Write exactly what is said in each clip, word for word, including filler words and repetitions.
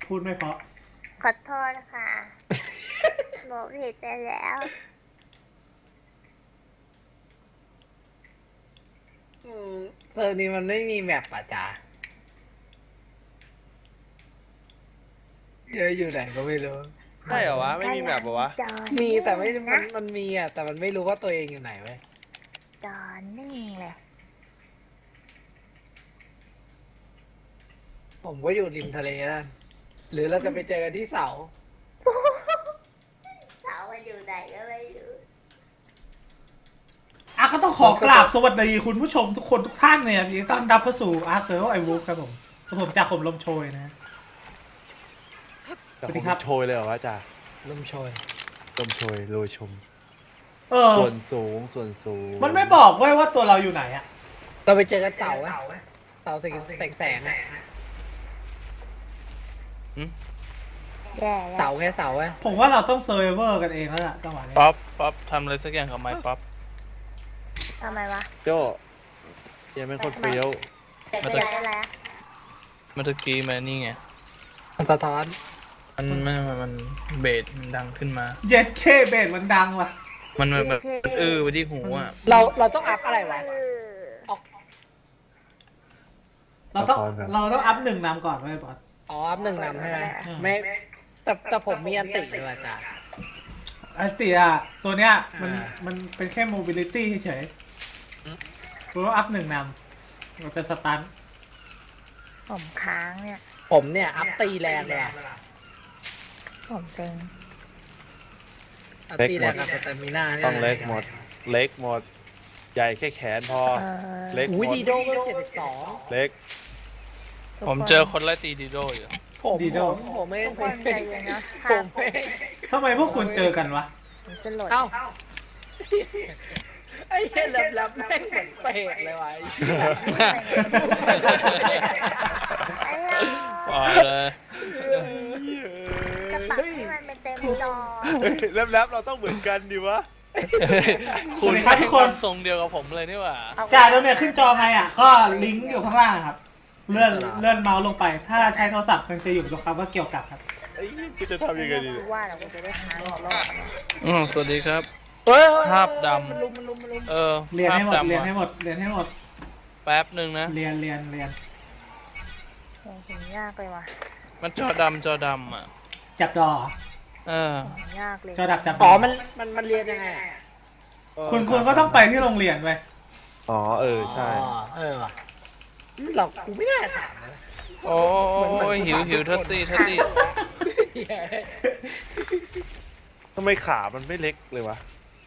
พูดไม่เพราะขอโทษค่ะหนูผิดไปแล้วเซิร์ฟนี้มันไม่มีแมปป่ะจ๊ะเยอะอยู่ไหนก็ไม่รู้ใช่เหรอวะไม่มีแมปเหรอวะมีแต่ไม่มันมันมีอ่ะแต่มันไม่รู้ว่าตัวเองอยู่ไหนเว้ยจอนิ่งเลยผมก็อยู่ริมทะเลนั่นหรือเราจะไปเจอกันที่เสาเสามาอยู่ไหนก็ไม่รู้อ่ะก็ต้องขอกราบสวัสดีคุณผู้ชมทุกคนทุกท่านเนี่ยยินดีต้อนรับเข้าสู่อาร์เซอร์ไอวูฟครับผมผมจากผมลมโชยนะสวัสดีครับโชยเลยเหรอวะจ่าลมโชยลมโชยโรยชมเออส่วนสูงส่วนสูงมันไม่บอกไว้ว่าตัวเราอยู่ไหนอะเราไปเจอกันเสาไหมเสาแสงแสงแสงอะเสาแค่เสาอะผมว่าเราต้องเซอร์ไวเวอร์กันเองแล้วล่ะจังหวะนี้ป๊อปป๊อปทำอะไรสักอย่างกับไม้ป๊อปทำไมวะโจ้ยังไม่คนเฟี้ยวมาตะกี้มาตะกี้มานี่ไงมันสะท้อนมันมันมันเบสมันดังขึ้นมาเย็ดเคเบสมันดังว่ะมันแบบเออไปที่หูอ่ะเราเราต้องอัพอะไรวะเราต้องเราต้องอัพหนึ่งนำก่อนไว้บอสอ๋ออัพหนึ่งนำใช่ไหมไม่แต่แต่ผมมีอันติเลยว่ะจ้ะอันติอ่ะตัวเนี้ยมันมันเป็นแค่โมบิลิตี้เฉยๆเราต้องอัพหนึ่งนำเราจะสตันผมค้างเนี่ยผมเนี่ยอัพตีแรงเลยผมเป็นอัพตีแรงกับสเตมิน่าเนี่ยต้องเล็กหมดเล็กหมดใหญ่แค่แขนพอเล็กหมดดีโดก็เจ็ดสิบสองเล็กผมเจอคนไล่ตีดีโดอยู่ผมดีโดผมไม่ผมใจเย็นนะผมไม่ทำไมพวกคุณเจอกันวะเอ้าไอ้เหี้ยลับลับแม่งเหมือนเปรตเลยวะปล่อยเลยกระตักที่มันเป็นเต็มจอแล้วแล้วเราต้องเหมือนกันดิวะคุณครับทุกคนทรงเดียวกับผมเลยนี่หว่าจ่าโดนเนี่ยขึ้นจอไงอ่ะก็ลิงก์อยู่ข้างล่างครับเลื่อนเลื่อนเมาส์ลงไปถ้าใช้โทรศัพท์มันจะอยู่ตรงคำว่าเกี่ยวกับครับไอ้กูจะทำยังไงดีว่าเราจะได้หาหลอกล่ออืมสวัสดีครับภาพดำเออเรียนให้หมดเรียนให้หมดเรียนให้หมดแป๊บหนึ่งนะเรียนเรียนเรียนถึงยากไปว่ะมันจอดำจอดำอ่ะจับดอเออยากเลยจอดับจับอ๋อมันมันมันเรียนยังไงคุณคุณก็ต้องไปที่โรงเรียนไปอ๋อเออใช่เออว่ะเรากูไม่น่าถามนะโอ้ยหิวหิวทัตตี้ทัตตี้ทำไมขามันไม่เล็กเลยวะ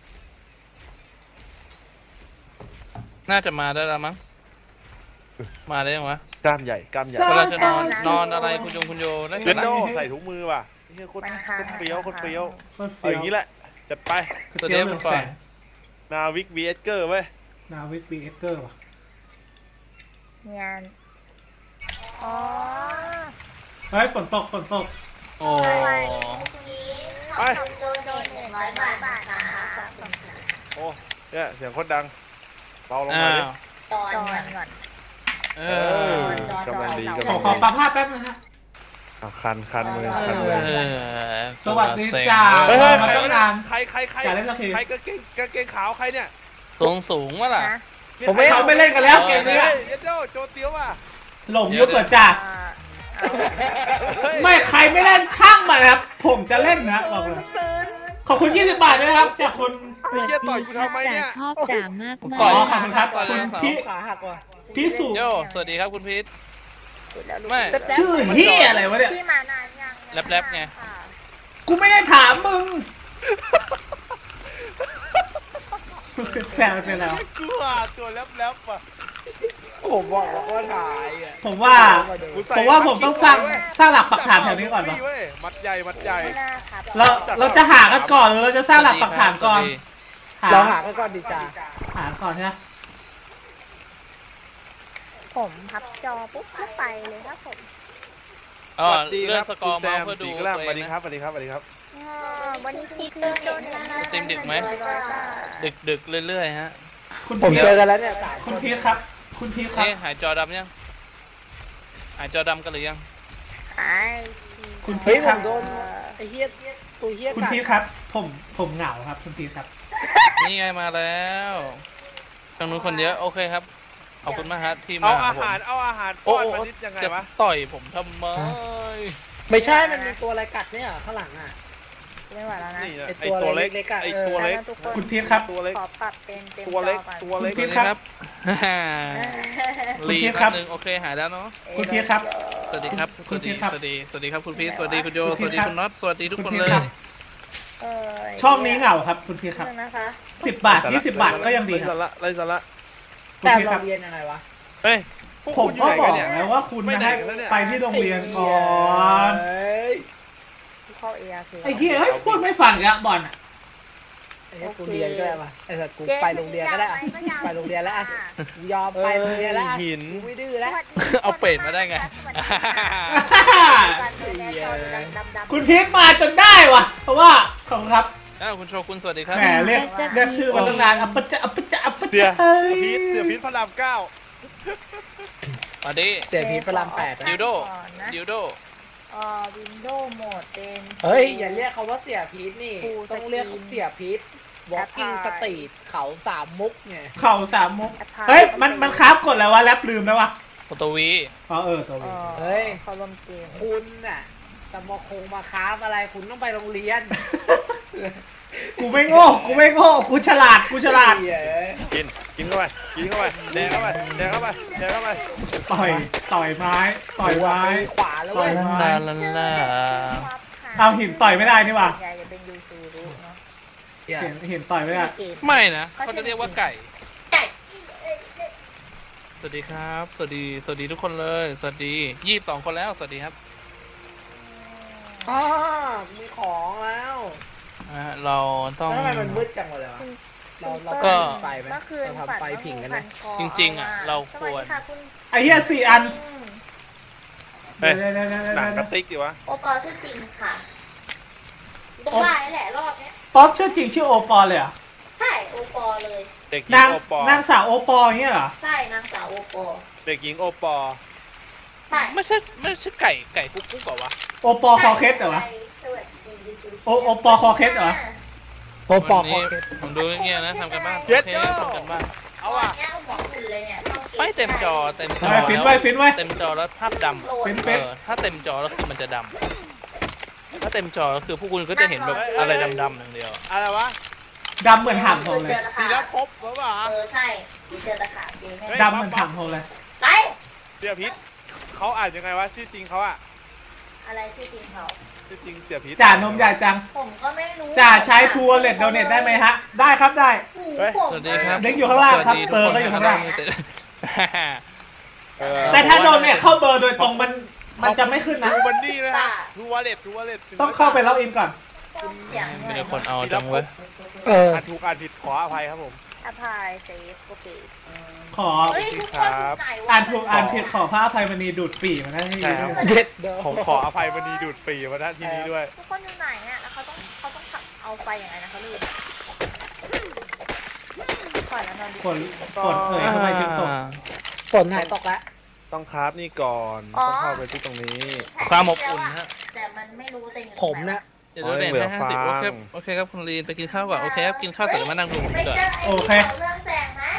น่าจะมาได้แล้วมั้งมาได้ยังวะกล้ามใหญ่กล้ามใหญ่เวลาจะนอนนอนอะไรคุณยงคุณโยนั่นคือโน่ใส่ถุงมือว่ะนี่โคตรเฟี้ยวโคตรเฟี้ยวอย่างนี้แหละจัดไปตัวเดียวมันก่อนนาวิกวีเอสเกอร์เว้ยนาวิกวีเอสเกอร์ว่ะงานอ๋อเฮ้ยฝนตกฝนตกโอ้ไปโดนโดนหนึ่งร้อยบาทนะโอ้เนี่ยเสียงโคตรดังเบาลงมาดิตอนก่อนเออกำลังดีกำลังดีขอขอปรับภาพแป๊บนะฮะคันคันมือคันมือสวัสดีจ้ามาตั้งนานใครใครใครใครกางเกงกางเกงขาวใครเนี่ยตรงสูงวะล่ะผมไม่เขาไม่เล่นกันแล้วเกมนี้เยโดโจเตียวว่ะหลงยุบเกิดจ้าไม่ใครไม่เล่นช่างมาครับผมจะเล่นนะบอกเลยขอบคุณยี่สิบบาทด้วยครับจากคุณพี่เกียร์ต่อยกูทำไมเนี่ยชอบจ่ามากมากขอบคุณครับคุณพี่พี่สุโยสวัสดีครับคุณพีทไม่ชื่อเฮียอะไรวะเนี่ยพี่มานานยังแรปๆไงกูไม่ได้ถามมึงแซวไปแล้วกูหาตัวแรปๆอ่ะผมบอกว่าถ่ายอ่ะผมว่าผมว่าผมต้องสร้างสร้างหลักปักฐานแถวนี้ก่อนวะมัดใหญ่มัดใหญ่เราเราจะหากันก่อนหรือเราจะสร้างหลักปักฐานก่อนเราหากันก่อนดีจ้าหาก่อนใช่ไหมผมพับจอปุ๊บก็ไปเลยครับผมอ๋อเลื่อนสกอร์มาเพื่อดูตัวเองสวัสดีครับสวัสดีครับสวัสดีครับวันนี้พี่เติมโดนเต็มดึกไหมดึกดึกเรื่อยๆฮะผมเจอกันแล้วเนี่ยคุณพีทครับคุณพีทครับหายจอดำยังหายจอดำกันหรือยังไอ้คุณเฮ้พียทผครับมโดนไอ้เฮียตัวเฮียคุณกัดพีทครับ ผมผมเหงาครับคุณพีทครับนี่ไงมาแล้วทางนู้นคนเยอะโอเคครับขอบคุณมากครับที่เอามาอาผมหารเอาอาหารโอ้ป้อนโอ้มานิดยังไงจะวะต่อยผมทำไมไม่ใช่มันมีตัวอะไรกัดเนี่ยเหรอข้างหลังอ่ะไม่ไหวแล้วนะนี่อะไอ้ไอตัวตัวเล็กเล็กๆอะไอเออตัวเล็กทุกคนคุณพีทครับตัวเล็กขอปรับเป็นเต็มตัวเล็กจอก่อนตัวเล็กคุณพีทสวัสดีครับคุณรีพีทแป๊ครับ บนึงโอเคหายแล้วเนาะคุณพีทครับสวัสดีครับ สคุณวัสดีพีทครับสวัสดีสวัสดีครับคุณพีทสวัสดีคุณโยคุณพีทสวัสดีครับคุณน็อตสวัสดีทุกคุณคนพีทเลยครับเออช่องนี้เหงาครับคุณพีทครับนึงนะคะสิบบาทยี่สิบบาทก็ยังดีคไรรับสาระไรสาระคุณแต่พีทคเรารับเรียนยังไงวะเฮ้ยพวกผมคุณอยู่ก็ไหนบกัอน กเนี่ยแล้วว่าคุณไม่นะไหนให้กันแล้วเนี่ยไปที่โรงเรียนก่อนเอ้ยเข้าเออาร์คือไอ้เหี้ยเฮ้ยพูดไม่ฟังอะบอลอะไอ้เหี้ยกูเรียนก็ได้ปะไอ้สัตว์กูไปโรงเรียนก็ได้อะไปโรงเรียนแล้วอะกูยอมไปโรงเรียนแล้วอะหินกูไม่ดื้อแล้วเอาเป็ดมาได้ไงคุณพีทมาจนได้วะเพราะว่าขอบคุณครับอ้าวคุณโชกุนสวัสดีครับแหมเรียกเรียกชื่อมาตั้งนานอัปปะจะอัปปะจะอัปปะเสียจะเฮ้ยพีทเสียพีทพระรามเก้าสวัสดีเดี๋ยวพีพระรามแปดอะดิวโดนะดิวโดเอ่อวินโดว์โหมดเป็นเฮ้ยอย่าเรียกเขาว่าเสียพีทนี่ครูต้องเรียกสกรีนเสียพีท walking แอปพลาย street เขาสามมุกเนี่ยเข่าสามมุกแอปพลายเฮ้ยมันมันคราฟกดแล้ววะแรปลืมแล้ววะโฟโตวีอ๋อเออตัวเอ่นี้อเฮ้ยเขารวมเกมคุณน่ะจะมาคงมาค้าฟอะไรคุณต้องไปโรงเรียนกูไม่โง่กูไม่โง่กูฉลาดกูฉลาดเหี้ยกินกินเข้าไปกินเข้าไปแดกเข้าไปแดกเข้าไปแดกเข้าไปต่อยต่อยไม้ต่อยไม้ขวาแล้วเว้ยต่อยลาลาลาเอาหินต่อยไม่ได้นี่หว่าใหญ่จะเป็นยูซูรุเนาะเหี้ยเห็นเห็นต่อยไม่ได้เกมไม่นะเขาจะเรียกว่าไก่ไก่สวัสดีครับ สวัสดี สวัสดีทุกคนเลย สวัสดียี่สิบสองคนแล้ว สวัสดีครับอ๋อมีของแล้วอ่าเราต้องแล้วทำไมมันมืดจังเลยวะเราเราก็ทำไฟไหมเมื่อคืนเราทำไฟผิงกันไหมจริงๆอะเราควรสวัสดีค่ะคุณไอ้เหี้ยสี่อันอืมเฮ้ยเดี๋ยวเดี๋ยวเดี๋ยวหนังกเดี๋ระยวติกดิวะโอปอชื่อจริงค่ะบอกว่าไอ้แหละรอบเนี้ยป๊อปชื่อจริงชื่อโอปอลเลยเหรอใช่โอปอเลยเด็กหญินาง งโอปอนางสาวโอปอลอย่างเงี้ยเหรอใช่นางสาวโอปอเด็กหญิงโอปอใช่ไม่ใช่ไม่ใช่ไก่ไก่กุ๊กกุ๊กเหรอวะโอปอลคอเคสเหรอวะสวัสดียูซูรุโอโอปอคอเคสเหรอโอปอวันคอนี้เคสผมดูอย่างเงี้ยนะทำกันบ้านเย็โอดเคโย่ทำกันบ้านเอาว่ะเนี้ยเอาหมอหุ่นเลยเนี่ยต้องก็บไม่เต็มจอเต็มจอไว้ฟินไว้แล้วฟินไว้เต็มจอแล้วภาพดำอะฟินเอฟินอถ้าเต็มจอแล้วคือมันจะดำถ้าเต็มจอแล้วคือพวกคุณก็จะเห็นแบบอะไรดำๆอย่างเดียวอะไรวะดำเหมือนห่างทองเลยสีแล้วครบหรือเปล่าเออใช่มีเจอตะขาบอยู่เนี่ยเฮ้ยดำเหมือนห่างทองเลยไปเสียพิษเขาอ่านยังไงวะชื่อจริงเขาอะอะไรชื่อจริงเขาชื่อจริงเสียพิษจ่านมใหญ่จังผมก็ไม่รู้จ่าใช้ทัวร์เลดโดเนทได้ไหมฮะ ได้ครับได้หูเฮ้ยผมสวัสดีครับเด็กอยู่ข้างล่างครับสวัสดีเบอร์ก็อยู่ข้างล่างทุกคนเออแต่ถ้าโดนเนี่ยเข้าเบอร์โดยตรงมันมันจะไม่ขึ้นนะดูบันนี่นะฮะดูวอลเล็ตดูวอลเล็ตต้องเข้าไปล็อกอินก่อนต้องเสียงหน่มีอยแต่คนเอาจังเว้ยเอออ่านถูกอ่านผิดขออภัยครับผมอภัยเซฟโอเคขอเฮ้ยทุกคนอยู่ไหนวะอ่านถูกอ่านผิดขอพระอภัยมณีดูดปีมาได้ที่ใช่ครับเด็ดเด้อผมขออภัยวันนี้ดูดปีมาณที่นี้ด้วยทุกคนอยู่ไหนอ่ะแล้วเขาต้องเขาต้องขับเอาไฟยังไงนะเขาลืมก่อนแล้วนอนดีฝนฝนเอ่ยทำไมถึงตกฝนหายตกแล้วต้องคราฟนี่ก่อนต้องเข้าไปที่ตรงนี้ความอบอุ่นฮะแต่มันไม่รู้เต็มอยู่ผมนะเดี๋ยวเด็กให้ห้าสิบโอเคโอเคครับคุณลีนไปกินข้าวก่อนโอเคครับกินข้าวเสร็จแล้วมานั่งดูผมไปก่อนเจอไอ้เสาเรื่องแสงนะ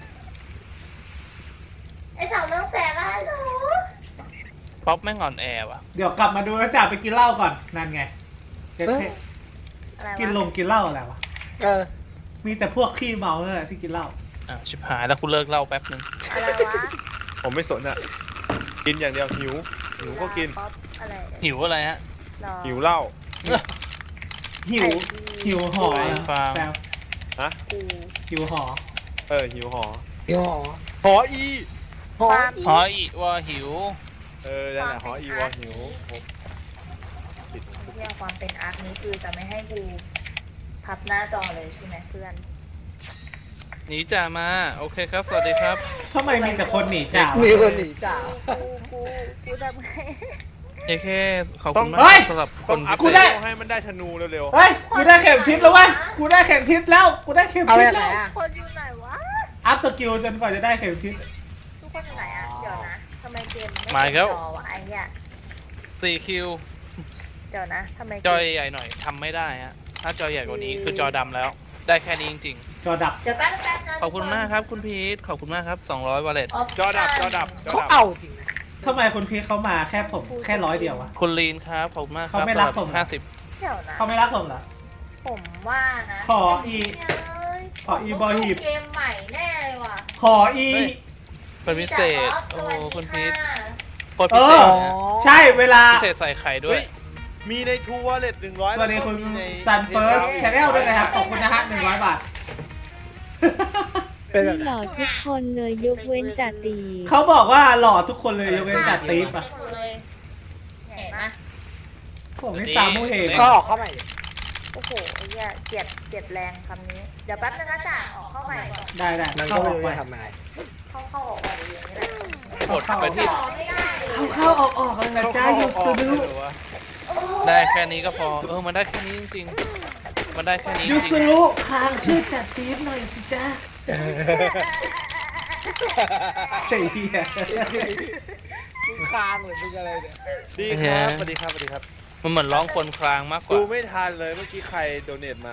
ไอ้เสาเรื่องแสงอะฮัลโหลป๊อปแม่งอ่อนแอว่ะเดี๋ยวกลับมาดูแล้วจ่าไปกินเหล้าก่อนนั่นไงเจ๊เอออะไรวะกินลงกินเหล้าอะไรวะเออมีแต่พวกขี้เมาเนี่ยแหละที่กินเหล้าอ่ะชิบหายแล้วคุณเลิกเล่าแป๊บนึงอะไรวะผมไม่สนอ่ะกินอย่างเดียวหิวหิวก็กินป๊อปอะไรหิวอะไรฮะรอหิวเหล้าหิวหิวห่อไปนะฟังแซวฮะกูหิวห่อเออหิวหอเดี๋ยวหอหออีหอหออีว่าหิวเออนั่นแหละหออีวอหิวผมเรื่องความเป็นอาร์ตนี้คือจะไม่ให้กูพับหน้าจอเลยใช่ไหมเพื่อนหนีจ่ามาโอเคครับ สวัสดีครับทำไมมีแต่คนหนีจ่าวะมีคนหนีจ่ากูกูกูทำไงเอเคขอบคุณมาเฮ้ยกสำหรับคต้อน งอัพพิเดเศตษให้มันได้ธนูเร็วเฮ้ยกูได้เข็มทิศแล้วเว้ยกูได้เข็มทิศแล้วกูได้เข็มเอาทิไปศไหนแล้วอ่ะคนอยู่ไหนวะอัพสกิลจนกว่าจะได้เข็มทิศทุกคนอยู่ไหนอ่ะ เดี๋ยวนะทำไมเกมนมาอีกแล้วจอวะไอ้เนี่ยสี่คิวเดี๋ยวนะทำไมจอยใหญ่หน่อยทำไม่ได้ฮะถ้าจอยใหญ่กว่านี้คือจอดำแล้ว ได้แค่นี้จริงจอดับเดี๋ยวแป๊บแป๊บนะๆ ขอบคุณมากครับคุณพีทขอบคุณมากครับสองร้อยวอลเล็ตจอดับจอดับจอเขาดับเอาจริงนะทำไมคุณพีเขามาแค่ผมแค่ร้อยเดียววะคุณลีนครับขอบคุณมากครับเขาไม่รักผมห้าสิบเดี๋ยวนะเขาไม่รักผมเหรอผมว่านะขออีเนี่ยขออีบอยหีบเกมใหม่แน่เลยว่ะขออีเป็นพิเศษโอ้คุณพีทะโคตรพิเศษเออนะใช่เวลาพิเศษใส่ไข่ด้วยเฮ้ยมีในทูวอลเล็ตหนึ่งร้อยสวัสดีคุณซันเฟิร์สชาแนลด้วยนะครับ ขอบคุณนะฮะหนึ่งร้อยบาทเป็นแบบหล่อทุกคนเลยยกเว้นจ่าตีเขาบอกว่าหล่อทุกคนเลยยกเว้นจัดตีฟอ่ะเลยเห็นไหมผมนี่ซามูเฮงก็ออกเข้าใหม่ดิโอ้โหไอ้เหี้ยเจ็บเจ็บแรงคำนี้ เดี๋ยวแป๊บนึงนะจ๊ะออกเข้าใหม่ก่อนได้ได้มันเข้าก็อไม่อกรู้ไปจะทำอะไรเข้าเข้าออกออกอย่างนี้แหละกดไปที่ออกไม่ได้เข้าเข้าออกออกเลยนะจ้ายูซูนุได้แค่นี้ก็พอเออมันได้แค่นี้จริงๆมันได้แค่นี้จยูริซูงนุคางชื่อจัดตีฟหน่อยสิจ้าไอ้เหี้ยมึงคางหรือมึงอะไรเนี่ยดีครับสวัสดีครับสวัสดีครับๆมันเหมือนร้องคนคลางมากกดูว่าไม่ทันเลยเมื่อกี้ใครโดเนทมา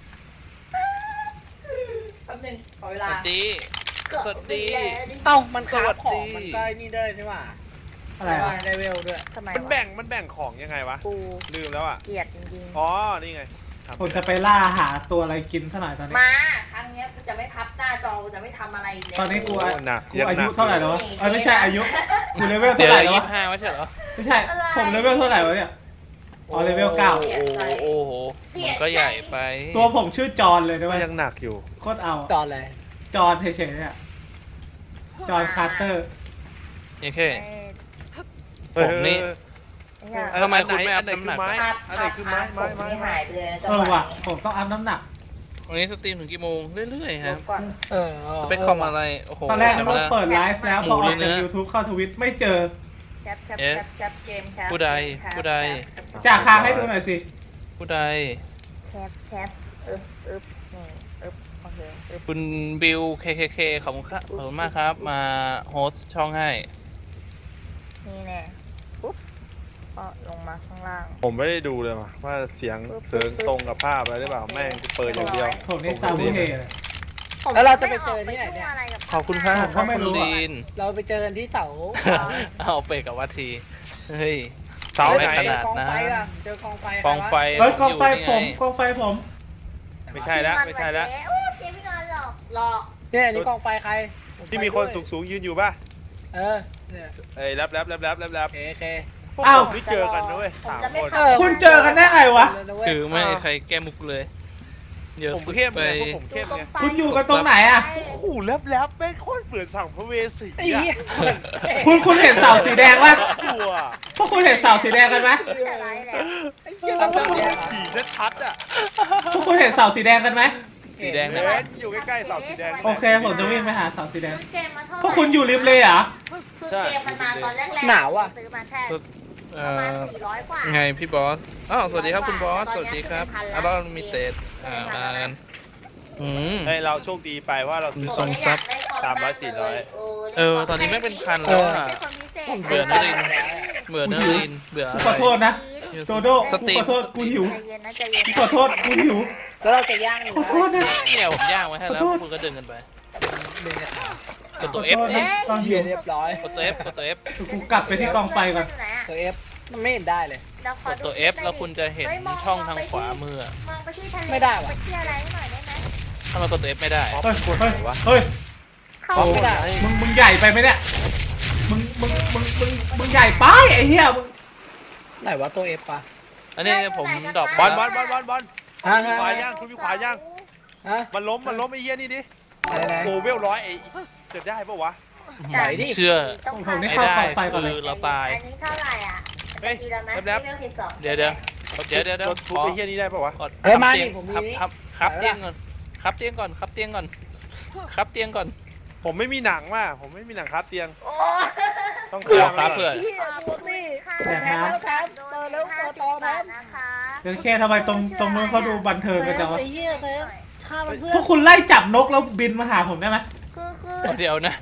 แป๊บนึงขอเวสลาวัสดีสวัสดีเอ้ามันขาสวับสดีของมันก็ไอ้นี่ได้นี่หว่าอะไรได้วะได้เวลด้วยทำไมมันวะแบ่งมันแบ่งของยังไงวะกูลืมแล้วอ่ะเกลียดจริงอ๋อนี่ไงทำผมจะไปล่าหาตัวอะไรกินซะหน่อยตอนนี้ๆมาครั้งเนี้ยกูจะไม่พับหน้าจอกูจะไม่ทำอะไรเลยตอนนี้กูโอ้หนักกูยังอาหนัยุกเท่าไหร่แล้ววะเอ้ยไม่ใช่อายุกูเลเวลเดี๋เท่ายวไหร่แล้วยี่วะสิบห้าไม่ใช่เหรอไม่ใช่ผมเลเวลเท่าไหร่วะเนี่ยอ๋อเลเวลเก้าโอ้โหโอ้โหมันก็ใหญ่ไปตัวผมชื่อจอห์นเลยนะก็เว้ยยังหนักอยู่โคตรเอาตอนอะไรจอห์นเฉยๆเนี่ยจอห์นคาร์เตอร์โอเคเอ้ยผมนี่ไอ้เหี้ยเออทำไมคุณไม่อัอัพนไหนน้ำหนักคือไม้ภาพอันไหนคือไม้ไม้ผมไม้นี่หายไปเลยนะจังเอหอวะว่ะนี้ผมต้องอัพน้ำหนักวันนี้สตรีมถึงกี่โมงเรื่อยๆคลรับบก่อนเออสเปคคอมอะไรโอ้โหตอนแรกจำต้ไม่องได้เปิดไลฟ์แล้วพอออกหมูจากเลยนะ YouTube เข้าทวิตไม่เจอแคปแคปเอ๊ะแคปแคปเกมแคปผู้ใดแคปผู้ใดจ่าค้างให้ดูหน่อยสิผู้ใดแคปแคปอึ๊บอึ๊บนี่อึ๊บโอเคอึ๊บคุณบิว เค เค เค ขอบคุณครับขอบคุณมากครับ มาโฮสต์ช่องให้นี่แน่ปุ๊บก็ลงมาข้างล่างผมไม่ได้ดูเลยว่ะว่าเสียงเสริงตรงกับภาพอะไรหรือเปล่าแม่งกูเปิดอย่างเดียวผมนี่ซามูเฮเลยแล้วเราจะไปเจอที่ไหนเนี่ยม่กขอบคุณครับผมก็ไม่คุณรู้อะลีนเราไปเจอกันที่เสาเอาเปรกกับวัตทีเฮ้ยเสาไหนไม่ขนาดกองนะไฟอะเจอกองไฟกองไฟเฮ้ยกองไฟยู่ผมนี่ไงกองไฟผมไม่ใช่แล้วไม่ใช่แล้วโอ้เกมพี่นอนหลอกหลอกเนี่ยอันนี้กองไฟใครที่มีคนสูงสูงๆยืนอยู่ป่ะเออเนี่ยเอ้ยแรปแรปแรปแรปแรปแรปโอเคโอเคพวกอ้าวผมนี่เจอกันด้วยสามคนเออคุณเจอกันได้ไงวะคือไม่มีใครแก้มุกเลยเดี๋ยวผมสุดเข้มไปไงพวกผมเข้มไงคุณอยู่กันตรงไหนอ่ะโอ้โหแรปแรปแม่งโคตรเปิดสั่งพระเวสีไอ้เหี้ยอ่ะคุณคุณเห็นเสาสีแดงปะกลัวพวกคุณเห็นเสาสีแดงกันไหมแต่ไรแหละตั้งแต่แรกผีชัดๆอ่ะพวกคุณเห็นเสาสีแดงกันไหมสีแดงเห็นะนอยู่ใกล้ๆเสาสีแดงนี่แหละโอเคผมจะวิ่งไปหาเสาสีแดงซื้อเกมมาเท่าไหร่พวกคุณอยู่ริมเลยเหรอคือเกมมันมาตอนแรกๆหนาวอ่ะซื้อมาแค่เอ่ประมาณอสี่ร้อยกว่าไงพี่บอสอ้าวสวัสดีครับคุณบอสตสอนนี้วัสดีครับเป็นพันละอาร์ลมีเต็ดอ่ามากันอืมเฮ้ยเราโชคดีไปว่าเราซื้อทรงซับสามร้อยสี่ร้อยเออตอนนี้ไม่เป็นพันแล้วอ่ะ เบื่อนะลิน เบื่อเนอรีนเบื่ออะขอไรโทษนะ โดโดสตรีกูมขอโทษกูหิวใจเย็นนะใจเย็นกูขอโทษกูหิวแล้วเราจะย่างหรือขอโทษนะเนี่ยผมย่างไว้ให้แล้วขอโทษคุณก็เดินกันไปดึงกระถางกดตัวข F อโทษนะตอนหิเหี้วยเรียบร้อยกดตัว F กดตัว F กูกลับไปที่กองไฟก่อนตัว F มันไม่เห็นได้เลยกดตัว F แล้วคุณจะเห็นช่องทางขวามืออะมองไปที่ทะเลไม่ได้ว่ะไปเที่ยวอะไรหน่อยได้ไหมทำไมกดตัว F ไม่ได้เฮ้ยเฮ้ยเฮ้ยเขาโอ้ไม่ได้มึงมึงใหญ่ไปไหมเนี่ย มึงมึงมึงมึงมึงใหญ่ไปไอ้เหี้ยมึงไหนว่าตัว F ปะอันนี้ผมดรอปบอลบแล้อวลบอลบอลบอลฮะคุณมีฮะขวาย่างคุณมีขวาย่างฮะมันล้มมันล้มไอ้เหี้ยนี่ดิไหนไหนโอเวลร้อยไอ้จะได้ปะวะไหนดิเชื่อต้องผมนี่ไม่เข้าได้กองไฟก่อนเลยคือเราตายอันนี้เท่าไหร่อ่ะเฮ้ยทีละไหมแรปเรื่องสิบสองเดี๋ยวเดี๋ยวเดี๋ยวเดี๋ยวเดี๋ยวรถทุบไอ้เหี้ยนี่ได้ปะวะกดเฮ้ยมาเตีดิยงผมมีครับนี่ครับครับเตียงก่อนครับเตียงก่อนครับเตียงก่อนครับเตียงก่อนผมไม่มีหนังว่ะผมไม่มีหนังครับเตียงโอ้ต้องเผื่อข้ามครับมาเผื่อเหี้ยบวกนี่แดกน้ำแล้วครับเติมแล้วต่อต่อครับนะคะเดี๋ยวแค่ทำไมตรงตรงนู้นเขาดูบันเทิงกันจังวะไอ้เหี้ยเซฟฆ่ามันเพื่อพวน กคุณไล่จับนกแล้วบินมาหาผมได้ไหมคือคือเดี๋ยวนะคือ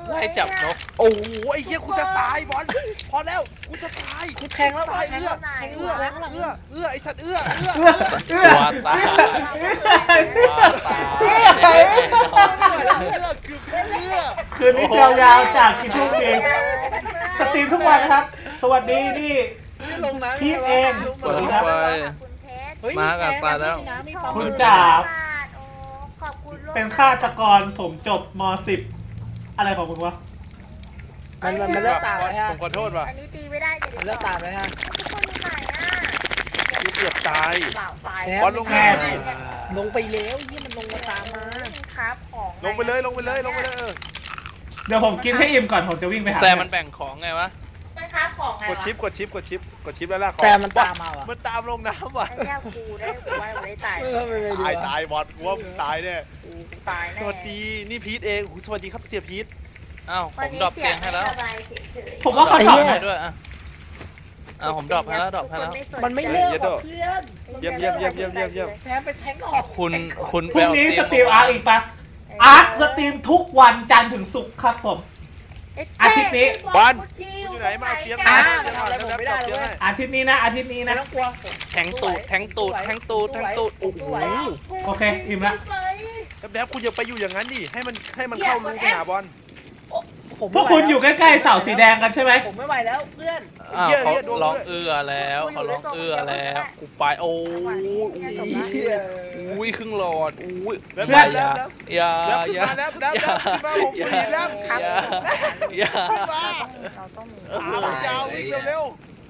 ไล่จับนกโอ้โหไอ้เหี้ยกูจะตายบอลพอแล้วกูจะตายกูแทงแล้วตายแทงเอื้อแล้วแทงเอื้แล้อวแทงแล้วเอื้อเอื้อไอ้สัตว์เอื้อเอื้อว่าตายว่าตายเอื้อคือเอื้อคืนนี้ยาวๆจากกี่ทุ่มเองสตรีมทุกวันนะครับ สวัสดีนี่ไม่ลงน้ำพี่เองสวัสดีครับเฮ้ยมากับตาแล้วคุณจ๋าขอบคุณเป็นฆาตกรผมจบม สิบ อะไรของคุณวะมันมันมันเลิกตามไปฮะผมขอโทษว่ะอันนี้ตีไม่ได้เดี๋ยวมันเลิกตามไปฮะทุกคนอยู่ไหนอ่ะกูเกือบตายเปล่าไฟบอลลงแน่ลงไปแล้วยี่มันลงมาตามมาครับของลงไปเลยลงไปเลยลงไปเลยเออเดี๋ยวผมกินให้อิ่มก่อนผมจะวิ่งไปหาแซมมันแบ่งของไงวะมันครับของไงกดชิปกดชิปกดชิปกดชิปแล้วล่ะขอแต่มันตามมาว่ะมันตามลงน้ำว่ะไอ้เนี่ยกูได้กูว่ากูได้ตายเออไม่ไม่ดีตายว่ะตายบอลกูว่ามึงตายแน่กูตายแน่สวัสดีนี่พีทเองโอ้โหสวัสดีครับเสียพีทอ้าวผมดรอปเตียงให้แล้วผมว่าเขาถอดให้ด้วยอ่ะอ้าวผมดรอปให้แล้วดรอปให้แล้วมันไม่เลิกว่ะเพื่อนเยี่ยมเยี่ยมเยี่ยมเยี่ยมเยี่ยมเยี่ยมแทงไปแทงออกคุณคุณพรุ่งนี้ไปสเาตรีมอาร์อีกปะอาร์สตรีมทุกวันจันทร์ถึงศุกร์ครับผม อาทิตย์นี้บอลอยู่ไหนมาเปียกอ่ามามันทำอะไรผมไม่ได้เลยเว้ยอาทิตย์นี้นะอาทิตย์นี้ไม่นะต้องกลัวแทงตูดแทงตูดแทงตูดแทงตูดโอ้โหโอเคอิ่มละแป๊บๆคุณอย่าไปอยู่อย่างนั้นดิให้มันให้มันเข้ารูไปหาบอลผมพวกคุณอยู่ใกล้ๆเสาสีแดงกันใช่ไหมผมไม่ไหวแล้วเพื่อนอ้าวเขาร้องเอื้อแล้วเขาร้องเอื้อแล้วกูไปโอ้ยอุ้ยครึ่งหลอดอุ้ยแล้วอย่าแล้วอย่าแล้วอย่าแล้วอย่าแล้วแล้วขึ้นมาแล้วขึ้นมาผมปีนแล้วอย่าอย่าขึ้นมาเราต้องมีเออยาววิ่งเร็ว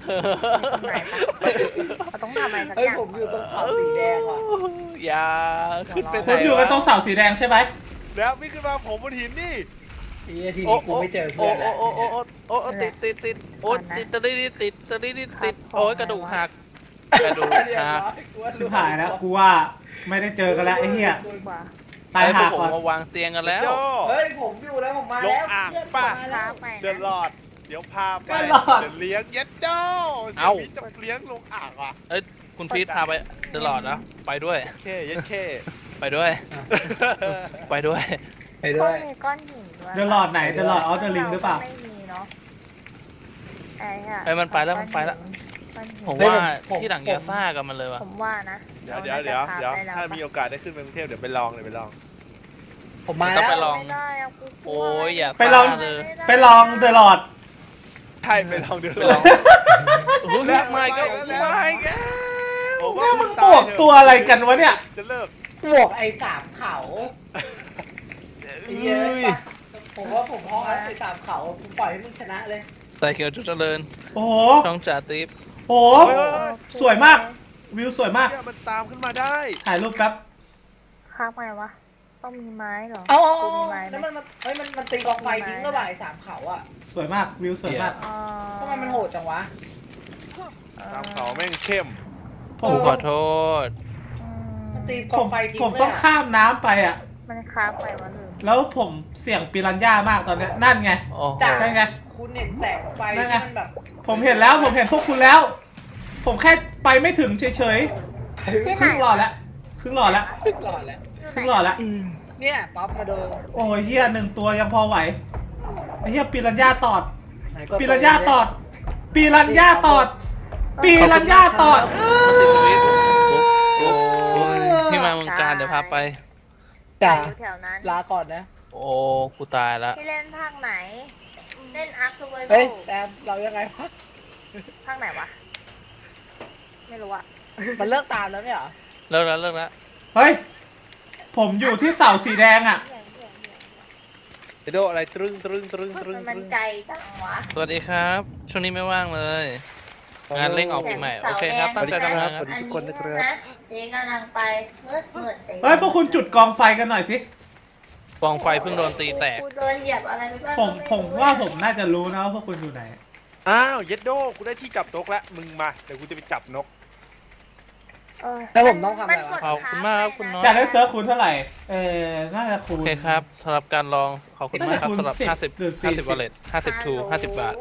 เราต้องทำอะไรสักเฮ้ยอย่างผมอยู่ตรงเขาสีแดงว่ะอย่าขึ้นไปไหนคุณอยู่กันตรงเสาสีแดงใช่ไหมๆแล้ววิ่งขึ้นมาผมบนหินนี่ทีนี้ทีนี้กูไม่เจอเพื่อนแล้วโอ้โอ้โอ้โอ้โอ้ติดติดติดโอ้ติดติดติดติดติดติดติดโอ้ยกระดูกหักกระดูกหักชิบหายแล้วกูว่าไม่ได้เจอกันแล้วไอ้เหี้ยดีกว่าตายไอ้พวหากผมก่อนมาวางเตียงกันแล้วโย่เฮ้ยผมอยู่แล้วผมมาลแล้งวอ่างเพื่อนป่ะมาแล้วไปเดินหลอด เดี๋ยวพาไปเดี๋ยวเลี้ยงเย็ดโจ้เสียพีทจะเลี้ยงลงอ่างว่ะเอ้ยคุณพีทพาไปตลอดนะไปด้วยเคเย็ดเคไปด้วย ไปด้วยไปต้ด้อวงยมีก้อนหินด้วยเดอะลอดไหนเดอะลอดออฟเดอะลิงหรือเปล่าไม่มีเนาะไอ้อะเอ้ยมันไปแล้วมันไปแล้วก้อนหินผมว่าที่หลังอย่าซ่ากันมันเลยว่ะผมว่านะเดี๋ยวเดี๋ยวเดี๋ยวเดี๋ยวรน่จะถ้าทำได้มีแล้วโอกาสได้ขึ้นไปกรุงเทพเดี๋ยวไปลองเดี๋ยวไปลองผมมาต้แล้องวไปลองไม่ได้อะกูกลัวโอ้ยอย่าไปลองซ่าเลยไปลองเดอะลอดใช่ไปลองเดี๋ยวไปลองโอ้ยไม่ก็ไม่ก็ผมเนี่ว่ายมันบวกตัวอะไรกันวะเนี่ยจะเลิกบวกไอ้สามเขาไอ้เหี้ยอะผมว่าผมพ้องไอ้สามเขาผมปล่อยให้มึงชนะเลยใส่เขียวจุดเจริญโอ้โหช่องจ่าติ๊บโอ้โหสวยมาก วิวสวยมากเนี่ยมันตามขึ้นมาได้ถ่ายรูปแป๊บค้างไงวะ ต้องมีไม้เหรอเอากูมีไม้ไหมแล้วมันมันเฮ้ยมันมันตีกองไฟทิ้งระหว่างไอ้สามเขาอ่ะสวยมากวิวสวยมากอ๋อทำไมมันโหดจังวะตามเขาแม่งเข้มผผม มขอโทษอืมมันตีกผองมไฟทิ้งผมเลยต้องอะข้ามน้ำไปอ่ะมันค้างไปวะลืมแล้วผมเสี่ยงปิรันย่ามากตอนเนี้ยนั่นไงโอ้โหจ้าได้ไงคุณเห็นแสงไฟได้ที่ไงมันแบบผมเห็นแล้วผมเห็นพวกคุณแล้ว ผมแค่ไปไม่ถึงเฉยที่ๆไหคน รึ่งหลอดแล้วครึ่งหลอดแล้วขึ้นหลอดแล้วอยู่ครึ่งไหหนลอดแล้วเนี่ยป๊อปมาโดนโอ้ยเฮียหนึ่งตัวยังพอไหวไอ้เฮียปิรันย่าตอดไหนก็ปิรันย่าตอดปิรันย่าตอดปิรันย่าตอดโอ้ยพี่มาเมืองการเดี๋ยวพาไปจ้าอยู่แถวนั้นลาก่อนนะโอ้กูตายละที่เล่นภาคไหน เล่นอาร์คซูเวอร์เฮ้ยแต่เรายังไงวะภาคไหนวะ ไม่รู้อะมันเลิกตามแล้วเนี่ยเหรอเลิกแล้วเลิกแล้วเฮ้ยผมอยู่ที่เสาสีแดงอ่ะไอโดอะไรตรึงตรึงตรึงตรึงมันไกลจังวะสวัสดีครับ ช่วงนี้ไม่ว่างเลย งานเร่งออกปีใหม่ โอเคครับตั้งใจทำงานครับอันนี้นะเจ๊กำลังไปเมื่อเมื่อเจ๊เฮ้ยพวกคุณจุดกองไฟกันหน่อยสิกองไฟเพิ่งโดนตีแตกกูโดนเหยียบอะไรไปบ้างผมผมว่าผมน่าจะรู้นะว่าพวกคุณอยู่ไหนอ้าวเย็ดโดกูได้ที่จับนกแล้วมึงมาเดี๋ยวกูจะไปจับนกเออแล้วผมต้องทำอะไรวะขอบคุณมากครับคุณน้อยจะได้เซิร์ฟคุณเท่าไหร่ เออน่าจะคูโอณเคครับสำหรับการลองขอบคุณมากครับน่าจะคูณสำหรับสิบห้าสิบหรือสี่สิบห้าสิบวอลเล็ตห้าสิบทูห้าสิบบาท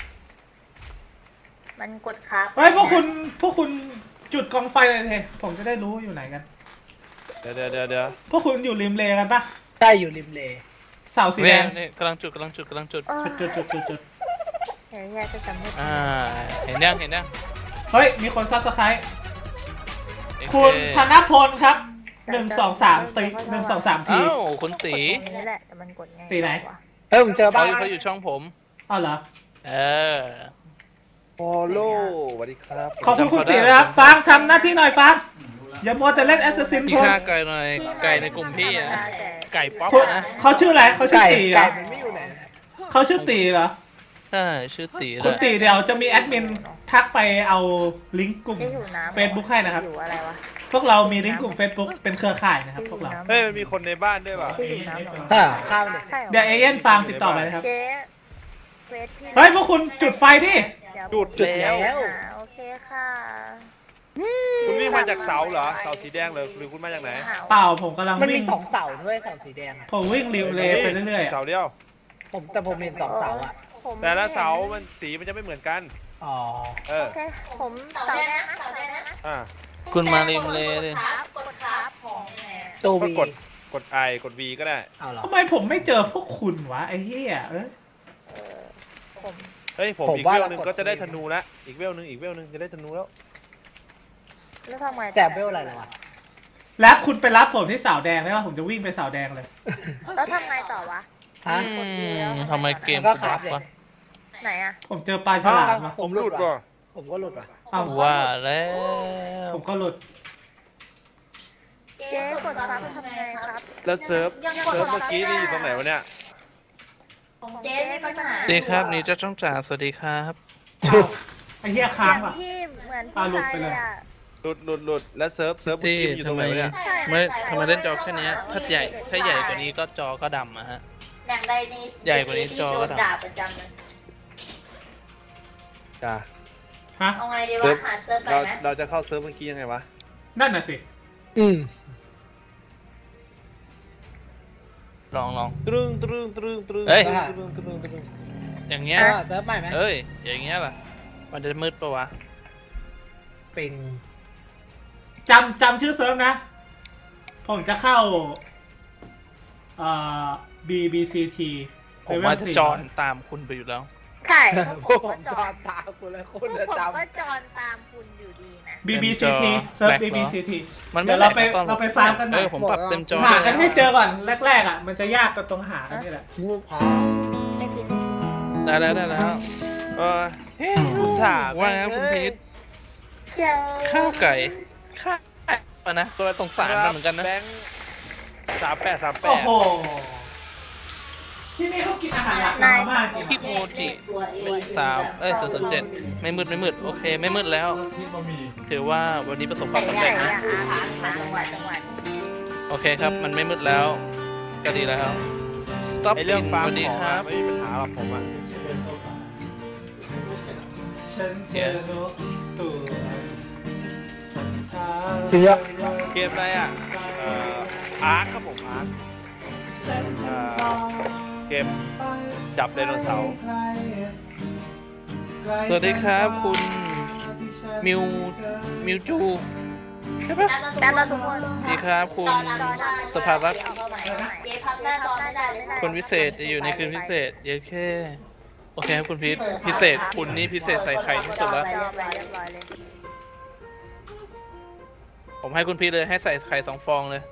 มันกดครับเฮ้ยพวกคุณพวกคุณจุดกองไฟเลยเถอะผมจะได้รู้อยู่ไหนกันเดี๋ยวเดี๋ยวเดี๋ยวเดี๋ยวพวกคุณอยู่ริมเลกันปะใช่อยู่ริมเลเสาสีแดเนี่ยงเนี่ยกำลังจุดกำลังจุดกำลังจุดจุดจุดจุดจุดจุดเฮ้ยแค่จะจำไม่ได้อ่าเห็นยังเห็นยังเฮ้ยมีคนซับสไครต์โอเคุณธนพลครับหนึ่งสองสามตีหนึ่งสองสามทีอ้าวคุณตีตรงนี้แหละแต่มันกดง่ายตีไหนกว่าเฮ้ยผมเจอเขาบ้านเขาอยู่ช่องผมอ้าวเหรอเออฟอลโล่สวัสดีครับขอบคุณคุณตีนะครับฟังทำหน้าที่หน่อยฟังอย่ามัวแต่เล่นแอสซัสซินพี่พลฆ่าไก่หน่อยไก่ในกลุ่มพี่อะไก่ป๊อปคุณนะเขาชื่ออะไรเขาชื่อไก่ตีเหรไก่อมันไม่อยู่ไหนเขาชื่อตีเหรอใช่ชื่อตีเลคุณยตีเดี๋ยวจะมีแอดมินทักไปเอาลิงก์กลุ่มเจ๊อยู่น้ำ Facebook ให้นะครับอยู่อะไรวะพวกเรามีลิงก์กลุ่ม Facebook เป็นเครือข่ายนะครับพวกเราเฮ้ยมันมีคนในบ้านด้วยป่ะเจ๊อยู่น้ำเหรอถ้าข้าวเนี่ยใช่หรอเดี๋ยวเอเย่นฟาร์มติดต่อไปนะครับเจ๊เฟซพี่เฮ้ยพวกคุณจุดไฟดิเยวจุดจุดแล้วแล้วอ่าโอเคค่ะคุณวิ่งมาจากเสาเหรอ เสาสีแดงเลยหรือคุณมาจากไหนเปล่าผมกำลังมันมีวิ่งสองเสาด้วยเสาสีแดงอะผมวิ่งริมเลไปเรื่อยๆอะเสาเดียวผมแต่ผมเห็นสองเสาอ่ะผมแต่ละเสามันสีมันจะไม่เหมือนกันอ๋อเออโอเคผมเสาแดงนะเสาแดงนะอ่าคุณมาริมเลเลยครับกดครับของแหนตัวก็วีกด กด I กด V ก็ได้เอาเหรอทำไมผมไม่เจอพวกคุณวะไอ้เหี้ยเอ้ยเออผมเฮ้ย ผมผมอีกว่าเวลเราหนึ่งกดก็จะได้ V ธนูแล้ว อีกเวลหนึ่งอีกเวลหนึ่งจะได้ธนูแล้วแล้วทำไงแต่เบลอะไรเหรอวะแล้วคุณไปรับผมที่เสาแดงได้ป่ะผมจะวิ่งไปเสาแดงเลยแล้วทำไงต่อวะฮะอืมทำไมเกมก็กูครับับกวะไหนอะผมเจอปลาฉลามวะผมหลุดก่อนผมก็หลุดว่ะเอ้าว่าแล้วผมก็หลุดเจ๊กดครับทำไงครับแล้วเซิร์ฟ เซิร์ฟเมื่อกี้นี่อยู่ตรงไหนวะเนี่ยเจ๊ไม่ปัญหาสวัสดีครับนี่เจ้าจ้องจ่าสวัสดีครับไอ้เหี้ยค้างว่ะพี่เหมือนอ่ะพี่หลุดชายไปเลเลยยอะหลุดหลุดหลุดแล้วเซิร์ฟ เซิร์ฟเมื่อที่กี้มันอยู่ตรทำงไมไหนวะเนี่ยไม่ทำไมเล่นจอแค่เนี้ยถ้าใหญ่ถ้าใหญ่กว่านี้ก็จอก็ดำอะฮะอย่างใดนี้ใหญ่กว่านี้จอก็โดนดำด่าประจำเลยจ้าฮะเอาไงดีเซิร์วะฟหาเซิร์ฟไปเราไหมเราจะเข้าเซิร์ฟเมื่อกี้ยังไงวะนั่นน่ะสิอืมลองลองตรึงตรึงตรึงตรึงเฮ้ยตรึงตรึงตรึงอย่างเงี้ยอ่ะเซิร์ฟใหม่ไหมเอ้ยอย่างเงี้ยล่ะมันจะมืดปะวะปิงจำจำชื่อเซิร์ฟนะ ผมจะเข้าเอ่อ บี บี ซี ทีผมว่าจะจอนตามคุณไปอยู่แล้วใช่พวกผมจอดตามคุณแล้วพคุวณกจะผมจำก็จอนตามคุณอยู่ดีนะบี บี ซี ที เซิร์ฟแบ็บีคเหรอบี ซี ทีมันเดี๋ไม่ยวเราไปแหลกตอนเราไปฟาร์มกันหน่เออยอผมปรับเต็มจอหาได้กันแล้วให้เจอก่อนแรกๆอ่ะมันจะยากกันตรงหากันนี่แหละงูพาไม่ผิดได้แล้วได้แล้วเออเฮ้ยอุตส่าห์ว่าไงครับคุณพีทเจอข้าวไก่ข้าวไก่ปะนะตัวสงสารมันเหมือนกันนะแบงค์สามแปดสามแปโอ้ดโหที่นี่เขากินอาหารหลากหลายมากจริงคิโมจิสามเอ้ยศูนย์ศูนย์เจ็ดไม่มืดไม่มืดโอเคไม่มืดแล้วถือว่าวันนี้ประสบความสำใหญ่เร็จๆนะอ่ะอ่ะมาจังหวัดจังหวัดโอเคครับมันไม่มืดแล้วก็ดีแล้ว stop ไอเรื่อง in ฟาร์สมวัสดีของครัอะบไม่มีปัญหาหรอกผมอ่ะฉันเจอนกตัวท้าเยอะเกมอะไรอ่ะเอ่ออาร์คครับผมอาร์คเอ่อเกมจับไดโนเสาร์สวัสดีครับคุณมิวมิวจูใช่ปะแต่เราทุกคนสวัสดีครับคุณสภารัตน์เจ๊พับหน้าจอไม่ได้เลยคนพิเศษจะอยู่ในคืนพิเศษเยอะแค่โอเคครับคุณพีทพิเศษคุณนี่พิเศษใส่ไข่ที่สุดแล้วจอไปเรียบร้อยเลยผมให้คุณพีทเลยให้ใส่ไข่สองฟองเลย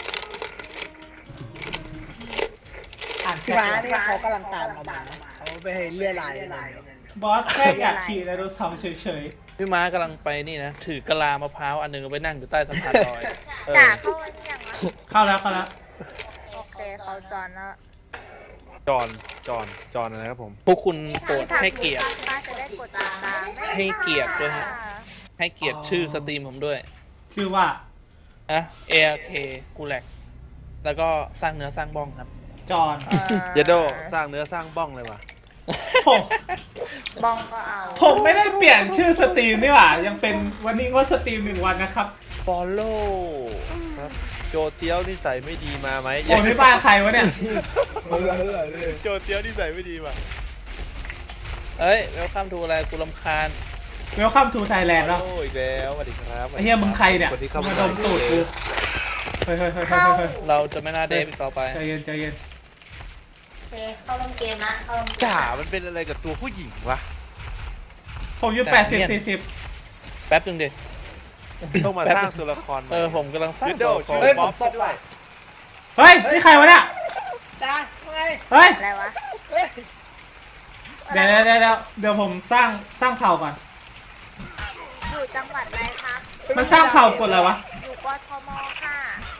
อ่านพี่แค่ม้าเนี่ยเขากำลังตามเรามานะเขาไปให้เลื่อยลายอะไรบอสแค่อยากขี่ไดโนเสาร์เฉยพี่ม้ากำลังไปนี่นะถือกะลามะพร้าวอันหนึงเอาไปนั่งอยู่ใต้สะพานลอยเออจ่าเข้าอันนี้ยังวะๆ เข้าแล้วเข้าแล้วโอเคเขาจอนแล้วจอนจอนจอนอะไรครับผมพวกคุณโปรดให้เกียรติป้าจะได้กดติดตามให้เกียรติด้วยฮะ ให้เกียรติชื่อสตรีมผมด้วยชื่อว่านะ เอ เค กูแลกแล้วก็สร้างเนื้อสร้างบ้องครับจอห์นเยโดสร้างเนื้อสร้างบ้องเลยว่ะผมบองก็เอาผมไม่ได้เปลี่ยนชื่อสตรีมนี่หว่ายังเป็นวันนี้งดสตรีมหนึ่งวันนะครับ follow ครับโจเตียวนิสัยไม่ดีมาไหมโอ้นี่บ้านใครวะเนี่ยโจเตียวนิสัยไม่ดีมาเอ้ยเวลคัมทูอะไรกูรำคาญ Welcome to Thailand แล้วโอ้อีกแล้วสวัสดีครับไอ้เหี้ยมึงใครเนี่ยคนที่เข้ามามาดมตูดกูเฮ้ยเฮ้ยเฮ้ยเฮ้ยเฮ้ยเราจะไม่น่าเดฟอีกต่อไปใจเย็นใจเย็นเคเข้าเล่นเกมนะเข้าเล่นเกมจ่ามันเป็นอะไรกับตัวผู้หญิงวะผมอยู่แปดสิบสี่สิบแป๊บนึงดิต้องมาสร้างตัวละครใหม่เออผมกำลังสร้างวิดโดตัวละคชื่รอบ๊อบซะด้วยเฮ้ยนี่ใครวะเนี่ยจ้าไงเฮ้ยอะไรวะเฮ้ยเดี๋ยวเดี๋ยวเดี๋ยวเดี๋ยวผมสร้างสร้างเผ่าก่อนอยู่จังหวัดอะไรครับมันสร้างเผ่ากดอะไรวะอยู่กทมค่ะ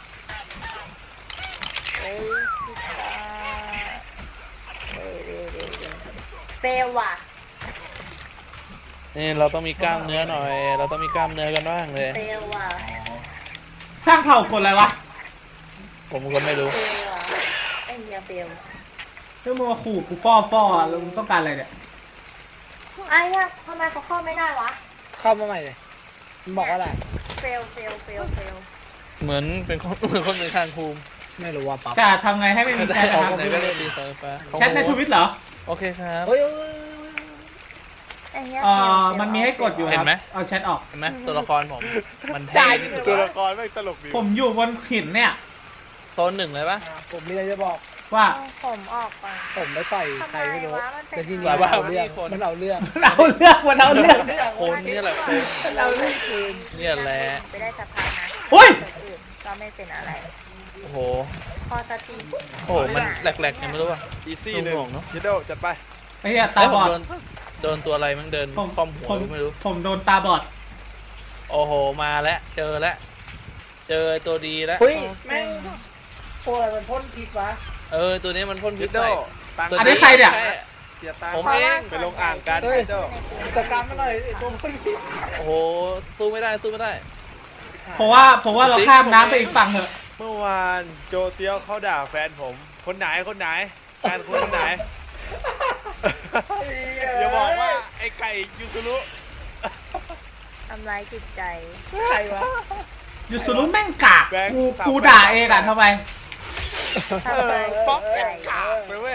เฮ้ยชิคาเฮ้ยเฮ้ยเฮ้ยเฮ้ยเฟลว่ะนี่เราต้องมีกล้ามเนื้อหน่อย เราต้องมีกล้ามเนื้อกันบ้างเลยเฟลว่ะสร้างเผ่ากดอะไรวะผมก็ไม่รู้เฟลว่ะไอ้เหี้ยเฟลเรื่องมึงมาขู่กูฟ่อฟ่อแล้วมึงต้องการอะไรเนี่ยไอ้เหี้ยทำไมเขาเข้าไม่ได้วะเข้ามาใหม่เลยมันบอกว่าอะไรเฟลเฟลเฟลเฟลเหมือนเป็นคนเหมือนคนในทางภูมิไม่รู้ว่าปั๊บจะทำไงให้ไม่มีแชทออกนะครับไหนก็ได้ดีไฟฟ้าแชทในทวิตเหรอโอเคครับเฮ้ยไอ้เหี้ยเอ่อเฟลมันมีให้กดอยู่คเห็รับนไหมเอาแชทออกเห็นไหมตัวละครผม มันเท่ที่สุดตัวละครไม่งตลกดีผมอยู่บนหินเนี่ยโซนหนึ่งเลยปะผมมีอะไรจะบอกว่าผมออกก่อนผมไปต่อยใครไม่รู้ทำไมวะมันเป็นแต่ที่นี่มันเอาเรื่องมันเอาเรื่องมันเอาเรื่องมันเอาเรื่องคนนี่แหละคนมันเอาเรื่องคืนเนี่ยแหละไปได้สะพานนะโอ้ยคนอื่นก็ไม่เป็นอะไรโอ้โหพอสติโอ้โห มันแหลกๆยังไม่รู้อ่ะอีซี่หนึ่งงงๆเนอะวิดโดจัดไปไอ้เหี้ยตาแล้วบผมอดโดนโดนตัวอะไรมั้งเดินผมคอมหัวผมไม่รู้ผมโดนตาบอดโอ้โห มาแล้ว เจอแล้ว เจอตัวดีแล้วเฮ้ยแม่งโอ้อะไรมันพ่นพิษวะเออ ตัวนี้มันพ่นพิวิษดโดใส่ตังค์อันนี้ใครเนี่ยเสียตังค์ผมเองไปลงอ่างกันเฮ้ยวิดโดจัดการมาหน่อยไอ้ตัวพ่นพิษโอ้โห สู้ไม่ได้ สู้ไม่ได้เพราะว่าผมว่าเราข้ามน้ำไปอีกฝั่งเถอะเมื่อวานโจเตียวเขาด่าแฟนผม คนไหนคนไหนแฟนคุณคนไหน อย่าบอกว่าไอ้ไก่ยูซุรุทำร้ายจิตใจใครวะยูสุรุแม่งกากแบงค์กูสับกูด่าเองอะทำไมทำร้ายป๊อปจิตใจเป็นกากไปเว้ย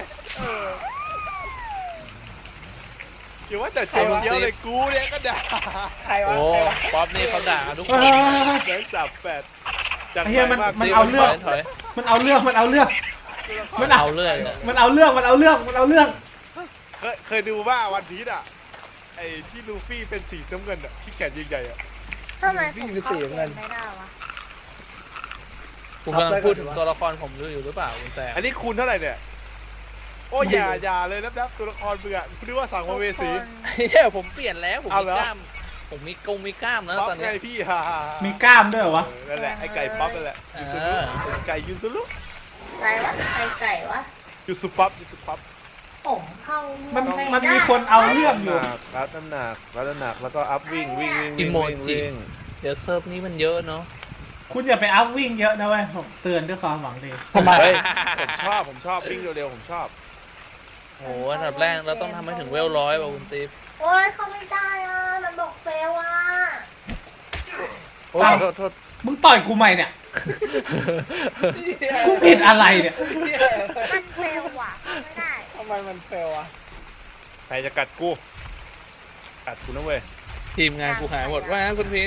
อย่าว่าแต่โจเตียวเลยกูเนี่ยก็ด่าใครวะโอ้ใครวะป๊อปนี่เขาด่าทุกคเอน อแบงค์สับแปดจากไอ้เหี้ยมันไปากมันเอาเรื่องถอยมันเอาเรื่องมันเอาเรื่อง มันเอาเอาเรื่อยเลยมันเอาเรื่องมันเอาเรื่องมันเอาเรื่องเคยเคยดูว่าวันพีชอ่ะไอ้ที่ลูฟี่เป็นสีน้ำเงินอ่ะที่แขนใหญ่ๆอ่ะทำไมผมเข้าเกมไม่ได้วะคุณกำลังพูดถึงตัวละครผมดูอยู่หรือเปล่าคุณแซมอันนี้คูณเท่าไหร่เนี่ยโอ้ยอย่าอย่าเลยนับนับตัวละครมึงอ่ะคุณนึกว่าสังเวสีเฮ้ยผมเปลี่ยนแล้ว ผมเอามีเหรอกล้าม ผมมีกงมีกล้ามแล้วป๊อปตอนไงนี้พี่ฮ่าฮ่าฮ่ามีกล้ามด้วยเหรอวะเออนั่นแหละไอ้ไก่ป๊อปนั่นแหละเอยูซุอรุไก่ยูซุรุไก่วะไก่ไก่วะยูซุป๊อปยูซุป๊อปผมเข้ามันไได้มันมีคนเอาเรื่องอยู่รับน้ำหนักรับน้ำหนักแล้วก็อัพวิ่งวิ่งวิ่งอิวิ่งโมวิ่งจิวิ่งเดี๋ยวเซิร์ฟนี้มันเยอะเนาะคุณอย่าไปอัพวิ่งเยอะนะเว้ยผมเตือนด้วยความหวังดีทำไมเฮ้ยผมชอบผมชอบวิ่งเร็วๆผมชอบโอ้โหอันดับแรกเราต้องทำให้ถึงเวลร้อยป่ะคุณติ๊บโอ๊ยเข้าไม่ได้อ่ะมันบอกเฟลอ่ะโอ้ยเอ้าโทษโทษมึงต่อยกูใหม่เนี่ย กูผิดอะไรเนี่ยมันเฟลว่ะเข้าไม่ได้ทำไมมันเฟลอะใครจะกัดกูกัดกูนะเว้ยทีมงานกูหายหมดว่าคุณพีท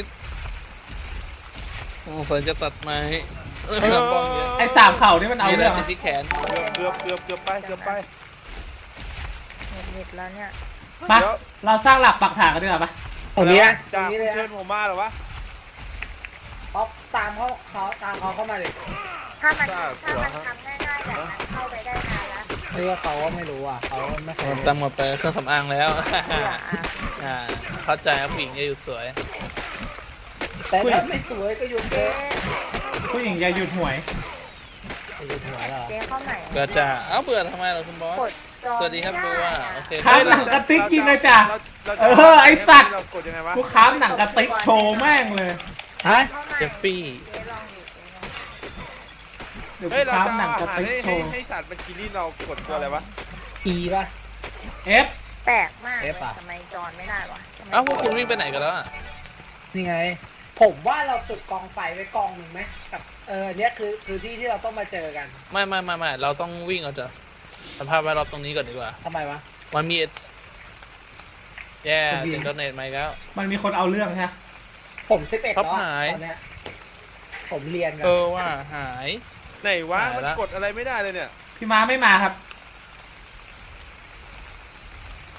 สงสัยจะตัดไม้เออลำบองเยอะไอ้สามเข่านี่มันเอามีอะไรเรื่องในอะที่แขนเกือบเกือบเกือบเกือบไปเกือบไปหงุดหงิดแล้วเนี่ยมาเราสร้างหลักปักฐานกันดีกว่าปะตรงนี้นะตรจ้างนี้เลยเชิญนะผมมาเหรอวะป๊อปตามเขาเขาตามเขาเข้ามาเลยถ้ามันจ้าถ้ามันทำง่ายๆแบบนั้นเข้าไปได้นานแล้วเฮ้ยเขาก็ไม่รู้อ่ะเขาไม่เคยตั้งหมดไปเครื่องสำอางแล้วเบื่ออ่ะอ่าเข้าใจครับผู้หญิงจะอยู่สวยแต่ถ้าไม่สวยก็หยุดเถเจ๊อะผู้หญิงอย่าหยุดหวยจะหยุดหัวเหรอเจ๊เข้าใหม่ก็จะเอ้าเบื่อทำไมล่ะคุณบอสกดจอสวัสดีครับไม่บัวได้อะโอเคครับ หนังกระติกจริงเลยจ้ะเราจะเออไอ้สัตว์เรากดยังไงวะกูค้ามหนังกระติกโชว์แม่งเลยฮะเข้าใหม่เจฟฟี่เจ๊ลองดูเจ๊ลองดูเดี๋ยวเฮ้กูยเราค้ามจะหนังเอากระอาหารติกให้โชให้ว์ให้สัตว์มันกินนี่เรากดตัวอะไรวะอีป่ะเอฟแปลกมากเลย F อะทำไมจอนไม่ได้วะทำไมเอ้าพวกคุณวิ่งไปไหนกันแล้วอ่ะนี่ไง ผมว่าเราจุดกองไฟไว้กองหนึ่งไหมกับเออเนี้ยคือคือที่ที่เราต้องมาเจอกันไม่ไม่ไม่ไม่เราต้องวิ่งเอาจากสภาพแวดล้อมตรงนี้ก่อนดีกว่าทำไมวะมันมีแย่มันมีเซ็นเตอร์เน็ตไหมาอีกแล้วมันมีคนเอาเรื่องใช่ไหมผมสิบเอ็ดครับแล้วอะหายตอนเนี้ยผมเรียนกันเออว่าหายไหนวะหายมันละกดอะไรไม่ได้เลยเนี่ยพี่ม้าไม่มาครับ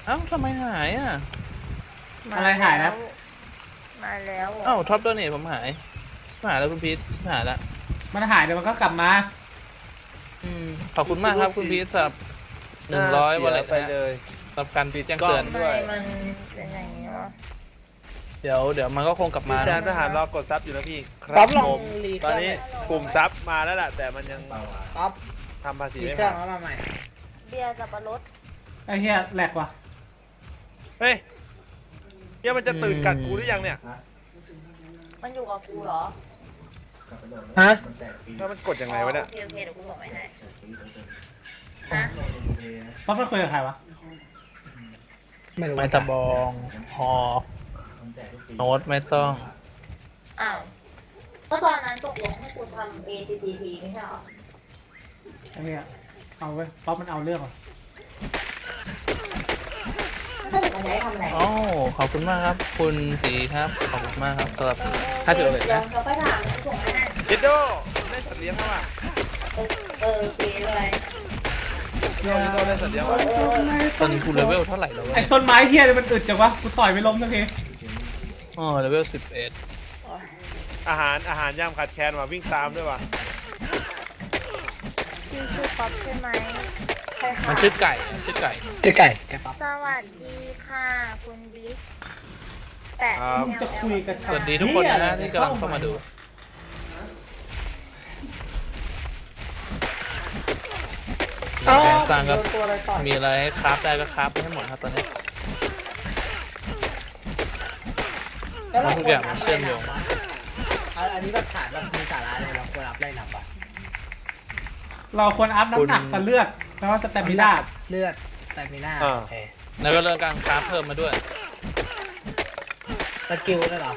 เอ้าทำไมหายอ่ะอะไรหายนะมาแล้วเอ้าท็อปตัวเนี่ยผมหายหายแล้วคุณพีทหายแล้วมันหายเดี๋ยวมันก็กลับมาอืมขอบคุณมากครับคุณพีทสำหรับหนึ่งร้อยวอลเล็ตไปนะเลยสำหรับการแจ้งเตือนทำไมมันเป็นอย่างนี้วะเดี๋ยวเดี๋ยวมันก็คงกลับมาพี่แซมนะทหารรอกดซับอยู่นะพี่คป๊รัอบ ปลผองมรีตอนนี้กลุ่มซับมาแล้วแหละแต่มันยังป๊อปทำภาษีรีไม่เครื่องผ่านแล้วมาใหม่เบียร์สับปะรดไอ้เหี้ยแหลกว่ะเฮ้ยเดี๋ยวมันจะตื่นกัดกูหรือยังเนี่ยมันอยู่กับกูเหรอฮะถ้ามันกดยังไงวะเนี่ยโอเคโอเคเดี๋ยวกูส่งไปให้ฮะป๊อปมันคุยกับใครวะไม่รู้ไม้ตะบองฮอโน้ตไม่ต้องอ้าวก็ตอนนั้นตกลงให้กูทำ เอ ที ที ที ไม่ใช่เหรอไอ้เหี้ยเอาเว้ยป๊อปมันเอาเรื่องว่ะถ้าเกิดมันจะให้ทำอะไรโอ้ขอบคุณมากครับ คุณสีครับขอบคุณมากครับสำหรับค่าจุดเลยนะเขาไปถามกูส่งให้นะเจดโดได้สัตว์เลี้ยงแล้วอ่ะเออโอเคเลยเจดโดได้สัตว์เลี้ยงเอแล้วอเออตอนนี้กูเลเวลเท่าไหร่แล้ววะไอ้เนี่ยต้นไม้เหี้ยนี่มันอึดจังวะกูต่อยไม่ล้มสักทีอ๋อเลเวลสิบเอ็ดอาหารอาหารย่ำขาดแคลนว่ะวิ่งตามด้วยว่ะพี่ชื่อป๊อปใช่ไหมใช่ค่ะมันชื่อไก่อะชื่อไก่เจ๊ไก่แกป๊อปสวัสดีค่ะคุณบิ๊กแต่มึงจะคุยกันสวัสดีทุกคนนะฮะที่กำลังเข้ามาดูมีแรงสร้างก็ตัวอะไรต่อมีอะไรให้คราฟได้ก็คราฟไปให้หมดครับตอนนี้แล้วเราทุกอย่างมันเชื่อมโยงอันนี้แบบถามแบบมีสาระเลยเราควรรับไล่นำปะเราควรอัพน้ำหนักกับเลือดแล้วก็สเตมิน่าเลือดแต่มีหน้าโอเคแล้วก็เรื่องการคราฟเพิ่มมาด้วยสกิลด้วยเหรอ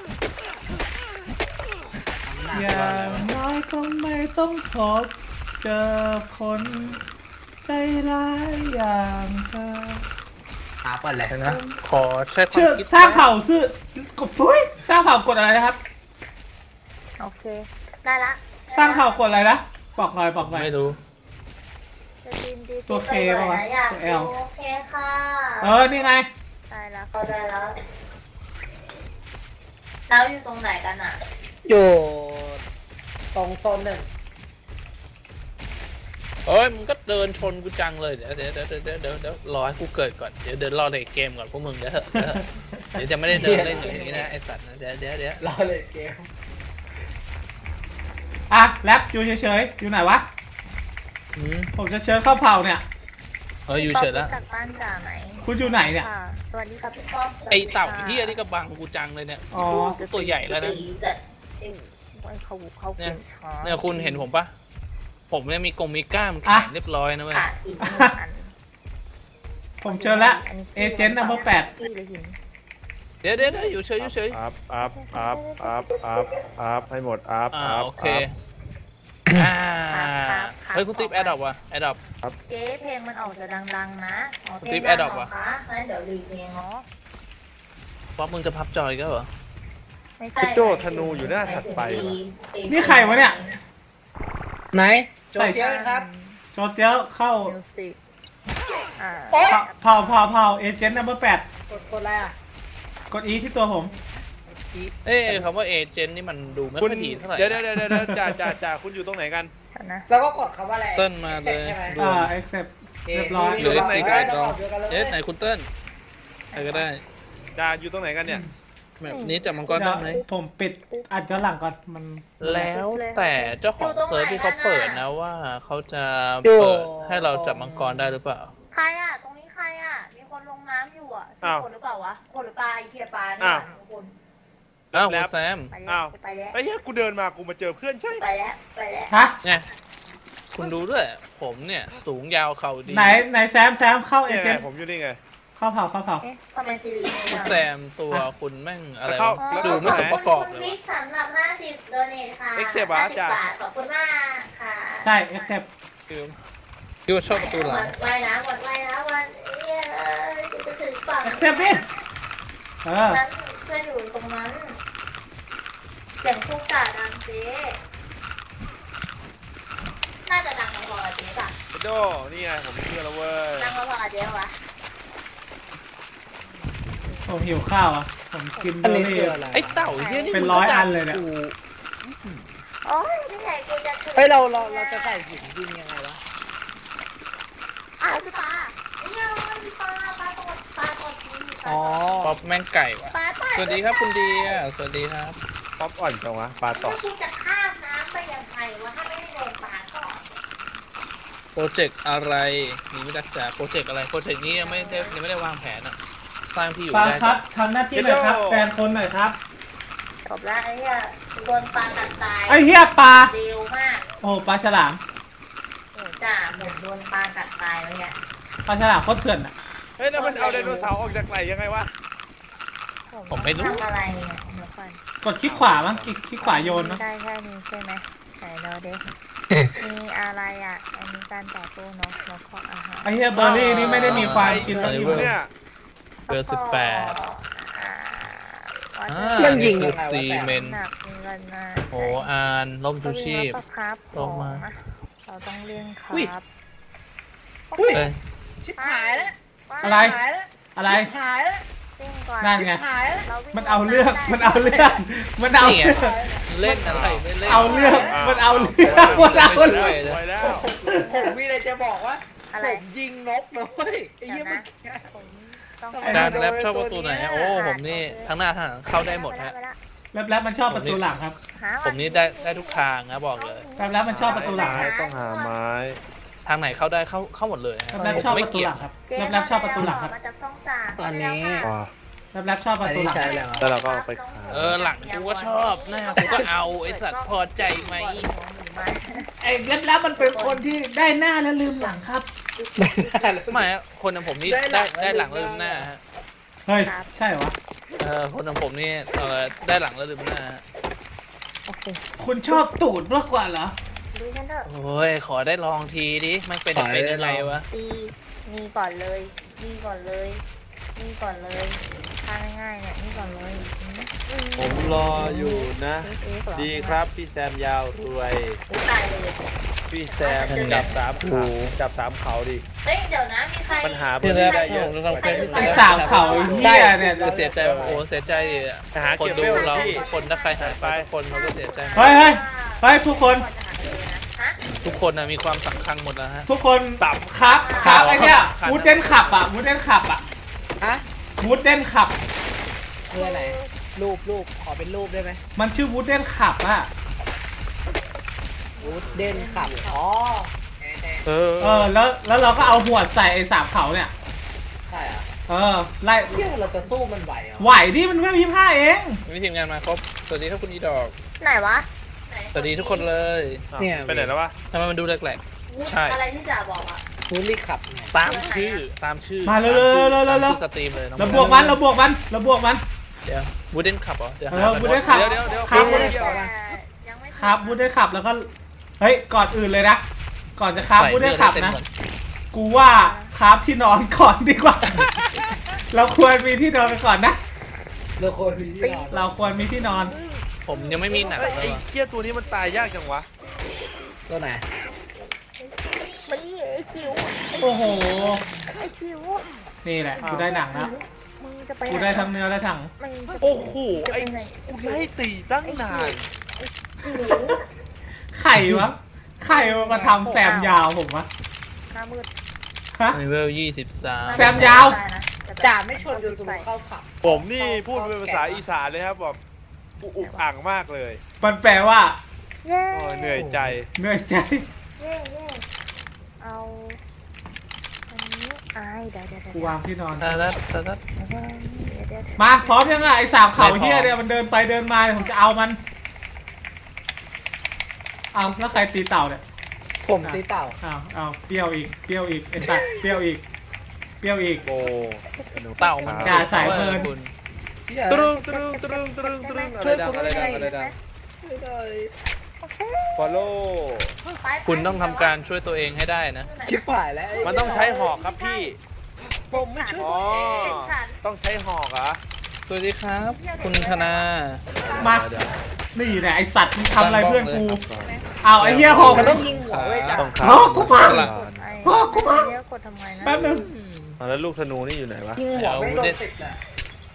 น้ำหนักอย่างน้อยคงไม่ต้องพบเจอคนใจร้ายอย่างเธอหาก่อนเลยเห็นไหมขอใช้ควาชื่อมคิดสร้างเผ่าชื่อกดฟุยสร้างเผ่ากดอะไรนะครับโอเค ได้ละสร้างเผ่ากดอะไรนะบอกหน่อยบอกหน่อยไม่รู้จะยินดีตัว K ปะวะอยากตัว L โอเคค่ะเออนี่ไงได้แล้วเขาได้แล้วแล้วอยู่ตรงไหนกันอ่ะอยู่ตรงโซนหนึ่งเอ้ยมึงก็เดินชนกูจังเลยเดี๋ยวเดี๋ยวเดี๋ยวเดี๋ยวเดี๋ยวเดี๋ยวรอให้กูเกิดก่อนเดี๋ยวเดินรอในเกมก่อนพวกมึงเดี๋ยวเถอะเดี๋ยวเถอะเดี๋ยวจะไม่ได้เดินเล่นอย่างนี้นะไอสัตว์นะเดี๋ยวเดี๋ยวเดี๋ยวรอเลยเกมอ่ะแรปอยู่เฉยๆอยู่ไหนวะอืมผมจะเชิญเข้าเผ่าเนี่ยเอออยู่เฉยแล้วจากบ้านจ่าไหนคุณอยู่ไหนเนี่ยค่ะสวัสดีครับพี่ป้อมไอเต่าเฮียนี่ก็บังกูจังเลยเนี่ยอ๋อตัวใหญ่แล้วนะจะเขาเขาเนี่เก่ยงช้าเนี่ยคุณเห็นผมปะผมเนี่ยมีกรงมีกล้ามแข็งเรียบร้อยนะเว้ยขาดอีกหนึ่งอันผมเชิญละเอเจนต์นัมเบอร์แปดพี่เลยหินเดี๋ยวเดี๋ยวเดี๋ยวอยู่เฉยอยู่เฉยอัพอัพอัพอัพอัพอัพให้หมดอัพอ่าอัพโอเคอ่าเฮ้ยคุณติ๊บแอดดอปวะแอดดอปเจ๊เพลงมันออกจะดังๆนะอ๋อเพลติ๊งบดัง Adopt เหรอวะคะงั้นเดี๋ยวรีเพลงเนาะป๊อปมึงจะพับจอยก็เหรอไม่คุใช่ณโจธนูอยู่หน้าถัดไปว่ะนี่ใครวะเนี่ยไหนโจเจ๊ครับโจเจ้าเข้ามิวสิกอ่าโอ๊ยเผ่าเผ่าเผ่าเอเจนต์นัมเบอร์แปดกดกดอะไรอ่ะกด E ที่ตัวผมเอ้ยคำว่าเอเจนต์นี่มันดูไม่คุค่ณอยดีเท่าไหร่เดี๋ยวเดี๋ยวเดี๋ยวเดี๋ยวจ่าจ่าจ่าคุณอยู่ตรงไหนกันเดี๋ยวนะแล้วก็กดคำว่าอะไรเติ้ลมาเลยใช่ไหมอ่า accept เรียบร้อยอยู่ตรงไหนกันเอ๊ะไหนคุณเติ้ลใครก็ได้จ่าอยู่ตรงไหนกันเนี่ยแบบนี้จับมังกรได้ไหมผมปิดอัดย้อนหลังก่อนมันแล้วแต่เจ้าของเซิร์ฟที่เขาเปิดนะว่าเขาจะเปิดให้เราจับมังกรได้หรือเปล่าใครอ่ะ ตรงนี้ใครอ่ะ มีคนลงน้ำอยู่อ่ะใช่อ้าวคนหรือเปล่าวะ คนหรือปลาไอเทียปลานี่อ้าวหว่าทุกคนอ้าวคุณแซมไปอ้าแล้ว วไปแล้วไอ้เหี้ยกูเดินมากูมาเจอเพื่อนใช่ไปแล้วไปแล้วฮะเนี่ยคุณดูด้วยผมเนี่ยสูงยาวเข่าดีไหนไหนแซมแซมเข้าเอเนี่ยเจไงนต์ผมอยู่นี่ไงเข้าเผ่าเข้าเผ่าเอ๊ะทำไมซีรีส์คุณแซมตัวคุณแม่งอะไรแล้วเข้าวะแล้วดูไม่สมประกอบคุณเลยบิ๊วะกสำหรับห้าสิบโดเนทค่ะ Accept อ่ะห้าสิบจ้ะบาทขอบคุณมากค่ะใช่ accept คือคือชอบประตูหลังว่ายน้ำวันว่ายน้ำวันเอ้ยเอ้ยจะถึงฝั่ง accept นี่เออนั้นเพื่อนอยู่ตรงนั้นเสียงทุกจ่าดังเจ๊น่าจะดังพอๆกับเจ๊ป่ะโดนี่ไงผมเพื่อนแล้วเว้ยดังพอๆกับเจ๊ปะวะผมหิวข้าวอ่ะผมกินเบอันอนี้ร์รี่คืออะไรไอ้เต่าไอ้เหี้ยนี่เป็นร้อยอันเลยเนี่ยกูโอ้ยพี่ใหญ่กูจะขึ้นเฮ้ยเราเราเราจะใส่หินยิงยังไงวะอ้าวคือปลาเนี่ยมันปลาปลาตอดปลาตอดมีปลาอ๋อป๊อปแม่งไก่ว่ะปลาตอดสวัสดีครับคุณเดียสวัสดีครับป๊อปอ่อนจังวะปลาตแล้อวดกูจะข้ามน้ำไปยังไงวะถ้าไม่ได้โดนปลาตอดโปรเจกต์อะไรนี่ไม่ได้จากโปรเจกต์อะไรโปรเจกต์นี้ยังไม่ได้ยังไม่ได้วางแผนอ่ะสร้างที่อยู่ฟังได้ครับทำหน้าที่หน่อยครับแฟนคนหน่อยครับจบแล้วไอ้เนี่ยโดนปลากัดตายไอ้เหี้ยปลาเร็วมากโอ้โหปลาฉลามโอ้จ้าเหมือนโดนปลากัดตายเลยเนี่ยปลาฉลามโคตรเถื่อนอ่ะเฮ้ยแล้วมันเอาไดโนเสาร์ออกจากไหลยังไงวะผมไม่รู้ทำอะไรเนี่ยเดี๋ยวก่อนกดคลิกขวามั้งคลิกคลิกขวาโยนมั้งใช่แค่นี้ใช่ไหมไหนเราเด็กมีอะไรอ่ะอันนี้การต่อสู้นกนกของอาหารไอ้เหี้ยเบอร์รี่นี่ไม่ได้มีความกินไอ้แล้วพวกเนี่ยเบอร์สิบแปดอ่าอ่าเรื่องยิงนี่ยังคือไงวะซีแต่เมนหนักมีเงินนะโออานล่มชูชีพเราครับลงมาเราต้องเลี้ยงคอุ้ยรับอุ้ยเอ้ยชิบหายแล้วอะไรหายแล้วอะไรชิบหายแล้วเลี้ยงก่อนนั่นไงหายแล้ววิ่มันเอาเรื่องมันเอาเรื่องมันเอานี่ไงเรื่องเล่นอะไรไม่เล่นเอาเรื่องมันเอาเรื่องมันเอาไม่เรื่ช่อวงยเลยไปแล้วผมมีอะไรจะบอกว่าอะไรผมยิงนกนะเว้ยไอ้เดี๋เหี้ยยว เมื่นะอกี้ผมต้องจานแรปชอบประตูไหนโอ้ผมนี่ทั้งหน้าทั้งหลังเข้าได้หมดฮะแล้วแล้วมันชอบประตูหลังครับผมนี่ได้ได้ทุกทางนะบอกเลยแล้วแล้วมันชอบประตูหลังไม้ต้องหาไม้ทางไหนเข้าได้เข้าเข้าหมดเลยฮะแล้วแล้วชอบไม่ประตูเกี่หยลัวงครับแล้วแล้วชอบประตูหลังครับมาจากช่องสามตอนนี้อ๋อแล้วแล้วชอบประอันตูนี้หลังใช้แล้วแล้วเราก็เอาไปขายเออหลังกูก็ชอบหน้ากูก็เอาไอสัตว์พอใจไหมไอ้แล้วแล้วมันเป็นคนที่ได้หน้าแล้วลืมหลังครับไม่ฮะคนอย่างผมนี่ได้ได้หลังแล้วลืมหน้าฮะเฮ้ยใช่เหรอวะเออคนอย่างผมนี่เออได้หลังแล้วลืมหน้าฮะโอเคคุณชอบตูดมากกว่าเหรอดูฉันเถอะโอ้ยขอได้ลองทีดิมันเป็นเป็นยังไงวะตีนี่ก่อนเลยนี่ก่อนเลยนี่ก่อนเลยทางง่ายๆเนี่ยนี่ก่อนเลยอืมอืผมรออยู่นะเอ๊ะเหอดีครับพี่แซมยาวรวยอุ๊ยตายเลยพี่แซมจับสามเขาจับสามเขาดิเฮ้ยเดี๋ยวนะมีใครปัญหาเพื่เพื่ออน นได้ได้เยเยอะอะเราเป็นไอ้สามเขาเหี้ยเนี่ยก็เสียใจโอ้เสียใจคนดูเราทุกคนถ้าใครหายไปทุกคนเขาก็เสียใจเฮ้ยเฮ้ยเฮ้ยทุกคนฮะทุกคนนะมีความสำคัญหมดนะฮะทุกคนตับครับครับไอ้เนี่ยครับวูดเด้นขับอ่ะวูดเด้นขับอ่ะฮะวูดเด้นขับคืออะไรรูปรูปขอเป็นรูปได้ไหมมันชื่อวูดเด้นขับอ่ะวูดเด่นขับอ๋อเออเออแล้วแล้วเราก็เอาหัวใส่ไอ้สามเขาเนี่ยใช่อ่ะเออไล่เที่ยเราจะสู้มันไหวเหรอไหวดิมันไม่มีผ้าเองวันนี้ทีมงานมาครบสวัสดีครับคุณอีดอกไหนวะสวัสดีทุกคนเลยเนี่ยไปไหนแล้ววะทำไมมันดูแปลก ใช่อะไรที่จ่าบอกอ่ะวูดลี่ขับไงๆตามชื่อตามชื่อมาเร็วตชื่อๆเร็วๆเร็วๆตามชื่อสตรีมเลยน้องเราบวกมันเราบวกมันเราบวกมันเดี๋ยวบูเดนขับเหรอเดี๋ยวเอหาอกันบูเดนขับเดี๋ยวเดี๋ยวเดี๋ยวครับเดี๋ยวเดี๋ยวแต่ยังไม่ครับวูดเด้นขับแล้วก็เฮ้ยก่อนอื่นเลยนะก่อนจะครับใส่วูดเลืเด้อน ดขับเต็มนะหมดกูว่าครับที่นอนก่อนดีกว่า เราควรมีที่นอนกันก่อนนะเราควรมีที่นอนเราควรมีที่นอนผมยังไม่มีหนังเฮ้ยเลไอ้ยว่ะเคี้ยตัวนี้มันตายยากจังวะตัวไหนมันนี่ไอ้จิ๋วโอ้โหไอ้จิ๋วนี่แหละกูได้หนังแล้วมึงจะไปกูได้ทั้งเนื้อและถังมึงจะโอ้โหจะไอ้ไปไหนกูไล่ตีตั้งนานไข่วะไข่มาทำแซมยาวผมวะหน้ามืดฮะเลเวลยี่สิบสามแซมยาวจ่าไม่ชนจนสมมติเข้าขับผมนี่พูดเป็นภาษาอีสานเลยครับแบบอุกอ่างมากเลยมันแปลว่าเย้โอ้ยเหนื่อยใจเหนื่อยใจเย้เย้เอาอันนี้อายเดี๋ยวเดี๋ยวเดี๋ยวกูวางที่นอนตาดัดตาดัดเดี๋ยวเดี๋ยวมาพร้อมยังไงไอ้สามเขาไม่พร้อมเฮียเนี่ยมันเดินไปเดินมาเดี๋ยวผมจะเอามัน เอาแล้วใครตีเต่าเนี่ยผมตีเต่าเอาเอาเปรี้ยวอีกเปรี้ยวอีกไอ้สัตว์เปรี้ยวอีกเปรี้ยวอีกโอ้เต่ามันจ่าสายเพลินคุณตรึงตรึงตรึงตรึงตรึงอะไรดังอะไรดังอะไรดังไม่ได้โอเคฟอลโล่ไปคุณต้องทำการช่วยตัวเองให้ได้นะชิบหายแล้วมันต้องใช้หอกครับพี่ผมไม่ช่วยอ๋ตัอวเองต้องใช้หอกเหรอสวัสดีครับ คุณธนามาเดี๋ยวนี่แหละไอสัตว์มึงทำอะไรเพื่อนกู เอาไอ้เหี้ยหอกมันต้องยิงหัวไว้จ้ะต้องหอกกูพังพ่อกูมาเดี๋ยวกดทำไมนะแป๊บนึงแล้วลูกธนูนี่อยู่ไหนวะยิงหัวไม่โดนติดอ่ะ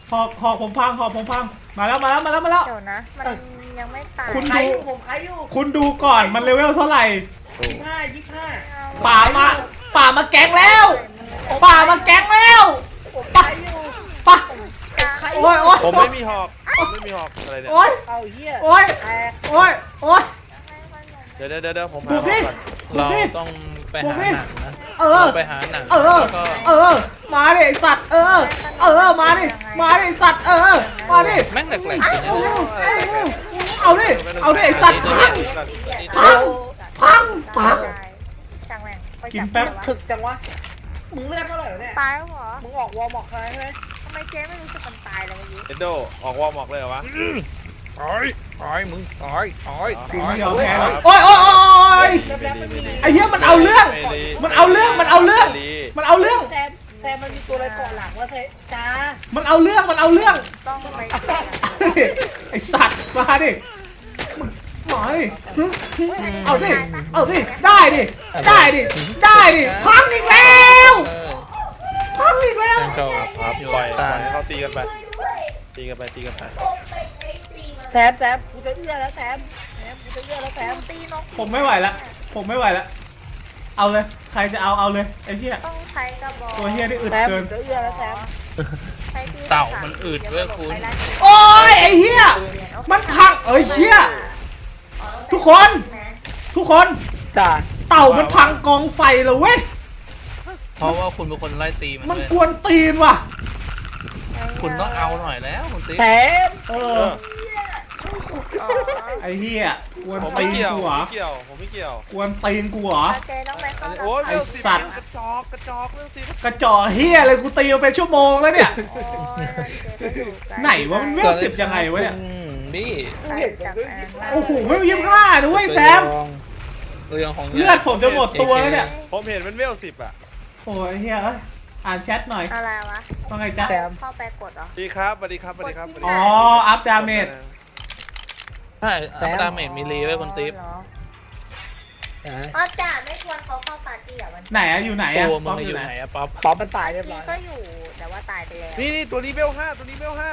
หอกหอกผมพังหอกผมพังมาแล้วมาแล้วมาแล้วมาแล้วเดี๋ยวนะ มันยังไม่ตายคุณใครอยู่ผมใครอยู่คุณดูก่อนมันเลเวลเท่าไหร่ยี่ห้ายี่ห้าป่ามาป่ามาแก๊งแล้วป่ามาแก๊งแล้วผมใครอยู่ป่าใครโอ้ยโอ้ยผมไม่มีหอกผมไม่มีหอกอะไรเนี่ยโอ้ยเอาเหี้ยโอ้ยแตกโอ้ยโอ้ยเดี๋ยวเดี๋ยวเดี๋ยวผมบุหาก หอดิกก่อนเราต้องไปหาหนังนะเออเราไปหาหนังเออแล้วก็เออมาดิไอสัตว์เออเออมาดิมาดิไอสัตว์เออมาดิแม่งแหลกๆจริงนะเนี่ยเอาดิเอาดิไอสัตว์พังพังพังพังช่างแม่งไปกินจับแป๊บถึกจังวะมึงเลือดเท่าไหร่วะเนี่ยตายแล้วเหรอมึงออกวอร์มออกใครใช่ไหมทำไมเจ๊ไม่รู้สึกมันตายเลยเมื่อกี้เอนโดออกวอร์มออกเลยเหรอวะถอยถอยมึงถอยถอยถกูอยไม่ยอมแพ้แล้วโอ้ยโอ้ยโอ้ยแรกๆมันมีไอ้เหี้ยมันเอาเรื่อง มันเอาเรื่องมันเอาเรื่องมันเอาเรื่องแซมแซมมันมีตัวอะไรเกาะหลังวะแซมจ้ามันเอาเรื่องมันเอาเรื่องต้องไปไอสัตว์มาดิมาดิเอาดิเอาดิได้ดิได้ดิได้ดิพังอีกแล้วเออพังอีกแล้วแม่งก็ครับอยู่ปล่อยปล่ตาอยให้เขาตีกันไปตีกันไปตีกันไปแซมแซมกูจะเอื้อแล้วแซมแซมกูจะเอื้อแล้วแซมตีนกผมไม่ไหวละผมไม่ไหวละเอาเลยใครจะเอาเอาเลยไอ้เหี้ยต้องใช้กระบอกตัวเหี้ยนี่อึดแซมเกินกูจะเอื้อแล้วแซมใช้ที่เต่ามันอืดเว้ยคุณโอ้ยไอ้เหี้ยมันพังเอ้ยเหี้ยทุกคน ทุกคนจ้าเต่ามันพังกองไฟเลยเว้ยเพราะว่าคุณเป็นคนไล่ตีมันมันเลยกวนตีนว่ะคุณต้องเอาหน่อยแล้วคุณติ๊กแซมเอเอออไอ้เหี้ยกวนผมตีไม่นเกี่ยวกูผมเหรอไม่เกี่ยวผมไม่เกี่ยวกวนตีนกูเหรอเจ๊ต้องไปเข้าโอ้ยไอ้เวลสิบสัตว์กระจอกกระจอกเรื่องสิบกระจอกเหี้ยเลยกูตีมาเป็นชั่วโมงแล้วเนี่ย ไหนวะมันเวลสิบยังไงวะเนี่ยอืมบี้กูเห็นจากโอ้โหเวลยี่สิบห้าด้วยแซมเรื่องของเลือดผมจะหมดตัวแล้วเนี่ยผมเห็นมันเวลสิบอ่ะโอ้ยเฮียเอ้ยอ่านแชทหน่อยอะไรวะว่าไงจ๊ะแซมเข้าไปกดเหรอดีครับสวัสดีครับสวัสดีครับอ๋อ อัพดาเมจใช่อัพดาเมจมีรีไว้คุณติ๊กเหรออ๋อจ่าไม่ควรเขาเข้าปาร์ตี้อ่ะวันไหนอะอยู่ไหนอะตัวมึป๊อง ปออยู่ ยู่ไหไหนนอะป๊อปป๊อปมันตายเรียบร้นี่อยก็อยู่แต่ว่าตายไปแล้วนี่นี่ตัวนี้เวลห้าตัวนี้เวลห้า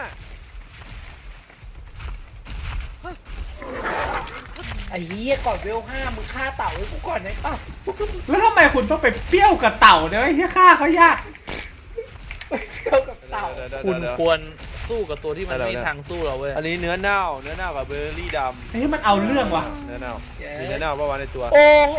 ไอ้เหี้ยก่อนเวลห้ามึงฆ่าเต่าให้กูก่อนได้ป่ะแล้วทำไมคุณต้องไปเปรี้ยวกับเต่าเนี่ยไอ้เฮียฆ่าเขายากไปเที่ยวกับเต่าคุณควรสู้กับตัวที่มันไม่มีทางสู้เราเว้ยอันนี้เนื้อเน่าเนื้อเน่ากับเบอร์รี่ดเฮ้ยมันเอาเรื่องว่ะำเนื้อเน่ามีเนื้อเน่าประมาณในตัวโอ้โห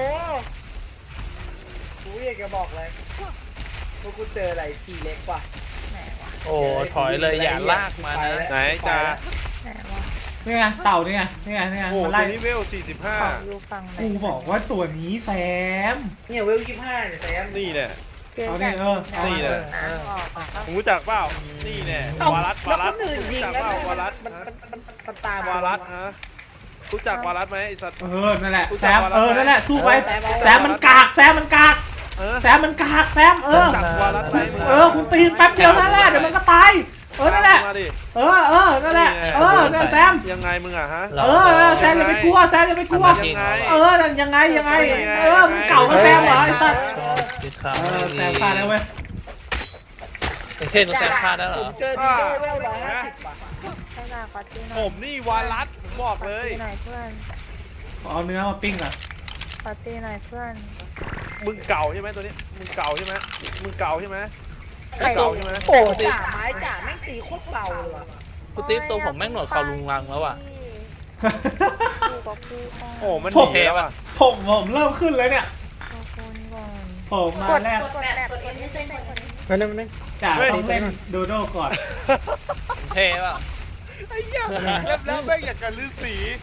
กูอยากจะบอกเลยว่ากูเจออะไรทีเล็กกว่าไหนวะโอ้ถอยเลยอย่าลากมานะไหนจ้าไหนวะนี่ไงเต่านี่ไงนี่ไงนี่ไงโอ้มันตัไล่วนี้เวลสี่สิบห้าของอยู่ฝั่งไหนกูบอกว่าตัวนี้แซมเนี่ยเวลยี่ห้าเนี่ยแซมนี่เนี่ยเจ๊เอานี่จากเออนี่แหละน้ำออกอ่ะผมรู้จักเปล่านี่แน่เอ้าวารัสแล้ววารัคสนอื่นยิงรู้จักแล้วเปล่าวารัสมันมันมันมันตามวารัสฮะรู้จักวารัสไหมไอ้สัตว์เออ นั่นแหละรู้แซจักมวารัสเออ นั่นแหละ สู้ไปเออแซมเอาแซมมันกาก แซมมันกากเออแซมมันกาก แซม เออรู้จักวารัสไหมมึงเออ คุณตีนแป๊บเดียวนั่นแหละ เดี๋ยวมันก็ตาย เออ นั่นแหละมาดิเออ เออ นั่นแหละ เออ นั่นแซมยังไงมึงอ่ะฮะเออ แซมอย่าไปกลัว แซมอย่าไปกลัวยังไงเออ นั่นยังไง ยังไง เออ มึงเก่ากับแซมเหรอไอ้สัสติดขาเอไม่อดีแซมฆ่าแล้วเว้ยประเทศนู้นแซมฆ่าได้เหรผอมเจอดีโดเวลร้อยห้าสิบว่ะให้มาขอตีหน่ผอยมนี่วารัสผมบอกขอเลยตีหน่อยเพื่อนขอเอาเนื้อมาปิ้งก่อนขอตีหน่อยเพื่อนมึงเก่าใช่ไหมตัวนี้มึงเก่าใช่ไหมมึงเก่าใช่ไหมใครเก่าใช่ไหมโอ้จ่าไม้จ่าแม่งตีโคตรเบาเลยว่ะคุณติ๊กตัวผมแม่งหนวดเขาลุงลังแล้วอ่ะอยู่กับกูก่อนโอ้มันผมหนีแล้วอ่ะผมผมเริ่มขึ้นเลยเนี่ยเอาคนก่อนผมมากดแรกกดแบบกดเอ็มไม่ใช่คนนี้มาหนึ่งมาหนึ่งจ่าต้องเล่นโดโดก่อนเท่ป่ะไอ้เหี้ยแล้วแล้วแม่งอยากกันลือสี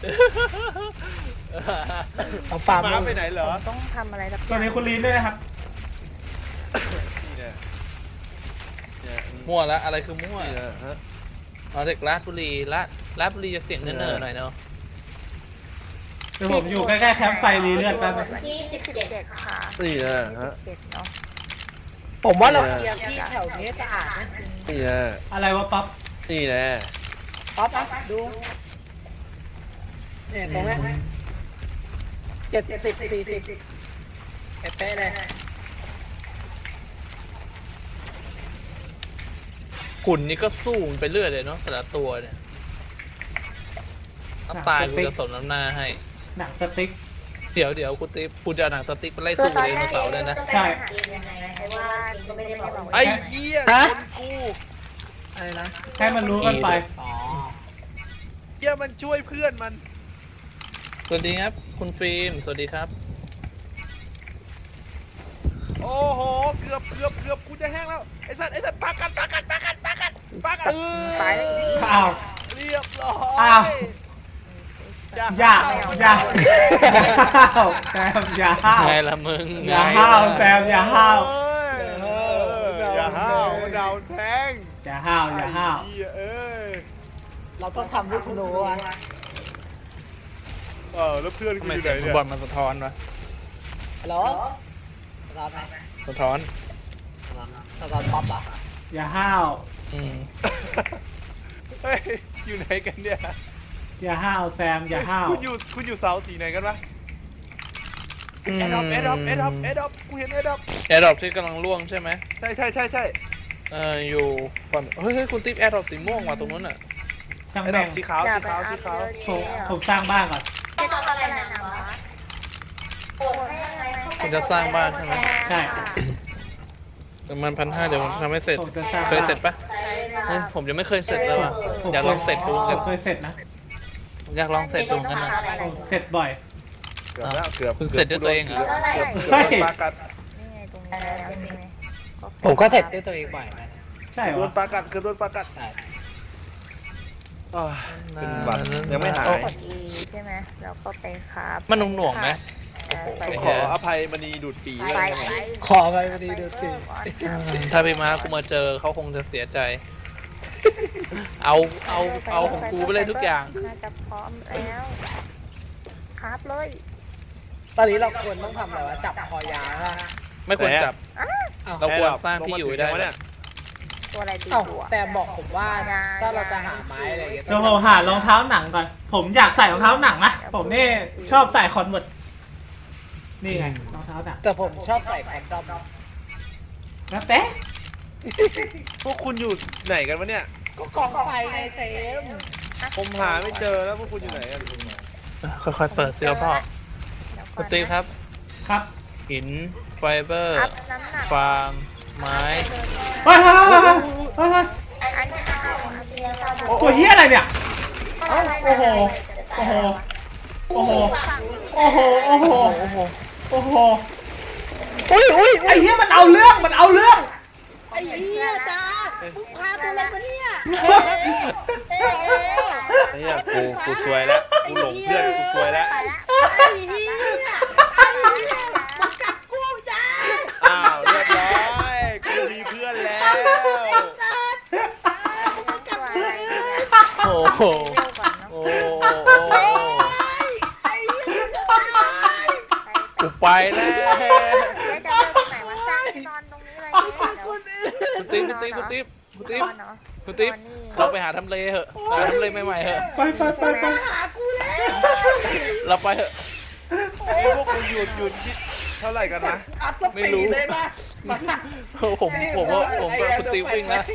เอาฟาร์มม้าไปไหนเหรอต้องทำอะไรสักอตัวย่างนี้คุณลีนด้วยนะครับนี่เนี่ยเนี่ยมั่วแล้วอะไรคือมั่วนี่เนี่ยฮะเอาเด็กราชบุรีราชราชบุรีจะเสียงเนิ่นๆหน่อยเนาะเดี๋ยวผมอยู่ใกล้ๆแคมป์ไฟรีเลือดกันงที่สิบเจ็ดค่ะนี่นะฮะเจ็ดเนาะผมว่าเราเคลียร์ที่แถวนี้สะอาดนะนี่นะอะไรวะป๊อปนี่นะป๊อปป๊อปดูเนี่ยตรงนี้เจ็ดสิบสี่สิบเป๊ะๆเลยหุ่นนี่ก็สู้ไปเรื่อยเลยเนาะแต่ละตัวเนี่ยน้ำตายกูจะสมน้ำหน้าให้หนังสติ๊กเดี๋ยวเดี๋ยวคุณติ๊บคุณจะเอาหนังสติ๊กไปไล่สู้ไดโนเสาร์เลยนะใช่เพราะว่าก็ไม่ได้บอกว่าไอ้เหี้ยคนกูอะไรนะให้มันรู้กันไปอ๋อเหี้ยมันช่วยเพื่อนมันสวัสดีครับคุณฟิล์มสวัสดีครับโอ้โหเกือบเกือบเกือบกูจะแห้งแล้วไอ้สัตว์ไอ้สัตว์ปากันปากันปากันปากันปากันเออตายแล้วอ้าวเรียบร้อยอ้าวอย่าอย่าอย่าห้าวแซมอย่าห้าวไงล่ะมึงอย่าห้าวแซมอย่าห้าวเอ้ยเอออย่าห้าวดาวแทงอย่าห้าวอย่าห้าวไอ้เหี้ยเอ้ยเราต้องทำลูกธนูอ่ะเออแล้วเพื่อนกูทำไมอยู่เสีไหนยงเนี่ยบอลมันสะท้อนวะฮัลโหลตอนไหนสะท้อนตอนป๊อปอ่ะอย่าห้าวอืมเฮ้ยอยู่ไหนกันเนี่ยอย่าห้าวแซมอย่าห้าวคุณอยู่คุณอยู่เสาสีไหนกันวะเอ็ดดอปเอ็ดดอปเอ็ดดอปเอ็ดดอปกูเห็นเอ็ดดอปแอร์ดรอปที่กำลังล่วงใช่ไหมใช่ใช่ใช่ใช่เอออยู่ฝั่งเฮ้ยเฮ้ยคุณติ๊บแอร์ดรอปสีม่วงว่ะตรงนู้นอ่ะช่างเอ็ดดอแม่ปงสีขาวอย่าสีไปขาวอัสีพขาวเยอะผมแยะผมสร้างบ้านก่อนจะต้องอะไรนะวะคุณจะสร้างบ้านใช่ไหมใช่ประมาณพันห้าเดี๋ยวผมทำให้เสร็จผมจะสร้างเคยบ้านเสร็จปะเฮ้ยผมยังไม่เคยเสร็จเลยว่ะผมอยากลองเสร็จดูผกันมเคยเสร็จนะอยากลองเสร็จดูกันนะผมเสร็จบ่อยเกือบแล้วเกือบคุณเสร็จด้วยตัวเองเหรอเกือบเกือบเฮ้ยโดนปลากัดนี่ไงตรงนี้แล้วใช่ไหมผมก็เสร็จด้วยตัวเองบ่อยไหมใช่เหรโดอนปลากัดเกือบโดนปลากัดใช่อ้าวเป็นหวัดยังไม่หายกด E ใช่ไหมแล้วก็ไปครับมันหน่วงๆไหมเออไปขออภัยมณีดูดปีไปด้วยไปขอไปวันนี้ดูสิถ้าพี่มากูมาเจอเขาคงจะเสียใจ เอาเอาเอาของกูไปเลยทุกอย่างน่าจะพร้อมแล้วครับเลยตอนนี้เราควรต้องทำอะไรวะจับคอยาวป่ะไม่ควรจับอ้าวเราควรสร้างที่อยู่ให้ได้ลงมาถึงยังวะเนี่ยตัวอะไรตีเอ้าตัวแต่บอกผมว่าถ้าเราจะหาไม้อะไรอย่างเงี้ยเดี๋ยวผมหารองเท้าหนังก่อน ผมอยากใส่รองเท้าหนังนะ ผมนี่ชอบใส่คอนเวิร์ตนี่ไงรองเท้าหนังแต่ผมชอบใส่คอนดอมแล้วแต่พวกคุณอยู่ไหนกันวะเนี่ยก็กองไฟไงเต็มผมหาไม่เจอแล้วพวกคุณอยู่ไหนกันค่อยๆเปิดเสื้อพ่อคุณติ๊บครับครับหินไฟเบอร์อัพน้ำหนักฟางไม้เฮ้ยเฮ้ยเฮ้ยเฮ้ยเฮ้ยอันนี้เอาอันนี้เอาตัวเฮียอะไรเนี่ย เอ้าโอ้โห โอ้โห โอ้โห โอ้โห โอ้โห โอ้โห โอ้โหอุ้ยอุ้ยไอ้เฮียมันเอาเรื่อง มันเอาเรื่องไอ้เหี้ยจ้ามึงพาตัวอะไรมาเนี่ยไอ้เหี้ยกูกูซวยแล้วกูหลงเพื่อนกูซวยแล้วไอ้เหี้ยไอ้เหี้ยมึงกัดกูจ้าอ้าวเรียบร้อยกูมีเพื่อนแล้วโอ้โหโอ้โหกูไปแล้วเดี๋ยวจะเริ่มตรงไหนวะสร้างนอนตรงนี้เลยเนี่ยคุณติ๊บคุณติ๊บคุณติ๊บคุณติ๊บคุณติ๊บเราไปหาทำเลเหอะหาทำเลใหม่ๆเหอะไปไปไปไปเราไปเหอะไอ้พวกคุณหยุดหยุดคิดเท่าไหร่กันนะอัพสปีดเลยป่ะผมผมว่าผมกับคุณติ๊บวิ่งนะ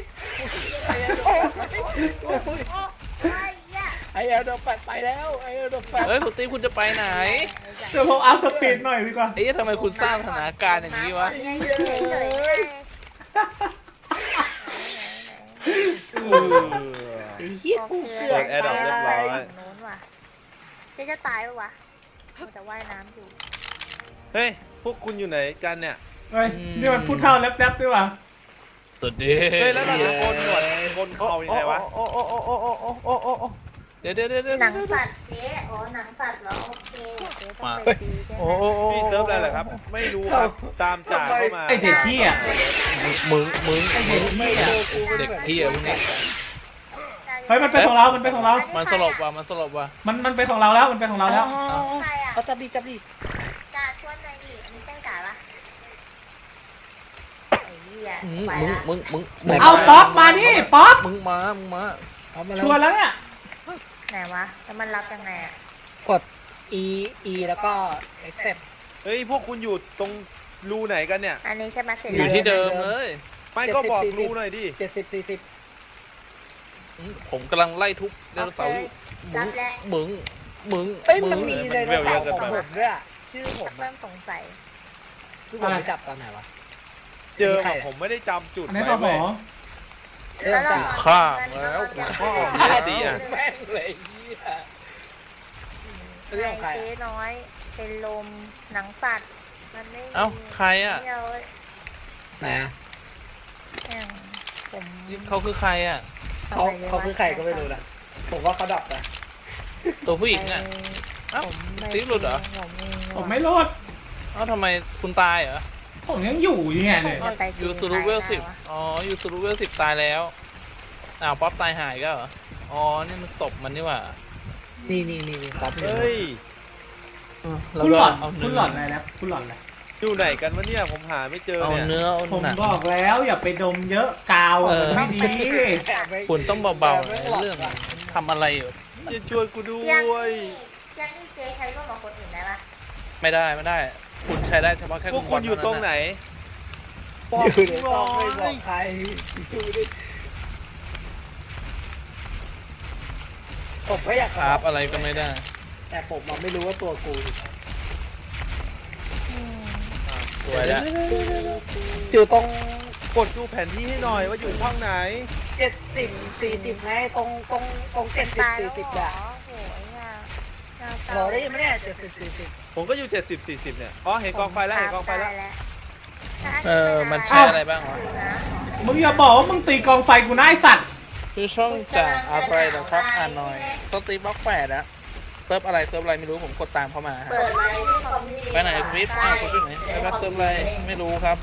ไอเอลโดแฟตไปแล้วไอเอลโดแฟตเฮ้ยคุณติ๊บคุณจะไปไหนเดี๋ยวผมอัพสปีดหน่อยดีกว่าเอ๊ะทำไมคุณสร้างสถานการณ์อย่างนี้วะไอ้เหี้ยกูเกือบแอร์ดรอปเรียบร้อยโน้นว่ะเจ๊จะตายปะวะมันจะว่ายน้ำอยู่เฮ้ยพวกคุณอยู่ไหนกันเนี่ยเฮ้ยนี่มันพูดเท่าแรปๆด้วยว่ะสุดดีเฮ้ยแล้วเราจะโกนหนวดโกนเข่ายังไงวะโอ้โอ้โอ้โอ้โอ้โอ้โอ้โอ้โอ้เดี๋ยวเดี๋ยวเดี๋ยวเดี๋ยวหนังสัตว์เจ๊อ๋อหนังสัตว์เหรอโอเคเจ๊ต้องไปตีใช่ไหโอ้มโอ้โอ้พี่เซิร์ฟอะไรเหรอครับ ไม่รู้ครับตามจ่าเข้ามาไอเด็กเฮียมึงมึงไอเด็กเฮียเด็กพี่อะพวกนี้เฮ้ยมันเป็นของเรา มันเป็นของเรามันสลบว่ะมันสลบว่ะมันมันเป็นของเราแล้ว มันเป็นของเราแล้วใครอ่ะเอาจับดีจับดีจ่าชวนหน่อยดิอันนี้แจ้งจ่าปะไอ้เหี้ยมึงไปมึงละมึงมึงมึงเอาป๊อปมานี่ป๊อปมึงมามึงมาเอามาชวนแล้วเนี่ยไหนวะแล้วมันรับยังไงอ่ะกด E E แล้วก็ accept เฮ้ยพวกคุณอยู่ตรงรูไหนกันเนี่ยอันนี้ใช่ไหมเสร็จอยู่ที่เดิมเลยไม่ก็บอกรูหน่อยดิเจ็ดสิบสี่สิบผมกำลังไล่ทุบไดโนเสาร์อยู่มึรังบและมึงมึงเอ้ยมึมันงมีเวไดลโนเยเสาอะร์เกินของไปผมด้วยอะชื่อผมเริ่อะมสงสัยคือผมไปจับตอนไหนวะเจอของผมไม่ได้จำจุดอันนี้ไว้ปลาหมเว้อยเริ่มจากข้ามแล้วข้ามเอสซีอ่ะแม่งเลยเหี้ยเรื่องใครเจ๊อะน้อย เป็นลมหนังสัตว์มันไม่มีเอ้าใครอ่ะเดียวไหนอะอย่างผมเขาคือใครอ่ะเขาเขาคือใครก็ไม่รู้นะผมว่าเขาดับนะตัวผู้หญิงอ่ะ เอ้าผมไม่ติ๊กหลุดเหรอผมไม่ผมไม่รอดเอ้าทำไมคุณตายเหรอผมยังอยู่อยู่เนี่ยเลยจะไปยูซูรุเวลสิบอ๋อยูซูรุเวลสิบตายแล้วอ้าวป๊อปตายหายก็เหรออ๋อนี่มันศพมันนี่หว่านี่นี่นี่นี่ครับเฮ้ยแล้วคุณก็หล่อนเอาคุเนื้ณอหล่อนอะไรแล้วคุณหล่อนอะไรอยู่ไหนกันวะเนี่ยผมหาไม่เจอเอาเนี่ยเนื้อเอาผมหนังบอกแล้วอย่าไปดมเยอะกาวเออะอมันไม่ดีคุณต้องเบาๆนะเรื่องทำอะไรอยู่อย่าช่วยกูด้ยังวยยังนี่เจ๊ใช้ร่วมกับคนอื่นได้ปะไม่ได้ไม่ได้ คุณใช้ได้เฉพาะแค่พวกคุณอยู่ตรงไหนบอกอยู่ในในซซออง งไม่ไม่บบ ออก กใคใครรอยู่ดิผมก็อยากคราบอะไรก็ไม่ได้แต่ผมมันไม่รู้ว่าตัวกูสวยแล้วอยู่ตรงกดดูแผนที่ให้หน่อยว่าอยู่ห้องไหนเจ็ดสิบสี่สิบไงตรงตรงตรงเจ็ดสิบตายสี่แล้วสิบเหรอะอโหยอ่ะน่าเศเราร้าได้ยินไหมเนี่ยเจ็ดสิบสี่สิบผมก็อยู่เจ็ดสิบสี่สิบเนี่ยอ๋อเห็นกองไฟแล้วเห็นกองไฟแล้วเออมันใช้อะไรบ้างวะมึงอย่าบอกว่ามึงตีกองไฟกูน่าไอสัตว์คือช่องจากอะไรนะครับอ่านหน่อยสตีบล็อกแปดอะเซิร์ฟอะไรเซิร์ฟอะไรไม่รู้ผมกดตามเข้ามาฮะเปิดไลฟ์ที่คอมพิวเตอร์ไปไหนวิฟอ้าวคุณไปไหนไปบักเซิร์ฟอะไรไม่รู้ครับ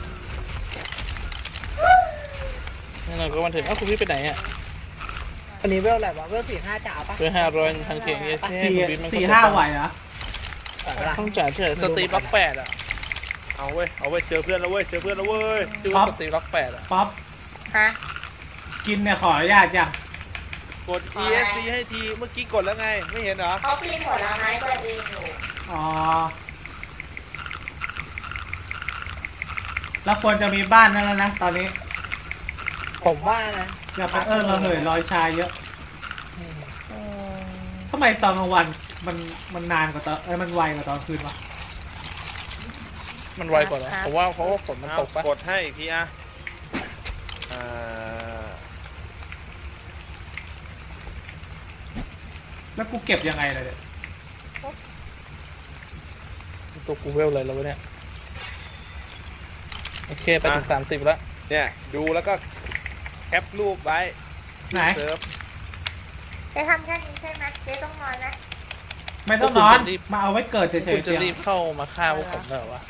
นี่เราก็มาถึงอ้าวคุณวิฟไปไหนอะอันนี้เวลอะไรวะเวลสี่ห้าจ่าปะเพื่อห้าร้อยทางเขียงเอสสี่คุณวิฟมันสี่ห้าไหวนะต้องจ่ายเฉยสตีบล็อกแปดอะเอาเว้ยเอาเว้ยเจอเพื่อนแล้วเว้ยเจอเพื่อนแล้วเว้ยชื่อว่าสตีบล็อกแปดอะป๊อปฮะกินเนี่ยขออนุญาตยังกด อี เอส ซี ให้ทีเมื่อกี้กดแล้วไงไม่เห็นเหรอเขาปีนผลไม้ตัวเองอยู่อ๋อแล้วควรจะมีบ้านนั่นแล้วนะตอนนี้ผมว่านะอย่าไปเอิ้นเราเหยลอยชายเยอะอืมทำไมตอนกลางวันมันมันนานกว่าตอนเอ้ยมันไวกว่าตอนคืนวะมันไวกว่าเหรอผมว่าเพราะว่าฝนมันเอาตกปะกดให้อีกทีอ่ะอ่าแล้วกูเก็บยังไงเลยเนี่ยตัวกูเวลเลยแล้ววะเนี่ยโอเคไปถึงสามสิบแล้วเนี่ยดูแล้วก็แคปรูปไว้ไหนเซิร์ฟเจ๊ทำแค่นี้ใช่ไหมเจ๊ต้องนอนนะไม่ต้องนอนมาเอาไว้เกิดเฉยคุณๆจะเพียงรีบเข้ามาฆ่าพวกผมเหรอวะ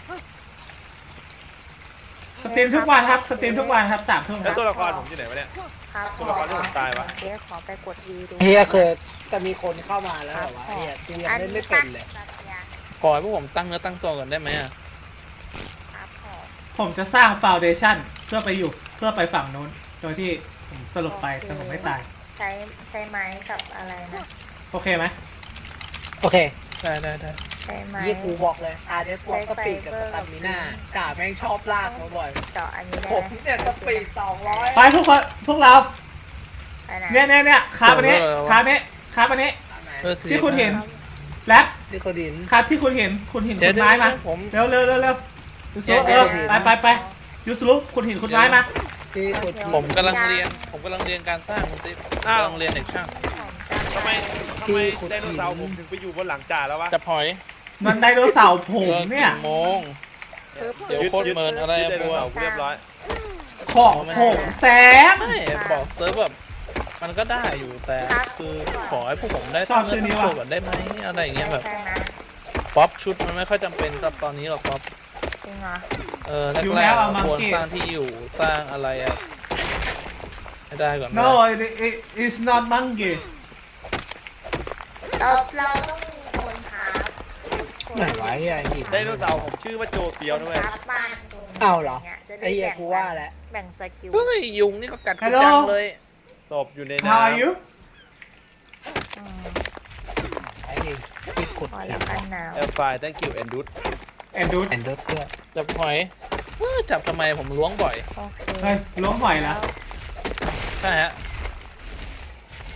สตรีมทุกวันครับสตรีมทุกวันครับสามทุ่มคแล้วรับตัวละครผมอยู่ไหนวะเนี่ยครับตัวละครที่ผมตายวะเจ๊ขอไปกดวีดูเฮียเคยจะมีคนเข้ามาแล้วเหรอวะเฮียกูยังเล่นไม่เป็นเลยขอให้พวกผมตั้งเนื้อตั้งตัวก่อนได้ไหมอ่ะครับขอผมจะสร้างฟาวเดชั่นเพื่อไปอยู่เพื่อไปฝั่งนู้นโดยที่ผมสรุปไปแต่ผมไม่ตายใช้ใช้ไม้กับอะไรนะโอเคไหมโอเคได้ได้ได้ใช้ไม้เฮียกูบอกเลยอาเดสวอลสปีดกับสตามิน่าจ่าแม่งชอบลากมาบ่อยเจาะอันนี้ได้ผมเนี่ยสปีดสองร้อยไปพวกคนพวกเราไปไหนเนี่ยเนี่ยเนี่ยคาบอันนี้คาบอันนี้คาบอันนี้เออสี่ที่คุณเห็นแรปที่เขาดินคาบที่คุณเห็นคุณเห็นเดี๋ยคุวณไม้มาเดี๋ยวผมเร็วเร็วเร็วเร็วยูสุเดี๋เอยวอเดี๋ยวไปไปไปยูสุคุณเห็นคุณไม้มาที่ขุดผมกำลังเรียน ผมกำลังเรียนการสร้างคุณติ๊บกำลังเรียนเด็กช่างทำไมทำไมไดโนเสาร์ผมถึงไปอยู่บนหลังจ่าแล้ววะจับหอยมันไดโนเสาร์ผมเนี่ยกี่โมง เดี๋ยวโคตรเมินอะไรยึดอะไดโนบัวเสาร์กูเรียบร้อยของผมแซมไม่บอกเซิร์ฟแบบมันก็ได้อยู่แต่คือขอให้พวกผมได้ชอบตั้งชื่อนี้เนื้อตั้งว่ะตัวก่อนได้ไหมอะไรอย่างเงี้ยแบบใช่ไหมป๊อปชุดมันไม่ค่อยจำเป็นกับตอนนี้หรอกป๊อปจริงเหรอเออแรกๆเราควรสร้างที่อยู่สร้างอะไรอะให้ได้ก่อนนะ no it, it it's not monkey เราเราต้องมีคนครับไหนวะเฮียหินไดโนเสาร์ผมชื่อว่าโจเปียวด้วยครับบ้านตรงนี้อ้าวเหรอนี่ยจะไอ้ด้เฮียแบ่งกูว่าแล้วแบ่งสกิลเฮ้ยยุงนี่ก็กัดกู Hello จังเลยศพอยู่ใน how are น้ำ you อืมไอ้ที่ขุดพอแล้วกันหนาวแอมไฟ thank you and dude and dude แอนด์เพื่อจับหอยเฮ้ยจับทำไมผมล้วงบ่อยโอเคเฮ้ยล้วงหอยนะใช่ฮะ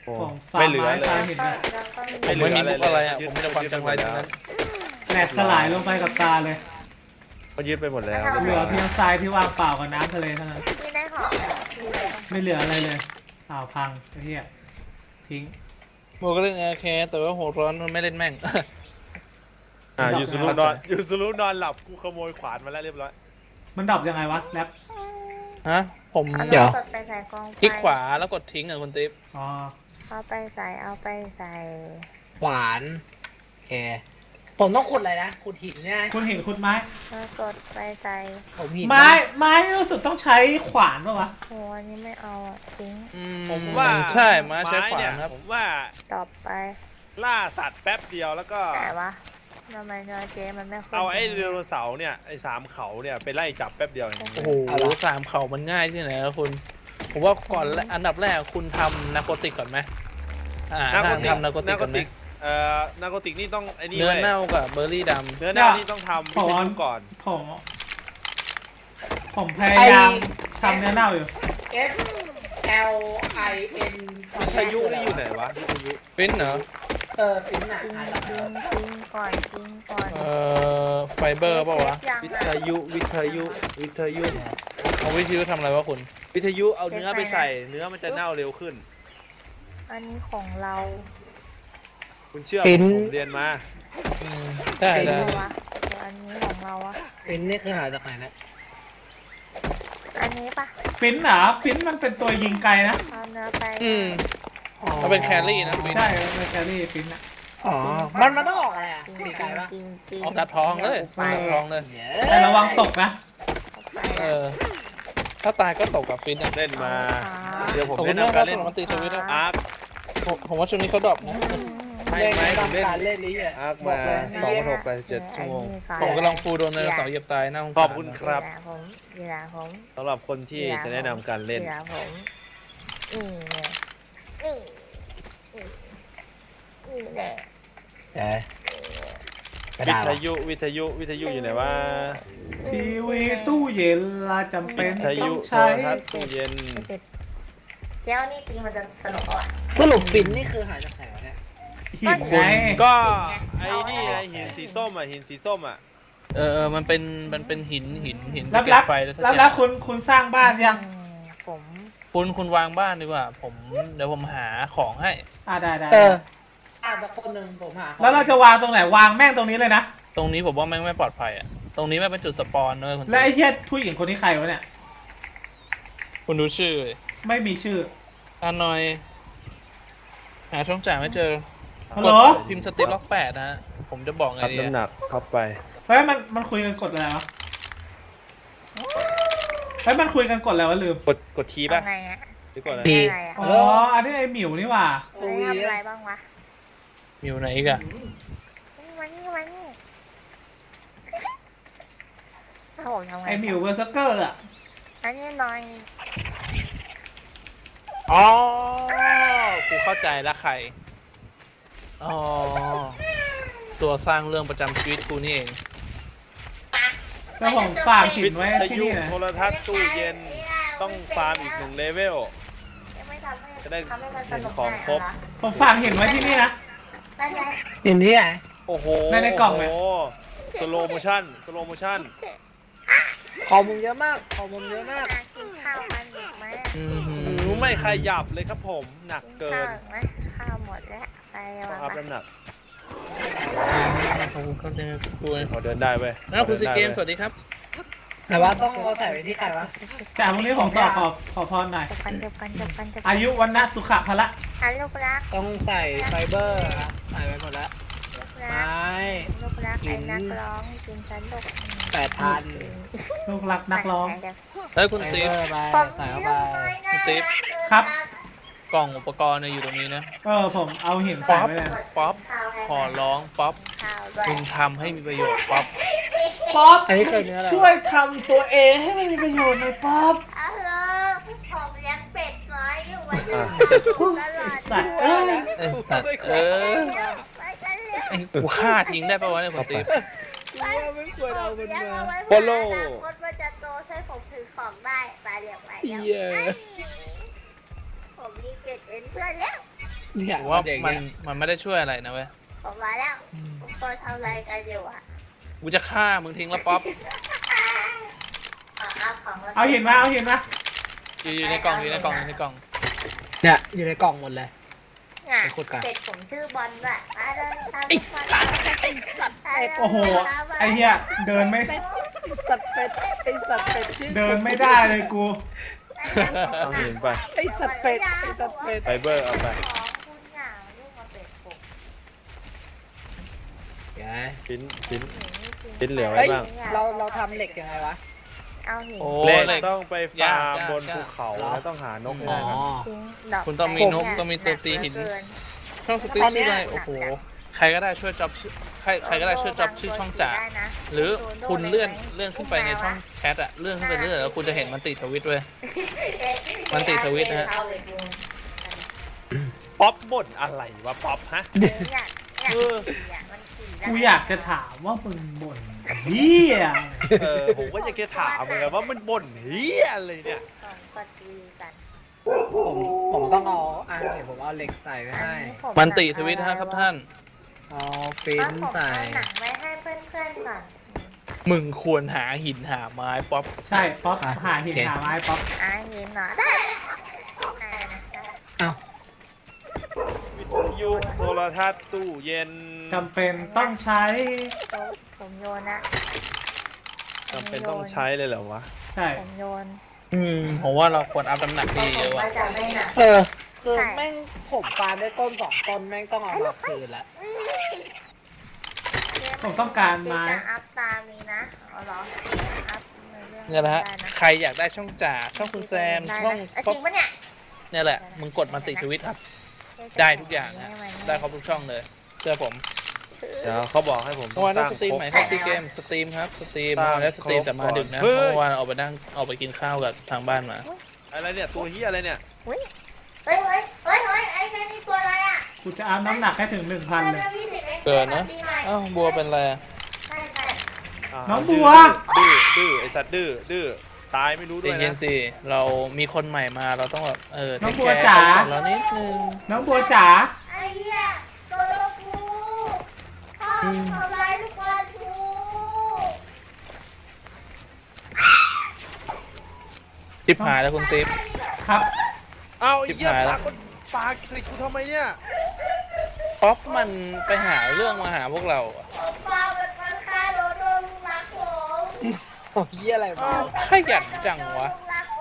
โอ้ของฟาไม่ร์มเหลือไม้เลยฟาร์มหินอะแล้วก็มีผมไม่มีมุกอะไรอ่ะผมมีแต่ความจังไรทั้งนั้นแหลกสลายลงไปกับตาเลยมันยึดไปหมดแล้วเหลือเพียงทรายที่ว่างเปล่ากับน้ำทะเลเท่านั้นที่ได้ของไม่เหลืออะไรเลยอ้าวพังไอ้เหี้ยทิ้งโมก็เล่นแอร์แคร์แต่ว่าหัวร้อนมันไม่เล่นแม่งอ่าดอกยูซูรุนอนยูซูรุนอนหลับกูขโมยขวานมาแล้วเรียบร้อยมันดับยังไงวะแรปฮะผมเดี๋ยวไปใส่กองไฟคลิกขวาแล้วกดทิ้งอ่ะคุณติ๊บอ๋อเอาไปใส่เอาไปใส่หวานโอเคผมต้องขุดอะไรนะขุดหินเนี่ยคุณเห็นคุณไม้แล้วกดไปใส่ผมหินไม้ไม้รู้สึกต้องใช้ขวานป่ะวะโอ้อันนี้ไม่เอาอ่ะทิ้งผมว่าใช่มาใช้ขวาไม้นครับผมว่าต่อไปล่าสัตว์แป๊บเดียวแล้วก็ไหนวะทำไมเนื้อเจ๊มันไม่ค่อยเอาไอ้ไดโนเสาร์เนี่ยไอ้สามเขาเนี่ยไปไล่จับแป๊บเดียวเองโอ้โหสามเข่ามันง่ายที่ไหนครับคุณ ผมว่าก่อนแรกอันดับแรกคุณทำนาโกติกก่อนไหมอ่านาโกติกทำนาโกติกก่อนไหมเอ่อนาโกติกนี่ต้องไอ้นี่เนื้อเว้ยเน่ากับเบอร์รี่ดเนื้อเน่านี่ต้องทำวิทยุก่อนผมผมพยายามทำเนื้อเน่าอยู่เอฟ L I N วิทยุนี่อยู่ไหนวะวิทยุำฟินเหรอเออฟินอ่ะทิ้งหาจากไหนทิ้งวะทิ้งก่อนทิ้งก่อนเอ่อไฟเบอร์เปล่าวะยังวิอะทยุวิทยุวิทยุเอาวิทยุทำอะไรวะคุณวิทยุเอาเนื้อไปใส่เนื้อมันจะเน่าเร็วขึ้นอันนี้ของเราคุณเชื่อผมผมเรียนมาอืมได้เป็นได้ไงวะตัวอันนี้ของเราอะฟินนี่คือหาจากไหนนะอันนี้ปะฟินเหรอฟินมันเป็นตัวยิงไกลนะเอาเนื้อไปอืมมันเป็นแครี่นะฟินใช่เป็นแครี่ฟินอะอ๋อมันมันต้องออกอะไรอ่ะจริงสีไก่ปะจริงจริงออกกระทองเลยอไปอกกระทองเลยแต่ระวังตกนะไปเออ ถ้าตายก็ตกกับฟินอ่ะเล่นมาเอาเดี๋ยวผมขอบคุแนะณมากนำครักาบรเล่นสำหรับมันตีทวิตครับอาร์คผมผมว่าช่วงนี้เขาดรอปนะไม่เล่นไม่ไม่ผต้อมงเล่นการเล่นนี้อ่ะอาร์คบอมากเลยสองพันหกไปเจ็ดชั่วโมงผมกำลังฟูโดนไดโนเสาร์เหยียบตายน่าสงขสาอบรคุณครับเหยื่อผมเหยื่อผมสำหรับคนที่จะแนะนำการเล่นเหยื่อผมนี่ไงนี่นี่นี่แหละเอ๊ะกระวิดาษทวะยุวิทยุวิทยุอยู่ไหนวะทีวีตู้เย็นละจำเป็นวิทต้ยุองโทใช้รทัศน์ตู้เย็นติดแก้วนี่จริงมันจะสนุกอ่ะสรุปฟินนี่คือหาจากไหนวะเนี่ยหินไงก็ไอ้นี่ไงหินสีส้มอ่ะหินสีส้มอ่ะเออเออมันเป็นมันเป็นหินหินหินแล้วเก็แล้วบไฟแล้วสักอแล้วย่างแล้วคุณคุณสร้างบ้านยังอืมผมคุณคุณวางบ้านดีกว่า ผมเดี๋ยวผมหาของให้อ่าได้ได้เอออ่านจากคนหนึ่งผมหาของแล้วเราจะวางตรงไหนวางแม่งตรงนี้เลยนะตรงนี้ผมว่าแม่งไม่ปลอดภัยอ่ะ ตรงนี้ไม่เป็นจุดสปอนเลยคุณและไอ้เหี้ยผู้หญิงคนนี้ใครวะเนี่ยคุณดูชื่อเลยไม่มีชื่ออานอย หาช่องจ่ายไม่เจอฮัลโหลกดพิมพ์สติ๊กล็อกแปดนะฮะผมจะบอกไงรับดีน้ำหอะนักเข้าไปเฮ้ยมันมันคุยกันกดอะไรวะเฮ้ยมันคุยกันกดอะไรวะลืมกดกดทีป่ะทำไงอ่ะหรือกดอะไรดีอะไรอ่ะอ๋อ อันนี้ไอ้หมิวนี่หว่าโอ้ยทำอะไรบ้างวะมีอยู่ไหนอีกอะวันนี้วันนี้ถ้าผมทำไงไอ้หมิวเบอร์เซอร์เกอร์อะอันนี้หน่อยอ๋อกูเข้าใจแล้วใคร อ๋อ ตัวสร้างเรื่องประจำชีวิตกูนี่เองแล้วผมฝากหินไว้วิทที่ยุนี่นะโทรทัศน์ตู้เย็นต้องฟาร์มอีกหนึ่งเลเวลยังไม่ทำให้จะได้ทำให้มันสนุกเห็นของครบผมฝากหินไว้ที่นี่นะได้ไหมอย่างนี้ไงโอ้โหในในกล่องไหมโโหสโลโมชั่นสโลโมชั่นขอมุมเยอะมากขอมุมเยอะมากอยากกินข้าวกันอีกไหมอืมหืหนูอไม่ขยับเลยครับผมหนักกินเกิข้าวน อีกไหมข้าวหมดแล้วไปต้องวะอัพน้ำหนักผมเข้าใจกูขอเดินได้เว้ยแล้วคุณซีเกมสดินได้ว้ยวัสดีครับแต่ว่าต้องเอาใส่ไว้ที่ใครวะจากวันนี้ผมสอบขอขอพรหน่อยจบกันจบกันจบกันจบกันอายุวันนะสุขะพละอ่ะลูกรักต้องใส่ไฟเบอร์อะใส่ไปหมดแล้วลูกไมรัก้ ลูกรักกิไอ้นนักร้องกินฉันลูกแปดพันลูกรักนักร้องเฮ้ยคุณไฟติ๊เบบ อร์ไปผมใส่เข้าลูไปกน้อยนะคุณติ๊บครับกล่องอุปกรณ์เนี่ยอยู่ตรงนี้นะเออผมเอาหินใส่ไว้เลยป๊อป ขอร้องป๊อปข้าวด้วยมึงทำให้มีประโยชน์ป๊อปป๊อปอันนี้คือเนื้ออะไรช่วยทำตัวเองให้มันมีประโยชน์หน่อยป๊อปเอาเลยผมเลี้ยงเป็ดน้อยอยู่วันนี้ตลอดสัตว์เอ้ยเออสัตว์เออไปกันเลี้ยงไอ้กูฆ่าทิ้งได้ปะวะเนี่ยคุณติ๊บไม่ควรเอามันมาโปโลคนมันจะโตใช้ผมถือของได้ไปเรียกไปเหี้ยผมมีเกล็ดเอ็นเพื่อนแล้วเนี่ยผมว่าเด็กมันเนี่ยมันไม่ได้ช่วยอะไรนะเว้ยผมมาแล้วผมตัวทำอะไรกันอยู่อ่ะกูจะฆ่ามึงทิ้งแล้วป๊อปเอาเอาของมเอาหินมาเอาหินมาอยู่อยู่ในกล่องอยู่ในกล่องอยู่ในกล่องเนี่ยอยู่ในกล่องหมดเลยอ่ะไปขุดก่อนเป็ดผมชื่อบอลด้วยมาเดินตามไอ้สัตว์ไอ้สัตว์เป็ดโอ้โหไอ้เหี้ยเดินไม่ไอ้สัตว์เป็ดไอ้สัตว์เป็ดชื่อเดินไม่ได้เลยกูเอาหินไปไอ้สัตว์เป็ดไอ้สัตว์เป็ดไฟเบอร์เอาไปของคุณอย่ายุ่งกับเป็ดผมไงชิ้นชิ้น ชิ้นเหลือไว้เฮ้ยบ้างเราเราทำเหล็กยังไงวะเอาหินโอ้เหล็กเหล็กต้องไปฟาร์มยากบนยากภูเขาเหรอแล้วต้องหานกให้อ๋ได้อครับทิ้งดอกคุณต้องมีนกไต้องมีตัวตีหินเกิช่องสติ๊กชื่ออะไรโอ้โหใครก็ได้ช่วยจ็อบชื่อใครใครก็ได้ช่วยจ็อบชื่อช่องจ่าได้นะหรือคุณเลื่อนเลื่อนขึ้นไปในช่องแชทอะเลื่อนขึ้นไปเรื่อยๆแล้วคุณจะเห็นมันติดทวิตเว้ย มันติดทวิตนะฮะป๊อปบ่นอะไรวะป๊อปฮะอยากอยากเออขี่อะมันขี่ได้กูอยากจะถามว่ามึงบ่นเหี้ยเออผมก็อยากจะถามเหมือนกันว่ามันบ่นเฮียอะไรเนี่ยสองปฏิกันผมผมต้องเอาอ่ะเดี๋ยวผมเอาเหล็กใส่ไว้ให้มันติทวิตนะครับท่านเอาฟินก็ผมใส่เอาหนังไว้ให้เพื่อนๆก่อนมึงควรหาหินหาไม้ป๊อปใช่ป๊อปหาหินหาไม้ป๊อปอ่ะหินเหรอได้ได้นะได้เอ้าวิทยุโทรทัศน์ตู้เย็นจำเป็นต้องใช้ผมโยนนะจำเป็นต้องใช้เลยเหรอวะใช่ผมโยนอืมผมว่าเราควรอัพน้ำหนักดีเยอะผมว่ะก็จะไม่หนักเออคือแม่งผมฟาร์มได้ต้นสองต้นแม่งต้องเอามาคืนละผมต้องการไม้จะอัพตามนี้นะเอาเหรออัพในเรื่องเนี่ยแหละฮะได้นะใครอยากได้ช่องจ่าช่องคุณแซมได้นะช่องเอ้ยป๊จอปริงปะเนี่ยเนี่ยแหละมึงกดมันติดทวิตอัพได้ทุกอย่างนะได้ครบทุกช่องเลยเชื่อผมเดี๋ยวเขาบอกให้ผมเมื่อวานสได้ร้างสตรีมครบไหมครับซีเกมสตรีมครับสตรีมสร้างเมื่อวานได้สตรีมแต่มาดึกนะเฮ้ยเมื่อวานออกไปนั่งออกไปกินข้าวกับทางบ้านมาอะไรเนี่ยตัวเฮียอะไรเนี่ยเฮ้ยเฮ้ยเฮ้ยเฮ้ยเฮ้ยไอ้แค่นี้ตัวอะไรอ่ะกูจะเอาน้ำหนักให้ถึงหนึ่งพันเลยเกินนะอ้าวบัวเป็นไรอะใช่ใช่อ่าน้องบัวดื้อดื้อไอสัตว์ดื้อดื้อตายไม่รู้ด้เย็วยนเย็นะนๆสิเรามีคนใหม่มาเราต้องแบบเออน้องเทคบัวแคร์จ๋าเรานิดนึงน้องบัวจ๋าไอ้เหี้ยตัวกูพ่อทำร้ายลูกบอลกูจิบหายแล้วคุณติ๊บครับเอาไอ้เหี้ยชิบหายแล้ปาว กมันปากใส่กูทำไมเนี่ยป๊อปมันไปหาเรื่องมาหาพวกเราอะผมพ่อเป็นคนฆ่าโดนโดนลูกรักผมโอ้ยเหี้ยอะไรมาขยันจังวะลูกรักผม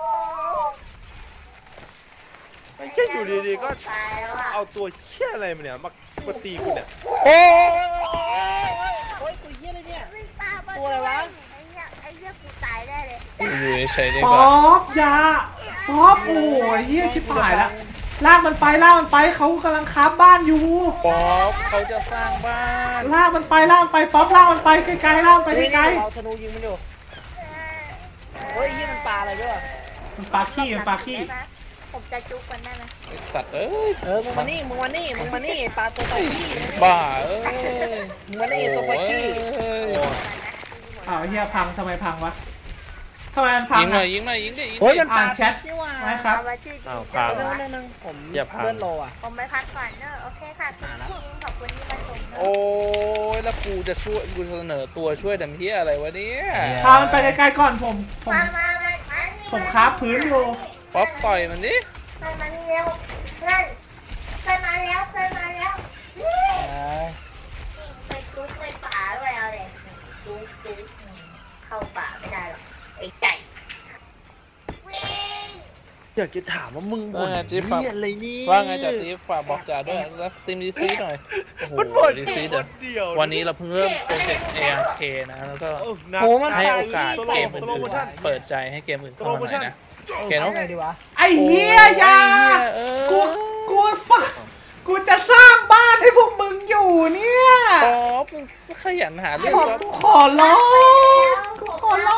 ไอ้เหี้ยอยู่ดีๆก็ตายแล้วอ่ะเอาตัวเหี้ยอะไรมาเนี่ยมามาตีกูเนี่ยโอ้ยโอ้ยตัวเหี้ยอะไรเนี่ยวิ่งตามมาตัวอะไรวะไอ้เหี้ยไอ้เหี้ยกูตายได้เลยอยู่เฉยๆดีป๊กว่าอปอยาป๊อปโอ้ยเหี้ยชิบหายแล้วลากมันไปลากมันไปเขากำลังค้าบ้านอยู่ป๊อปเขาจะสร้างบ้านลากมันไปลากมันไปป๊อปลากมันไปไกลๆลากมันไปนี่ไกลนี่เราธนูยิงมันอยู่เฮ้ยเหี้ยมันปลาอะไรด้วยวะๆมันปลาขี้มันปลาขี้ผมจะจุกมันได้ไหมไอ้สัตว์เอ้ยเออมึงมานี่มึงมานี่มึงมานี่ปลาตัวปลาขี้บ้าเอ้ยมึงมานี่ตัวปลาขี้โอ้ยอ้าวเฮียพังทำไมพังวะทำไมมันพังยิงหน่อ่ะอยยิงหน่อยยิงดิยิงเฮ้ยดิมันปลาอ่านแชทนี่หว่าไว้ครับเอาไว้ชื่อจริอ้าวงพังเรื่องนึงนึงผมอย่าพังเลื่อนโลอ่ะผมไปพักก่อนเนอะโอเคค่ะคุณคิงขอบคุณที่มาชมเนอะโอ้ยแล้วกูจะช่วยกูเสนอตัวช่วยดำเฮียอะไรวะเนี่ยพามันไปไกลๆก่อนผมผมมามามามานี่ผมค้าพื้นอยู่ป๊อปต่อยมันดิเคยมานี่เร็วนั่นเคยมาแล้วเคยมาแล้วนี่ไปจุ๊บไปป่าด้วยเอาเลยจุ๊บจุ๊บเข้าป่าไม่ได้หรอกไอ้ไก่วิ่งอยากจะถามว่ามึงบ่ว่าน ไงจิ๊บเหี้ยอะไรนี่ว่าไงจ่าตีฝากบอกจ่าด้วยแล้วสตรีมดีซีหน่อยโอ้โหมันบ่นดีแค่ซีคเดี๋ยวนเดียววันนี้เราเพิ่งเริ่มโปรเจกต์ เอ อาร์ เค นะแล้วก็เออหนักโอ้มันให้ไปโอกาสสโลเกมว์อื่สโลว์โมนชั่นๆเปิดใจให้เกมอื่นเข้ามาหน่อยนะโอเคเอาเนาะไงดีวะไอ้เหี้ยอยาเออกูกูฝักกูจะสร้างบ้านให้พวกมึงอยู่เนี่ยป๊อปมึงขยันหาเรื่องบอกป๊อปกูขอร้องกูขอร้อง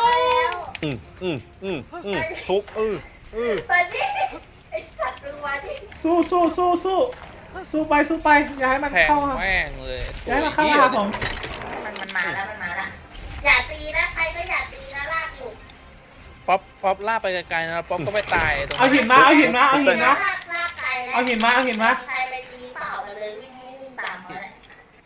อืมอืมอืมอืมทุบเออเออวันนี้ไอ้สัตว์รู้วันนี้สู้สู้สู้สู้สู้ไปสู้ไปอย่าให้มันแพงเข้ามาแม่งเลยอย่าให้มันเข้ามาหาผมมันมันมาแล้วมันมาแล้วอย่าตีนะใครก็อย่าตีนะลากอยู่ป๊อปป๊อปล่ากไปไกลๆนะป๊อปก็ไปตายตรงเอาหินมาเอาหินมาเอาหินลามากลากไก่แล้วเอาหินมาเอาหินมาใครไปตี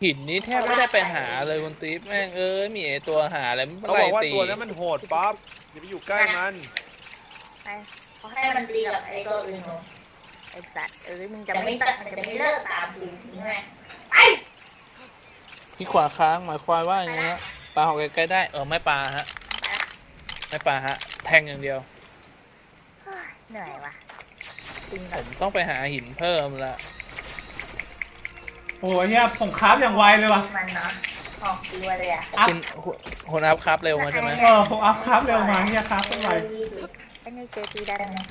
หินนี้แทบไม่ได้ไปหาเลยคุณติ๊บแม่งเอ้ยมีไอตัวหาอะไรมันเขาไล่บอกว่าตีตัวนั้นมันโหดป๊อปอย่าไปอยู่ใกล้มันไปเขาให้มันดีกับไอ้ตัวอื่นของไอ้สัตว์เอ้ยมึงจะไม่ตัดมันจะไม่เลิกตามกูใช่ไหมไอ้ที่ขวาค้างหมายความว่าอย่างเงี้ยปลาหอกใกล้ๆได้เออไม่ปลาฮะไม่ปลาฮะแทงอย่างเดียวเหนื่อยว่ะจริงผแบบมต้องไปหาหินเพิ่มละโอ้ยเฮียผมคราฟอย่างไวเลยว่ะมันเนาะออกตัวเลยอ่ะอัพคุณคุณอัพครับเร็วมาใช่ไหมเออผมอัพคราฟเร็วมาเฮียคราฟต้องไวไอ้นี่เจตีได้ไหม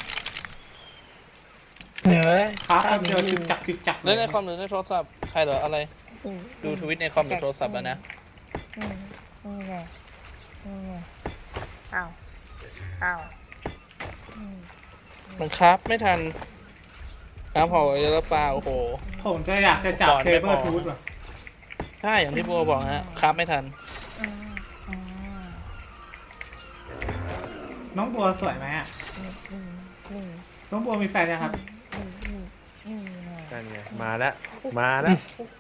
เฮ้ยคราฟแป๊บเดียวจุดจักจุดจักเล่นในคอมหรือในโทรศัพท์ใครเหรออะไรดูทวิตในคอมหรือโทรศัพท์อะนะอืมนี่ไงนี่ไงอ้าวอ้าวอืมมันครับไม่ทันน้ำหอกเยอะปลาโอ้โหผมจะอยากจะจับเซเบอร์ทูธว่ะใช่อย่างที่บัวบอกฮะครับไม่ทันอืมอืมน้องบัวสวยไหมอ่ะอืมอืมอืมน้องบัวมีแฟนยังครับอืมอืมอืมนั่นไงมาแล้วมาแล้ว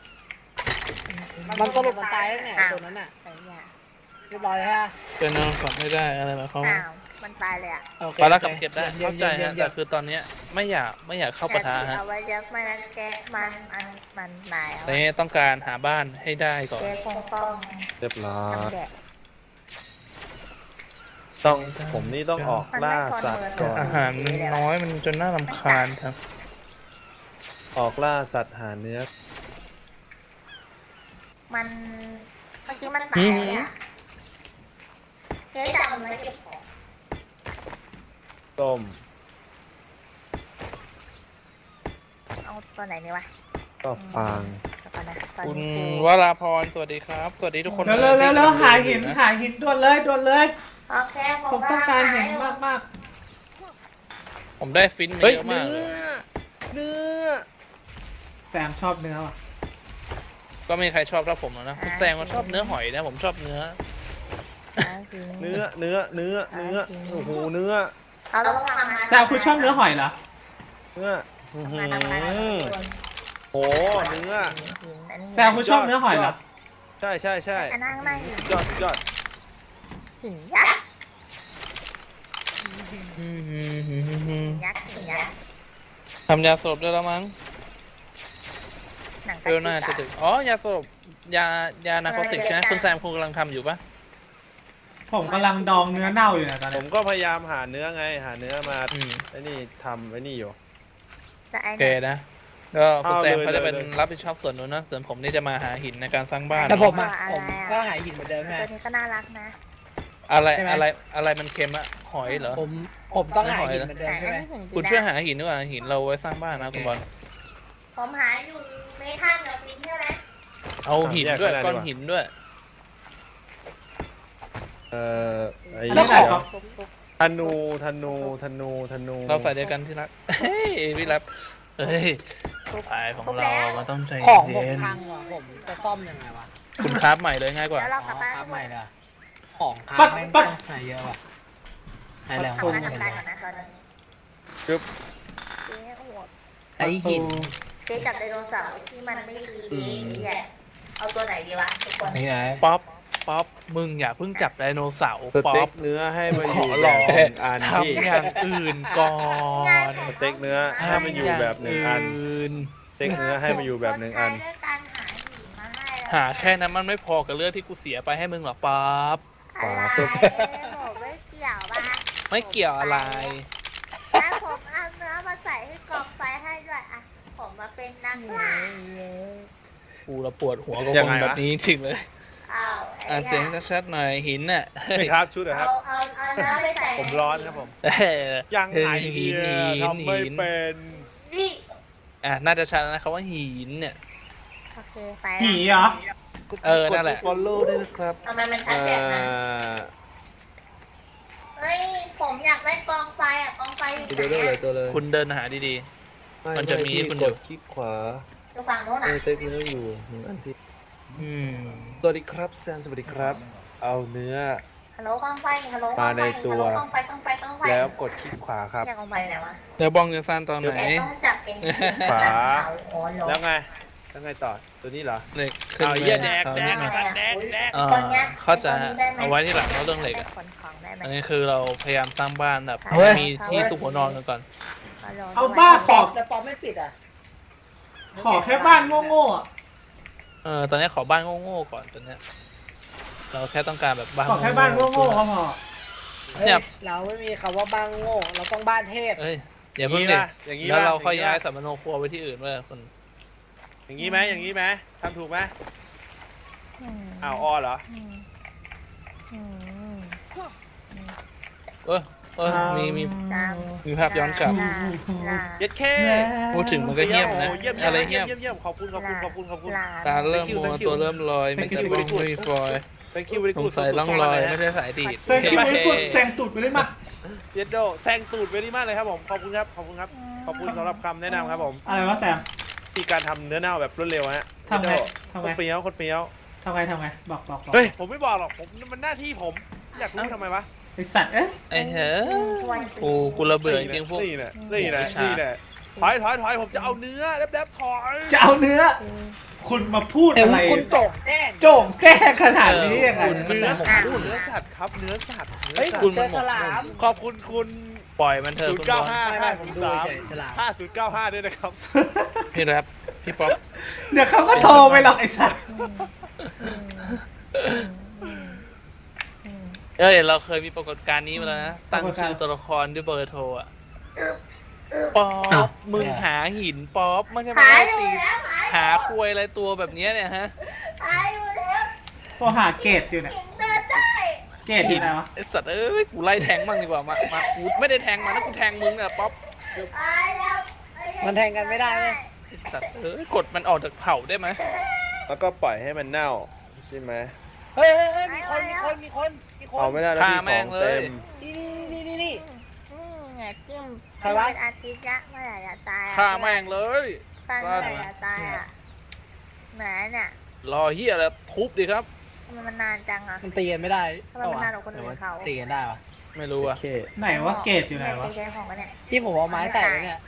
มันตลบมันตายแล้วเนี่ยตัวนั้นอ่ะไอ้ยาเรียบร้อยฮะเป็นนอนฝันไม่ได้อะไรหมายความว่าอ้าวมันตายเลยอ่ะโอเคปลาละกับเก็บได้ยี่ยเข้าม ใจยี่ยฮะมยี่แต่ยมคือตอนเนี้ยไม่อยากไม่อยากเข้าปะทะฮะเอาไว้เยอะมันแกมันมันมันตายตอนนี้ต้องการหาบ้านให้ได้ก่อนแกคงต้องเรียบร้อยทำแดดต้องผมนี่ต้องออกล่าสัตว์ก่อนอาหารน้อยมันจนน่ารำคาญครับออกล่าสัตว์หาเนื้อมันเมื่อกี้มันตายเลยอ่ะเจ๊จะเอาไว้เก็บของต้มเอาตัวไหนนี่วะก็ฟางเดี๋ยวก่อนนะตอนคุณนี้วราพรสวัสดีครับ สวัสดีทุกคนเร็วเร็วเร็วเร็วหาหินหาหินด่วนเลยด่วนเลยโอเคผมต้องการหินมากมากผมได้ฟินมาเฮ้ยเยอะเนื้มากอเลยเนื้อๆแซมชอบเนื้อว่ะก็ไม่มีใครชอบเท่าผมหรอกนะคุณแซงก็ชอบเนื้อหอยนะผมชอบเนื้อเนื้อเนื้อเนื้อเนื้อโอ้โหเนื้อเราต้องทำงานแซมคุณชอบเนื้อหอยเหรอเนื้ออื้อหืทำงานทำงานอโหเนื้อหินอันนี้แซมคุณชอบเนื้อหอยเหรอใช่ใช่ใช่อันนั่งนั่งหินยอดยอดหินยักษ์อืมฮึมฮึมฮึมฮึมยักษ์หินยักษ์ทำยาสลบได้แล้วมั้งหนังเร็วน่าจะถึงอ๋อยาสลบยายานาโคติกใช่ไหมคุณแซมคงกำลังทำอยู่ปะผมกำลังดองเนื้อเน่าอยู่นะตอนผนี้มก็พยายามหาเนื้อไงหาเนื้อมาอืมไอ้นี่ทำไอ้นี่อยู่แต่ไอ้โอเคนั่นนะก็คุณแซมเอาเลยเขาจะเป็นเลยรับผิดชอบส่วนนู้นนะส่วนผมนี่จะมาหาหินในการสร้างบ้านแต่ผมอ่ะอะไรผมอะก็หายหินเหมือนเดิมใช่ไหมตัวนี้ก็น่ารักนะอะไรใช่ไหมอะไรอะไรมันเค็มอะหอยเหรอผมผมต้องหายหินเหมือนเดิมแต่ใช่อันไหมนี้หินดีคุณช่วยนะหาหินดีกว่าหินเราไว้สร้างบ้านนะคุณบอลผมหาอยู่เมทัลกับฟินใช่ไหมเอาหินด้วยก้อนหินด้วยเอ่อไอ้อันนี้ไหนครับธนูธนูธนูธนูเราใส่เดียวกันที่รักเฮ้ยพี่รับเฮ้ยสายของเรามันต้องใจของผมเย็นพังว่ะผมจะซ่อมยังไงวะคุณคราฟใหม่เลยง่ายกว่าแล้วเราอ๋อกลับบ้านครับด้ใหวม่ยเลยอะของค้าปั๊ดแม่งปั๊ดใส่เยอะว่ะใช้แรงทำมากงานเลยทำการก่อนนะตอนนี้จึ๊บเจ๊โอ้โหไอ้หินเจ๊จับไดโนเสาร์ที่มันไม่ดีดีเนี่ยเอาตัวไหนดีวะทุกคนไอ้ไงป๊อปป๊อปมึงอย่าเพิ่งจับไดโนเสาร์สป๊เต็อก ปเนื้อให้มันขอยู่อแบร้อบ งหนึ่งอันที่ทำอย่างอื่นก่อนสเต็กเนื้อให้มันอยู่แบบหนึ่งอันอื่นสเต็กเนื้อให้มันอยู่แบบหนึ่งอันด้วยการหาหินมาให้หาแค่นั้นมันไม่พอกับเลือดที่กูเสียไปให้มึงหรอกป๊อปอะไรผมไม่เกี่ยวบ้าไม่เกี่ยวอะไรแล้วผมเอาเนื้อมาใส่ให้กองไฟให้ด้วยอ่ะผมมาเป็นนักล่ากูละปวดหัวกับยัคงนไงวะแบบนี้จริงเลยเอาไอ้อ่านเสียงชัดๆหน่อยหินน่ะไม่ครับชุดเหรอคเอารับเอาเอาเนื้อไปใส่ผมร้อนครับผมเอ้ยยังไงหินเนี่ยหินทำไม่หินเป็นนี่อ่ะน่าจะชัดนะครับว่าหินเนี่ยโอเคไปหีเหรอเออนั่นแหละกด follow ด้วยนะครับทำไมมันชัดเอ่แบบนั้นอเฮ้ยผมอยากได้กองไฟอ่ะกองไฟอยู่ตัวไหนเลยอ่ะตัวเลยคุณเดินหาดี มันจะมีไไคุณกอยู่ดคลิกขวาอยู่ฝั่งโน้นเออ่ะอเต็กเนื้ออยู่หนึ่งอันที่ๆอืมสวัสดีครับแซนสวัสดีครับ เอาเนื้อฮัลโหลกองไฟฮัลโหลมาในตัวกองไฟกองไฟกองไฟแล้วกดคลิกขวาครับอยากกองไฟไหนวะแล้วบ้องจะสร้างตอนไหนแต่ต้องจับเป็นขวาอ๋อเหรอแล้วไงแล้วไงต่อตัวนี้เหรอเหล็กขึ้นเอามาเหี้ยแดกเอาแดนี่กมาสัตว์แดกแดกอ่าตรงเนี้ยเข้าใจตรงนี้ได้ไหมเอาไว้ที่หลังเราเรื่องเหล็กอ่ะขนของได้ไหมอันนี้คือเราพยายามสร้างบ้านแบบเฮ้ยมีที่สุขหัวนอนกันก่อนเอาบ้านขอแต่ปอมไม่ปิดอ่ะขอแค่บ้านโง่ๆอ่ะเออตอนนี้ขอบ้านโง่ๆก่อนตอนเนี้ยเราแค่ต้องการแบบบ้านขอแค่บ้านโง่ๆก็พอเนี่ยเราไม่มีคำว่าบ้านโง่เราต้องบ้านเทพเอ้ยอย่าเพิ่งนี้เด็ป่ะอย่างนี้แล้วป่ะเราค่อยย้ายงนี้สัมมโนครัวไปที่อื่นเว้ยคุณอย่างนี้ไหมอย่างนี้ไหมทำถูกไหมอ้าวอ้อเหรอเออเออมีมีมีภาพย้อนกลับเย็ดเคพูดถึงมันก็เหี้ยมนะโอ้เยี่ยมอะไรเยี่เหี้ยยมมเยี่ยมเยี่ยมขอบคุณขอบคุณขอบคุณขอบคุณตาเริ่มมัวตัวเริ่มลอยมีแต่บ้องมีฟอย thank you very สง good สัยร่องรอยไม่ใช่สายดีดแซงกินไปคุณแซงตูดไปเลยมาเย็ดโดแซงตูดไปดีมากเลยครับผมขอบคุณครับขอบคุณครับขอบคุณสำหรับคำแนะนำครับผมอะไรวะแซมที่การทำเนื้อเน่าแบบรวดเร็วฮะทำไงเย็ดโดทำโคไงตรเฟี้ยวโคตรเฟี้ยวทำไงทำไงบอกบอกบอกเฮ้ยผมไม่บอกหรอกผมมันหน้าที่ผมอยากรู้ทำไมวะไอสัตว์เอ๊ะไอ้เฮ้ยกูกูระเบิดจริงพวกนี่แหละนี่แหละผู้ชายนี่แหละถอยถอยถอยผมจะเอาเนื้อแดบๆถอยจะเอาเนื้อ คุณมาพูดเอ็มอะไรคุณโจกแน่โจ่งแก้ขนาดนี้ยังไงเนื้อสัตว์เนื้อสัตว์ครับเนื้อสัตว์เนื้อเฮ้ยสัตคุว์ณเจอฉลามขอบคุณคุณปล่อยมันเถอะศูนคุณย์บเก้าอลห้าไม่ห้าไม่ผศูมนย์ดูสามเฉยฉลามห้าศูนย์เก้าห้าด้วยนะครับพี่แรปพี่ป๊อปเดี๋ยวเขาก็โทรไปหรอกไอสัตว์เอ้ยเราเคยมีปรากฏการณ์นี้มาแล้วนะตั้งชื่อตัวละครด้วยเบอร์โทรอ่ะป๊อปมึงหาหินป๊อปมันจะมาหายไล่อยู่ตีแล้วหาควยอะไรตัวแบบเนี้ยเนี่ยฮะหายอยู่แล้วก็หาเกตอยู่เนี่ยหินเดินได้เกตที่ไหนวะไอสัตว์เอ้ยกูไล่แทงมั่งดีกว่ามามากูไม่ได้แทงมันนะกูแทงมึงเนี่ยป๊อปหายแล้วมันแทงกันไม่ได้เลยไอสัตว์เอ้ยกดมันออกจากเผาได้ไหมแล้วก็ปล่อยให้มันเน่าใช่ไหมเฮ้ยเฮ้ยเฮ้ยมีคนมีคนมีคนมีคนเอาไม่ได้แล้วพี่ของเต็มนี่นี่นี่นี่นี่อืมเนี่ยจิ้มใครวะเป็นอาทิตย์ละเมื่อไหร่จะตายอะฆ่าแม่งเลยตายเมื่อไหร่จะตายอ่ะแหมเนี่ยรอเฮียแล้วทุบดิครับทำไมมันนานจังอ่ะมันตีกันไม่ได้ทำไมมันนานกว่าคนอื่นเขาตีกันได้ปะไม่รู้โออะเคไหนวะเกตอยู่ไหนวะตีกันของกันเนี่ยที่ผมเอาไม้ใส่ไว้เนี่ย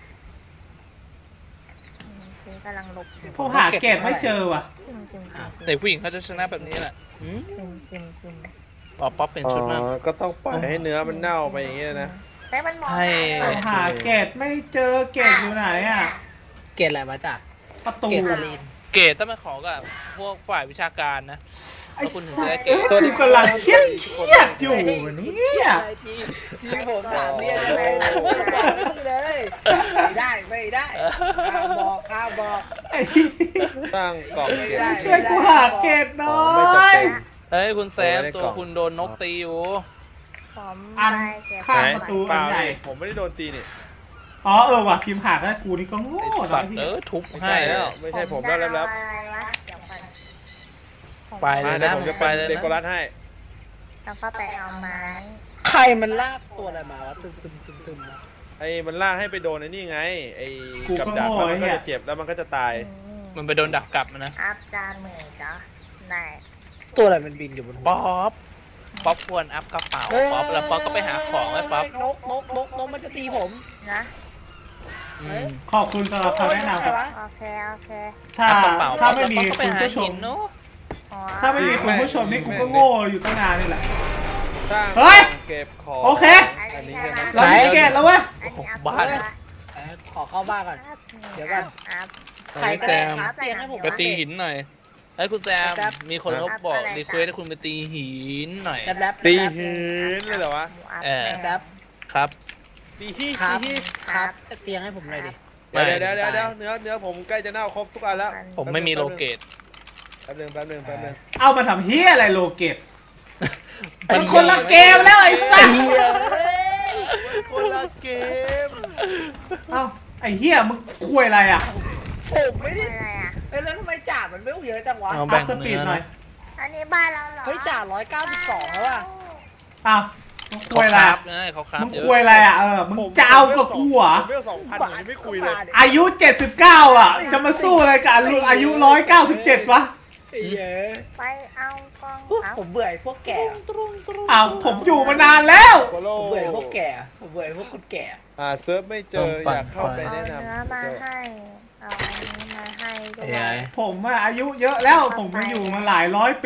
อืมคือกำลังหลบอยู่พวกหาเกตไม่เจอว่ะจิ้มจิ้มจิ้มเด็กผู้หญิงเขาจะชนะแบบนี้แหละหืมจิ้มจิ้มจิ้มอ๋อป๊อปเป็นอ๋ชุดมากอก็ต้องปล่อยให้เนื้อมันเน่าไปอย่างเงี้ยนะแต่มันมองให้หาหาเกตไม่เจอเกตอยู่ไหนอ่ะเกตอะไรมาจากประตูเกตสลีนเกรดต้องมาขอกับพวกฝ่ายวิชาการนะไอ้แล้วคุณถึงสัจะได้ตว์เกรเอ้ดยกูกำลังเครียดเครียดอยู่เนี่ยที่ที่ผมถามเรียนเลยไม่เลยไม่ได้ไม่ได้ข้าวบอกข้าวบอกไอ้สร้างกล่องเก็บได้ช่วยกูหาเกตหน่อไม่จำยเป็นเฮ้ยคุณแซมโอ้ยได้ตัวกล่องคุณโดนนกตีอยู่ผมอันได้เก็บข้างไหนประตูเปล่าอันใหญ่ดิผมไม่ได้โดนตีนี่อ๋อเออว่ะพิมพ์หาได้กูนี่ก็โง่ไอเนาะสัตว์ที่เออทุบไม่ให้ใช่แล้วไม่ใช่ผมแล้วแล้วแล้วผมจะเอาอะไรวะเดี๋ยวก่อนผมไปเลมาย เดี๋ยวนะผมจะไปเป็นเลยเดโครันะสให้แล้วก็ไปเอาไม้ใครมันลากตัวอะไรมาวะตึมตึมตึมตึมมาไอ้มันลากให้ไปโดนไอ้นี่ไงไอ้กับดักแล้วมันก็จะเจ็บแล้วมันก็จะตายอืมมันไปโดนดักกลับมานะอัพจานหมื่นจ้ะไหนตัวอะไรมันบินอยู่บนหัวป๊อปป๊อปควรอัพกระเป๋าป๊อปแล้วป๊อปก็ไปหาของไว้ป๊อปนกนกนกนกมันจะตีผมนะอืมขอบคุณสำหรับคำแนะนำครับโอเคโอเคถ้าอัพกระเป๋าถ้าไม่แล้วมีป๊อปก็ไปคุณหาผู้ชหิมนเนาะอ๋อถ้าไม่มีคุณผู้ชมนี่กูก็โง่อยู่ตั้งนานนี่แหละสร้างเฮ้ยเก็บของโอเคอันนี้ใช่ไหมเรามีเกตแล้วเว้ยอันนี้อัพบ้านอัพเอ้ยขอเข้าบ้านก่อนอัพเดี๋ยวก่อนอัพใครก็ได้ครับเตียงให้ผมไปตีหินหน่อยไอ้ยคุณแซมครับมีคนเขาบอกรีเควสให้คุณไปตีหินหน่อยแรบแรบตีหินเลยเหรอวะหมูอัพเออแรบครับตีฮีครับตีฮีครับเตียงให้ผมหน่อยดิเดี๋ยวเดี๋ยวเดี๋ยวเดี๋ยวเนื้อเนื้อผมใกล้จะเน่าครบทุกอันแล้วผมไม่มีโลเกตแป๊บนึงแป๊บนึงแป๊บนึงเอามาทำเฮียอะไรโลเกตมันคนละเกมแล้วไอ้สัสคนละเกมเอ้าไอ้เฮียมึงคุยอะไรอ่ะผมไม่ได้อะไรอ่ะเอ้ยแล้วทำไมจ่ามันไม่เยอะจังวะเอาอัแบ่พงสปีดเนื้อหน่อยนะอันนี้บ้านเราเหรอเฮ้ยจ่าร้อยเก้าสิบสองแล้วว่ะอ้าวมึงคุเขายอะไรคราอะบนะเขาคราบมึงเยอะคุยอะไรอ่ะเออมึงจะเอากับกูเหรอผมเวลสองพันผมยังไม่คุยเลยอายุเจ็ดสิบเก้าอ่ะ จะมาสู้อะไรกับอายุร้อยเก้าสิบเจ็ดวะไอ้เหี้ยไปเอากล้องพวกเอาผมเบื่อไอ้พวกแก่อ้าวผมอยู่มานานแล้วโคโลผมเบื่อไอ้พวกแก่ผมเบื่อไอ้พวกคนแก่อ่าเซิร์ฟไม่เจออยากเข้าไปเอาแนะเนื้อนำมาให้ เอาอันนี้มาให้ดไงผมอะอายุเยอะแล้วผมมาอยู่มาหลายร้อยปี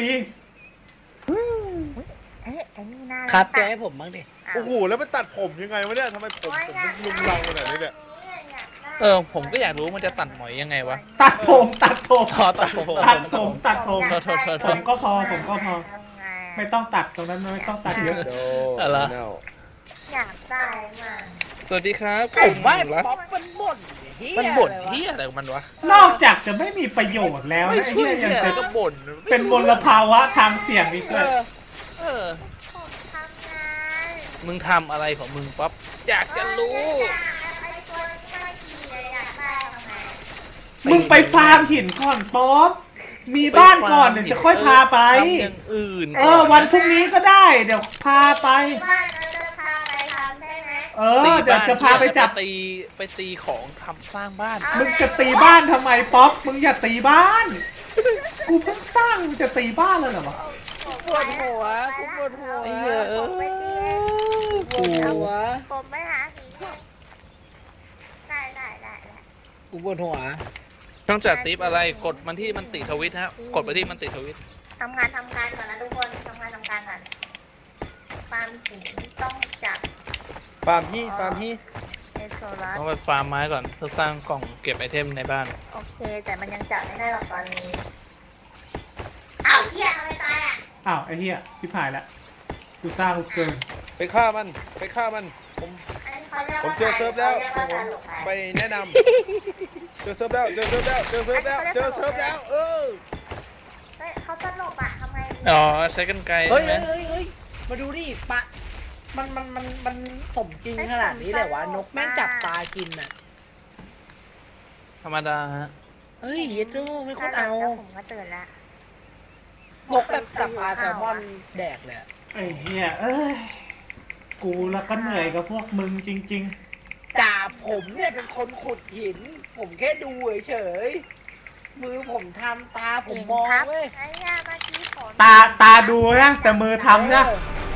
เอ๊ะไอ้นี่น่าคัดแกให้ผมบ้างดิโอ้โหแล้วมันตัดผมยังไงวะเนี่ยทำไมผมผมมันลุงลังขนาดนี้เนี่ยเออผมก็อยากรู้มันจะตัดหมอยยังไงวะตัดผมตัดผมอ๋อตัดผมตัดผมตัดผมโทษโทษโทษผมก็พอผมก็พอ ไม่ต้องตัดตรงนั้นไม่ต้องตัดเยอะโดอะไรอยากได้มากสวัสดีครับผมว่ารักป๊อปมันบ่นเหี้ยมันบ่นอะไรวะเฮียอะไรของมันวะนอกจากจะไม่มีประโยชน์แล้วไม่นะไอ้ช่วยเหี้ยเฮียังยอะไรจะก็บ่นเป็นมลภาวะทางเสียงอีกเอด้วยอเออผมทำงานมึงทำอะไรของมึงป๊อปอยากจะรู้ไอ้ตัวที่ไม่ดีเลยอยากได้ทำไมมึงไปฟาร์มหินก่อนป๊อปมีบ้านก่อนเดี๋ยวจะค่อยพาไปทำอย่างอื่นเออวันพรุ่งนี้ก็ได้ เดี๋ยวพาไปบ้านเราจะพาไปทำได้ไหมเออเดี๋ยวจะพาไปจับตีไปตีของทำสร้างบ้านมึงจะตีบ้านทำไมป๊อปมึงอย่าตีบ้าน กูเพิ่งสร้างมึงจะตีบ้านแล้วเหรอวะปวดหัวกูปวดหัวไอ้เหี้ยเออผมไปตีปวดหัวผมไปหาหินได้ได้ได้ได้กูปวดหัวช่องจัดทิปอะไรกดมันที่มันติทวิตฮะกดไปที่มันติทวิตทำงานทำการก่อนนะทุกคนทำงานทำการก่อนฟาร์มหินต้องจับฟาร์มฮี่ฟาร์มฮี่เอโซลัสต้องไปฟาร์มไม้ก่อนเพื่อสร้างกล่องเก็บไอเทมในบ้านโอเค แต่มันยังจับไม่ได้หรอกตอนนี้อ้าวเฮียทำไมตายอ่ะอ้าวไอ้เหี้ยชิบหายแล้วกูสร้างลูกเกินไปฆ่ามันไปฆ่ามันผมอันนี้เขาเรียกผมว่าเจอเซิร์ฟแล้วขารียกว่าผการมหลบภัยไปแนะนำเจอเซิร์ฟแล้วเจอเซิร์ฟแล้วเจอเซิร์ฟแล้วเจอเซิร์ฟแล้วเออเฮ้ยเขาตลบอ่ะทำไมอ๋อใช้กันไกลเฮ้ยใช่ไหมเฮ้ยเฮ้ยมาดูดิปะมันมันมันมันสมจริงขนาดนี้เลยวะนกแม่งจับตากินอ่ะธรรมดาฮะเฮ้ยเยดโดไม่โคตรเอาแล้วผมก็ตื่นละนกแบบจับปลาแซลมอนแดกเลยอะไอ้เหี้ยเอ้ยกูแล้วก็เหนื่อยกับพวกมึงจริงจ่าผมเนี่ยเป็นคนขุดหิน ผมแค่ดูเฉยๆมือผมทำตาผมมองครับเว้ยไอ้ยาเมื่อกี้ผมๆ ตาตาดูนะแต่มือทำนะ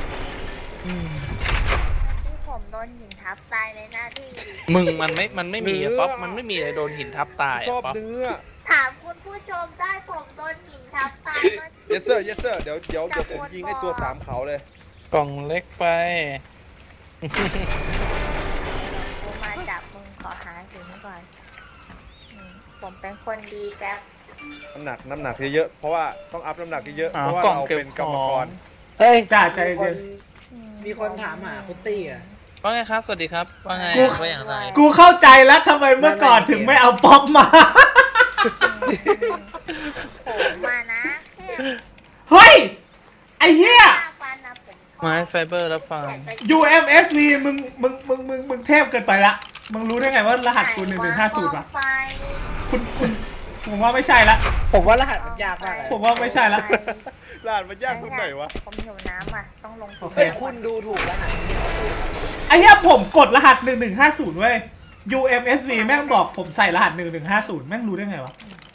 ที่ผมโดนหินทับตายในหน้าที่มึงมันไม่มันไม่มีอะป๊อปมันไม่มีอะไรโดนหินทับตายชออะบป๊อปเนื้อถามคุณผู้ชมได้ผมโดนหินทับตายเมื่อ yes sir yes sir เดี๋ยวเดี๋ยวเดี๋ยวผมยิงให้ตัวสามเขาเลยกล่องเล็กไปกูมาจับมึงขอหาหินก่อนอืมผมเป็นคนดีแป๊บน้ำหนักน้ำหนักเยอะๆเพราะว่าต้องอัพน้ำหนักเยอะๆอ๋อเพราะว่ากล่องเราเก็บเป็นกรรมขกองรเฮ้ยจ้าใจมีคเย็นนมีคนถามหาคุตตี้อ่ะว่าไงครับสวัสดีครับว่าไงกูว่าอย่างไรกูเข้าใจแล้วทำไมเมื่อก่อนถึงไม่เอาป๊อปมาผมมานะที่เฮ้ย ไอ้เหี้ยฆ่าฟันนะผมไม้ไฟเบอร์แล้วฟาร์มยู เอ็ม เอส วี มึงมึงมึงมึงมึงเทพเกินไปละ มึงรู้ได้ไงว่ารหัสกูหนึ่งหนึ่งห้าศูนย์ป่ะไฟคุณคุณผมว่าไม่ใช่ละผมว่ารหัสมันยากมากเลยผมว่าไม่ใช่ละร้านมันยากตรงไหนวะผมหิวน้ำอ่ะ ต้องลงทุนโอเคเฮ้ยคุณดูถูกรหัสไอ้เหี้ยผมกดรหัสหนึ่งหนึ่งห้าศูนย์เว้ย ยู เอ็ม เอส วี แม่งบอกผมใส่รหัสหนึ่งหนึ่งห้าศูนย์แม่งรู้ได้ไงวะ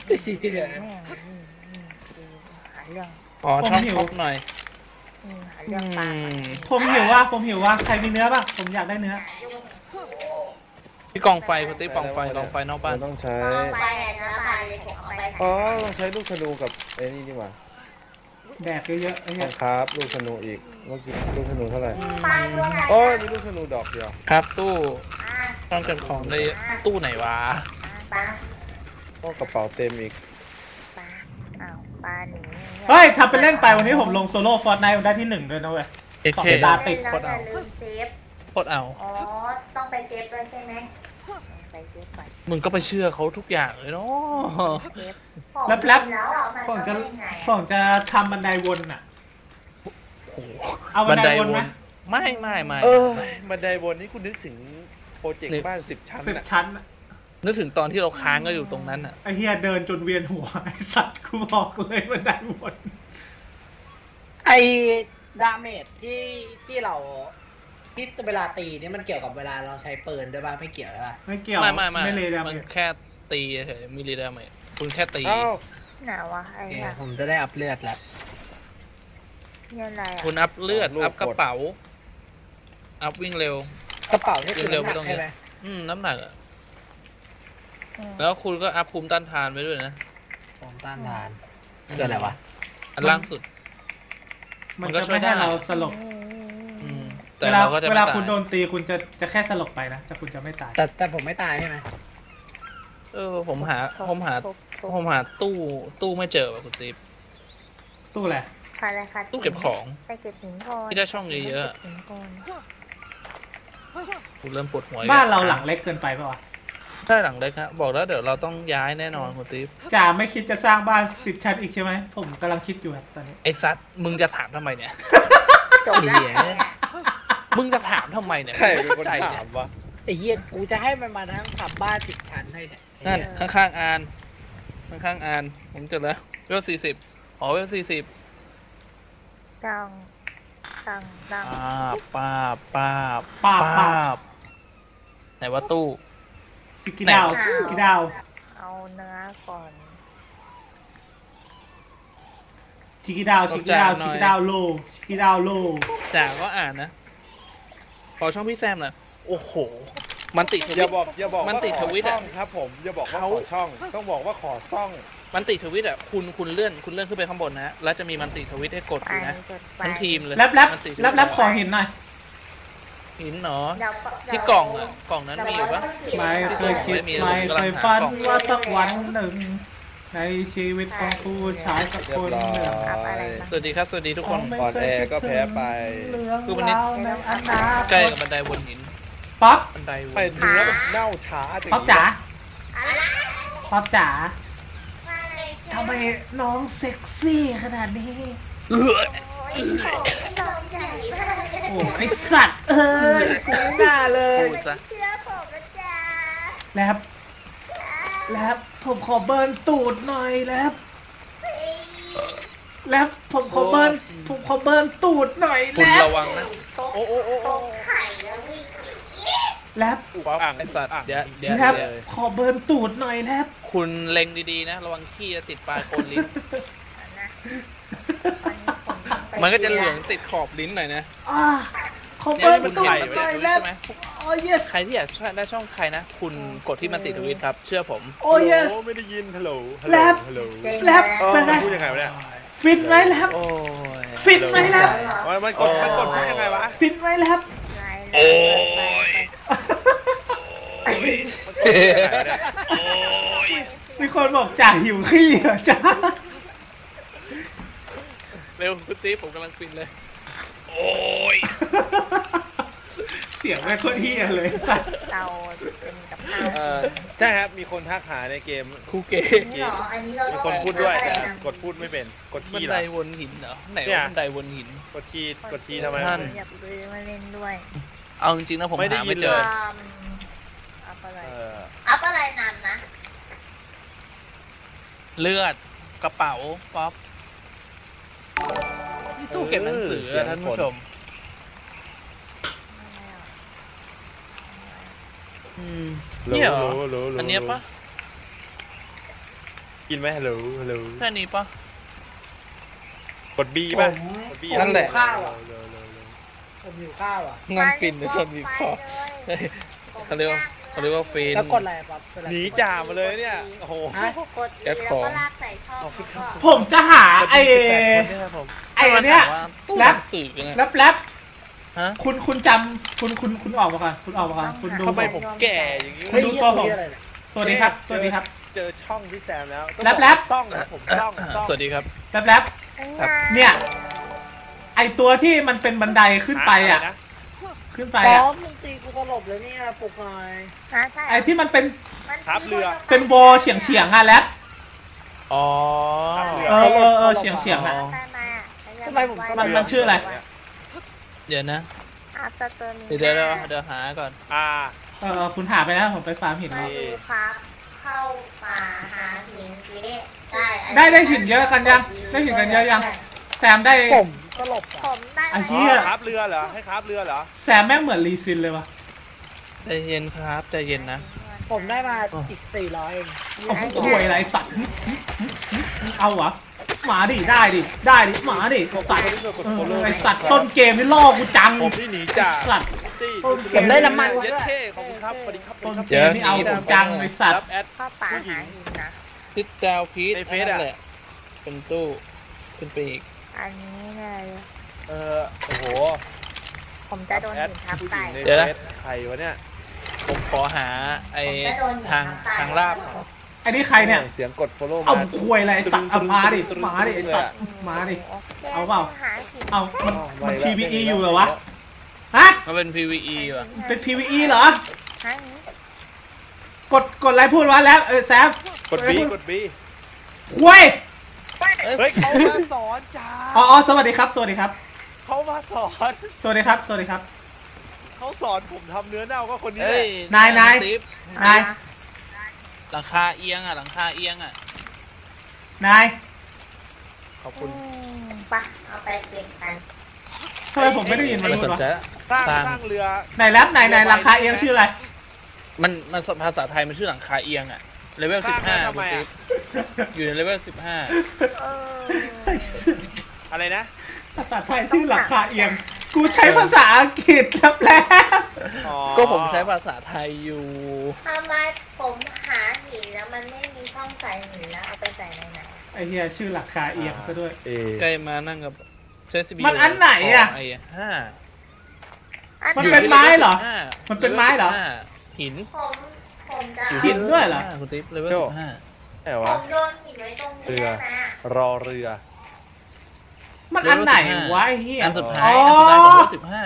หาเรื่องอ๋อช่องผมหิวท็อปหน่อยอืมหาเรื่องปลาอืมผมหิวว่าผมหิวว่าใครมีเนื้อป่ะ ผมอยากได้เนื้อพี่กองไฟคุณติ๊บกองไฟกองไฟนอกบ้านเราต้องใช้ไปอ่ะเนื้อปลาเลยผมเอาไปอ๋อต้องใช้ลูกธนูกับไอ้นี่ดีกว่าแดกเยอะๆไอ้ต้เหี้อย งครับลูกธนูอีกเมื่อกี้ลูกธนูเท่าไหร่ปลาตัวไหนโอ้ยมีลูกธนูดอกเดียวครับตู้อ่าต้องเก็บของได้เยอะตู้ไหนวะปลาโอ้กระเป๋าเต็มอีกปลาอ้าวปลาหนีเฮ้ยทำเป็นเล่นไปวันนี้ผมลงโซโล่ฟอร์ตไนท์ได้ที่หนึ่งด้วยนะเว้ยเอเคสองตาติดแล้วอย่าลืมเซฟโคตรเอาอ๋อ ต้องไปเซฟด้วยใช่ไหมไปเซฟก่อนมึงก็ไปเชื่อเขาทุกอย่างเลยเนาะเซฟแล้วแล้วแล้วอ่ะมันผมต้จะองเล่นไงผมจะทำบันไดวนอ่ะโอ้โหเอาบันไดวนไหมไม่ไม่ไม่เออบันไดบนนี้กูนึกถึงโปรเจกต์บ้านสิบชั้นสิบน่ะชั้นอะนึกถึงตอนที่เราค้างก็อยู่ตรงนั้นอ่ะไอ้เฮียเดินจนเวียนหัว ไอ้สัตว์กูบอกเลยบันไดวนไอ้ดาเมจที่ที่เราที่เวลาตีนี่มันเกี่ยวกับเวลาเราใช้ปืนด้วยป่ะไม่เกี่ยวใช่ป่ะไม่เกี่ยวไม่ไม่ไม่ไม่เลยดามัเมนจแค่ตีเฉยมิลลิดาเมจคุณแค่ตีเอ้าหนาวะไอ้โอเคเนี่ยผมจะได้อัพเลือดแล้วเนี่ยอะไรอ่ะคุณอัพเลือดอัพกระเป๋า อัพวิ่งเร็วกระเป๋านี่คือเร็วน้ำหไม่นัต้อก งใช่ไหมอืมน้ำหนักอ่ะอืมแล้วคุณก็อัพภูมิต้านทานไปด้วยนะของต้านทานคืออะไรวะอันล่างสุดมันมันก็จะช่วยไม่ให้ได้เราสลบอืมแต่เวลาเราก็จะเวไม่ลาตายคุณโดนตีคุณจะจะแค่สลบไปนะแต่คุณจะไม่ตายแต่แต่ผมไม่ตายใช่ไหมเออผมหาผมหาผมหาตู้ตู้ไม่เจอว่ะคุณติ๊บตู้แหละค่ะอะไรค่ะตู้เก็บของไปเก็บหินก่อนที่ได้ช่องเยอะก็บหินก่อนกูเริ่มปวดหัวบ้านเราหลังเล็กเกินไปป่าวะใช่หลังเล็กฮะบอกแล้วเดี๋ยวเราต้องย้ายแน่นอนคุณติ๊บจ่าไม่คิดจะสร้างบ้านสิบชั้นอีกใช่ไหมผมกำลังคิดอยู่ครับตอนนี้ไอ้ซัดมึงจะถามทำไมเนี่ยจบแล้วเนี่ยมึงจะถามทำไมเนี่ยใครไม่เป็นเข้าคนใจถาเนี่ยมวะไอ้เหี้ยกูจะให้มันมาทั้งขับบ้านสิบชั้นให้เนี่ยนั่นข้างๆอานข้างๆอานผมเจอแล้วเวลสี่สิบอ๋อเวลสี่สิบดังดังดังป้าบป้าบป้าป้าป้าบไหนว่าตู้สิกิดาวสิกิดาวเอาเนื้อก่อนชิกิดาวชิกิดาวชิกิดาวโลชิกิดาวโลจ่าก็อ่านนะขอช่องพี่แซมหน่อยโอ้โห มันติดทอวิย่าตบอกอย่าบอกมันว่าติดขอทวิตช่อะองครับผมอย่าบอกว่าเขาขอช่อง ต้องบอกว่าขอซ่องมันติดทวิตอ่ะคุณคุณเลื่อนคุณเลื่อนขึ้นไปข้างบนนะฮะแล้วจะมีมันติดทวิตให้กดไปอยู่นะจดไปทั้งทีมเลยแลบแลบมันติดแลบแลบขอหินหน่อยหินเนาะเดี๋ยวที่กล่องอ่ะกล่องนั้นมีอยู่ปะไม่เคยคิดไม่มีไม่กำลัเคงยหาฝันกล่องว่าสักวันหนึ่ง ในชีวิตของผู้ชายสักคนหนึ่งเรียบร้อยอัพอะไรมาสวัสดีครับสวัสดีทุกคนอ่อนแอก็แพ้ไปเรื่องคือวันนี้ราวในอนาคตใกล้กับบันไดวนหินป๊อปบันไดวไปนเนื้อแบบเน่าช้าจังป๊อปจ๋าอะไรป๊อปจ๋ามาเลยทำไมน้องเซ็กซี่ขนาดนี้เออโอ้ยโอ้ยลงใหญ่มากเลยโอ้ไอสัตว์เอ้ยกูไม่น่าเลยพูดซะเชื่อผมนะจ๊ะแลบแลบผมขอเบิร์นตูดหน่อยแลบแลบผมขอเบิร์นผมขอเบิร์นตูดหน่อยคุแลณบระวังนะโอ้โอ้โอ้ตโอ้กไข่แล้ววิ่งแลบป๊อปอ่างไอสัตว์เดี๋ยวเดี๋ยวแลบเดี๋ยวขอเบิร์นตูดหน่อยแลบคุณเล็งดีๆนะ ระวังขี้จะติดปลายโคนลิ้นนะตอนนี้ผมต้องไปมันก็จะเหลืองติดขอบลิ้นหน่อยนะอ่าขอเนี่ยเบิร์นคุณตูดเห็นหมันน่ติอดยทวิแลตบใช่ไหมโอ้ yes ใครที่อยากได้ช่องใครนะ คุณกดที่มันติดทวิตครับ เชื่อผมโอ้ yes ไม่ได้ยินฮัลโหลฮัลแลโหลบฮัลโหลแลบเออเป็นไงมันพูดยังไงวะเนี่ยฟินไหมแลบโอ้ยฟินไหมแลบมันมันกดมันกดพูดยังไงวะฟินไหมแลบโอ้ยมันกดพูดยังไงวะเนี่ยโอ้ยมีคนบอกจ่าหิวขี้เหรอจ้าเร็วคุณตีผมกำลังฟินเลย โอ้ยเสียงแม่งโคตรเฮียเลยสัตว์เราเป็นกับข้าวเออใช่ครับมีคนทักหาในเกมคูเกนี่หรออันนี้เรามีต้องคนพูดด้วยแต่อะไรนะกดพูดไม่เป็นกดบันทีเหรไดอวนหินเหรอไหนเนี่ว่าย บันไดวนหินกดทีกดทีทำไมท่านอย่าไปมาเล่นด้วยเอาจริงๆนะผมไม่ได้หายิไม่นเจเลอยอัพอะไรเอออัพอะไรนานนะเลือดกระเป๋าป๊อปนี่ตู้เก็บหนังสืออะท่านผู้ชมอืมเนี่ยเหรอรู้รู้รู้อันเนี้ยปะกินไหมฮัลโหลฮัลโหลแค่นี้ปะกดบีป่ะผมกดบีนั่นแหละข้าวอ่ะเร็วเร็วเร็วผมหิวข้าวอ่ะงานฟินนะชนมีคอเขาเรียกว่าเขาเรียกว่าฟินแล้วกดอะไรปั๊บเป็นอะไรหนีจ่ามาเลยเนี่ยโอ้โหกดแก๊แล้วสของก็ลากใส่ท่อแล้วก็ผมจะหาไอ้ครับผมไอ้เนี่ยตู้แรหปนังสือเนี่ยแรปแรปฮะคุณคุณจำคุณคุณคุณออกมาก่อนคุณออกมาก่อนคุณดูทำไมผมผมแก่อย่างนี้คุณดูตัวผมเหี้ยอะไรเนี่ยสวัสดีครับ สวัสดีครับเจอช่องพี่แซมแล้วแรปแรปซ่องนะผมซ่องซ่องสวัสดีครับแรปแรปครับเนี่ย ไอตัวที่มันเป็นบันไดขึ้นไปอ่ะนะขึ้นไปป๊ออ่ะปมึงตีกูสลบเลยเนี่ยปลุกหน่อยฮะใช่ไอที่มันเป็นมันทับเรือเป็นโบเฉียงเฉียงๆอ่ะแรปอ๋อเออเออเออเฉียงเฉียงๆอ่ะทำไมผมมันมันชื่ออะไรเดี๋ยวนะอัพสเตอร์มีเดี๋ยวเดี๋ยวเดี๋ยวเดี๋ยวหาก่อนอ่าเออเออคุณหาไปแล้วผมไปฟาร์มหินไม่แล้วรู้ครับ เข้าป่าหาหินเจ๊ได้ได้ได้หินเยอะกันยังได้หินกันเยอะยังแซมได้ผมสลบอ่ะผมได้ไอ้ไหมเหี้ยครับเรือเหรอให้ครับเรือเหรอแซมแม่งเหมือนรีซินเลยวะใจเย็นครับใจเย็นนะผมได้มาอีกสี่ร้อยเองโอ้โหควยอะไรสัตว์เอาเหรอหมาดิได้ดิได้ดิหมาดิสัตว์เออไอสัตว์ต้นเกมนี่ล่อกูจังผมที่หนีจ่าสัตว์ตี้ผมได้น้ำมันเย็ดเท่ขอบคุณครับสวัสดีครับต้นสวัสเกดีครับมนี่เอากูจังไอสัตรัว์บแอดเข้าป่าหาหินนะทิศดาวพีทในเฟซอะนั่นแหละเป็นตู้ขึ้นไปอีกอันนี้เลยเออโอ้โหผมจะโดนหินทับผู้หไปญิงในเดี๋ยวเฟนะซใครวะเนี่ยผมขอหาไอ้ผมจะโดนหินทางทับไปทางลาบไอ้นี่ใครเนี่ยเสียงกด follow เอามาควยอะไรไอ้สัตว์เอามาดิมาดิไอ้สัตว์มาดิ เอาเปล่าหาหินเอามันอ๋อมันไว้พีแล้ววีอีไม่อยู่แล้วเหรอวะฮะมันเป็น พี วี อี ว่ะเป็น พี วี อี เหรอหาหินกดกดอะไรพูดวะแล้วเออแซมกด B กด B ควยเฮ้ยเขามาสอนจ้าอ๋ออ๋อสวัสดีครับ สวัสดีครับเขามาสอนสวัสดีครับ สวัสดีครับเขาสอนผมทำเนื้อเน่าก็คนนี้แหเอ้ละยนายนายติ๊บนายหลังคาเอียงอ่ะหลังคาเอียงอ่ะนายขอบคุณอืมไปะเอาไปเก็บกันทำไมผมไม่ได้ยินมันไม่พูสดนวะใจละสร้างสร้างสร้างเรือไหนแรปไหนไหนราคาเอียงชื่ออะไรมันมันภาษาไทยมันชื่อหลังคาเอียงอ่ะเลเวลสสิร้างบห้าแล้วทำไมคุณอะติ๊บอยู่ในเลเวลสิบห้าเอออะไรนะภาษาไทยชื่อราคาเอียง กูใช้ภาษาอังกฤษแล้วแล้วอ๋อก็ผมใช้ภาษาไทยอยู่ทำไมผมหาหินแล้วมันไม่มีช่องใส่หินแล้วเอาไปใส่ในไหนไอเฮียชื่อราคาเอียงซะด้วยเอใกล้มานั่งกับใช้ซีบีมันอันไหนอะไอ้ห้าอันมันไหเป็นไม้เหรอลวลสิบห้ามันเป็นไม้เหรอลวลสิบห้าหินผมผมจะอยู่หิที่นด้วยเหรอคุณติ๊บเลเวลสิบห้าแต่ผว่ามโยนหินไว้ตรงนี้ได้ไหมอะรอเรือมันอันไหนวะไอ้เฮียอันสุดท้ายอ๋ออันสุดท้ายของเลเวลสิบห้าร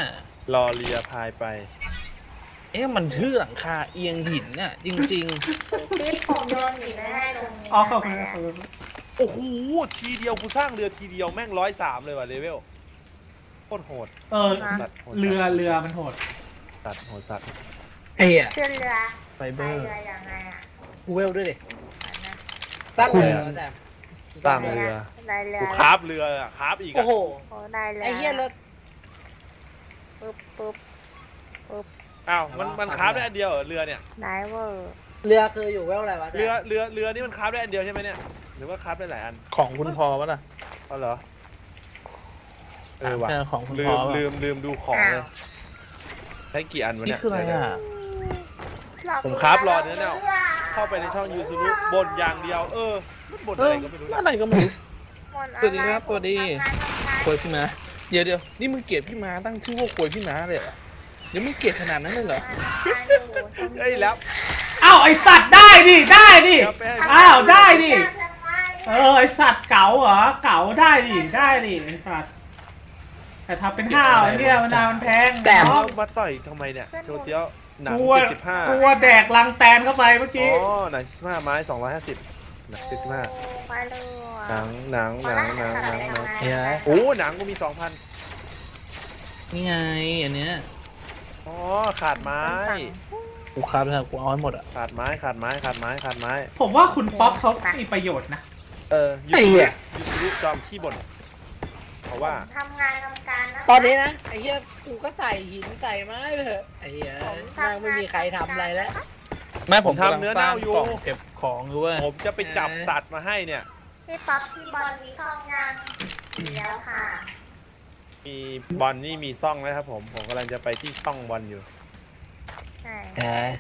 อเรือพายไปเอ๊ะมันชื่อหลังคาเอียงหินน่ะจริงที่ผมโยนหินไว้ให้ตรงนี้อ๋อขอบคุณได้ขอบไหมคุณโอ้โหทีเดียวกูสร้างเรือทีเดียวแม่งร้อยสามเลยว่ะเลเวลโคตรโหดเออสัตว์โหดเรือเรือมันโหดสัตว์โหดสัตว์ๆไอ้อะขึ้นเรือไฟเบไปอร์เรือยังไงอ่ะกูเวลด้วยดิอันนะตั้งคุณเลยเหรอแต่สร้างเรือได้เรือกูคราฟเรืออะคราฟอีกโอ้อะโหโอ้ได้เรือไอ้เหี้ยแล้วปึ๊บปึ๊บอ้าวมันมันคราฟได้อันเดียวเหรอเรือเนี่ยได้เวอร์เรือคืออยู่เวลอะไรวะแต่เรือเรือเรือนี่มันคราฟได้อันเดียวใช่ไหมเนี่ยหรือว่าคราฟได้หลายอันของคุณพอปะล่ะอ๋อเหรอเออว่ะใช่ของคุณลืพอมปะลืมลืมดูของเลยใช้กี่อันวะนี่เนี่ยคืออะไรอ่ะผมคราฟรอเนื้อเนี่ยเข้าไปในช่องยูซูรุบนอย่างเดียว เออมันบนเออะไรอก็ไม่รู้อะนะไรก็ไม่รู้หมดสวัสดีครับสวัสดีทำงานทำงานควยพี่ม้าเดี๋ยวเดี๋ยวนี่มึงเกลียดพี่ม้าตั้งชื่อว่าควยพี่ม้าเลยเหรอเดี๋ยวมึงเกลียดขนาดนั้นเลยเหรอเอ้ยแล้วอ้าวไอสัตว์ได้ดิได้ดิเดี๋ยวไปให้อ้าวได้ดิ เออไอสัตว์เก๋าเหรอเก๋าได้ดิได้ดิไอสัตว์แต่ทำเป็นห้าวไอ้เนี่ยมันนามันแพงแต่เนาะเอามาต่อยทำไมเนี่ยโจเจียวหนังกลัวเจ็ดสิบห้ากลัวแดกลังแตนเข้าไปเมื่ออ๋กี้อหนังเจ็ดสิบห้าไม้สองร้อยห้าสิบหนังเจ็ดสิบห้าไปเลยหนังหนังหนังหนังหนังหนังเฮ้ยโอ้หนังกูมีสองพันนี่ไงอันเนี้ยอ๋อขาดไม้กูครับแล้วกูเอาให้หมดอ่ะขาดไม้ขาดไม้ขาดไม้ขาดไม้ผมว่าคุณป๊อปเขามีประโยชน์นะเออยูไอ้ซูเหี้รุยยูซูรุจอมขี้บ่นเพราะว่าทำงานทำการนะตอนนี้นะไอ้เหี้ยกูก็ใส่หินใส่ไม้ไปเถอะไอ้เหี้ยนั่งไม่มีใครทำอะไรแล้วแม่ผมทำกำลังเนื้อสร้างเน่าอยู่กล่องเก็บของอยู่เว้ยผมจะไปจับสัตว์มาให้เนี่ยพี่ป๊อปพี่บอลมีทองยังแล้วค่ะมีบอลนี่มีซ่องแล้วครับผม ผมกำลังจะไปที่ช่องบอลอยู่ใช่แหม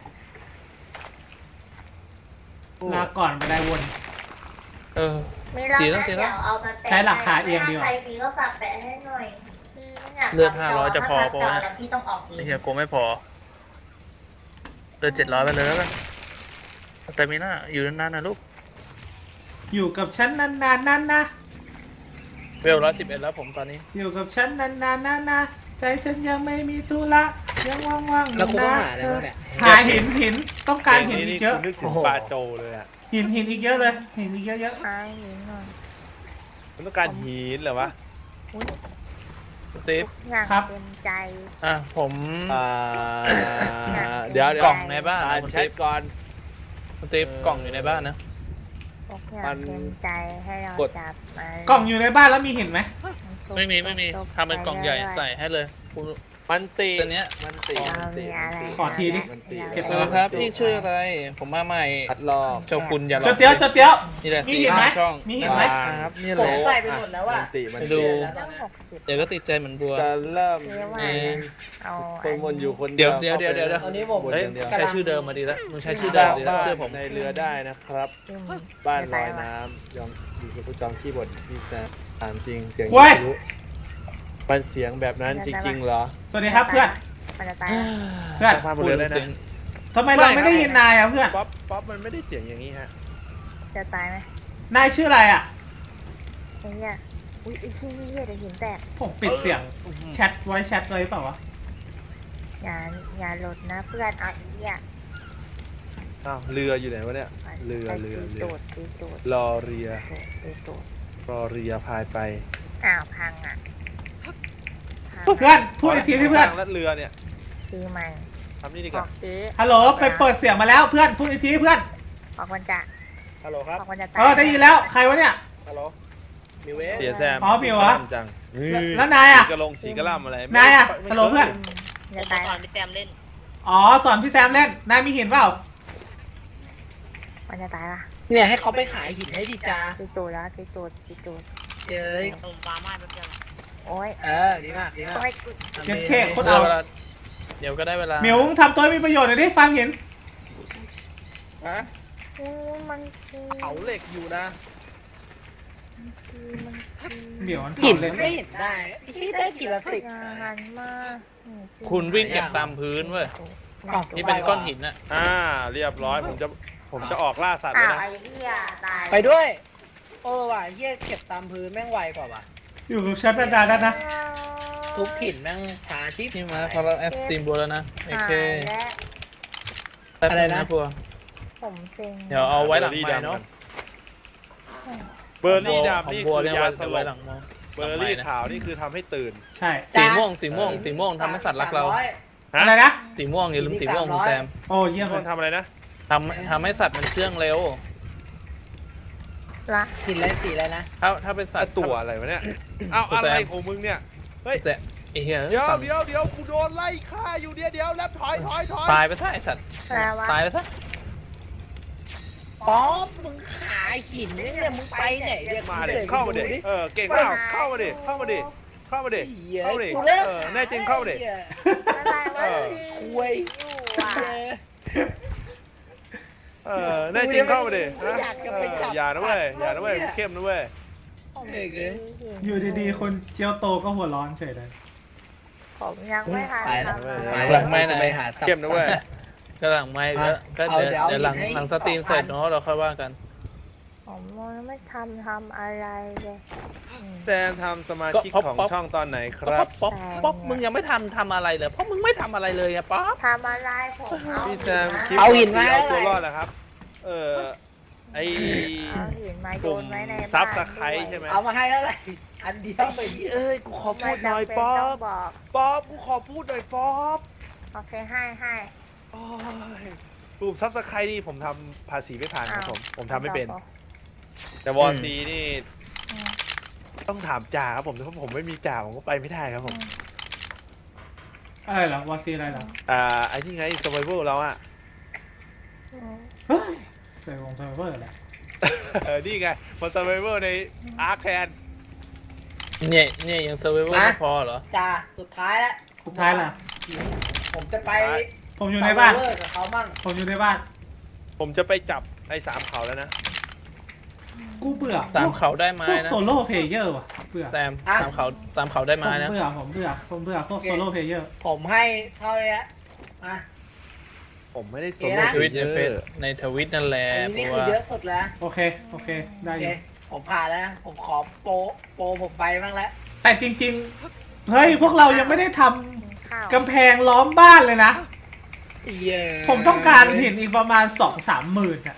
ลาก่อนไปได้วนเออมีเราดีแล้วนะดีเดี๋แล้วยวเอามาแปะใช้ราคาเอียงดีกว่าใครมีก็ฝากแปะให้หน่อยพี่ไม่อยากเลือดห้าร้อยจะพอถ้าปะจวะแล้วพี่ต้องออกเอไอ้งเฮียกูไม่พอเดือนเจ็ดร้อยไปเลยแล้วกันแต่มีหน้าอยู่นานๆนะลูกอยู่กับฉันนานๆนั่นนะเวลร้อยสิบเอ็ดแล้วผมตอนนี้อยู่กับฉันนานๆนั่นนะใจฉันยังไม่มีธุระยังว่างๆอแล้วยู่กูต้องนะหาอะไรบ้างเนี่ยหาหินหินต้องการหินเพลงอีนี่กเยอะคุณนึกถึโอ้งโหปลาโจเลยอ่ะหินหินอีกเยอะเลยหินอีกเยอะเยอะไม้หินหน่อยมันต้องการหินเหรอวะสตีฟอย่างเต็มใจอ่ะผมอ่าเดี๋ยวเดี๋ยวกล่องในบ้านอ่านคุณแชติ๊ทบก่อนสตีฟกล่องอยู่ในบ้านนะทุกอย่างมันเต็มใจให้เรากดจับมากล่องอยู่ในบ้านแล้วมีหินไหมไม่มีไม่มีทำเป็นกล่องใหญ่ใส่ให้เลยกูมันตีตัวเนี้ยมันตีเรามีอะไรขอทีดิมันตีเก็บเออครับพี่ชื่ออะไร ผมมาใหม่พัดลอกโชกุนอย่าหลเจ้าอกเตี้ยวเจ้าเตี้ยวนี่แหละมีสี่เห็นไหมช่องมีเห็นไหมครับนี่ผแหมละใส่ไปหมดแล้วมัอ่ะนตีมันไปตีดูแล้วตอนต้องนี้หกสิบเดี๋ยวก็ติดใจเหมือนบัวจะเริ่มเรียกว่าเออเอาคนวนอยู่คนเดี๋ยวเดี๋ยวเดี๋ยวเดี๋ยวเดี๋ยวตอนนี้ผมวนเฮ้ยอย่างเดียวใช้ชื่อเดิมมาดีแล้วมึงใช้ชื่อสเดิมร้างดีแล้วบ้านเชื่อผมในเรือได้นะครับอืมบ้านลอยน้ำยอมอยู่กับผู้จองขี้บทมีแต่ถามจริงเสียงเว้ยทะลุมันเสียงแบบนั้นจริงๆเหรอสวัสดีครับเพื่อนมันจะตายเพื่อนสร้างบ้านบนเรือได้นะทำไมเราไม่ได้ยินนายอ่ะเพื่อนป๊อปป๊อปมันไม่ได้เสียงอย่างนี้ฮะจะตายไหมนายชื่ออะไรอ่ะไอ้เหี้ยอุ้ยไอ้เหี้ยเหี้ยเดี๋ยวหินแตกผมปิดเสียงแชทไว้แชทไว้เปล่าวะอย่าอย่าหลุดนะเพื่อนเอาไอ้เหี้ยอ้าวเรืออยู่ไหนวะเนี่ยเรือเรือตีเรือตูดตีตูดรอเรือตีตูดรอเรือพายไปอ้าวพังอ่ะพังเพื่อนพูดอีกทีที่เพื่อนสร้างแล้วเรือเนี่ยคือมันทำนี่ดีบกอว่ากซื้อฮัลโหลไปเปิดเสียงมาแล้วเพื่อนพูดอีกทีเพื่อนบอกมันจะฮัลโหลครับบอกมันจะตาเอย อได้ยินแล้วใครวะเนี่ยฮัลโหลมิวเวเสียแซมอ๋อมิวเหรอสีกะล่ำจังแล้วนายอ่ะสีกระลงสีกระล่ำอะไรนายอะไม่ฮัลโหลเพื่อนมันจะตายอ๋อสอนพี่แซมเล่นนายมีหินเปล่ามันจะตายป่ะเนี่ยให้เขาไปขายหินให้ดีจ้าตีตูดแล้วตีตูดตีตูดเย้ยโอ้ยเออดีมากดีมากโอ้ยเจ็ดเคโคตรได้เอาเวลาเดี๋ยวก็ได้เวลาหมิวมึงทำตัวให้มีประโยชน์หน่อยดิฟังหินฮะโอ้ยมันคือเผาเหล็กอยู่นะคือมันคือเดี๋ยวมันหินเผาเลยไม่เห็นได้ที่ได้ทีละสิบงานมากนี่อคุณวิ่งเก็บตามพื้นเว้ยหนักนี่เป็นก้อนหินอะอ่าเรียบร้อยผมจะผมจะออกล่าสัตว์อ้าแล้ววนะไอ้เหี้ยตายไปด้วยเออว่ะเฮียเก็บตามพื้นแม่งไวกว่าว่ะอยู่กับแชทนานๆแล้วนะทุบหินแม่งช้าชิบนี่มาพอเราแอดสตรีมบัวแล้วนะโอเคตายแล้วแป๊บนึงนะบัวผมเซ็งเดี๋ยวเอาไว้หลังไม้เนาะเบอร์รี่ดำนี่บัวคือเรียกยาว่าสลไว้บหลังมอเบอร์รี่ขาวนี่คือทำให้ตื่นใช่สีม่วงสีม่วงสีม่วงทำให้สัตว์รักเราอะไรนะสีม่วงอย่าลืมสีม่วงคุณแซมโอ้เยี่ยมเลต้อย งทำอะไรนะทำทำให้สัตว์มันเชื่องเร็วละหินอะไรสีอะไรนะถ้าถ้าเป็นสัตไอ้ว์ตัวอะไรวะเนี่ยเอ้าคุณอะแซมไรของมึงเนี่ยเฮ้ยแซะไอ้เหี้ยเดี๋ยวสัตว์เดี๋ยวเดี๋ยวกูโดนไล่ฆ่าอยู่เดี๋ยวเดี๋ยวแล้วถอยถอยถอยตายไปซะไอ้สัตว์แปลว่าตายไปซะป๊อปมึงขายหินเนี่ยมึงไปไหนเนี่ยมาเด็เข้ามาเด็เออเก่งเปล่าเข้ามาเด็เข้ามาเด็เข้ามาเด็เข้ามาเด็กูเลิกเออแน่จริงเข้ามาเด็อะไรวะเออคุยอยู่อ่ะเออแน่จริงเข้ามาเด็กูอยากจะไปจับอย่านะเว้ยอย่านะเว้ยเข้มนะเว้ยผมเอกเลยอยู่ดีๆคนเจียวโตก็หัวร้อนเฉยเลยผมยังไม่ทันไปแล้วทำไปอะไรแล้วไม่ไปหาตับเข้มนะเว้ยก็หลังไม้ก็ก็เดี๋ยวเดี๋ยวหลังหลังสตรีมเสร็จเนาะเราค่อยว่ากันผมยังไม่ทำทำอะไรเลยอืมแซมทำสมาชิกของช่องตอนไหนคป๊รัอบ ปป๊อปป๊อปมึงยังไม่ทำทำอะไรเลยเพราะมึงไม่ทำอะไรเลยอะป๊อปทำอะไรผมเอาพี่แซมคลิปเอาหินมาเอาตัวรอดแล้วครับ เออไอเอาหินมาโยกลุ่มนไว้ในบ้านซับสไครต์ใช่ไหมเอามาให้แล้วแหละอันเดียวไปเอ้ยกูขอพูไม่ดหน่อยจำเป็นป๊อต้องปบอกป๊อปกูขอพูดหน่อยป๊อปโอเคให้ให้โอ้ยกลุ่มซับสไครต์นี่ผมทำภาษีไม่ผ่านครับผม ผมทำไม่เป็น แต่วอซีนี่อืมต้องถามจ่าครับผมเพราะผมไม่มีจ่าผมก็ไปไม่ได้ครับผมอะไรเหรอวอซีอะไรเหรออ่าไอ้นี่ไง survival เราอะอืมเฮ้ยใส่วงเซิร์ฟเวอร์แหละเออนี่ไงมา survival ในอาร์แคนเนี่ยเนี่ยยังเซอร์ไวเวอร์ไม่พอเหรอจ้าสุดท้ายแล้วสุดท้ายล่ะผมจะไปผมอยู่ในบ้านเวอร์กับเขามั่งผมอยู่ในบ้านผมจะไปจับไอ้สามเขาแล้วนะกูเบื่อสามเขาได้ไม้พวกนะโซโล่เพลเยอร์ว่ะเบื่อแซมสามเขาสามเขาได้ผมไม้นะเบื่อผมเบื่อผมเบื่อพวกโซโล่เพลเยอร์ผมให้เท่านี้มาผมไม่ได้โอสเคนใจนะทวิตในเฟซในทวิตนั่นแหละอันนี้เพนี่ราะคือว่าเยอะสุดแล้วโอเคโอเคได้โออเคยู่ผมผ่านแล้ว ผมขอโปรโปรผมไปบ้างแล้วแต่จริงๆเฮ้ยพวกเรายังไม่ได้ทำข้าวกำแพงล้อมบ้านเลยนะเย้ผมต้องการหินอีกประมาณสองสามหมื่นอะ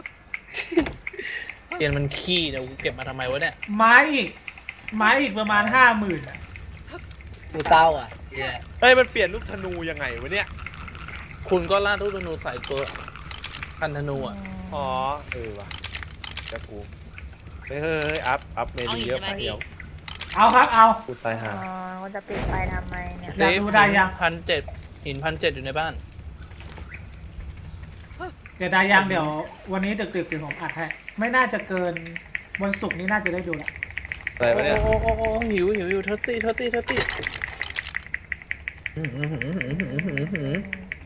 เปลี่ยนมันขี้เดี๋ยวกูเก็บมาทำไมวะเนี่ยไม้อีก ไม้อีกประมาณห้าหมื่นอะกูเศร้าอ่ะเย้เฮ้ยมันเปลี่ยนลูกธนูยังไงวะเนี่ยคุณก็ล่าดลูกธนูใส่ตัวพันธนูอ่ะอ๋อเออว่ะจะกูเฮ้ยเฮ้ยเฮ้ยอัพอัพเมนูเยอะไปเดียวเอาครับเอากูตายอ๋ห่าอมันจะปิดไฟทำไมเนี่ยอยากดูได้ยังพันเจ็ดหินพันเจ็ดอยู่ในบ้านเดี๋ยวได้ยังเดี๋ยววันนี้ดึกๆเดี๋ยวผมอัดให้ไม่น่าจะเกินวันศุกร์นี้น่าจะได้ดูละอะไรวะเนี่ยโอ้โหโอ้โหหิวหิวหิวเทอร์ตี้เทอร์ตี้เทอร์ตี้อื้อหือหือหือหือหือหือ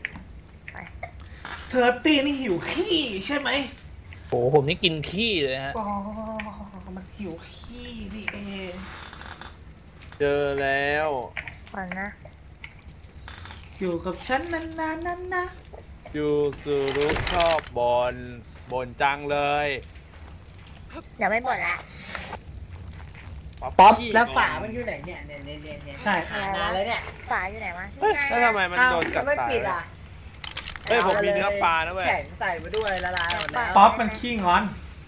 เธอตีนี่หิวขี้ใช่ไหมโอ้โหผมนี่กินขี้เลยฮะอ๋อมันหิวขี้นี่เองเจอแล้วก่อนนะอยู่กับฉันนานๆนั่นนะยูซูรุชอบบอลบนจังเลยอย่าไม่บ่นละป๊อปแล้วฝามันอยู่ไหนเนี่ยเนี่ยเนี่ยเนี่ยเนี่ยใช่หานานแล้วเนี่ยฝาอยู่ไหนวะเฮ้ยนี่ไงแล้วทำไมมันอ้าวโดนกัดไม่ตายปิดอ่ะเฮ้ยผมมีเนื้อปลานะเว้ยแข็งใส่มาด้วยละลายหมดแล้วป๊อปมันขี้งอน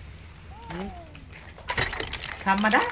ธรรมดา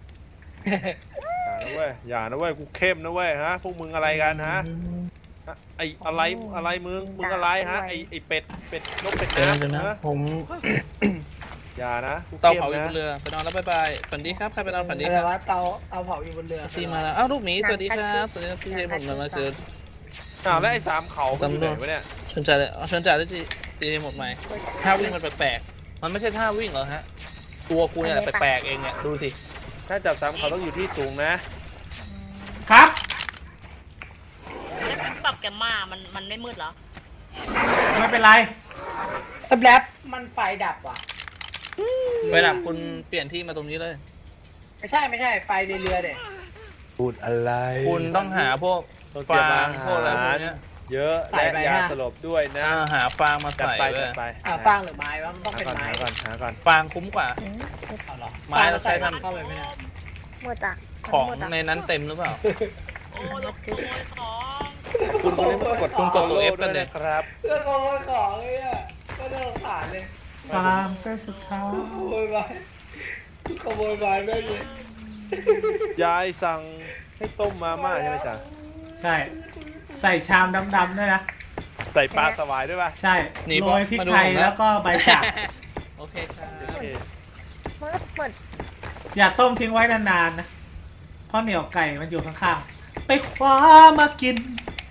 อย่านะเว้ยอย่านะเว้ยกูเข้มนะเว้ยฮะพวกมึงอะไรกันฮะฮะไออะไรอะไรมึงมึงอะไรฮะไอไอเป็ดเป็ดนกเป็ดเดี๋ยวนะเดี๋ยวน้ำนะฮะผมอย่านะกูเตาเข้มเผาอยู่นะบนเรือไปนอนแล้วบายบายฝันดีครับใครไปนอนฝันดีอะคไรรับวะเตาเตาเผาอยู่บนเรือซีมาแล้วอ้าวลูกหมีสวัสดีครับสวัสดีครับพี่เจผมมาเจออ้าวแล้วไอ้สามเขามันอยู่ไหนวะเนี่ยชนจ่ายเลยชนจ่ายได้จีจีหมดไหมท่าวิ่งมันแปลกๆมันไม่ใช่ท่าวิ่งเหรอฮะตัวกูเนี่ยแหละแปลกๆเองเนี่ยดูสิถ้าจับสามเขาต้องอยู่ที่สูงนะครับแล้วมันปรับแกมมามันมันไม่มืดเหรอไม่เป็นไรแป๊บแรบมันไฟดับว่ะไปหลับคุณเปลี่ยนที่มาตรงนี้เลยไม่ใช่ไม่ใช่ไฟในเรือเนี่ยพูดอะไรคุณต้องหาพวกต้องเตรียมฟาอางพวกอะไรพวหารกเนี้ยเยอะและยาสลบด้วยนะอ่าหาฟางมาจัดใส่ไปเลจัยดไปอ่าฟางหรือไม้วะมันต้องหาเป็นก่อนไม้หาก่อนหาก่อนฟางคุ้มกว่าเอาเหรอไม้เราใช้ทำเข้าไปไม่ได้มืดอ่ะของมืดะในนั้นเต็มหรือเปล่าโอ้ยขโมยของคุณคนนี้กดคุณกดตัว F กันดินะครับเรื่องของของเลยอ่ะก็เดินผ่านเลยฟางเส้นสุดท้ายขโมยไม้ขโมยไม้ได้เลยยายสั่งให้ต้มมาม่าใช่ไหมจ๊ะใช่ ใส่ชามดำๆด้วยนะใส่ปลาสวายด้วยป่ะใช่นี่โรปะยพริกมาดูไทยผมนะแล้วก็ใบจากโอเคครับโอเคมืดมืดอย่าต้มทิ้งไว้นานๆนะ เพราะเหนียวไก่มันอยู่ข้างๆ ไปคว้ามากิน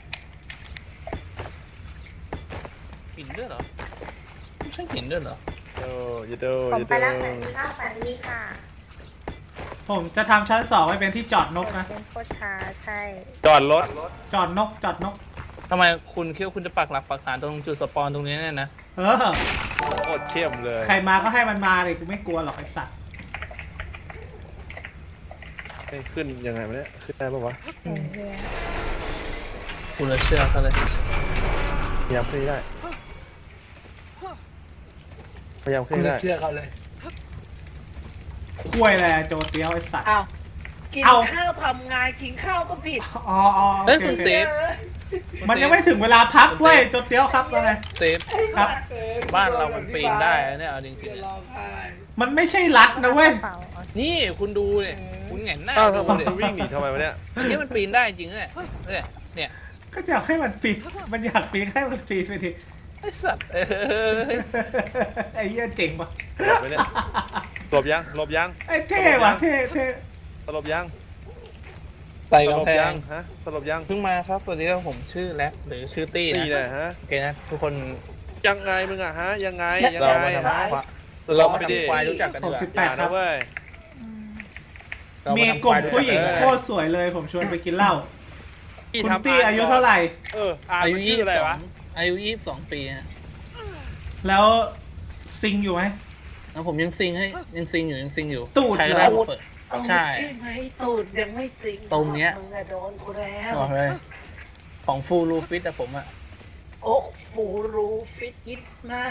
หินด้วยเหรอไม่ใช่หินด้วยเหรอโอ้ยโดผมยไปโดแล้วฝันดีค่ะฝันดีค่ะผมจะทำชั้นสองไว้เป็นที่จอดนกนะเป็นโคชาใช่จอดรถจอดนก จอดนกทำไมคุณคิดว่าคุณจะปักหลักปักฐานตรงจุดสปอนตรงนี้เนี่ยนะเออโคตรเข้มเลยใครมาก็ให้มันมาเลยกูไม่กลัวหรอกไอ้สัตว์ให้ขึ้นยังไงวะเนี่ยขึ้นได้ปะวะเห็นเฮียคุณจะเชื่อเขาเลยพยายามขึ้นให้ได้พยายามขึ้นคุณให้ได้เชื่อเขาเลยคุยอะไรอะโจเตียวไอ้สัตว์อ้าวกินเอาข้าวทำงานกินข้าวก็ผิดอ๋ออ๋อโอเฮ้ยเคคุณโอเซเคฟมันยังไม่ถึงเวลาพักเว้ยโจเตียวครับว่าไงเซฟครับบ้านเรามันปีนได้นะเนี่ยเอาจริงๆเดี๋ยวเนี่ยร้องไห้มันไม่ใช่รัดนะเว้ยกระเป๋าเอานี่คุณดูเนี่ยคุณแหงนหน้าอ้าวดูทำไมเนี่ยคุณวิ่งหนีทำไมวะเนี่ยอันนี้มันปีนได้จริงๆเนี่ยเนี่ยเนี่ยก็อยากให้มันปีนมันอยากปีนให้มันปีนไปทีไอ้สัตว์เออไอ้เหี้ยเจ๋งปะหลบไปเนี่ยหลบยังหลบยังไอ้เท่ว่ะเท่เท่สลบยังใส่สลกำบแพยัง งฮะสลบยังเพิ่งมาครับสวัสดีครับผมชื่อแล็บหรือชื่อตี้ตีนะเลยฮะโอเคนะทุกคนยังไงมึงอะฮะยังไงยังเราไงมาทำฮะควายสลเราบมาไปดิทำควายรู้จักกันหดีกกว่าสิบแปอดย่าครันะบเว้ยเรามีมาทำกลุ่มควาผู้หญิงรู้จักโคกันตรสวยเลย ผมชวนไปกินเหล้าพี่คุณทำตี้อายุเท่าไหร่เอออาอายุมันยี่ชื่อสิอะบไรสอวะงอายุยี่สิบสองปีฮะแล้วซิงอยู่ไหมแล้วผมยังซิงให้ยังซิงอยู่ยังซิงอยู่ตูดใครก็เหรอได้เปิด ใช่ใช่ไหมตูดยังไม่สิงตรงเนี้ยมึงอะโดนกูแล้วบอกเลยของฟูลูฟิตอะผมอะโอ้ฟูรูฟิตยิดมาก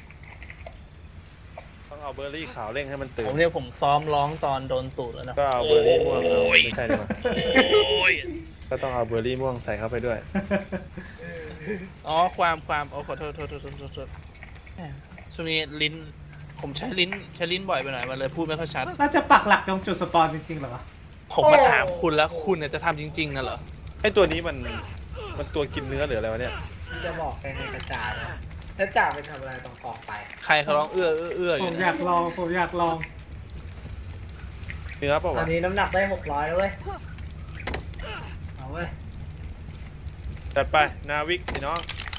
ต้องเอาเบอร์รี่ขาวเร่งให้มันตื่ผนมเรียกผมซ้อมร้องตอนโดนตูดแล้วนะก็เอาเบอร์รี่ม่วงเอาไม่ใช่ดีกว่าโอ้ยก็ต้องเอาเบอร์รี่ม่วงใส่เข้าไปด้วยอ๋อความความอ๋อขอโทษโทษโทษโทษโทษโทษแหมช่วงนี้ลิ้นผมใช้ลิ้นใช้ลิ้นบ่อยไปหน่อยมันเลยพูดไม่ค่อยชัดน่าจะปักหลักตรงจุดสปอนจริงๆเหรอวะผมมาถามคุณแล้วคุณเนี่ยจะทำจริงๆนะเหรอไอตัวนี้มันมันตัวกินเนื้อหรืออะไรวะเนี่ยจะบอกไปในกระจาดนะกระจาดไปทำอะไรตรงกองไปใครเขาร้องเอื้อเอื้อเอื้ออผยู่มเนี่อย ยากลอง ผมอยากลองโอเคเนื้อเปล่าตอวะนนี้น้ำหนักได้หกร้อยแล้วเว้ยเอาเว้ยจัดไปนาวิกพี่น้อง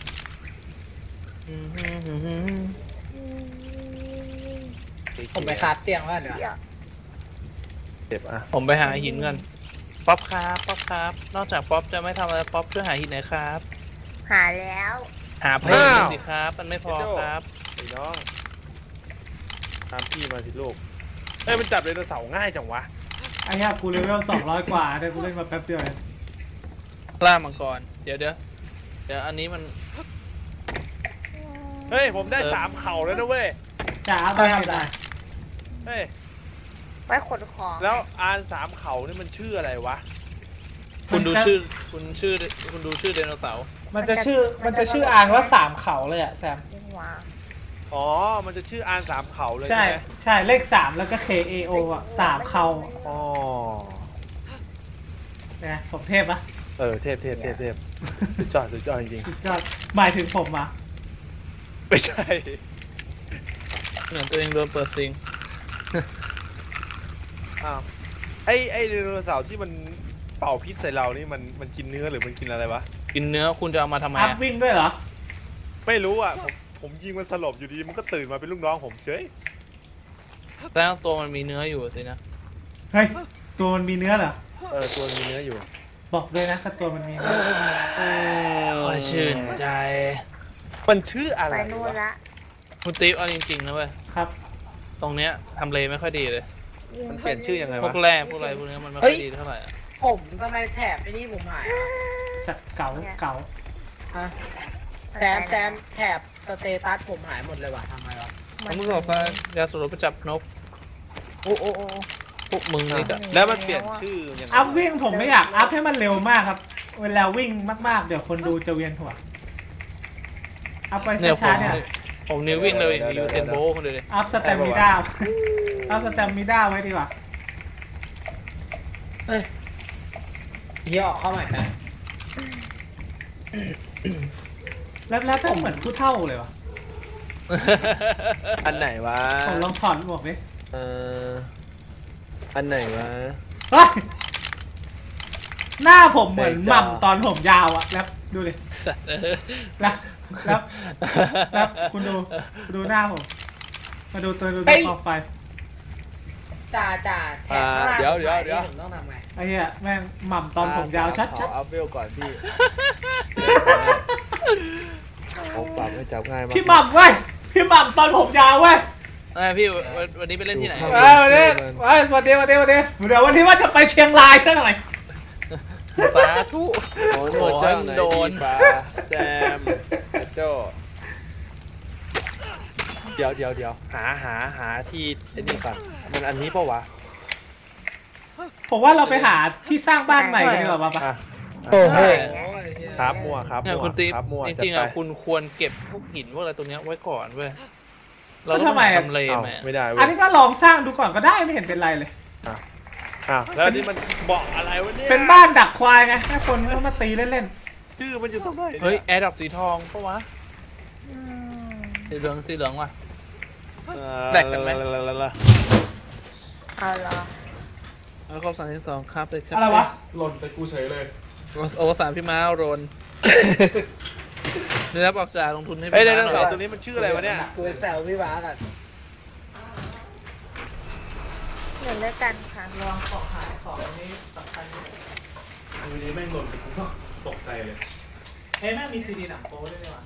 ผมไปคราฟเตียงแล้วเดี๋ยวเจ็บอ่ะผมไปหาหินกันป๊อปครับป๊อปครับนอกจากป๊อปจะไม่ทำอะไรป๊อปช่วยหาหินหน่อยครับหาแล้วหาเพิ่มสิครับมันไม่พอครับพี่น้องตามพี่มาสิลูกเอ้ยมันจับไดโนเสาร์ง่ายจังวะไอ้เหี้ยกูเลเวลสองร้อยกว่าได้กูเล่นมาแป๊บเดียวเองล่ามังกรเดี๋ยวเดี๋ยวเดี๋ยวอันนี้มันเฮ้ยผมได้สามเข่าแล้วนะเว้ยจะเอาไปทำอะไรเฮ้ยไว้ขนของแล้วอานสามเข่านี่มันชื่ออะไรวะคุณดูชื่อคุณชื่อคุณดูชื่อไดโนเสาร์มันจะชื่อมันจะชื่ออ่านว่าสามเขาเลยอะแซมว้าอ๋อมันจะชื่ออานสามเข่าเลยใช่ใช่ไหมใช่เลขสามแล้วก็ K A O อ่ะสามเขาอ๋อเป็นไงผมเทพปะเออเทพเทพเทพเทพสุดยอดสุดยอดจริงสุดยอดหมายถึงผมอ่ะๆไม่ใช่เหมือนตัวเองโดนเปิดซิงอ้าวไอไอไดโนเสาร์ที่มันเป่าพิษใส่เรานี่มันมันกินเนื้อหรือมันกินอะไรวะกินเนื้อคุณจะเอามาทำไมอัพอะวิ่งด้วยเหรอไม่รู้อ่ะผมผมยิงมันสลบอยู่ดีมันก็ตื่นมาเป็นลูกน้องผมเฉยแต่ตัวมันมีเนื้ออยู่สินะเฮ้ยตัวมันมีเนื้อเหรอเออตัวมีเนื้ออยู่บอกด้วยนะถ้าตัวมันมีเนื้อขอชื่นใจมันชื่ออะไรไปนู่นวะละคุณติ๊บเอาจริงๆนะเว้ยครับตรงเนี้ยทำเลไม่ค่อยดีเลยมันเปลี่ยนชื่อยังไงพววะกแร่พวกอะไรพวกเนี้ยมันไม่ค่อยดีเท่าไหร่อะผมทำไมแถบไอ้นี่ผมหายอะสัตว์เก๋าเก๋าฮะแซมแซมแถบสเตตัสผมหายหมดเลยว่ะทำไมวะผมมึงบอกซะยาสูบไปจับนกโอ้โอ้โอ้พวกมึงนี่ด่ะแล้วมันเปลี่ยนชื่อยังไงอัพวิ่งผมไม่อยากอัพให้มันเร็วมากครับ เวลาวิ่งมากๆ เดี๋ยวคนดูจะเวียนหัวอัพไปเนี่ยผช้าม ๆเนี่ยผมนิ้ววิ่งเลยยูเซนโบคนเดียวเลยอัพสแตมิด้าอัพสแตมิด้าไว้ดีกว่าเฮ้ยเฮียออกเข้าใหม่ไหมแล้วแล้วเป็นเหมือนผู้เฒ่าเลยวะอันไหนวะผมลองถอดหมวกดิเอออันไหนวะเฮ้ยหน้าผมเหมือนหม่ำตอนผมยาวอะแล้วดูดิสัตว์เออแล้วแล้วแล้วคุณดูคุณดูหน้าผมมาดูตัวดูเฮ้ดูยขอบไฟจ่าจ่าแถบข้างล่างเดี๋ยวเดี๋ยวเดี๋ยวผมต้องทำไงไอ้เหี้ยแม่งหม่ำตอนผมยาวชัดชัดอัพเวลก่อนพี่ผมปรับให้จับง่ายมากพี่หม่ำเว้ยพี่หม่ำตอนผมยาวเว้ยเอ้ยพี่วันวันนี้ไปเล่นที่ไหนเอ้ยวันนี้เอ้ยสวัสดีสวัสดีสวัสดีเดี๋ยววันนี้ว่าจะไปเชียงรายซะหน่อยสาธุโอ้โอ้ยโดนปลาแซมโจเดี๋ยวเดี๋ยวเดี๋ยวหาหาหาที่ไอ้นี่ก่อนมันอันนี้ปะวะผมว่าเราไปหาที่สร้างบ้านใหม่กันดีกว่าป่ะอ่ะโอ้โหครับมั่วครับเนี่ยมั่วคุณติ๊บครับมั่วจริงๆจัอ่ะดไปคุณควรเก็บพวกหินพวกอะไรตรงเนี้ยไว้ก่อนเว้ยเราก็ต้องทำไมหาอะทำเลอ้าวไหมไม่ได้เว้อันยนี้ก็ลองสร้างดูก่อนก็ได้ไม่เห็นเป็นไรเลยอ้าวแล้วอันนี่มันบอกอะไรวะเนี่ยเป็นบ้านดักควายไงให้คนเข้ามาตีเล่นชื่อมันอยู่ตรงไหนนี่เฮ้ยแอร์ดรอปสีทองปะวะสีเหลืองสีเหลืองว่ะเอ่อแลกกันไหมละละละละเอาเหรอเอาครบสามสิบสองครับเลยคๆรับอะไรวะโอสามพี่ม้าโรนเนื้อบอกจ่าลงทุนให้เฮ้ยพี่ไดม้าโนหน่เสาอยร์ตัวนี้มันชื่ออะไรวะเนี่ยกูแซวพี่ว้ากันเหมือนด้วยกันค่ะลองของหายของนี้สำคัญวันนี้แม่งหล่นไปกูก็ตกใจเลยเฮ้ยแม่งมีซีดีหนังโป๊ด้วยนี่หว่า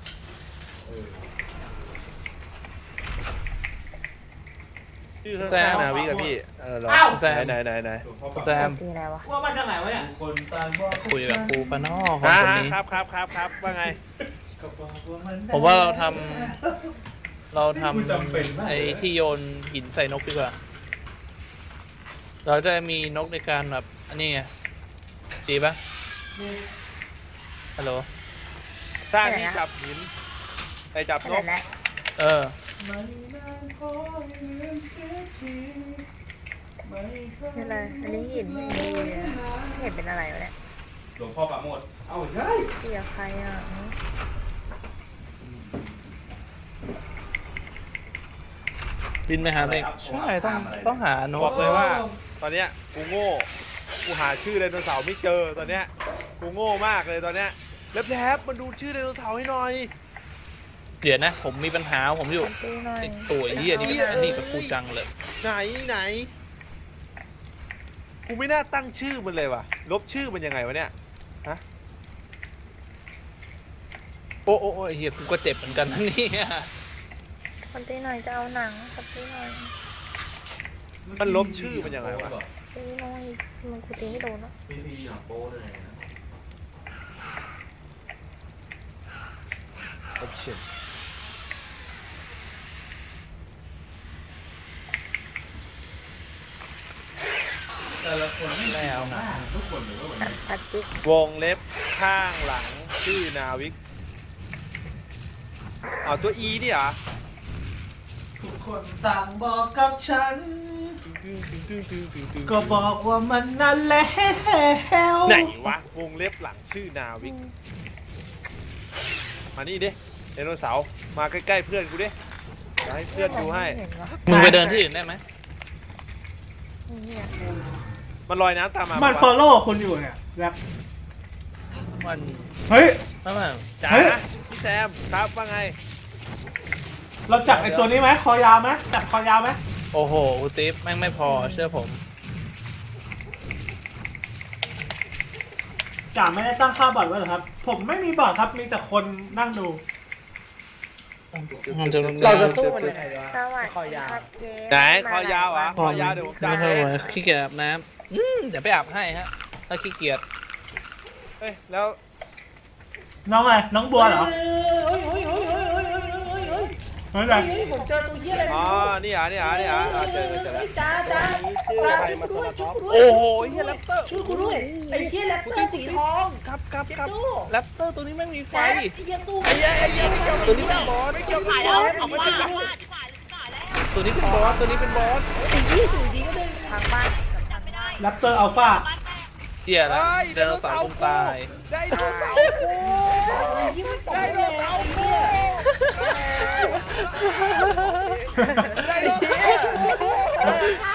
ชื่อข้างๆนาวิกับพี่เออเหรออ้าวแซมไหนไหนไหนแซมตีอะไรวะว่ามาจากไหนวะเนี่ยคุยกับกูปะนอคอ่านคนนี้ครับครับครับครับว่าไงผมว่าเราทำเราทำไอ้ที่โยนหินใส่นกดีกว่า เราจะมีนกในการแบบอันนี้ไงดีปะฮัลโหลสร้างที่จับหินไปจับขนนาดกนั้นเออนี่อะไรอันนี้หินนี่เห็นเป็นอะไรวะเนี่ยหลวงพ่อปราโมทย์เอาได้เกี่ยวใครอ่ะนบินไปหาเลยใช่ต้องต้องหาโน้บตอกเลยว่า ตอนเนี้ยกูโง่กูหาชื่อไดโนเสาร์ไม่เจอตอนเนี้ยกูโง่มากเลยตอนเนี้ยแลบๆมันดูชื่อไดโนเสาร์ให้หน่อยเดี๋ยวนะ ผมมีปัญหาผมอยู่ไอ้ตัวเหี้ยนี่มันนี่กับกูจังเลยไหนไหนกูไม่น่าตั้งชื่อมันเลยว่ะลบชื่อมันยังไงวะเนี่ยโอ้โอ้โอ้เฮียกูก็เจ็บเหมือนกันนะเนี่ยคนตีหน่อยจะเอาหนังคนตีหน่อยมันลบชื่อมันยังไงวะตีหน่อยมันกูตีไม่โดนนะมีพีหนังโป้เลยนะลบชื่อแต่ละคนไม่แล้วนะทุกคนเลยว่าวันนี้ปัดจิกวงเล็บข้างหลังชื่อนาวิกเอาตัว E นี่เหรอทุกคนต่างบอกกับฉัน ก็บอกว่ามันนั่นแหละไหนวะวงเล็บหลังชื่อนาวิกมานี่ดิไดโนเสาร์มาใกล้ๆเพื่อนกูดิจะให้เพื่อนดูให้มึงไปเดินที่อื่นได้ไหมมันลอยน้ำตามมามันปะฟอลโล่คุณอยู่เนี่ยแบบมันเฮ้ยนั่นแหละจ๋าเฮ้ยพี่แซมครับว่าไงเราจับไอ้ตัวนี้ไหมคอยาวไหมจับคอยาวไหมโอ้โหกูติ๊บแม่งไม่พอเชื่อผมจ่าไม่ได้ตั้งค่าบอร์ดไว้เหรอครับ ผมไม่มีบอร์ดครับมีแต่คนนั่งดูเราจะสู้มันยังไงวะสวัสคอดียาวครับเจ๊ไหนคอยาวอ่ะคอยาวเดี๋ยวผมจ่ายไม่ให้เท่าไหร่ขี้เกียจอาบน้ำอืมเดี๋ยวไปอาบให้ฮะถ้าขี้เกียจเฮ้ยแล้วน้องไงน้องบัวเหรอเฮ้ยเฮ้ยเฮ้ยเฮ้ยเฮ้ยเฮ้ยเฮ้ยเฮ้ยนั่นแหละเฮ้ยผมเจอตัวเหี้ยอะไรอ๋อนี่เหรอนี่เหรอนี่เหรออ่ะเจอเจอแล้วจ้าจ้าจ้าช่วยกูด้วยช่วยกูด้วยโอ้โหเฮียแรปเตอร์ช่วยกูด้วยไอ้เหี้ยแรปเตอร์สีทองครับครับครับแรปเตอร์ตัวนี้ไม่มีไฟไฟไอ้เหี้ยตู้ไอ้เหี้ยไอ้เหี้ยไม่เกี่ยวตัวนี้เป็นบอสไม่เกี่ยวถ่ายแล้วออกมาถ่ายแล้วถ่ายแล้วตัวนี้เป็นบอสตัวนี้เป็นบอสไอ้เหี้ยอยู่ดีก็ได้ทางบ้านจำไม่ได้แรปเตอร์อัลฟาบ้านแตกเหี้ยแล้วเฮ้ยไดโนเสาร์คงตายไดโนเสาร์กูไอ้เหี้ยไม่ตกไดเลยโนเสาร์กูไอ้เหี้ยเออฆ่า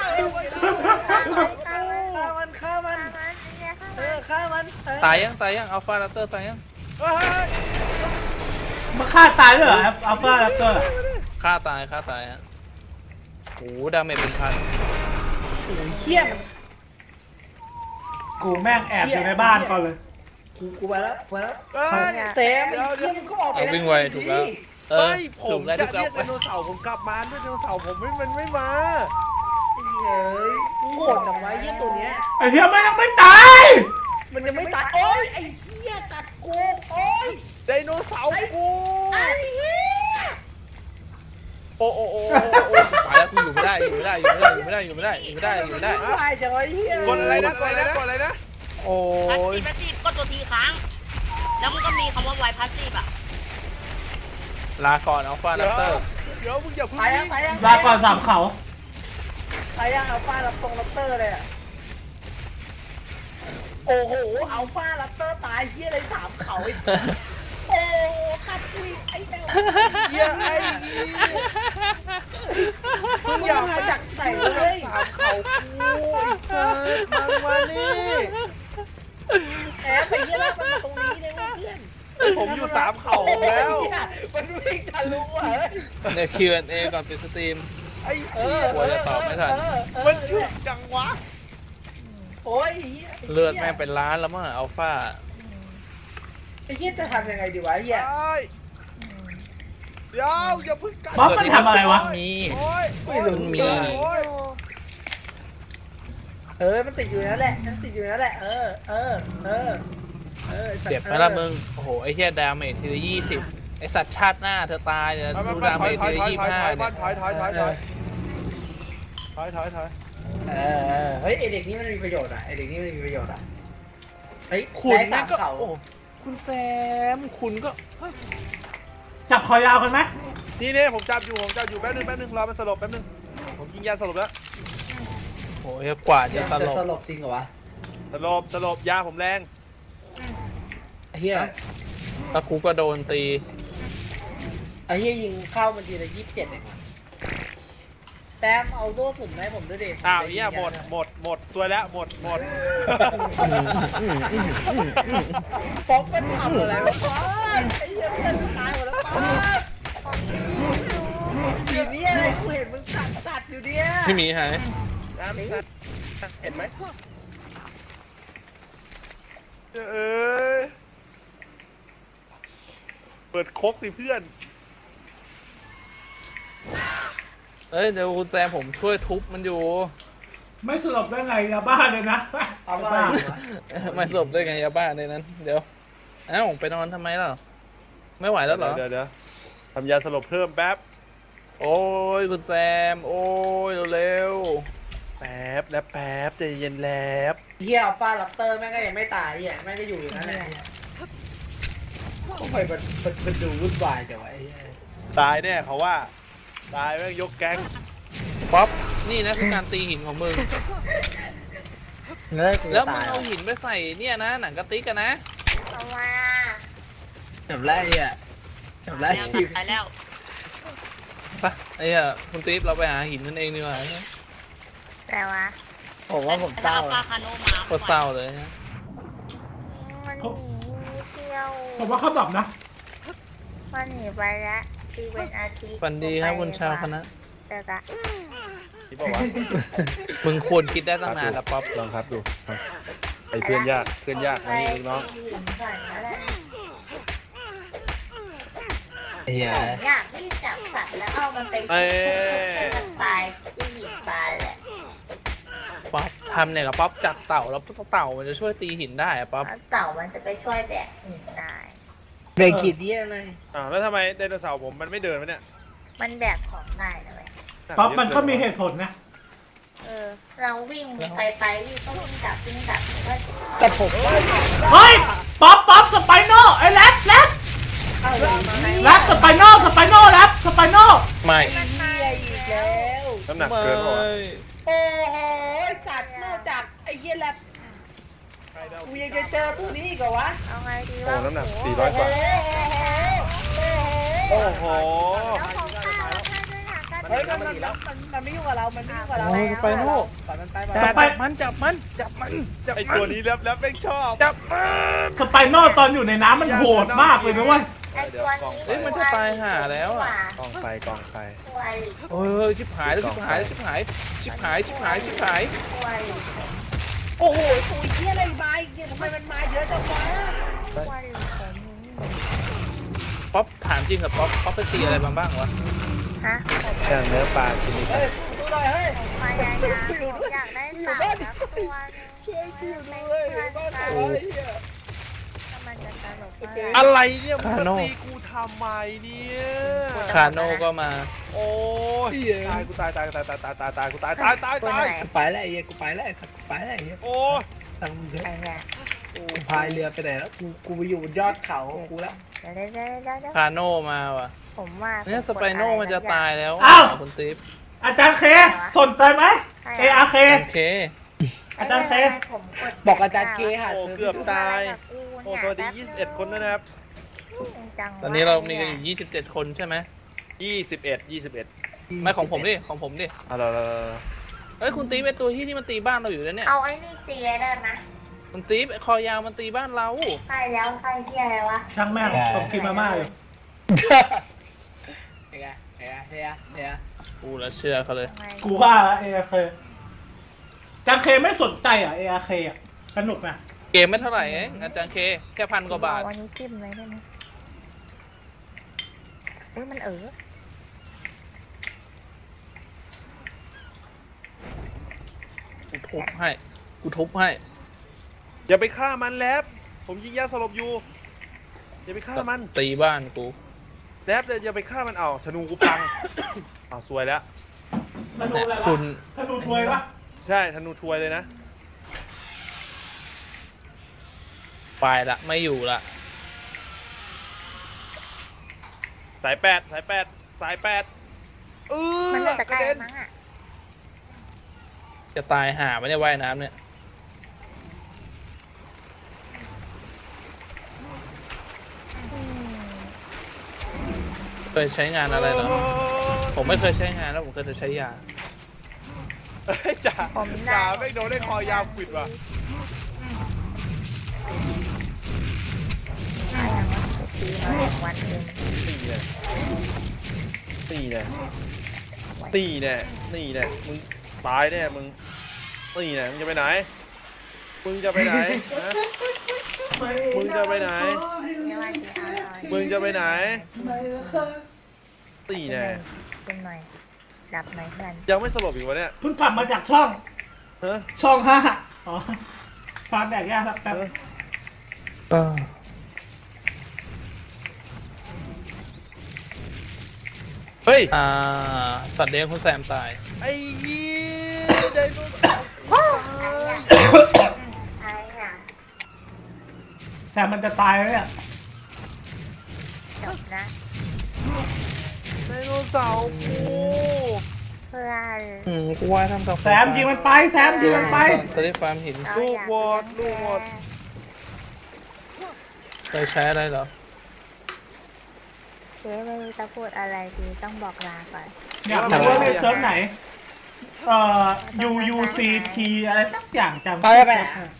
มันฆ่ามันฆ่ามันเออฆ่ามันเออตายยังตายยังอัลฟาแรปเตอร์ตายยังเฮ้ยมาฆ่าตายด้วยเหรออัลฟาแรปเตอร์ฆ่าตายฆ่าตายฮะโอ้โหดาเมจเป็นพันโอ้ยเหี้ยมันกูแม่งแอบอยู่ในบ้านก่อนเลยกูกูไปแล้วไปแล้วเฮ้ยแซมไอ้เหี้ยมันก็ออกไปเอาวิ่งไวถูกแล้วเออไม่ผถูมกแล้วจะที่เรีเรายกไดโนเสาร์ผมกลับมาด้วยไดโนเสาร์ผมไม่มันไม่มาไอ้เหี้ยกูโหดกับไว้เหี้ยตัวเนี้ยไอ้เหี้ยไม่ยังไม่ตายมันยังไม่ตายโอ้ยไอ้เหี้ยกัดกูโอ้ยไดโนเสาร์กูไอ้เหี้ยโอ้โอ้โอ้โอ้โอ้ตายแล้วกูอยู่ไม่ได้อยู่ไม่ได้อยู่ไม่ได้อยู่ไม่ได้อยู่ไม่ได้อยู่ไม่ได้อยู่ไม่ได้ตายจังไอ้เหี้ยกดอะไรนะกดอะไรนะกดอะไรนะโอ้พัสซียฟพัสซีฟก็ตัวทีค้าง แล้วมันก็มีคำว่าไวพัสซีฟอ่ะลาก่อนอัลฟาแรเดี๋ยปวเตอร์เดี๋ยวมึงอย่าเพึ่งตายยังตายยังลาก่อนสามเขาตายยังอัลฟารับตรงรับเตอร์เลยอ่ะโอ้โหอัลฟารับเตอร์ตายเหี้ยอะไรสามเขาไอ้โอ้กัดกูอีกไอ้แมวเหี้ยไอ้มึงอย่ามาจากไหนเลยสามเขากูไอ้เซิร์ฟมามานี่แอบไปเหี้ยแล้วมันมาตรงนี้เลยเพื่อนผมอยู่สามเขาแล้วมันวิ่งทะลุอ่ะใน คิว แอนด์ เอ ก่อนปิดสตรีมไอ้เอเหี้อยกลัวจะตอบไม่ทันมันหยุดจังวะโอ้ยเลือดแม่งเป็นล้านแล้วมั้งอัลฟาไอ้เหี้ยจะทำยังไงดีวะไอ้เหี้ยได้เดี๋ยวอย่าเพึ่งกัดบ๊อบมันทำอะไรวะมีโอ้ยโอ้ยมันมีโอ้ยเออมันติดอยู่นั่นแหละมันติดอยู่นั่นแหละเออเออเออเออเจ็บไหมล่ะมึงโอ้โหไอ้เหี้ยดาเมจทีละยี่สิบไอ้สัตว์ชาติหน้าเธอตายเนี่ยไปไปดูไปดาถเมอยจถอทียละถอยยี่ถอยห้าถอยเนี่ยถอยถอยถอยถอยถอยถอยถอยเออเออเฮ้ยไอเด็กนี่มันมีประโยชน์อ่ะไอเด็กนี่มันมีประโยชน์อ่ะเฮ้ยคุณได้แม่สาง มก็เขาโอ้คุณแซมคุณก็เฮ้ยจับคอยาวกันไหมนี่เนี่ยผมจับอยู่ผมจับอยู่แป๊บนึงแป๊บนึงรอมันสลบแป๊บนึงผมยิงยาสลบแล้วโอ้ยกว่าจะสจะลสบลบจริงเหรอวะสลบสลบยาผมแรงไอ้เหี้ยแล้วกูก็โดนตีไอ้เหี้ยยิงเข้ามันทีละยี่สิบเจ็ดเองซมเอาโดสุ่มให้ผมด้วยดิอ้าวเหี้ยหมดหมดหมดสวยแล้วหมดหมดป๊อกมันทำอะไรวะป๊อกไอ้เหี้ยเพื่อนกูตายหมดแล้วป๊อกทีนี้อะไรกูเห็นมึงสัตว์สัตว์อยู่เนี่ยพี่หมีหายเห็นไหมเอ้ยเปิดครกดิเพื่อนเอ้ยเดี๋ยวคุณแซมผมช่วยทุบมันอยู่ไม่สลบได้ไงยาบ้าเลยนะเอาไปไม่สลบได้ไงยาบ้าในนั้น เดี๋ยวเอ้าไปนอนทำไมล่ะไม่ไหวแล้วเหรอเดี๋ยวเดี๋ยวทำยาสลบเพิ่มแป๊บโอ้ยคุณแซมโอ้ยเร็วแป๊บแล้วแป๊บใจเย็นแล้วเหี้ยฟาลัปเตอร์แม่งก็ยังไม่ตายเหี้ยแม่งก็อยู่อย่างนั้นแหละทำไมมันมันมันดูวุ่นวายจังวะไอ้เหี้ยตายแน่เขาว่าตายแม่งยกแก๊งๆป๊อปนี่นะคือการตีหินของมึง แล้วมึงเอาหินไปใส่เนี่ยนะหนังกระติกกันนะเอามาจบแล้วไอ้เหี้ยจบแล้วชีวิตไปแล้วปะไอ้เหี้ยคุณติ๊บเราไปหาหินนั่นเองดีกว่าแต่ว่าผมว่าผมเศร้าปลาคาโนมาโคตรเศร้าเลยนะมันหนีเที่ยวผมว่าเขาตอบนะมันหนีไปแล้วตีเป็นอาทิตย์ฝันดีครับคุณชาวคณะแต่ละที่บอกว่ามึงควรคิดได้ตั้งนานแล้วป๊อปลองครับดูไอ้เพื่อนยากเพื่อนยากอันนี้ลูกน้องไอ้เหี้ยอยากที่จับสัตว์แล้วเอามันไปเอ้ให้มันตายที่หินปลาแหละป๊อปทำเนี่ยกับป๊อปจับเต่าแล้วเต่ามันจะช่วยตีหินได้อะป๊อปแล้วเต่ามันจะไปช่วยแบกหินได้เบรกขีดเหี้ยอะไรอ่าวแล้วทำไมไดโนเสาร์ผมมันไม่เดินวะเนี่ยมันแบกของได้นะเว้ยป๊อปมันก็มีเหตุผลนะเออ เราวิ่งไปไปวิ่งก็วิ่งกลับวิ่งกลับมันก็แต่ผมว่าเฮ้ย ป๊อปป๊อปสไปโน่ไอ้แรดแรดแรดสไปโน่สไปโน่แรดสไปโน่ไม่มันมาเหี้ยอีกแล้วน้ำหนักเกินเหรอโอ้โหจัดนอกจากไอ้เหี้ยแลบกูยังจะเจอตัวนี้อีกเหรอวะเอาไงดีโอ้วะน้ำหนักสี่ร้อยกว่าโอ้โหโอ้โหแล้วของข้าวแล้วข้าวด้วยหนักกันเฮ้ยมันมันมันมันไม่ยุ่งกับเรามันไม่ยุ่งกับเราโอ้ยไปโน่ปล่อยมันไปจับมันจับมันจับมันจับไอมันตัวนี้แล้วแล้วแม่งชอบจับมันสไปโน่ตอนอยู่ในน้ำมันโหดมากเลยนะเว้ยไอ้ตัวนี้เฮ้ยมันจะตายห่าแล้วอ่ะกองไฟกองไฟตัวอลิโอ้ยชิบหายแล้วชิบหายแล้วชิบหายชิบหายชิบหายชิบหายตัวอลิโอ้โหตัวเหี้ยอะไรมาอีกเนี่ยทำไมมันมาเยอะจังวะตัวอลิของมึงป๊อปถามจริงกับป๊อปป๊อปไปตีอะไรมาบ้างวะฮะแค่เนื้อปลาชนิดเฮ้ยดูหน่อยเฮ้ยมายายาอยากได้สามนะตัวนึงช่วยคิวด้วยบ้านเขาไอ้เหี้ยมันจะตลกมากอะไรเนี่ยมึงมาตีกูทำไมเนี่ยคาโน่ก็มาโอ้ยตายกูตายตายตายตายตายตายตายกูตายตายตายตายกูไปแล้วไอ้เหี้ยกูไปแล้วไอ้สัตว์กูไปแล้วไอ้เหี้ยโอ้ยตั้งมึงเถใครอะเนี่ยกูพายเรือไปไหนแล้วกูกูไปอยู่บนยอดเขาของกูแล้วเดี๋ยวเดี๋ยวเดี๋ยวเดี๋ยวเดี๋ยวคาโน่มาว่ะผมว่าเนี่ยสไปโน่มันจะตายแล้วคุณติ๊บอาจารย์เค สนใจไหม เออาร์เคโอเคอาจารย์เซผมกดบอกอาจารย์เกหาโอ้เธอเกือบตายกูโอ้เนี่ยสวัสดียี่สิบเอ็ดคนด้วยนะครับตอนนี้เรามีกันอยู่ยี่สิบเจ็ดคนใช่ไหมยี่สิบเอ็ดยี่สิบเอ็ดไม่ของผมดิของผมดิเอาละเฮ้ยคุณติ๊บไอตัวที่นี่มันตีบ้านเราอยู่แล้วเนี่ยเอาไอ้นี่ตีได้ไหมคุณติ๊บไอ้คอยาวมันตีบ้านเราใช่แล้วใช่ที่อะไรวะช่างแม่งผมกินมาม่าอยู่ไอ้ไงไอ้ไงเฮียเฮียกูละเชื่อเขาเลยทำไมกูว่าเออาร์เคอาจารย์เคไม่สนใจอ่ะเออาร์เคอ่ะสนุกนะเกมไม่เท่าไหร่เองอาจารย์เคแค่พันกว่าบาทวันนี้จิ้มเลยได้ไหมอุ้ยมันเออกูทุบให้กูทุบให้อย่าไปฆ่ามันแลบผมยิงยาสลบอยู่อย่าไปฆ่ามันตีบ้านกูแลบเลยอย่าไปฆ่ามันเอาธนูกูพังเอาซวยแล้วธนูอะไรคุวะณธนูถวยวะใช่ธนูทวยเลยนะไปละไม่อยู่ละสายแปดสายแปดสายแปดเออมันน่าจะกใกระล้เด็นมั้งอ่ะจะตายห่าไม่ได้ว่ายน้ำเนี่ยอืมเคยใช้งานอะไรเหรอผมไม่เคยใช้งานแล้วผมเคยจะใช้ยาเฮ้ยจ่าผมได้จ่าไม่โดนได้คอยาวขวิดว่ะได้อย่างว่าตีมาหนึ่งวันหนึ่งตีเนี่ยตีเนี่ยตีเนี่ยนี่เนี่ยมึงตายแน่มึงตีเนี่ยมึงจะไปไหนมึงจะไปไหนนะมึงจะไปไหนไม่ว่าจะเอาอะไรมึงจะไปไหนตีเนี่ยขึ้นหน่อยดับหน่อยเพื่อนยังไม่สลบอีกวะเนี่ยเพิ่งกลับมาจากช่องฮะช่องห้าอ๋อฟาดแดกยากครับแป๊บเฮ้ยอ่าสัตว์เลี้ยงคุณแซมตายไอ้เหี้ยไดโนเสาร์ไอ้อะแซมมันจะตายแล้วเนี่ยจบนะไดโนเสาร์กูเพื่อนอืมกูว่าทำกับแซมยิงมันไปแซมยิงมันไปจะได้ฟาร์มหินเราลูกอยากวอดลูกวอดเคยใช้อะไรเหรอเจ๊ไม่รู้จะพูดอะไรดีต้องบอกลาก่อนอยากรู้ว่าในเซิร์ฟไหน เอ่อ U U C T อะไรสักอย่างจำเขาจะไปไหน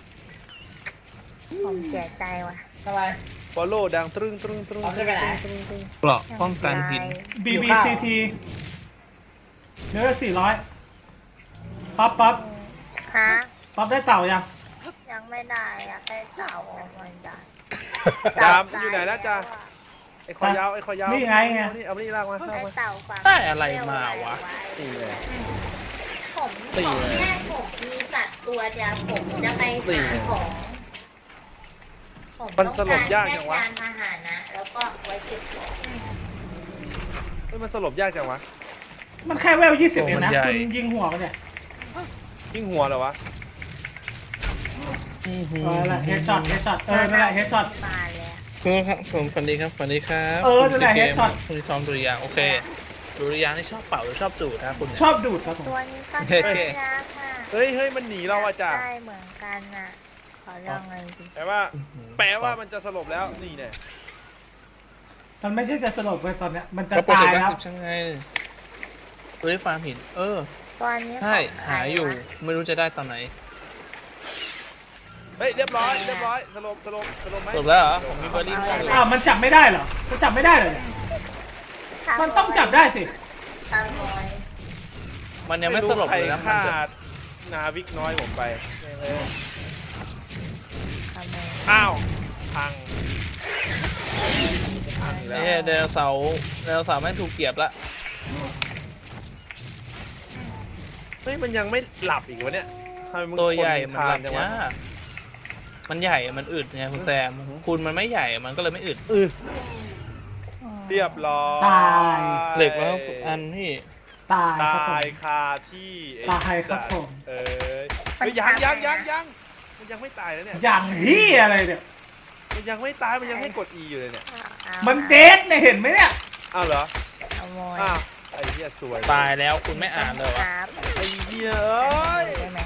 ผมเสียใจว่ะทำไมฟอลโล่ดังตรึงตรึงตรึงเขาจะไปไหนเกราะป้องกันหิน B B C T เนื้อสี่ร้อยป๊อปป๊อปฮะป๊อปได้เต่ายังยังไม่ได้อยากได้เต่าออกมาจ้ะจามอยู่ไหนนะจ๊ะไอ้คอยาวไอ้คอยาวนี่ไงไงเอานี่เอานี่ลากมาลากได้มาเต่าฟังได้อะไรมาวะนี่เลยผมตีของเลยแค่ผมมีสัตว์ตัวเดียวผมจะไปตีหาเลยของผมมันสลบต้องยากแค่จังวะยานพาหนะแล้วก็ไว้เก็บของเฮ้ยมันสลบยากจังวะมันแค่เวลยี่สิบโอ้เองมันนะใหญ่คุณยิงหัวมันเนี่ยยิงหัวเหรอวะอือหืเออนั่นแหละเฮดช็อตเฮดช็อตเออนั่นแหละเฮดช็อตมาเลยคุณครับผมฝันดีครับฝันดีครับเออคุณนั่นแหละซีเกม headshot คุณซ้อมดุริยางค์โอเคดุริยางค์นี่ชอบเป่าหรือชอบดูดครับคุณเนี่ยชอบดูดครับผมตัวนี้ก็เฮ้น่ายเฮ้ยรักอ่ะเฮ้ยเฮ้ยมันหนีเราอะจ้ะได้เหมือนกันอ่ะขอลองเลยดิแปลว่าแปลว่ามันจะสลบแล้วนี่เนี่ยมันไม่ใช่จะสลบไปตอนเนี้ยมันจะแล้วโปรเจตาก ยต์แล้วสิบช่างไงดูได้ฟาร์มหิน เออตัวนี้ใช่ของใครหาอยู่วะไม่รู้จะได้ตอนไหนเฮ้ยเรียบร้อยเรียบร้อยสลบสลบสลบไหมจบแล้วเหรอ ผมมีเบอร์รี่ม่วงอยู่อ้าวมันจับไม่ได้เหรอมันจับไม่ได้เหรอเนี่ยมันต้องจับได้สิตาลอยมันยังไม่สลบเลยนะใครมันฆ่าจะนาวิกน้อยผมไปทำไมอ้าวพังพังอีกแล้วเอ้ยไดโนเสาร์ไดโนเสาร์แม่งถูกเกียบละเฮ้ยมันยังไม่หลับอีกวะเนี่ยทำไมมึงตัวใหญ่ทมันหลับจังวะยากมันใหญ่มันอึดไงคุณแซม คุณมันไม่ใหญ่มันก็เลยไม่อึดเออเรียบร้อยตายเหล็กแล้วสุกอันพี่ตายครับผตายมคาที่ไอ้ตายครับผมเออเฮ้ยยังยังยังยังมันยังไม่ตายแล้วเนี่ยอย่างที่อะไรเนี่ยมันยังไม่ตายมันยังให้กด E อยู่เลยเนี่ยเอามันเดทเนี่ยเห็นไหมเนี่ยอ้าวเหรอขโมยอ้าวไอ้เหี้ยสวยตายแล้วคุณไม่อ่านเลยวะครับไอ้เหี้ยเอ้ยได้ไหม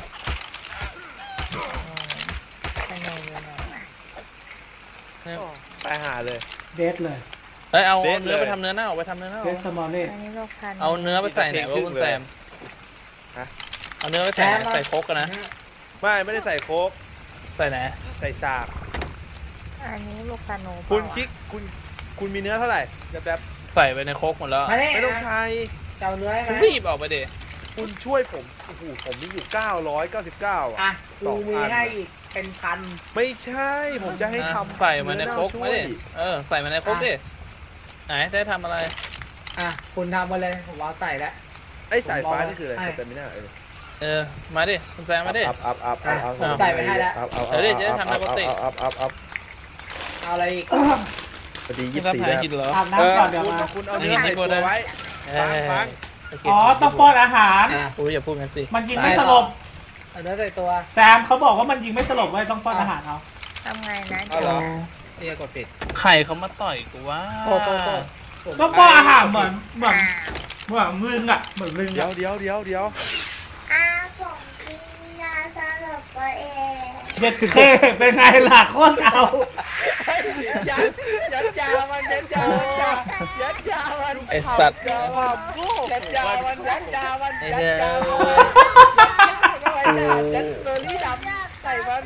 ขโมยอยู่ไหนวะไปหาเลยเดทเลยเฮ้ยเอาเด็ดเนื้อเลยไปทำเนื้อเน่าไปทำเนื้อเน่าเดทสมอลเล่อันนี้ลูกพันธุ์เอาเนื้อไปใส่ไหนวะคุณแซมฮะเอาเนื้อไปใส่ไหนใส่โคกกันนะไม่ไม่ได้ใส่โค้กใส่ไหนใส่สากอันนี้ลูกกระโนคุณเปล่าวะคิกคุณคุณมีเนื้อเท่าไหร่แบบแบบใส่ไปในโคกหมดแล้วมาเนี่ยไม่ต้องใช้เจ้าเนื้อไหมรีบออกไปเดคุณช่วยผมโอ้โหผมมีอยู่เก้าร้อยเก้าสิบเก้าอ่ะอ่ะกูมีให้อีกเป็นพันไม่ใช่ผมจะให้ทำใส่มาในโคกช่ไม่วยดิเออใส่มาในโคกดิไหนได้ทำอะไรอ่ะคุณทำมาเลยผมเอาใส่แล้วไอ้สายฟ้าผมบอกนี่คืออะไรให้สเตมิน่าเออเออมาดิคุณแซมมาดิอัพอัพอัพอัพอัพผมใส่ไปให้แล้วอัพอัพเดี๋ยวดิจะได้ทำในปกติอัพอัพอัพเอาอะไรอีกพอดีคุยี่ณสิบทำสี่หาแล้วกินเหรออาบเออน้ำก่อนเดี๋ยวคุณมาคุณเอาเนื้อใส่ตัวไว้ ฟังฟังอ๋อต้องป้อนอาหารอ่ะอุ้ยอย่าพูดกันสิมันยิงไม่สลบเอาเนื้อใส่ตัวแซมเขาบอกว่ามันยิงไม่สลบไว้ต้องป้อนอาหารเอาทำไงนะเอาเหรอเรียกกดผิดใครเขามาต่อยกูว่าโทษโทษโทษต้องป้อนอาหารเหมือนเหมือนเหมือนมึงอ่ะเหมือนมึงเดี๋ยอะวเดี๋ยวเดี๋ยวเดี๋ยวอ้าผมกินยาสลบตัวเองเด็ดเคเป็นไงล่ะโคตรเอายัดยัดยาามันยัดยายัดยามันไอสัตว์ยัดยามันยัดยามันยัดยามันไอยัดเด้ยาอมันยัดเบอร์รี่ดำใส่มัน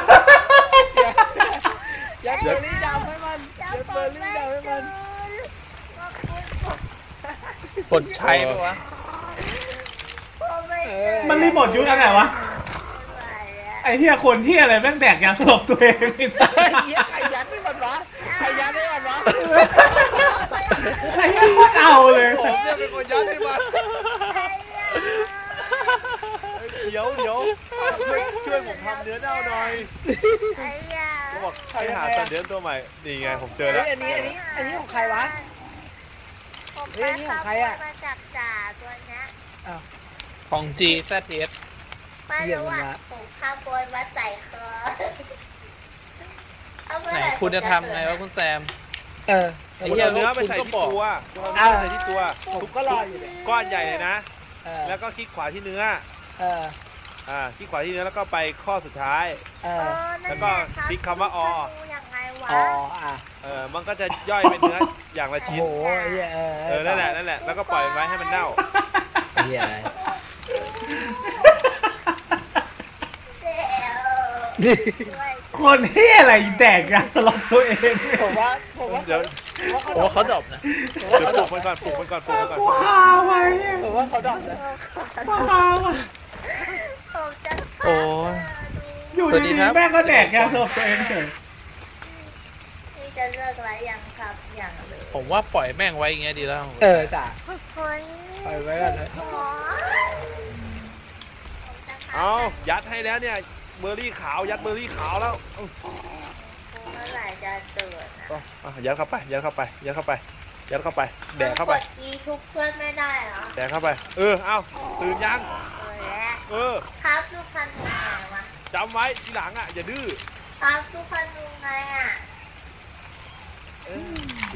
ยัดเบอร์รี่ดำให้มันยัดเบอร์รี่ดำให้มันกดใช้ปะวะมันรีโมทยุทธอันไหนวะไอ้เหี้ยคนเหี้ยอะไรแม่งแดกยาสลบตัวเองไอ้สัสเหี้ยใครยัดให้มันวะใครยัดให้มันวะไอ้เหี้ยโคตรเอาเลยผมเนี่ยเป็นคนยัดให้มันเดี๋ยวเดี๋ยวช่วยช่วยผมทำเนื้อเน่าหน่อยเขาบอกให้หาสัตว์เลี้ยงตัวใหม่นี่ไงผมเจอแล้วอันนี้อันนี้อันนี้ของใครวะผมแม่ขโมยมาจากจ่าตัวเนี้ยของ G แซด เอสไม่รู้อ่ะผมขโมยมาใส่คอไหนคุณจะทำไงวะคุณแซมเออไอ้คุณเหี้ยเอาเนื้อไปคุณใส่ก็ที่บอกตัวคุณเอาเนื้อไปใส่ที่ตัวผมก็รออยู่เนี่ยก้อนใหญ่เลยนะเออแล้วก็คลิกขวาที่เนื้อเอออ่าคลิกขวาที่เนื้อแล้วก็ไปข้อสุดท้ายเออแล้วก็คลิกคำว่าอยังไงวะอ๋ออ่ะเออมันก็จะย่อยเป็นเนื้ออย่างละโอ้ชิ้นโหเหี้ยเออเออนั่นแหละนั่นแหละแล้วก็ปล่อยมันไว้ให้มันเน่าเหี้ยคนเหี้ยอะไรแดกยาสลบตัวเองผมว่าผมว่าเดี๋ยวโอ้เขาดรอปนะเดี๋ยวปลูกมันก่อนปลูกมันก่อนปลูกมันก่อนกูหาไว้เนี่ยผมว่าเขาดอกนะกูหาไว้ผมจะโอ้ยอยู่สวัสดีดีครับๆแม่งก็แดกยาสลบตัวเองเฉยนี่จะเลิกไว้ยังครับยังเลยผมว่าปล่อยแม่งไว้อย่างเงี้ยดีแล้วเออจ้ะคนปล่อยไว้ก่อนนะเอายัดให้แล้วเนี่ยเบอร์รี่ขาวยัดเบอร์รี่ขาวแล้วเมื่อไหร่จะตื่นอ่ะอ่ะยัดเข้าไปยัดเข้าไปยัดเข้าไปยัดเข้าไปแดกเข้าไปกดอีทุกเพื่อนไม่ได้เหรอแดกเข้าไปเออเอาตื่นยังเออแล้วเออครับทุกคนดูไงวะจำไว้ทีหลังอ่ะอย่าดื้อครับทุกคนดูไงอ่ะเออ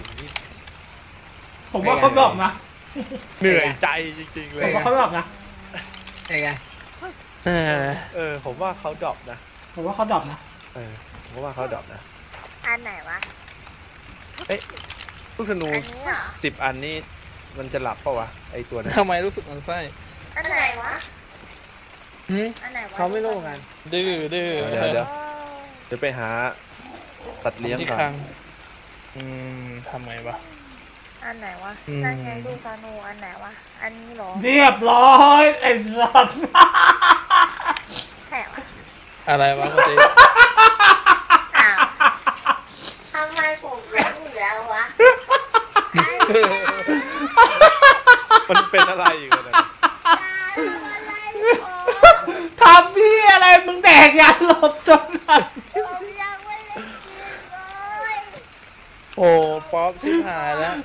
ผมว่าเขาดรอปนะเหนื่อยใจจริงๆเลผยมว่าเขาดรอปนะยังไงเออเออผมว่าเขาดรอปนะผมว่าเขาดรอปนะเออผมว่าเขาดรอปนะอันไหนวะลูกธนูอันนี้เหรอสิบอันนี่มันจะหลับเปล่าวะไอตัวนั้นทำไมรู้สึกมันไส้อันไหนวะหืมอันไหนวะเขาไม่รู้กันดื้อดื้อเดี๋ยวเดี๋ยวจะไปหาตัดเลี้ยงที่ก่อนคลังอืมทำไงวะอันไหนวะอืมนั่นไงลูกธนูอันไหนวะ อันนี้เหรอเรียบร้อยไอ้สัตว์แค่วะอะไรวะคุณเจอ้าวทำไมผมรู้อยู่แล้ววะมันเป็นอะไรอยู่กันนะอะไรผมทำพี่อะไรมึงแดกยาสลบจนนั้นผมยังไม่ได้กินเลยโอ้ป๊อปชิบหายแล้ว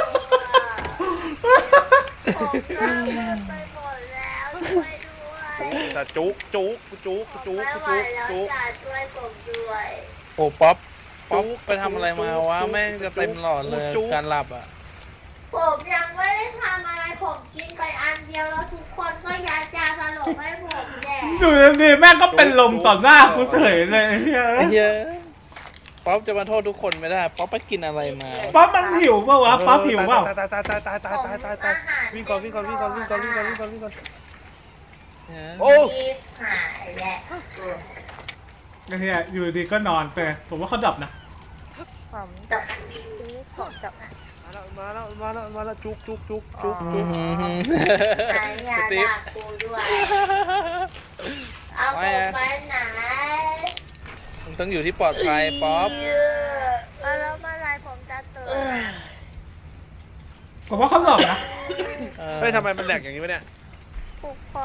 ผมก็เลิกไปหมดแล้วช่วยด้วยแต่จุกจุกจุกจุกไม่ไหวจุกแล้วจุกอย่าช่วยผมด้วยโอ้ป๊อปป๊อปจุ๊กไปทำอะไรมาวะจุ๊กแม่งจะเต็มหลอดเลยจุ๊กการหลับอ่ะผมยังไม่ได้ทำอะไรผมกินไปอันเดียวแล้วทุกคนก็ยัดยาสลบให้ผมแดกอยู่ดีๆแม่งก็เป็นลมต่อหน้ากูเฉยเลยไอ้เหี้ยไอ้เหี้ยป๊อปจะมาโทษทุกคนไม่ได้ป๊อปไปกินอะไรมาป๊อปมันหิวเปล่าวะป๊อปหิวเปล่าตายตายตายตายตายตายตายตายตายวิ่งก่อนวิ่งก่อนวิ่งก่อนวิ่งก่อนวิ่งก่อนวิ่งก่อนวิ่งก่อนโอ้รีบหายแหละไอ้เหี้ยอยู่ดีก็นอนไปผมว่าเขาดรอปนะผมจะผมจะมาแล้วมาแล้วมาแล้วจุกจุกจุกจุกอื้อหือหือไหนอย่าสติ๊ฟด่ากูด้วยเอาผมไปไหนมันต้องอยู่ที่ปลอดภัยป๊อปแล้วเมื่อไรผมจะตื่นผมว่าเขาดรอปนะเออเฮ้ยทำไมมันแหลกอย่างนี้วะเนี่ยปลุกผม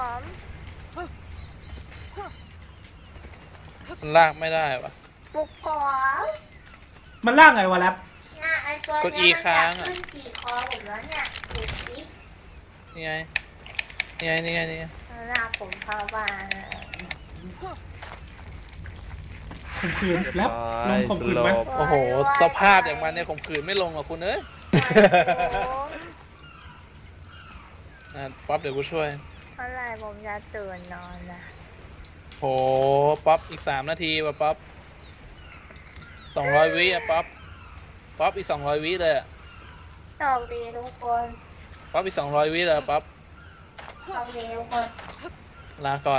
มันลากไม่ได้วะปลุกผมมันล่างไงวะแรปเนี่ยไอตัวกดเนี้ E ยมันค้าจะงอะขึ้นขี่คอผมแล้วเนี่ยปลุกซิปนี่ไงนี่ไงนี่ไงนี่ไงลากผมเข้าบ้านข่มขืนแรปลงข่มขืนไหมโอ้โหสภาพอย่างมันเนี่ยข่มขืนไม่ลงหรอกคุณเอ้ยอ่ะป๊อปเดี๋ยวกูช่วยเมื่อไรผมจะตื่นนอนนะโหป๊อปอีกสามนาทีว่ะป๊อปสองร้อยวิอ่ะป๊อปป๊อปอีกสองร้อยวิเลยอะโชคดีทุกคนป๊อปอีกสองร้อยวิเลยป๊อปโชคดีทุกคนลาก่อน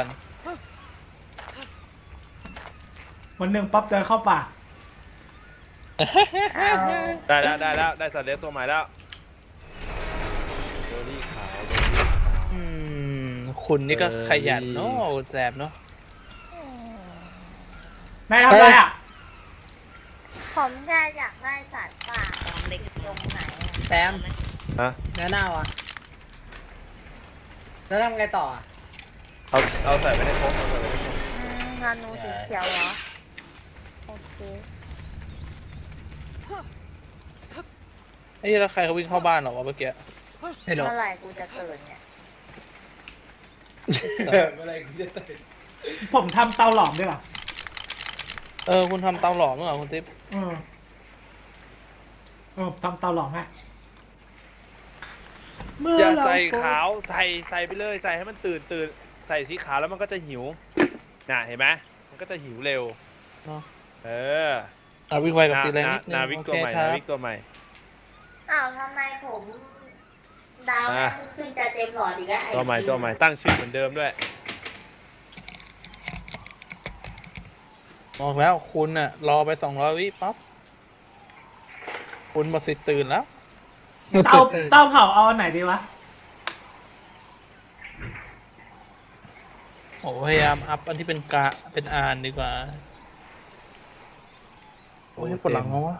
วันหนึ่งป๊อปเดินเข้าป่าเอาได้แล้วได้แล้วได้สัตว์เลี้ยงตัวใหม่แล้วเบอร์รี่ขาวเบอร์รี่ขาวอืมคุณนี่ก็เออขยันเนาะอดแสบเนาะนายทำอะไรอ่ะผมแค่อยากได้สัตว์ป่าเล็กตรงไหนอะแซมฮะเนื้อหน้าวะแล้วทำไงต่ออะเอาเอาใส่ไปในโค้กเอาใส่ไปในโค้กอืมงานนูสีเขียวเหรอโอเคไอ้ยแล้วใครเขาวิ่งเข้าบ้านเหรอวะเมื่อกี้ไม่รู้เมื่อไหร่กูจะตื่นเนี่ยเมื่อไรกูจะตื่นผมทำเตาหลอมด้วยป่ะเออคุณทำเตาหลอมมั้งเหรอคุณติ๊บเออเออทำเตาหลอมให้อย่าใส่ขาวใส่ใส่ไปเลยใส่ให้มันตื่นตื่นใส่สีขาวแล้วมันก็จะหิวน่ะเห็นไหมมันก็จะหิวเร็วเนาะเออเอาวิ่งไวกับตีแรงนิดนึงนาวิกโอตัวเคใหม่ครันาบวิกตัวใหม่อ้าวทำไมผมดาวอ่ะขึ้นจะเต็มหลอดอีกแล้วไอ้ตัวใหม่ตัวใหม่ตั้งชื่อเหมือนเดิมด้วยบอกแล้วคุณน่ะรอไปสองร้อยวิปั๊บคุณหมดสิทธิ์ตื่นแล้วเตาเตาเผาเอาอันไหนดีวะโอ้พยายามอัพอันที่เป็นกะเป็นอานดีกว่าโอ้ยปวดหลังวะ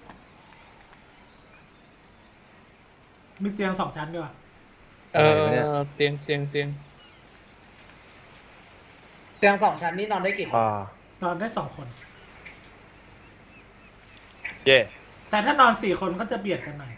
มีเตียงสองชั้นด้วยเออเตียงเตียงเตียงเตียงสองชั้นนี่นอนได้กี่คนอ่านอนได้สองคนเย่แต่ถ้านอนสี่คนก็จะเบียดกันหน่อย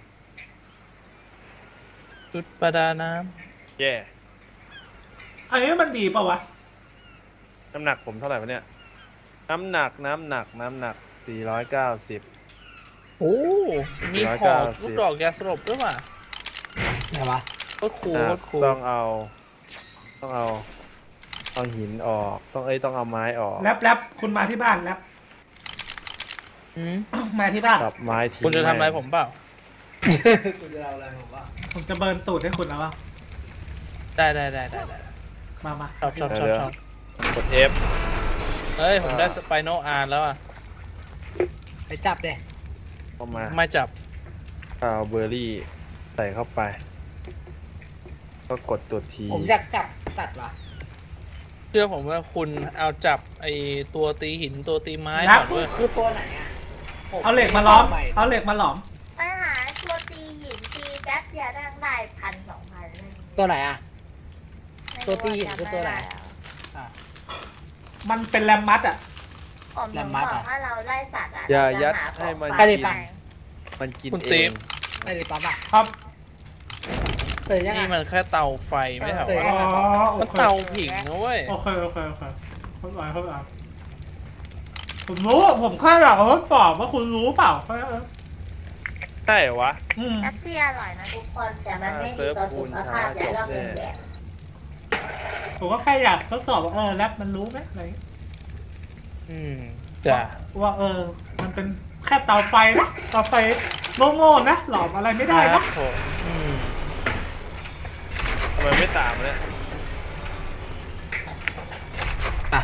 ชุดประดาน้เย่ไอ้นี่มันดีป่าวะน้ำหนักผมเท่าไหร่วะเนี่ยน้ำหนักน้ำหนักน้ำหนักสี่ร้อยเก้าสิบำโอ้มีร้อยหอเก้าบสิบลูกดอกยาสลบด้วยว่ะไงวะโคตรคูลอ่ะโคตรคูลต้องเอา ต้องเอาเอาหินออกต้องเอ้ยต้องเอาไม้ออกแรปแรปคุณมาที่บ้านแรปอืมมาที่บ้านตับไม้ทิ้งคุณจะทำอะไรผมเปล่ากูจะเอาอะไรผมว่าผมจะเบิร์นตูดให้คุณแล้วว่าได้ได้ได้ได้ได้มามาชอบชอบชอบชอบกด F เอ้ยผมได้สไปโนอาร์แล้วอ่ะไปจับเด้เข้ามาไม่จับเอาเบอร์รี่ใส่เข้าไป ก็กดตัวทีผมอยากจับสัตว์ว่ะเชื่อผมว่าคุณเอาจับไอตัวตีหินตัวตีไม้แรปก่อนด้วยคือตัวไหนอ่ะผมเอาเหล็กมาล้อมไเอาเหล็กมาหลอมไปหาตัวตีหินตีแป๊บเดียวได้ได้พันสองพันเลยตัวไหนอ่ะไม่ตัวรู้ตีหินคือตัวไหนจำม่ด้แล้วมันเป็นแรมมัดอ่ะผมแรถึมงมับดอกอะว่าเราได้สัตว์อะอย่าเรจะยัดหาให้มันของไปดิป่าไปมันกินคุณเอติ๊งบไม่ได้ปั๊บอ่ะครับตื่นยังไงนี่มันแค่เตาไฟไม่ใช่เหรเออออ๋อวะโอมันเคเตาผิงนะเว้ยโอเคโอเคโอเคเข้าใจเข้าใจผมรู้ผมแค่อยากทดสอบว่าคุณรู้เปล่าแค่นั้นใช่เหรอวะอืมแอปซี่อร่อยนะทุกคนแต่มันไม่ดีต่อสุขภาพเซิเดี๋ยร์วฟเราคูเป็นณช้าแย่ผมก็แค่อยากทดสอบว่าเออแรปมันรู้ไหมอะไรอืมจ้ะว่าเออ มันเป็นแค่เตาไฟนะเตาไฟโง่ๆนะหลอมอะไรไม่ได้ครันะบผมอืมทำไมไม่ตามเนี่ยอ่ะ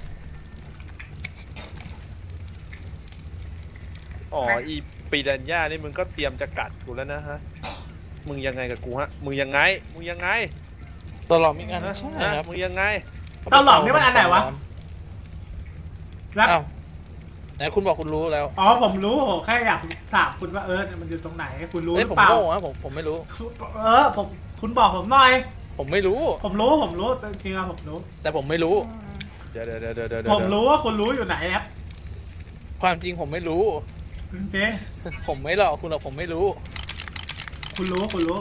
อ๋ออีปีดันย่านี่มึงก็เตรียมจะกัดกูแล้วนะฮะมึงยังไงกับกูฮะมึงยังไงมึงยังไงตัวหลอมอีกอันฮะใช่ฮะครับมึงยังไงเตาหลอมนี่มันอันไหนวะแรปอ้าวไหนคุณบอกคุณรู้แล้วอ๋อผมรู้ผมแค่อยากถามคุณว่าเออมันอยู่ตรงไหนคุณรู้หเฮ้ยรือผมเปล่าโง่ฮะผมผมไม่รู้เออผมคุณบอกผมหน่อยผมไม่รู้ผมรู้ผมรู้จริงๆผมรู้แต่ผมไม่รู้เดี๋ยวเดี๋ยวเดี๋ยวเดี๋ยวเดี๋ยวผมรู้ว่าคุณรู้อยู่ไหนแรปความจริงผมไม่รู้จริงผมไม่หลอกคุณหรอกผมไม่รู้ๆคุณรู้คุณรู้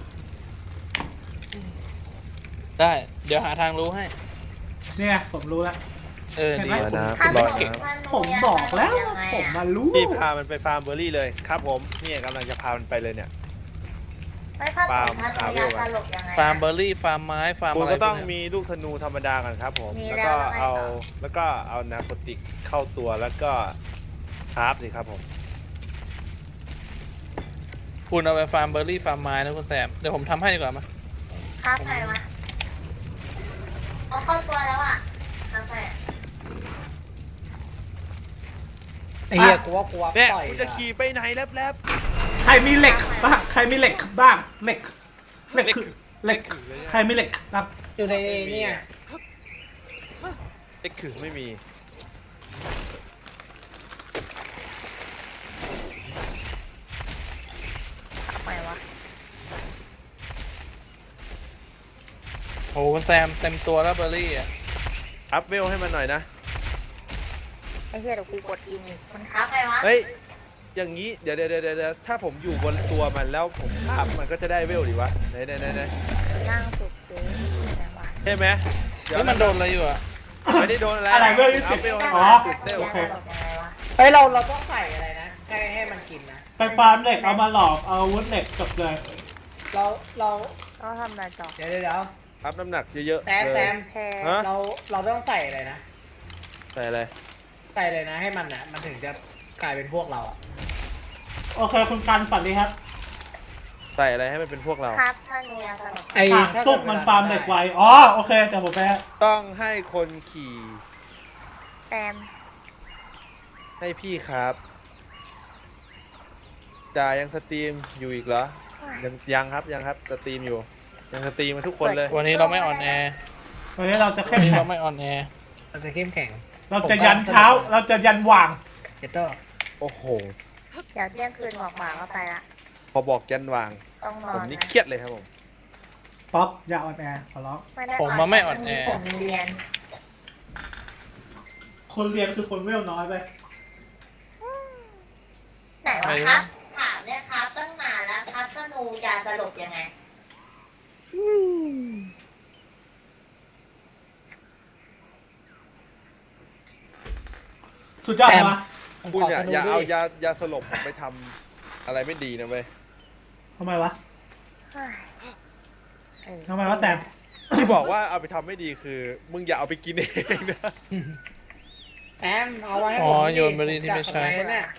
ได้ เดี๋ยวหาทางรู้ให้เนี่ยผมรู้แล้วเออดีเห็นไหมคุณนะถ้าคุณหบนูอกนะถ้าหนูผมบอกแล้วยังไงผมอะมารู้พี่พามันไปฟาร์มเบอร์รี่เลยครับผมเนี่ยกำลังจะพามันไปเลยเนี่ยไม่ถ้าหนูถ้าหนูอยากตลกยังไงอะฟาร์มเบอร์รี่ฟาร์มไม้ฟาร์มคุณอะไรก็ต้องพวกเนี้ยมีลูกธนูธรรมดากันครับผมมีแล้วก็แล้วแล้วไงเอาต่อแล้วก็เอานาโคติกเข้าตัวแล้วก็คราฟสิครับผมคุณเอาไปฟาร์มเบอร์รี่ฟาร์มไม้นะคุณแซมเดี๋ยวผมทำให้ดีกว่ามาครับใครวะเอาเข้าตัวแล้วอ่ะครับใครไอ้เหี้ยกูว่ากูว่าเนี่ยต่อยกูจะขี่ไปไหนแลบใครมีเหล็กบ้างใครมีเหล็กบ้างเหล็กเหล็กคือเหล็กใครมีเหล็กครับอยู่ในเนี่ยๆเอ็กคือไม่มีทำไมวะโอ้คุณแซมเต็มตัวแล้วเบอร์รี่อ่ะอัพเวลให้มันหน่อยนะไอ้เหี้ยเดี๋ยวกูกดอีกมันครับใครวะเฮ้ย อย่างนี้ เดี๋ยวเดี๋ยวเดี๋ยวเดี๋ยวถ้าผมอยู่บนตัวมันแล้วผมข้ามมันก็จะได้เวลดิวะ ไหนไหนไหนไหนนั่งสุดเลยไหนวะใช่ไหมเดี๋ยวนี่มันโดนอะไรอยู่อ่ะไม่ได้โดนอะไรอะไรเวลยี่สิอับพเวลให้อ๋อมันติดเต้วโอเคเฮ้ยเราเราต้องใส่อะไรนะให้ให้มันกินนะไปฟาร์มเหล็กเอามาหลอกเอาอาวุธเหล็กจบเลยเราเราเขาทำอะไรต่อเดี๋ยวเดี๋ยวเดี๋ยวอัพน้ำหนักเยอะๆแซมเลยแซมแพ้ฮะเราเราต้องใส่อะไรนะใส่อะไรใส่เลยนะให้มันอ่ะมันถึงจะกลายเป็นพวกเราอ่ะโอเคคุณกันฝันดีครับใส่อะไรให้มันเป็นพวกเราครับท่านเมียสนุกไอ้อ่ะถ้าปุ๊เกิบดมันฟาร์มเหล็กไว้อ๋อโอเคเดี๋ยวผมไปฮะต้องให้คนขี่แซมให้พี่ครับจ่ายังสตรีมอยู่อีกเหรอ ยังยังครับยังครับสตรีมอยู่ ยังสตรีมมาทุกคนเลยวันนี้เราไม่อ่อนแอวันนี้เราจะวัเข้นมนี้แข็เรางไม่อ่อนแอเราจะเข้มแข็งเราจะยันเท้าเราจะยันหว่างเจตโต้โอ้โหเดี๋ยวเที่ยงคืนหมอกหมาก็ไปละพอบอกยันวางต้องนอผมนนี่นะเครียดเลยครับผมป๊อปอย่าอ่อนแอขอร้องไม่ได้ผมมาไม่อ่อนแอผมเรียนคนเรียนคือคนเวลน้อยไปไหนวะครับ ถามเนี่ยครับตั้งนานแล้วครับธนูยาสลบยังไงสุดยอดเลยวะผมคุณขออย่าธนูอย่าเอาดิยายาสลบผมไปทำอะไรไม่ดีนะเว้ยทำไมวะเฮ้ยเออทำไมวะแซมที่บอกว่าเอาไปทำไม่ดีคือ มึงอย่าเอาไปกินเองนะแซมเอาไว้ให้อ๋ผอมดิโยนเบอร์รี่ที่ไม่ใช่จับทำเนี่ย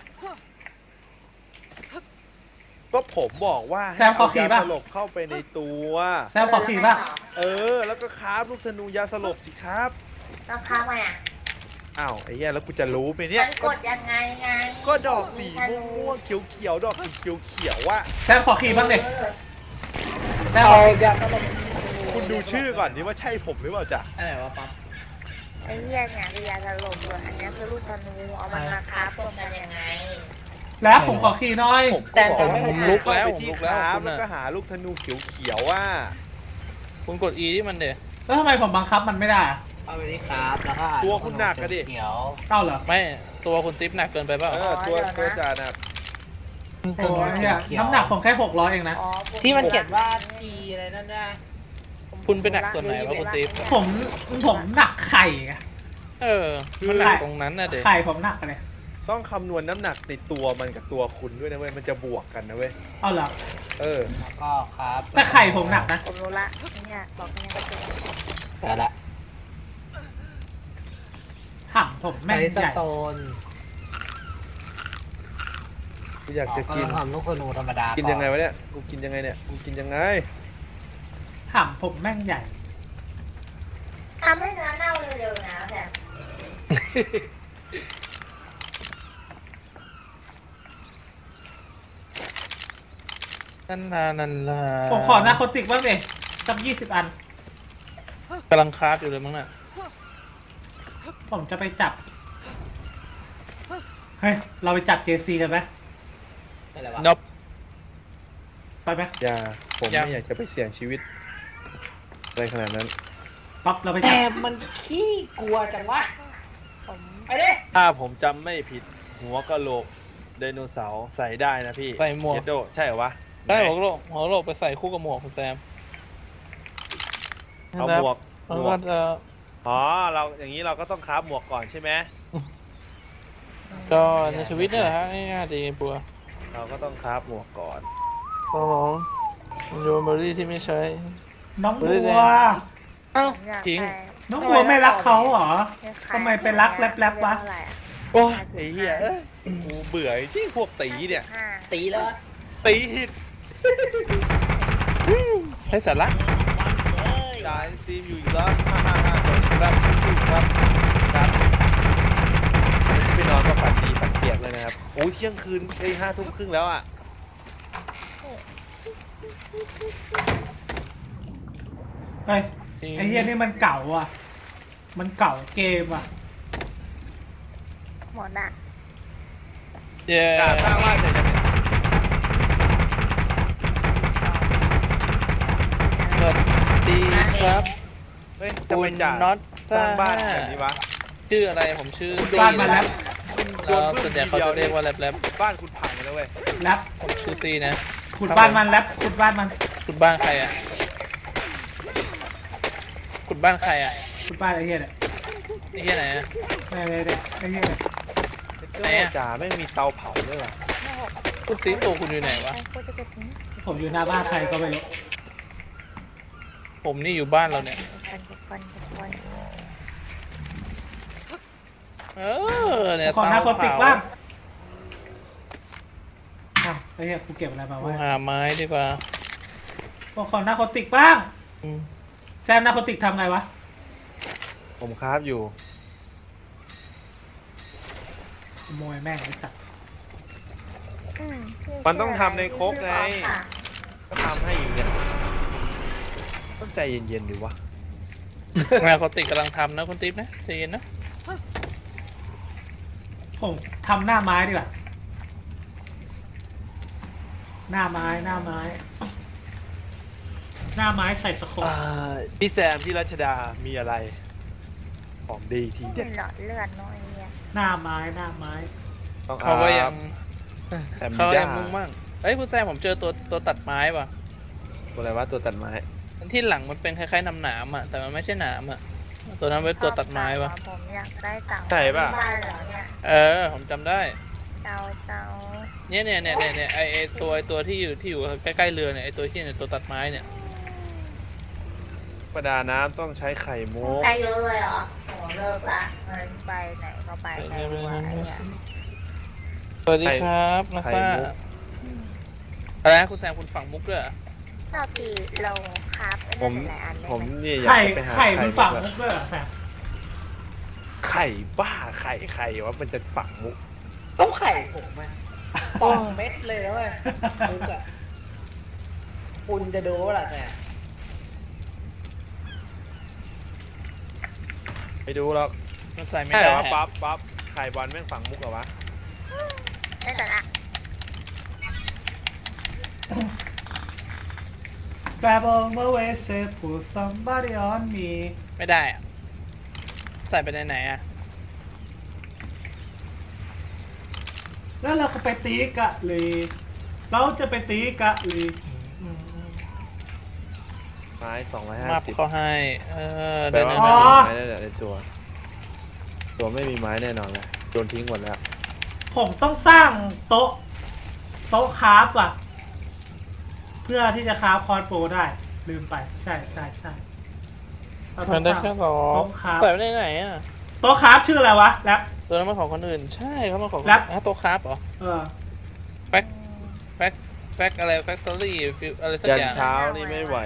ก็ผมบอกว่าให้แซมขอเอาขี่ยาป่ะสลบเข้าไปในตัวแซมขอขี่ป่ะเออ แล้วก็คราฟลูกธนูยาสลบสิครับแล้วครับไงอ่ะอ้าวไอ้เหี้ยแล้วกูจะรู้ไหมเนี่ยมันกดยังไงไงก็ดอกสีม่วงๆเขียวๆดอกสีเขียวๆว่าแซมขอขี่บ้างดิเออแซมขเอาอขี่ยาสลบคุณดูชื่อก่อนนี่ว่าใช่ผมหรือเปล่าจ๊ะอะไรวะป๊อปไอ้เหี้ยเนี่ยคือยาสลบเลยอันเนี้ยคือลูกธนูเอามันมาครับรวมกันยังไงแล้วผมขอขี่น้อยผมก็บอกแต่ว่าผมลุกเข้าแล้วไปผมที่ลุกคแล้วราฟคุณแล้วน่ะก็หาลูกธนูเขียวๆว่าคุณกด E ที่มันเดี๋ยแล้วทำไมผมบังคับมันไม่ได้อะเอาไปที่ครับแล้วก็ตัวคุณหนักอะดิเขียวเต้าเหรอไม่ตัวคุณติ๊บหนักเกินไปเปล่าเออตัวตัวจ่าน่ะๆโอ้ยเนี่ยน้ำหนักผมแค่หกร้อยเองนะอ๋อที่มันเขียนว่าทีอะไรนั่นนะคุณเป็นหนักส่วนไหนวะคุณติ๊บผมผมหนักไข่ไงเออมันหนักตรงนั้นน่ะเด็กไข่ผมหนักเลยต้องคำนวณน้ำหนักในตัวมันกับตัวคุณด้วยนะเว้ยมันจะบวกกันนะเว้ยเอาเหรอเออแล้วก็ครับแต่ไข่ผมหนักนะผมรู้ละเนี่ยบอกให้ยังก็คือเดี๋ยวละห่ำผมแม่งไอสใหญ่โตนกูอยากจะก็กินต้องทำลูกธนูธรรมดากิกินยังไงวะเนี่ยกูกินยังไงเนี่ยกูกินยังไงห่ำผมแม่งใหญ่ทำให้เนื้อเน่าเร็วๆนะแต่นั่นลานั่นลาผมขอนาโคติกบ้างดิสักยี่สิบอันกำลังคราฟอยู่เลยมั้งน่ะผมจะไปจับ เฮ้ย เราไปจับเจซีกันไหมอะไรวะนบไปไหมอย่าผมยังไม่อยากจะไปเสี่ยงชีวิตอะไรขนาดนั้นป๊อปเราไปจัแต่บมันขี้กลัวจังวะผมไปดิถ้าผมจำไม่ผิดหัวกะโหลกไดโนเสาร์ใส่ได้นะพี่ใส่หมวกเยดโดใช่เหรอวะได้หัวกะโหลกหัวกะโหลกไปใส่คู่กับหมวกคุณแซมเอาหมวกแล้วหมวก็กจะอ๋อเราอย่างนี้เราก็ต้องคราฟหมวกก่อนใช่ไหมก็ในชีวิตเนี่ยแหละฮะง่ายๆดีปัวเราก็ต้องคราฟหมวกก่อนต้องลองโยนเบอร์รี่ที่ไม่ใช้น้องเฮ้บัยเนี่วยเอ้าอยากจริงไปน้องบัวไม่รักเขาเหรอเนี่ยขายทำไมไปรักแรปๆวะเท่าไหร่อโอ้ยไอ้เหี้ยเอ้ยกูเบื่อจริงพวกตีเนี่ยห้าตีแล้ววะตีหิดให้สาระจ่ายทีมอยู่อีกแล้วห้าห้าห้าสวัสดีครับสู้ๆครับครับพี่นอนก็ฝันดีฝันเปียกเลยนะครับโอ้ยเที่ยงคืนไอ้ห้าทุ่มครึ่งแล้วอ่ะเฮ้ยไอ้เฮียนี่มันเก่าอ่ะมันเก่าเกมอ่ะหมดอ่ะเย้กล้าสร้างบ้านเสร็จจะเป็นสวัสดีครับเฮ้ยจะเป็นจ่าน็อตสร้างบ้านแบบนี้วะชื่ออะไรผมชื่อบ้านมาแล้วแล้วส่วนใหญ่เขาจะเรียกว่าแรปแรปบ้านคุณพังแล้วเว้ยแรปผมชื่อตีนะขุดบ้านมันแรปขุดบ้านมันขุดบ้านใครอ่ะขุดบ้านใครอ่ะขุดบ้านไอ้เฮียเนี่ยไอ้เหี้ยไหนอ่ะเนี่ยเนี่ยเนี่ยไอ้เฮียเนี่ยไหนอะจ่าไม่มีเตาเผาด้วยวะคุณตีตัวคุณอยู่ไหนวะผมอยู่หน้าบ้านใครก็ไม่รู้ผมนี่อยู่บ้านเราเนี่ย เออเนี่ยขอหน้าเตาโคติกเผาบ้างอ้าวไอ้เฮียกูเก็บอะไรมากูวะหาไม้ดีกว่าขอหน้าโคติกบ้างอืมแซมหน้าโคติกทำไงวะผมคราฟอยู่ขโมยแม่งไอ้สัตว์มันต้องทำในครกไงก็ทำให้อีกเนี่ยต้องใจเย็นๆดิวะงานเขาติดกำลังทำนะคุณติ๊บนะใจเย็นนะผมทำหน้าไม้ดีกว่าหน้าไม้หน้าไม้ หน้าไม้ใส่ตะขบอ่าพี่แซมที่รัชดามีอะไรของดีทีเด็ดหลอดเลือดน้อยเนี่ยหน้าไม้หน้าไม้ต้องเขาก็ยังแอมเขาก็ย่ายังมุ่งมั่งเอ้ยคุณแซมผมเจอตัวตัวตัดไม้ว่ะตัวอะไรวะตัวตัดไม้ที่หลังมันเป็นคล้ายๆน้ำหนามอ่ะแต่มันไม่ใช่หนามอ่ะตัวนั้นเป็นตัวตัดไม้ว่ะผมอยากได้เต่าใช่ป่ะบ้านเหรอเนี่ยเออผมจำได้เต่าเต่าเนี่ยเนี่ยเนี่ยเนี่ยเนี่ยไอไอตัวไอตัวที่อยู่ที่อยู่ใกล้ๆเรือเนี่ยไอตัวที่เนี่ยตัวตัดไม้เนี่ยประดาน้ำต้องใช้ไข่มุกใครรู้เลยเหรอโหเลิกละมันไปไหนก็ไปไหนวะเนี่ยสวัสดีครับนาซาอะไรนะคุณแซมคุณฝังมุกด้วยเหรอเจ้าทีเราครับไอ้ผนั่นมหลายอันเลยผมเนี่ยอยากไข่จะไปหาไข่มันฝังมุมุกด้วยเหรอแซมไข่บ้าไข่ไข่ว่ามันจะฝังมุกต้องไข่ผมไหมปองเม็ดเลยนะเว้ยมุกอะคุณจะดูว่าล่ะเนี่ยไม่ดูหรอกมันใส่ไม่ใช่เหรได้อวะปั๊บปั๊บไข่บอลแม่งฝังมุกเหรอวะนั่นแต่ละ Grab on my waist say put somebody on me ไม่ได้อะใส่ไปไหนๆอ่ะแล้วเราก็ไปตีกะเลยเราจะไปตีกะเลยไม้สองร้อยห้ามาบสิบเขาให้เออแปลเดินว่าเดินไม่เดินมีไม้แน่ๆในตัว ตัวไม่มีไม้แน่นอนเลยโดนทิ้งหมดแล้วผมต้องสร้างโต๊ะ โต๊ะคราฟอ่ะ เพื่อที่จะคราฟคอร์สโปรได้ ลืมไป ใช่ใช่ใช่เราต้อมันงได้สร้างแค่สองโต๊ะคราฟใส่ไปไหนๆอ่ะโต๊ะคราฟชื่ออะไรวะแล้วตัวนั้นมาของคนอื่น ใช่เขามาของรับอ่ะตัวคราฟเหรอเออแฟกแฟกแฟกอะไรแฟคทอรี่ฟิวอะไรสักยันอย่างเช้านี่ไม่ไหว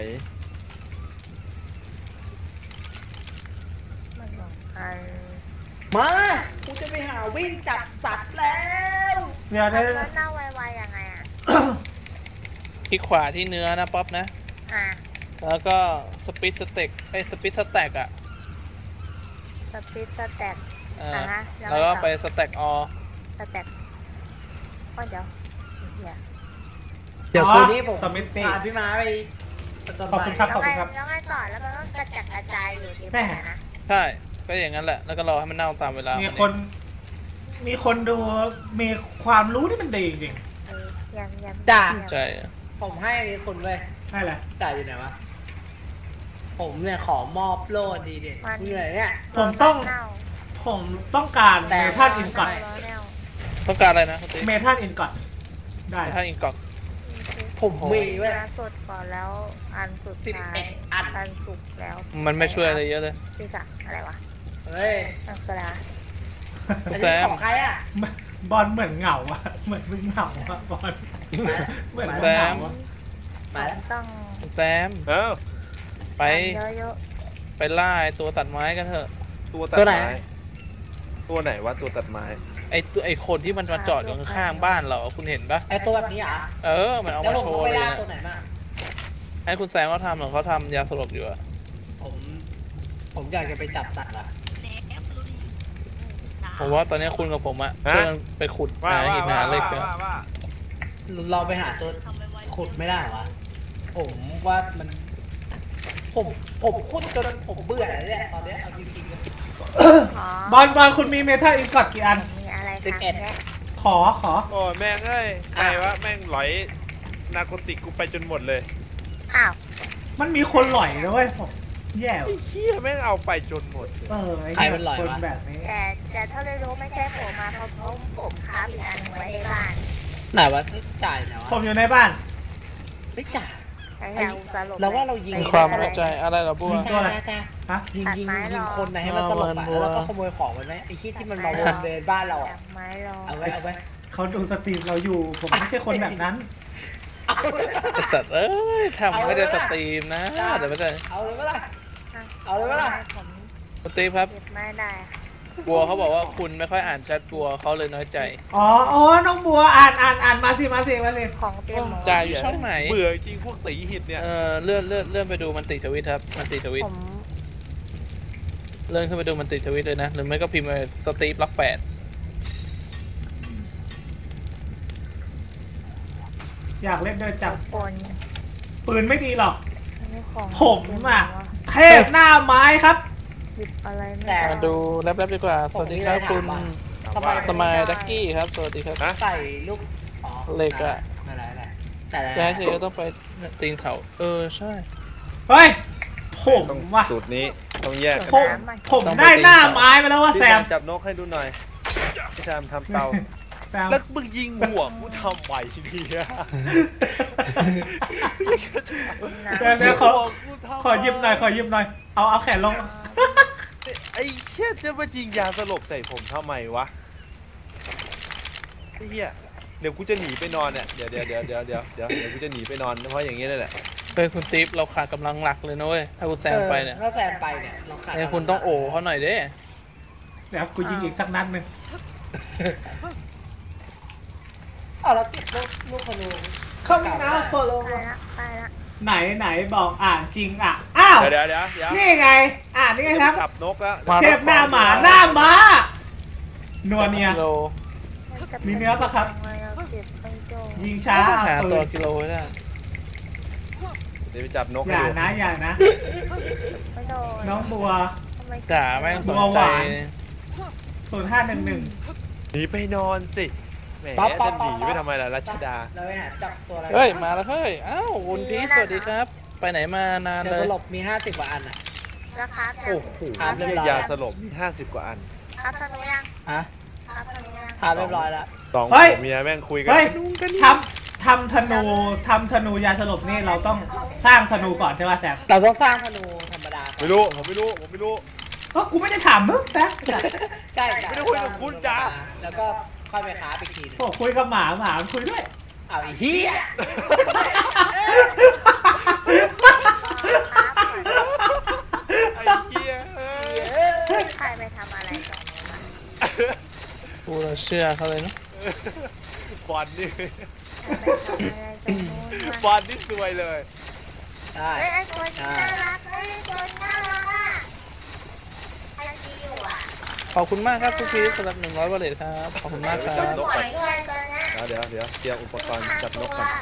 มันสำคัญมากูจะไปหาวิ่งจับสัตว์แล้วเดี๋ยวแล้ได้วเน่าไวๆยังไงอ่ะที่ขวาที่เนื้อนะป๊อปนะอ่ะแล้วก็สปิดสเต็กไอ้สปิดสแต็กอ่ะสปิดสแต็กเอออ่าฮะแล้วแล้วก็ไงต่อไปสแต็กออสแต็กก็เดี๋ยวเดี๋ยวเดี๋ยวคืนนี้ผมสมิธตี้พาพี่ม้าไปประจนขอบภัคุยณครับแล้วไงแล้วไงต่อแล้วมันก็กระจัดกระจายอยู่ที่ไหนนะใช่ก็อย่างนั้นแหละแล้วก็รอให้มันเน่าตามเวลามีมีคน มีคนดู มีความรู้ที่มันดีจริงเออยังยังด่าใช่ผมให้อันนี้คุณเว้ยๆใช่แหละจ่ายอยู่ไหนวะ ผมเนี่ยขอมอบโล่ดีเด็ดอยู่ไหนเนี่ยผมต้องเน่าผมต้องการเมทัลอินกอตล้อเน่าต้องการอะไรนะคุณติ๊กเมทัลอินกอตได้ถ้าอินกอกผมมีเว้ยสดก่อนแล้วอันสุดสิบท้ายเอ็ดอันอันสุกแล้วมันไม่ช่วยอะไรเยอะเลยพี่กะอะไรวะเฮ้ยอันกระดาษอันแซนี้มของใครอ่ะไม่บอลเหมือนเหงาอะเหมือนมึงเหงาอะบอลเหมือนแซเหงาม อะมาต้องแซมเอ้าไปเยอะไปล่าไอ้ตัวตัดไม้กันเถอะตัวตัดไม้ตัวไหนวะตัวตัดไม้ไอ้ตัวไอ้คนที่มันมาจอดอยู่ข้างๆบ้านเราคุณเห็นปะไอตัวแบบนี้อ่ะเออมันเอาแล้วมาผมโชว์ไปเลยล่านะตัวไหนมาให้คุณแซมเขาทำหรือเขาทำยาสลบอยู่อะผม ผมอยากจะไปจับสัตว์อ่ะผมว่าตอนนี้คุณกับผมอะช่วยกันไปขุดว่าหาว่าหินว่าหาเหล็กว่ากันว่าว่าเราไปหาตัวขุดไม่ได้วะผมว่ามัน ผมผมขุดจนผมเบื่อแล้วเนี่ยตอนเนี้ยเอาจริงๆก็ๆบอลบอลคุณมีเมทัลอินกอดกี่อันมีอะไรสิบเอ็ดขอขอโอ้ยแม่งเอ้ยใครวะแม่งหลอยนาโกติกกูไปจนหมดเลยอ้าวมันมีคนหล่อยนะเว้ยผมแย่ไอ้เหี้ยแม่งเอาไปจนหมดเลยเออไอ้เหี้ยคนแบบนี้แต่แต่ถ้าเลยรู้ไม่ใช่ผมมาเพราะผมผมค้าอีกอันไว้ในบ้านไหนวะจ่ายไหนวะผมอยู่ในบ้านไม่จ่ายแต่อย่าอุตส่าห์หลบเราว่าเรายิงมีความเข้าใจอะไรเหรอบัวจ้าจ้าจ้าฮะยิงยิงยิงคนไหนให้มันสลบอ่ะแล้วก็ขโมยของไปไหมไอ้ที่ที่มันมาวนเดินบ้านเราจัอ่ะบไม้รอเอาไว้เอาไว้เขาดูสตรีมเราอยู่ ผมไม่ใช่คนแบบนั้นไอ้สัตว์เอ้ยทำไม่ได้สตรีมนะแต่ไม่ใช่เอาเลยเมื่อไรเอาเลยเมื่อไรผมสตรีมครับเก็บไม่ได้บัวเขาบอกว่าคุณไม่ค่อยอ่านแชทบัวเขาเลยน้อยใจอ๋ออ๋อน้องบัวอ่านอ่านอ่านมาสิมาสิมาสิของเต็มหมดจ่ายอยู่ช่องไหนเบื่อจริงพวกตีหินเนี่ยเออเลื่อนเลื่อนเลื่อนไปดูมันติทวิตครับมันติทวิตผมเลื่อนขึ้นไปดูมันติทวิตเลยนะหรือไม่ก็พิมพ์ไปสตรีฟล็อกแปดอยากเล่นด้วยจับคนปืนไม่ดีหรอกนี่ของผมอ่ะเทพหน้าไม้ครับหยิบอะไรไม่แต่ได้มาดูแรปๆดีกว่าสวัสดีครับคุณทำไมตมายดักกี้ครับสวัสดีครับใส่ลูกเหล็กอะอะไรอะไรแต่จะให้เธอต้องไปตีนเขาเออใช่เฮ้ย ผมต้องว่ะสูตรนี้ต้องแยกกันผมนะผมได้หน้าไม้ไปแล้วว่ะพี่แซแซมมจับนกให้ดูหน่อยพี่แซมทำเตาแซมแล้วมึงยิงหัวกูทำไมเนี่ยเดี๋ยวเดี๋ยวขอขอหยิบหน่อยขอหยิบหน่อย เอาเอาแขนลงไอ้เชี่ยจะมายิงยาสลบใส่ผมทำไมวะไอ้เหี้ยเดี๋ยวกูจะหนีไปนอนเนี่ยเดี๋ยวเดี๋ยวเดี๋ยวเดี๋ยวเดี๋ยวเดี๋ยวเดี๋ยวกูจะหนีไปนอนเพราะอย่างงี้นั่นแหละเป็นคุณติ๊บเราขาดกำลังหลักเลยนะเว้ยถ้าคุณแซมไปเนี่ยถ้าแซมไปเนี่ยเราขาดเนี่ยคุณต้องโอ้เขาหน่อยเด้เดี๋ยวกูยิงอีกสักนัดหนึ่งเอาแล้วติดลูกลูกธนูเขามีน้ำโฟโลไปละไปละไหนไหนบอกอ่านจริงอ่ะ อ้าวเดี๋ยวเดี๋ยวเดี๋ยวนี่ไง อ่านนี่ไงครับจับนกแล้วเทพหน้าหมาหน้าม้านัวเนียกิโลมีเนื้อปะครับเราเก็บไปโจยิงช้าหาเอาตัวปืนกิโลไว้ได้เดี๋ยวไปจับนกอให้ย่าดูนะอย่านะไม่โดนน้องบัวทำไมจ่าแม่งสนบัวหใจวาน ศูนย์ห้าหนึ่งหนึ่งหนีไปนอนสิแหมจะหนีไปทำไมล่ะรัชดาเราไปหาจับตัวอะไรเฮ้ยมาแล้วเฮ้ยอ้าวคุณพีชสวัสดีครับ ไปไหนมานานเดี๋ยวเลสยลบมีห้าสิบกว่าอันอ่ะราคาจะโอ้โหครับเรียบร้อยยาสลบมีห้าสิบกว่าอันครับธนูยังฮะครับธนูยังทำเรียบร้อยแล้วสองผัวเมียแม่งคุยกันเฮ้ยทำทำธนูทำธนูยาสลบนี่เราต้องสร้างธนูก่อนใช่ป่ะแซมเราต้องสร้างธนูธรรมดาก่อนไม่รู้ผมไม่รู้ผมไม่รู้ก็กูไม่ได้ถามมึงแซมใช่ไม่ได้คุยกับคุณจ้าแล้วก็ค่อยไปค้าอีกทีหนึงโอ้คุยกับหมาหมาคุยด้วยเอาไอ้เหี้ยไอ้เหี้ยเอ้ยใครไปทำอะไรกับหนูมากูเราเชื่อเขาเลยเนาะบอลนี่ใครไปทำอะไรกับหนูมาบอลนี่สวยเลยได้เอ้ยไอ้ตัวนี้น่ารักเอ้ยตัวนี้น่ารักอ่ะไอ้จีอยู่อ่ะขอบคุณมากครับคุณพีชสำหรับหนึ่งร้อยวอลเล็ตครับขอบคุณมากครัจับนกสวยด้วยตัวเนี้ยเดี๋ยวเดี๋ยวเดี๋ยวเตรียมอุปกรณ์จับนกกัน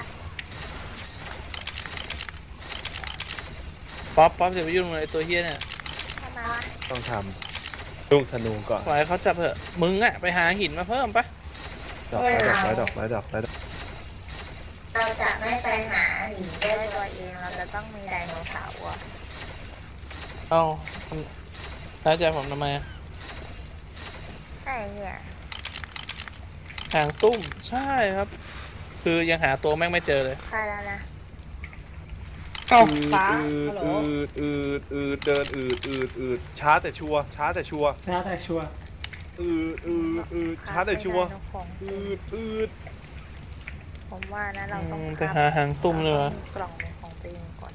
ป๊อปป๊อปจะไปยุ่งอะไรตัวเฮี้ยเนี่ยทำไมวะต้องทำลูกธนูก่อนปล่อยเขาจับเถอะมึงอะไปหาหินมาเพิ่มปะดอกไม้ดอกไม้ดอกไม้ดอกไม้ดอกเราจะไม่ไปหาหินด้วยตัวเองเราจะต้องมีไดโนเสาร์อ่ะเอ้าแล้วใจผมทำไมอะใช่เนี่ยหางตุ้มใช่ครับ คือยังหาตัวแม่งไม่เจอเลยใช่แล้วนะเอ้าอืฟ้าดฮัลโหลอืดอืดอืดเดินอืดอืดอืดช้าแต่ชัวร์ช้าแต่ชัวร์นะแต่ชัวร์อืดอืดอืดชาร์จเลยชัวร์ของอืดอืดผมว่านะเราต้องอืมไปหาหางตุ้มเลยวะกล่องในของตัวเองก่อน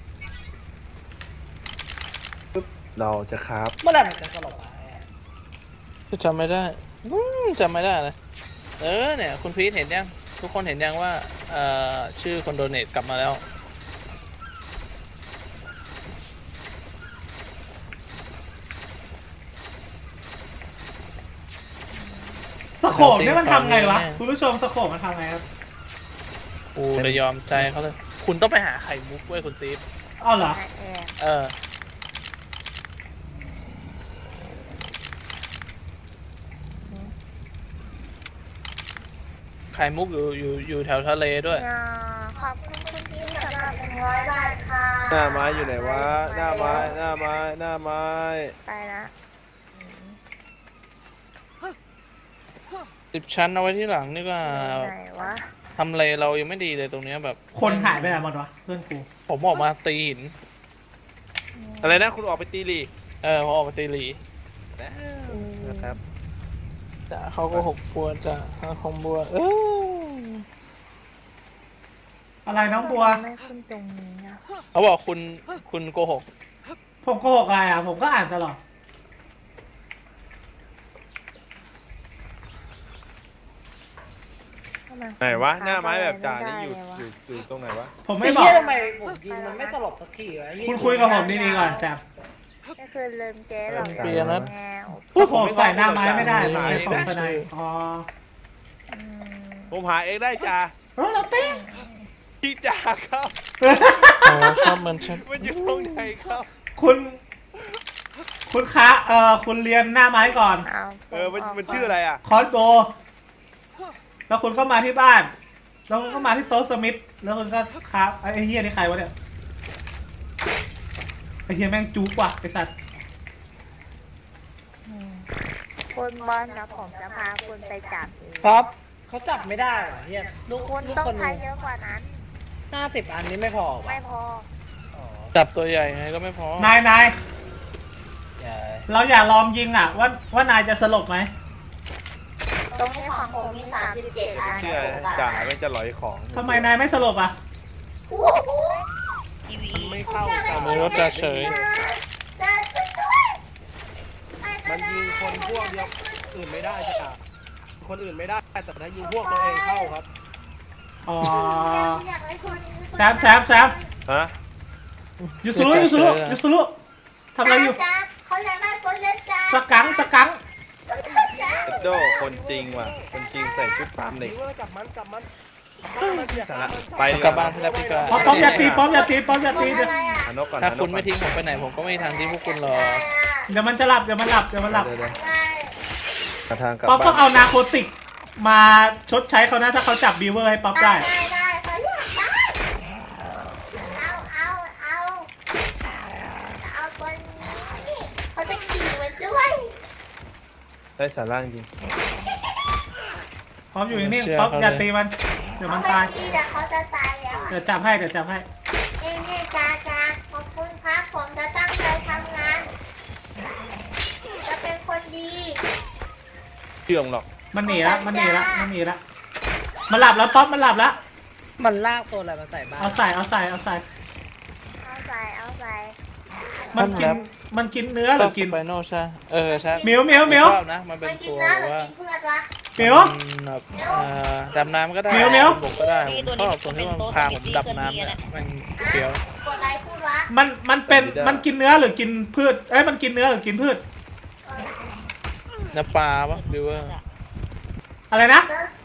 เราจะครับเมื่อไหร่มันจะสลบอ่ะก็จำไม่ได้อืมจำไม่ได้เลยเออเนี่ยคุณพีทเห็นยังทุกคนเห็นยังว่าเอ่อชื่อคนโดเนทกลับมาแล้วสโคปนี่มันทำไงวะคุณผู้ชมสโคปมันทำไงครับกูเลยยอมใจเขาเลย คุณต้องไปหาไข่มุกเว้ยคุณตีฟอ้าวเหรอแอบเออ ไข่มุกอยู่อยู่อยู่แถวทะเลด้วยอ่าขอบคุณคุณพี่สำหรับหนึ่งร้อยบาทค่ะหน้าไม้อยู่ไหนวะหน้าไม้หน้าไม้หน้าไม้ไปละสิบชั้นเอาไว้ที่หลังนี่ก็ไหนวะทำเลเรายังไม่ดีเลยตรงเนี้ยแบบคนหายไปไหนหมดวะเพื่อนกูผมออกมาตีหินอะไรนะคุณออกไปตีลีเออผมออกมาตีหลีนะครับจ้าเขาก็หกบัวจ้าเขาคงบัว เอออะไรน้องบัวไม่ขึ้นตรงนี้นะเขาบอกคุณคุณโกหกผมโกหกอะไรอ่ะผมก็อ่านตลอดไหนวะหน้าไม้แบบจ่านี่อยู่อยู่อยู่ตรงไหนวะผมไม่ไม่บบอกอกทำไมผมยิงมันไม่สลบสักทีวะคุณคุยกับผมดีๆก่อนแซมก็คือเริ่มเจ๊หรอกเปลี่ยนนะแนวสโคปใส่หน้าไม้ไม่ได้ใส่ของสไนด์อ๋ออืมผมหาเองได้จ่าโอ้เราเต้งที่จ่าครับอ๋อชอบมันใช่มันอยู่ตรงไหนครับคุณ คุณคะเอ่อคุณเรียนหน้าไม้ก่อนเอาเออมันมันชื่ออะไรอ่ะคอร์สโบแล้วคุณก็มาที่บ้าน แล้วคุณก็มาที่โต๊ะสมิธแล้วคุณก็ครับไอ้เฮียนี่ใครวะเนี่ยไอ้เฮียแม่งจุกว่ะไอ้สัตว์อืมคุณบอลนะผมจะพาคุณไปจับเองป๊อปเขาจับไม่ได้เหรอเฮียลูกคุณลูกต้องคนใช้เยอะกว่านั้นห้าสิบอันนี้ไม่พอวะไม่พอจับตัวใหญ่ไงก็ไม่พอนายนายอย่าเราอย่าลองยิงอ่ะ ว่าว่านายจะสลบไหมตรงนี้ของผมมีสามสิบเจ็ดอันชื่ออะไรจ่าไม่จะหลอยของทำไมนายไม่สลบอ่ะโอ้โหทีวีมันไม่เข้ากันมือรถจะเฉยจะช่วยด้วยมันยิงคนพวกเดียวอื่นไม่ได้ใช่ไหมคนอื่นไม่ได้แต่ถ้ายิงพวกตัวเองเข้าครับอ๋ออยากให้คุณแซมแซมแซมฮะยูสุรุยูสุรุยูสุรุทำอะไรอยู่จ้าเขาอยากได้ตัวเล็กจ้าสกังสกังเอ็ดโดคนจริงว่ะคนจริงใส่ชุดฟาร์มเหล็กจับมันจับมันสาระไปดีกลับบ้านพี่แล้วพี่ก็ป๊อปป๊อปอย่าตีป๊อปอย่าตีป๊อปอย่าตีเดี๋ยวหานกก่อนถ้าหานกคุณก่ไม่อนทิ้งผมไปไหนผมก็ไม่มีทางที่พวกคุณหรอกเดี๋ยวมันจะหลับเดี๋ยวมันหลับเดี๋ยวมันหลับเดี๋ยวเดี๋ยวหาทางกลับป๊อปต้องบ้านเอานาโคติกมาชดใช้เขานะถ้าเขาจับบีเวอร์ให้ป๊อปได้ได้ได้เขาอยากได้เอาเอาเอาเอาตัวนี้เขาจะขี่มันด้วยได้สาระจริงป๊อปอยู่นิ่งๆป๊อปอย่าตีมัน เดี๋ยวเขามันไปตายขี่แต่เขาจะตายแล้วเดี๋ยวจับให้เดี๋ยวจับให้เอ้นี่จ้าจ้าขอบคุณครับผมจะตั้งใจทำงาน จะเป็นคนดีเชื่องหรอกมันหนีละมันหนีละมันหนีละมันหลับแล้วป๊อปมันหลับแล้วมันลากตัวอะไรมาใส่บ้านเอาใส่เอาใส่เอาใส่เอาใส่เอาใส่มันกินมันกินเนื้อหรือกินสไปโนใช่เออใช่เหมียวเหมียวเหมียวชอบนะมันเป็นมันกินตัวเนื้อหรือว่ากินเพื่อนวะเหมียวมันแบบเอ่อดำน้ำก็ได้เหมียวเหมียวบกก็ได้ผมชอบตรงที่มันพาผมดำน้ำเนี่ยมันเฟี้ยวกดไลค์พูดวะมันมันเป็นมันกินเนื้อหรือกินพืชเอ้ยมันกินเนื้อหรือกินพืชเนื้อปลาปะบิวเวอร์อะไรนะ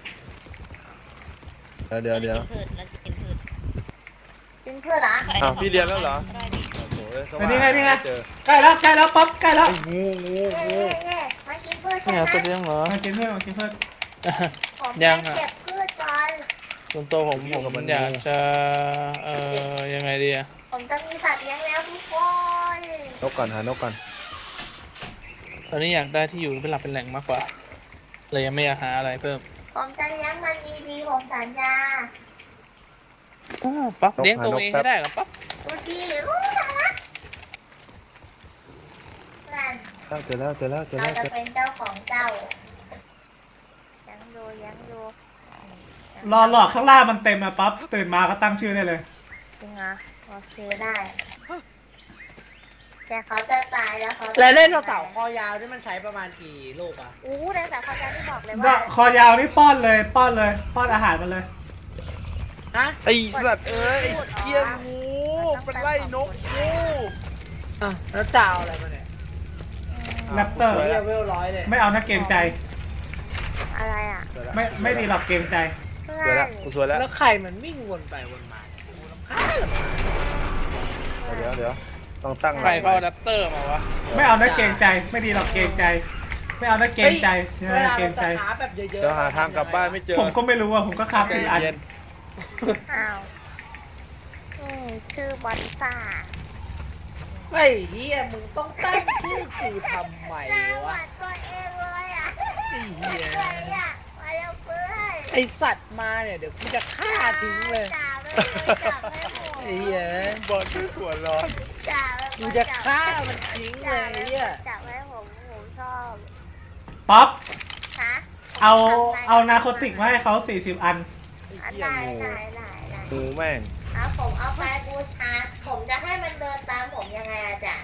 เดี๋ยวเดี๋ยวเดี๋ยวเถิดแล้วกินเถิดกินเพื่อนเหรออ้าวพี่เรียนแล้วเหรอได้ดิโอ้โหเอ้ยสนี่ไงนี่ไงเจอใกล้แล้วใกล้แล้วป๊อปใกล้แล้วไอ้งูงูงูเย่ๆมากินพืชไม่เอาตัวเลี้ยงเหรอมากินพืชมากินพืชผมยังจะอ่ะเก็บพืชก่อนส่วนตัวผมผมอยากจะเอ่อยังไงดีอะผมจะมีสัตว์เลี้ยงแล้วทุกคนนกก่อนหานกก่อนตอนนี้อยากได้ที่อยู่เป็นหลักเป็นแหล่งมากกว่าเลยยังไม่อยากหาอะไรเพิ่มผมจะเลี้ยงมันดีๆผมสัญญาอ้าวปั๊บเลี้ยงตัวเองให้ได้เหรอปั๊บดูดีอู้น่ารักนั่นปเจอแล้วเจอแล้วเจอเราแล้วจะเป็นเจ้าของเจ้ายังดูยังดูรอหลอดข้างล่างมันเต็มอะปั๊บตื่นมาก็ตั้งชื่อได้เลยจริงเหรอโอเคได้แต่เขาจะตายแล้วเขาแล้วเล่นเราเต่าคอยาวนี่มันใช้ประมาณกี่ลูกอ่ะอู้แต่แต่เขาจะไม่บอกเลยว่าคอยาวนี่ป้อนเลยป้อนเลยป้อนอาหารมันเลยฮะไอ้สัตว์เอ้ยเกี้ยงูเป็นไล่นกงูอ่ะแล้วจะเอาอะไรมาเนี่ยแรปเตอร์เรียกเวลร้อยเลยไม่เอานะเกรงใจอะไรอ่ะไม่ไม่ดีหรอกเกรงใจเพื่สวยอแล้วนกูสวยแล้วแล้วใครมันวิ่งวนไปวนมากูรำคาญเดี๋ยวเดี๋ยวต้องตั้งใครเขาอะแดปเตอร์มาวะไม่เอานะเกรงใจ ไม่ดีหรอกเกรงใจ ไม่เอานะเกรงใจไม่เวเอานะลาเกรเรางจะใจหาแบบเยอะๆเดี๋ยวหาทางกลับบ้านไม่เจอผมก็ไม่รู้ว่าผมก็คาบใจทีอันเย็นอ้าวนี่ชื่อบอนซ่าไอ้เหี้ยมึงต้องตั้งชื่อกูทำไมหน้าวะวัดตัวเองเลยอ่ะไอ้เหี้ยเพื่อนอ่ะมาเร็วเพื่อนไอสัตว์มาเนี่ยเดี๋ยวกูจะฆ่าทิ้งเลยจ่าไม่เลยจ่าไม่หมดไอ้เหี้ยบอลที่หัวร้อนจ่ากูจะฆ่ามันทิ้งเลยไอ้เหี้ยจ่าไม่ผมผมชอบป๊อปฮะเอาเอานาโคติกมาให้เขาสี่สิบอันอันเกี้ยไหนงูไหนไหนไหนงูแม่งเอาผมเอาไปบูชาผมจะให้มันเดินตามผมยังไงอะจ่าก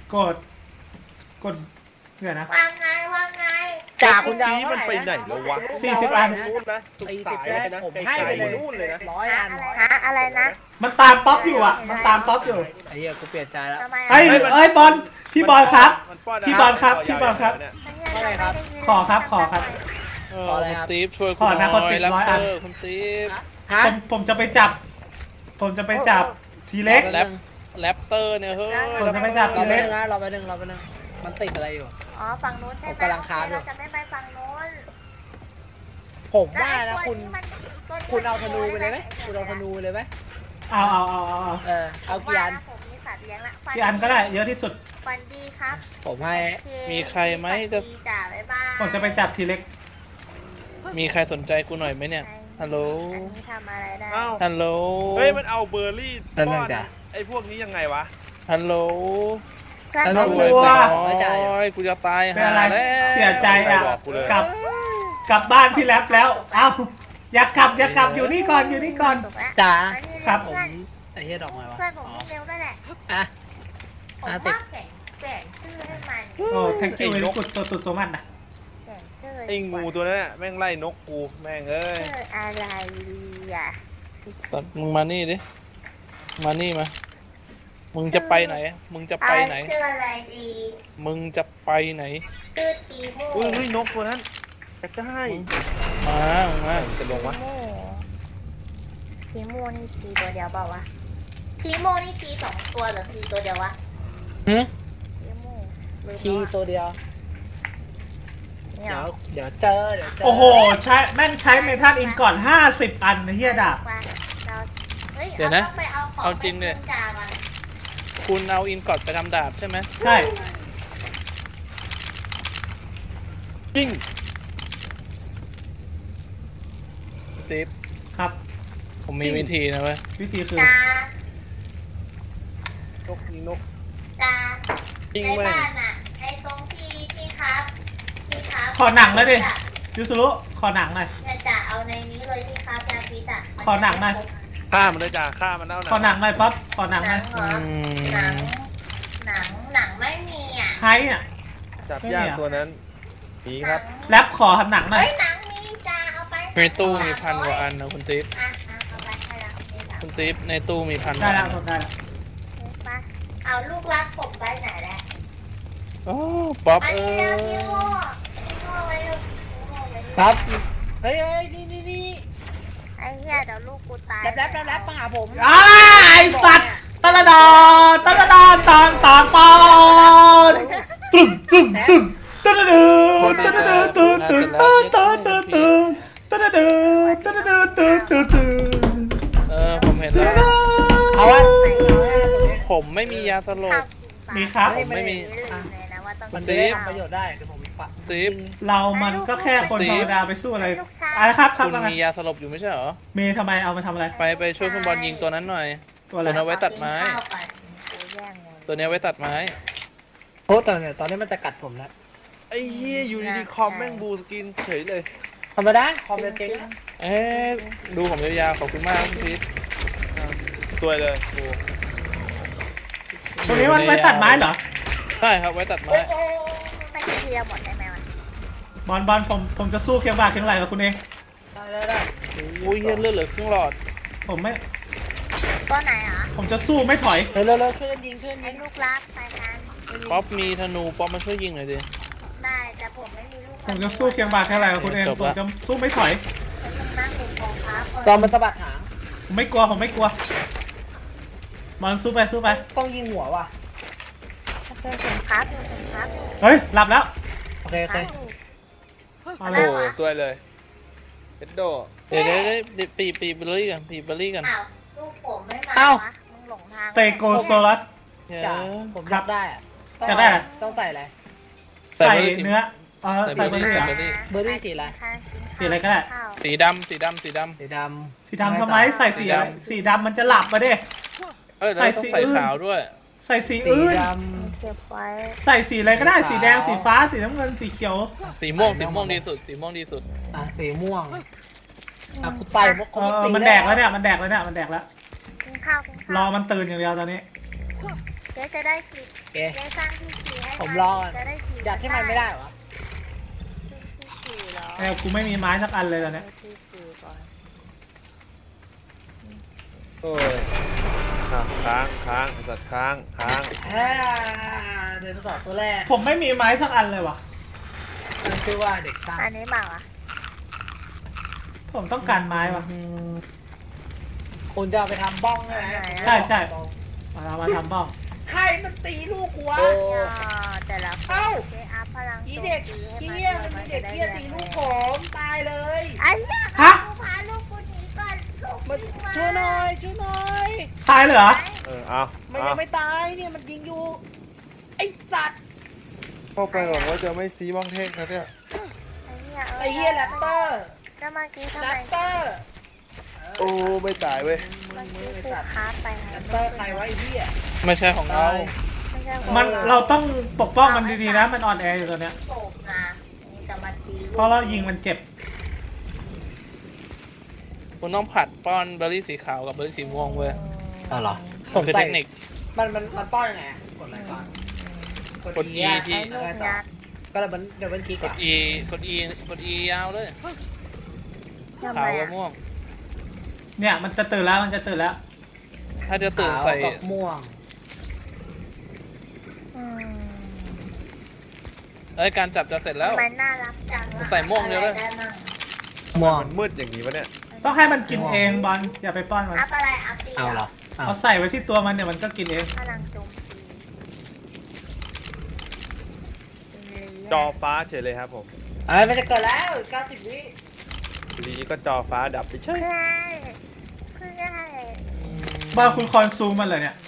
ด กดเดี๋ยวนะว่าไงว่าไงจ่าคุณจะนี้เอามันเท่าไปไหไหนร่นะแล้ววะสี่สิบอันนู่นนะสุดตีสาสิบยแรเลยกนะผมไกลให้ไปๆเลยนู่นเลยนะร้อยอันฮะอะไรนะมันตามป๊อปอยู่อ่ะ มันตามป๊อปอยู่ไอ้เหี้ยกูเปลี่ยนใจแล้วทำไมอะเฮ้ยเฮ้ยบอลพี่บอลครับมันป้อนพี่บอลครับพี่บอลครับเนี่ยว่าไงครับขอครับขอครับเออขออะไรคุณครับตีฟช่วยขอนะหคนน่ติอยดแรปร้อยเตอัอน ร์คุณตีฟฮะผมผมจะไปจับ ผมจะไปจับทีเล็กแรปแรปเตอร์เนี่ยเฮ้ยผมจะไม่จับรอไปหนึ่งนะรอไปหนึ่งรอไปหนึ่งมันติดอะไรอยู่อ๋อฝั่งนู้นใช่ไหมผมกำลังค้าอยู่เราจะไม่ไปฝั่งนู้นผมว่านะแล้วไอ้ตัวคุณมันตัวนี้คุณเอาธนูไปมันเลยไหมอ้คุณเอาธนูไปเลยไหมเอาเอาเอาเอาเอาเออเอากี่อันว่าผมมีสัตว์เลี้ยงละฟักี่อันก็ได้เยอะที่สุดฟันดีครับผมให้โอเคมีใครไหมจะฟันดีจ่าบ๊ายบายผมจะไปจับทีเล็กมีใครสนใจกูหน่อยไหมเนี่ย ฮัลโหลอันนี้ทำอะไรได้เอ้าฮัลโหลเฮ้ยมันเอาเบอร์รี่นั่นป้น่ะอนจ้ะไอ้พวกนี้ยังไงวะฮัลโหลแล้วเราช่กวยลัวหน่อยกูจะตายเป็นหาอะไรแล้วเสียใจอ่ะบอกกูเลยกลับ กลับบ้านพี่แรปแล้ว เอ้า อยากกลับอยากกลับอยู่นี่ก่อนอยู่นี่ก่อนถูกแล้วจ๋าอันนี้ครับผมเพื่อนไอ้เหี้ยดอกไม้วะเพื่อนผมอ๋อเร็วด้วยแหละอ่ะผมห้าสิบว่าเปลี่ยนเปลี่ยนชื่อให้มันโอ้ thank you ไอ้นกกุดตัวตุดโซมันนะเปลี่ยนชื่อไอ้งูตัวนั้นน่ะแม่งไล่นกกูแม่งเอ้ยชื่ออะไรอ่ะสัตว์มึงมานี่ดิ มานี่มา มึงจะไปไหน มึงจะไปไหนเอาชื่ออะไรดีมึงจะไปไหนชื่อทีโมอุ้ยเฮ้ยนกตัวนั้นอยากได้มามึงมาจะลงวะทีโมทีโมนี่ทีตัวเดียวเปล่าวะทีโมนี่ทีสองตัวหรือทีตัวเดียววะหืมทีโมลืมทีแล้วอะตัวเดียวเนี่ยเดี๋เหยรวอเดี๋ยวเจอเดี๋ยวเจอโอ้โห ใช้แม่งใช้เมทัลอินก่อนห้าสิบอันนะเฮียดาบเราเฮ้ยเดี๋ยวนะอาต้องไปเอาของเอาจริงเนี่ยไปขึ้นจ่าก่อนคุณเอาอินกอดไปทำดาบใช่ไหมใช่จริงจิ๊บครับผมมีวิธีนะเว้ยวิธีคือจ่านกยิงนกจ่าจริงในแม่งบ้านอ่ะไอ้ตรงที่ที่ครับที่ครับขอหนังเลยดิ ยูสุรุขอหนังหน่อยเนี่ยจ่าเอาในนี้เลยที่ครับยาพิษอ่ะขอหนังหน่อยฆ่ามันเลยจ้าฆ่ามันแล้วนะขอหนังหน่อยป๊อปขอหนังหหนัน่อยงเหรออืหนังมหนังหนังไม่มีอ่ะใครอ่ะจับยากตัวนั้นหนีครับแรปขอทำหนังหน่อยเฮ้ยหนังมีจ่าเอาไปในตู้มีพันกว่าอันนะคุณติ๊บอ่ะอ่ะเอาไปให้เราให้เราคุณติ๊บในตู้มีพันกได้ว่าแล้อัวน ผมได้แล้วเห็นปะเอาลูกรักผมไปไหนแล้วโอ้ป๊อปอันเอ้นี้แล้วยพี่โม่พี่โม่ไว้ลูกพี่โม่ไว้ลูกครับเฮ้ยเฮ้ยนี่นี่นี่ไอ้เหี้ยเดี๋ยวลูกกูตายแรปแรปแรปแรปมาหาผมอ้าไอสัตว์ตะละดอนตะละดอนตอนตอนตอนตึ้งตึ้งตึ้งตะละดือตะละดือตึ้งตึ้งตึ้งตึ้งตึ้งตึ้งตะละดือตะละดือตึ้งตึ้งตึ้งเออผมเห็นแล้วเอาวะเอาวะตรงนี้ผมไม่มียาสลบมีครับผมไม่มีลืมเลยนะว่าต้องมันติ๊จะได้บทำประโยชน์ได้เดี๋ยวผมปะติ๊บเรามันก็แค่คนธรรมดาไปสู้อะไรอะไรครับครับคุณว่าไงมียาสลบอยู่ไม่ใช่เหรอมีทำไมเอามาทำอะไรไปไปช่วยคุณบอลยิงตัวนั้นหน่อยตัวอะไรตัวนั้นไว้ตัดไม้ข้าวก่อนกูแย่งเลยตัวเนี้ยไว้ตัดไม้โอ้ตอนเนี้ยตอนนี้มันจะกัดผมแล้วไอ้เหี้ยอยู่ดีๆคอมแม่งบูสกินเฉยเลยธรรมดาคอมจะเจ๊งนะเอ๊ะดูผมยาวๆขอบคุณมากคุณพีทสวยเลยกูตรงนี้มันไว้ตัดไม้เหรอใช่ครับไว้ตัดไม้มันจะเคลียร์หมดได้ไหมวะบอลบอลผมผมจะสู้เคียงบ่าเคียงไหลกับคุณเองได้ได้ได้โอ้ยเหี้ยเลือดเหลือครึ่งหลอดผมไม่ตัวไหนอ่ะผมจะสู้ไม่ถอยเร็วเร็วเร็วช่วยกันยิงช่วยกันไอ้ยิงลูกรักไปกันป๊อปมีธนูป๊อปมาช่วยยิงหน่อยดิได้แต่ผมไม่มีลูกผมจะสู้เคียงบ่าเคียงไหลกับคุณเอง ผมจะสู้ไม่ถอยมันนั่งอยู่กองทัพตอนมันสะบัดหางผมไม่กลัวผมไม่กลัวบอลสู้ไปสู้ไปต้องยิงหัวว่ะเป็นถุงพับอยู่ถุงพับเฮ้ยหลับแล้วโอเคโอเคเอาเลโอ้ยโหสวยเลยเอ็ดโดเดี๋ยวเดี๋ยวเดี๋ยวปีปีเบอร์รี่กันปีเบอร์รี่กันอ้าวลูกผมไม่มาวะมึงหลงทางสเตโกโซลัสเดี๋ยวจ้าผมรับได้อะจะได้อะไรต้องใส่อะไรใส่เนื้อเออใส่เบอร์รี่เหรอเบอร์รี่สีอะไรสีอะไรก็ได้สีดำสีดำสีดำสีดสีดำทำไมใส่สีอะไรสีดำมันจะหลับมาดิเอ้ยแล้วต้องใส่ขาวด้วยใส่สีำสีอื่นดเก็บไว้ใส่สีอะไรก็ได้สีแดงสีฟ้าสีน้ำเงินสีเขียวสีม่วงสีม่วงดีสุดสีม่วงดีสุดำอ่ะสีม่วงอ่ะกูใส่หมดครเอบ อสีมันแดกแล้วเนี่ยมันแดกแล้วเนี่ยมันแดกแล้วกินข้าวกินรข้าอวมันตื่นอย่างเดียวตอนนี้เจ๊จะได้ขี่โอเคเจ๊สร้างที่ขี่ให้ผมรอก่อนจะได้ขี่ยัดให้มันไม่ได้เหรอที่ขี่เหรอแอบกูไม่มีไม้สักอันเลยตอนเนี้ยที่ขี่ก่อนโอ้ยอ่ะค้างค้างไอ้สัตว์ค้างค้างอ่าเดินสอบตัวแรกผมไม่มีไม้สักอันเลยว่ะมันชื่อว่าเด็กช่างอันนี้เปล่าอ่ะผมต้องการไม้ว่ะคุณจะเอาไปทำบ้องใช่ไหมใช่ใช่มาเรามาทำบ้องใครมันตีลูกกูวะย่อแต่ละคนเอ้าเจ๊อัพพลังอีเด็กโจมเกี้ตียให้มันด้มีเด็กเกี้ยตีลูกผมตายเลยอันเนี้ยฮะกูพาลูกกูหนีก่อนลูกมากูมาช่วยหน่อยช่วยหน่อยตายเลยเหรอเออเอามันเอายังไม่ตายเนี่ยมันยิงอยู่ไอ้สัตว์เข้าไปหวังว่าจะไม่ซีบ้องเท่งนะเนี่ยไอ้เฮียแรปเตอร์แล้วเมื่อกี้ทำแรไมปเตอร์โอ้ไม่ตายเว้ยเมื่อกี้กูค้าไปไงแรปเตอร์ใครวะไอ้เฮียไม่ใช่ของเราไม่ใช่มันเราต้องปกป้องมันดีๆนะมันอ่อนแออยู่ตอนเนี้ยโศกนะนี่จะมาตีลูกเพราะเรายิงมันเจ็บคุณต้องผัดป้อนเบอร์รี่สีขาวกับเบอร์รี่สีม่วงเว้ยอ๋อเหรอผมคือเทคนิคมันมันมันป้อนยังไงอะกดอะไรก่อนกด E ที่ไอ้ลูกยักษ์ก็เลยมันเดี๋ยวมันคลิกกอ่ะด E กด E กด E ยาวเลยทำขาไมวกับอ่ะม่วงเนี่ยมันจะตื่นแล้วมันจะตื่นแล้วถ้าจะตื่นใส่ขาวกับม่วงอืมเอ้ยการจับจะเสร็จแล้วทำไมน่ารักจังวะใส่ม่วงเดียวเลยอะไรได้มั่งม่วงมันมืดอย่างนี้วะเนี่ยต้องให้มันกินเองบอลอย่าไปป้อนมันอัพอะไรอัพตีเอาเหรอเอาเอาใส่ไว้ที่ตัวมันเนี่ยมันก็กินเองพลังโจมตีจอฟ้าเฉยเลยครับผมเอ้ยมันจะเกิดแล้วเก้าสิบวิทีนี้ก็จอฟ้าดับไปเฉยเพื่อนเพื่อนบอลคุณคอนซูมมันเลยเนี่ย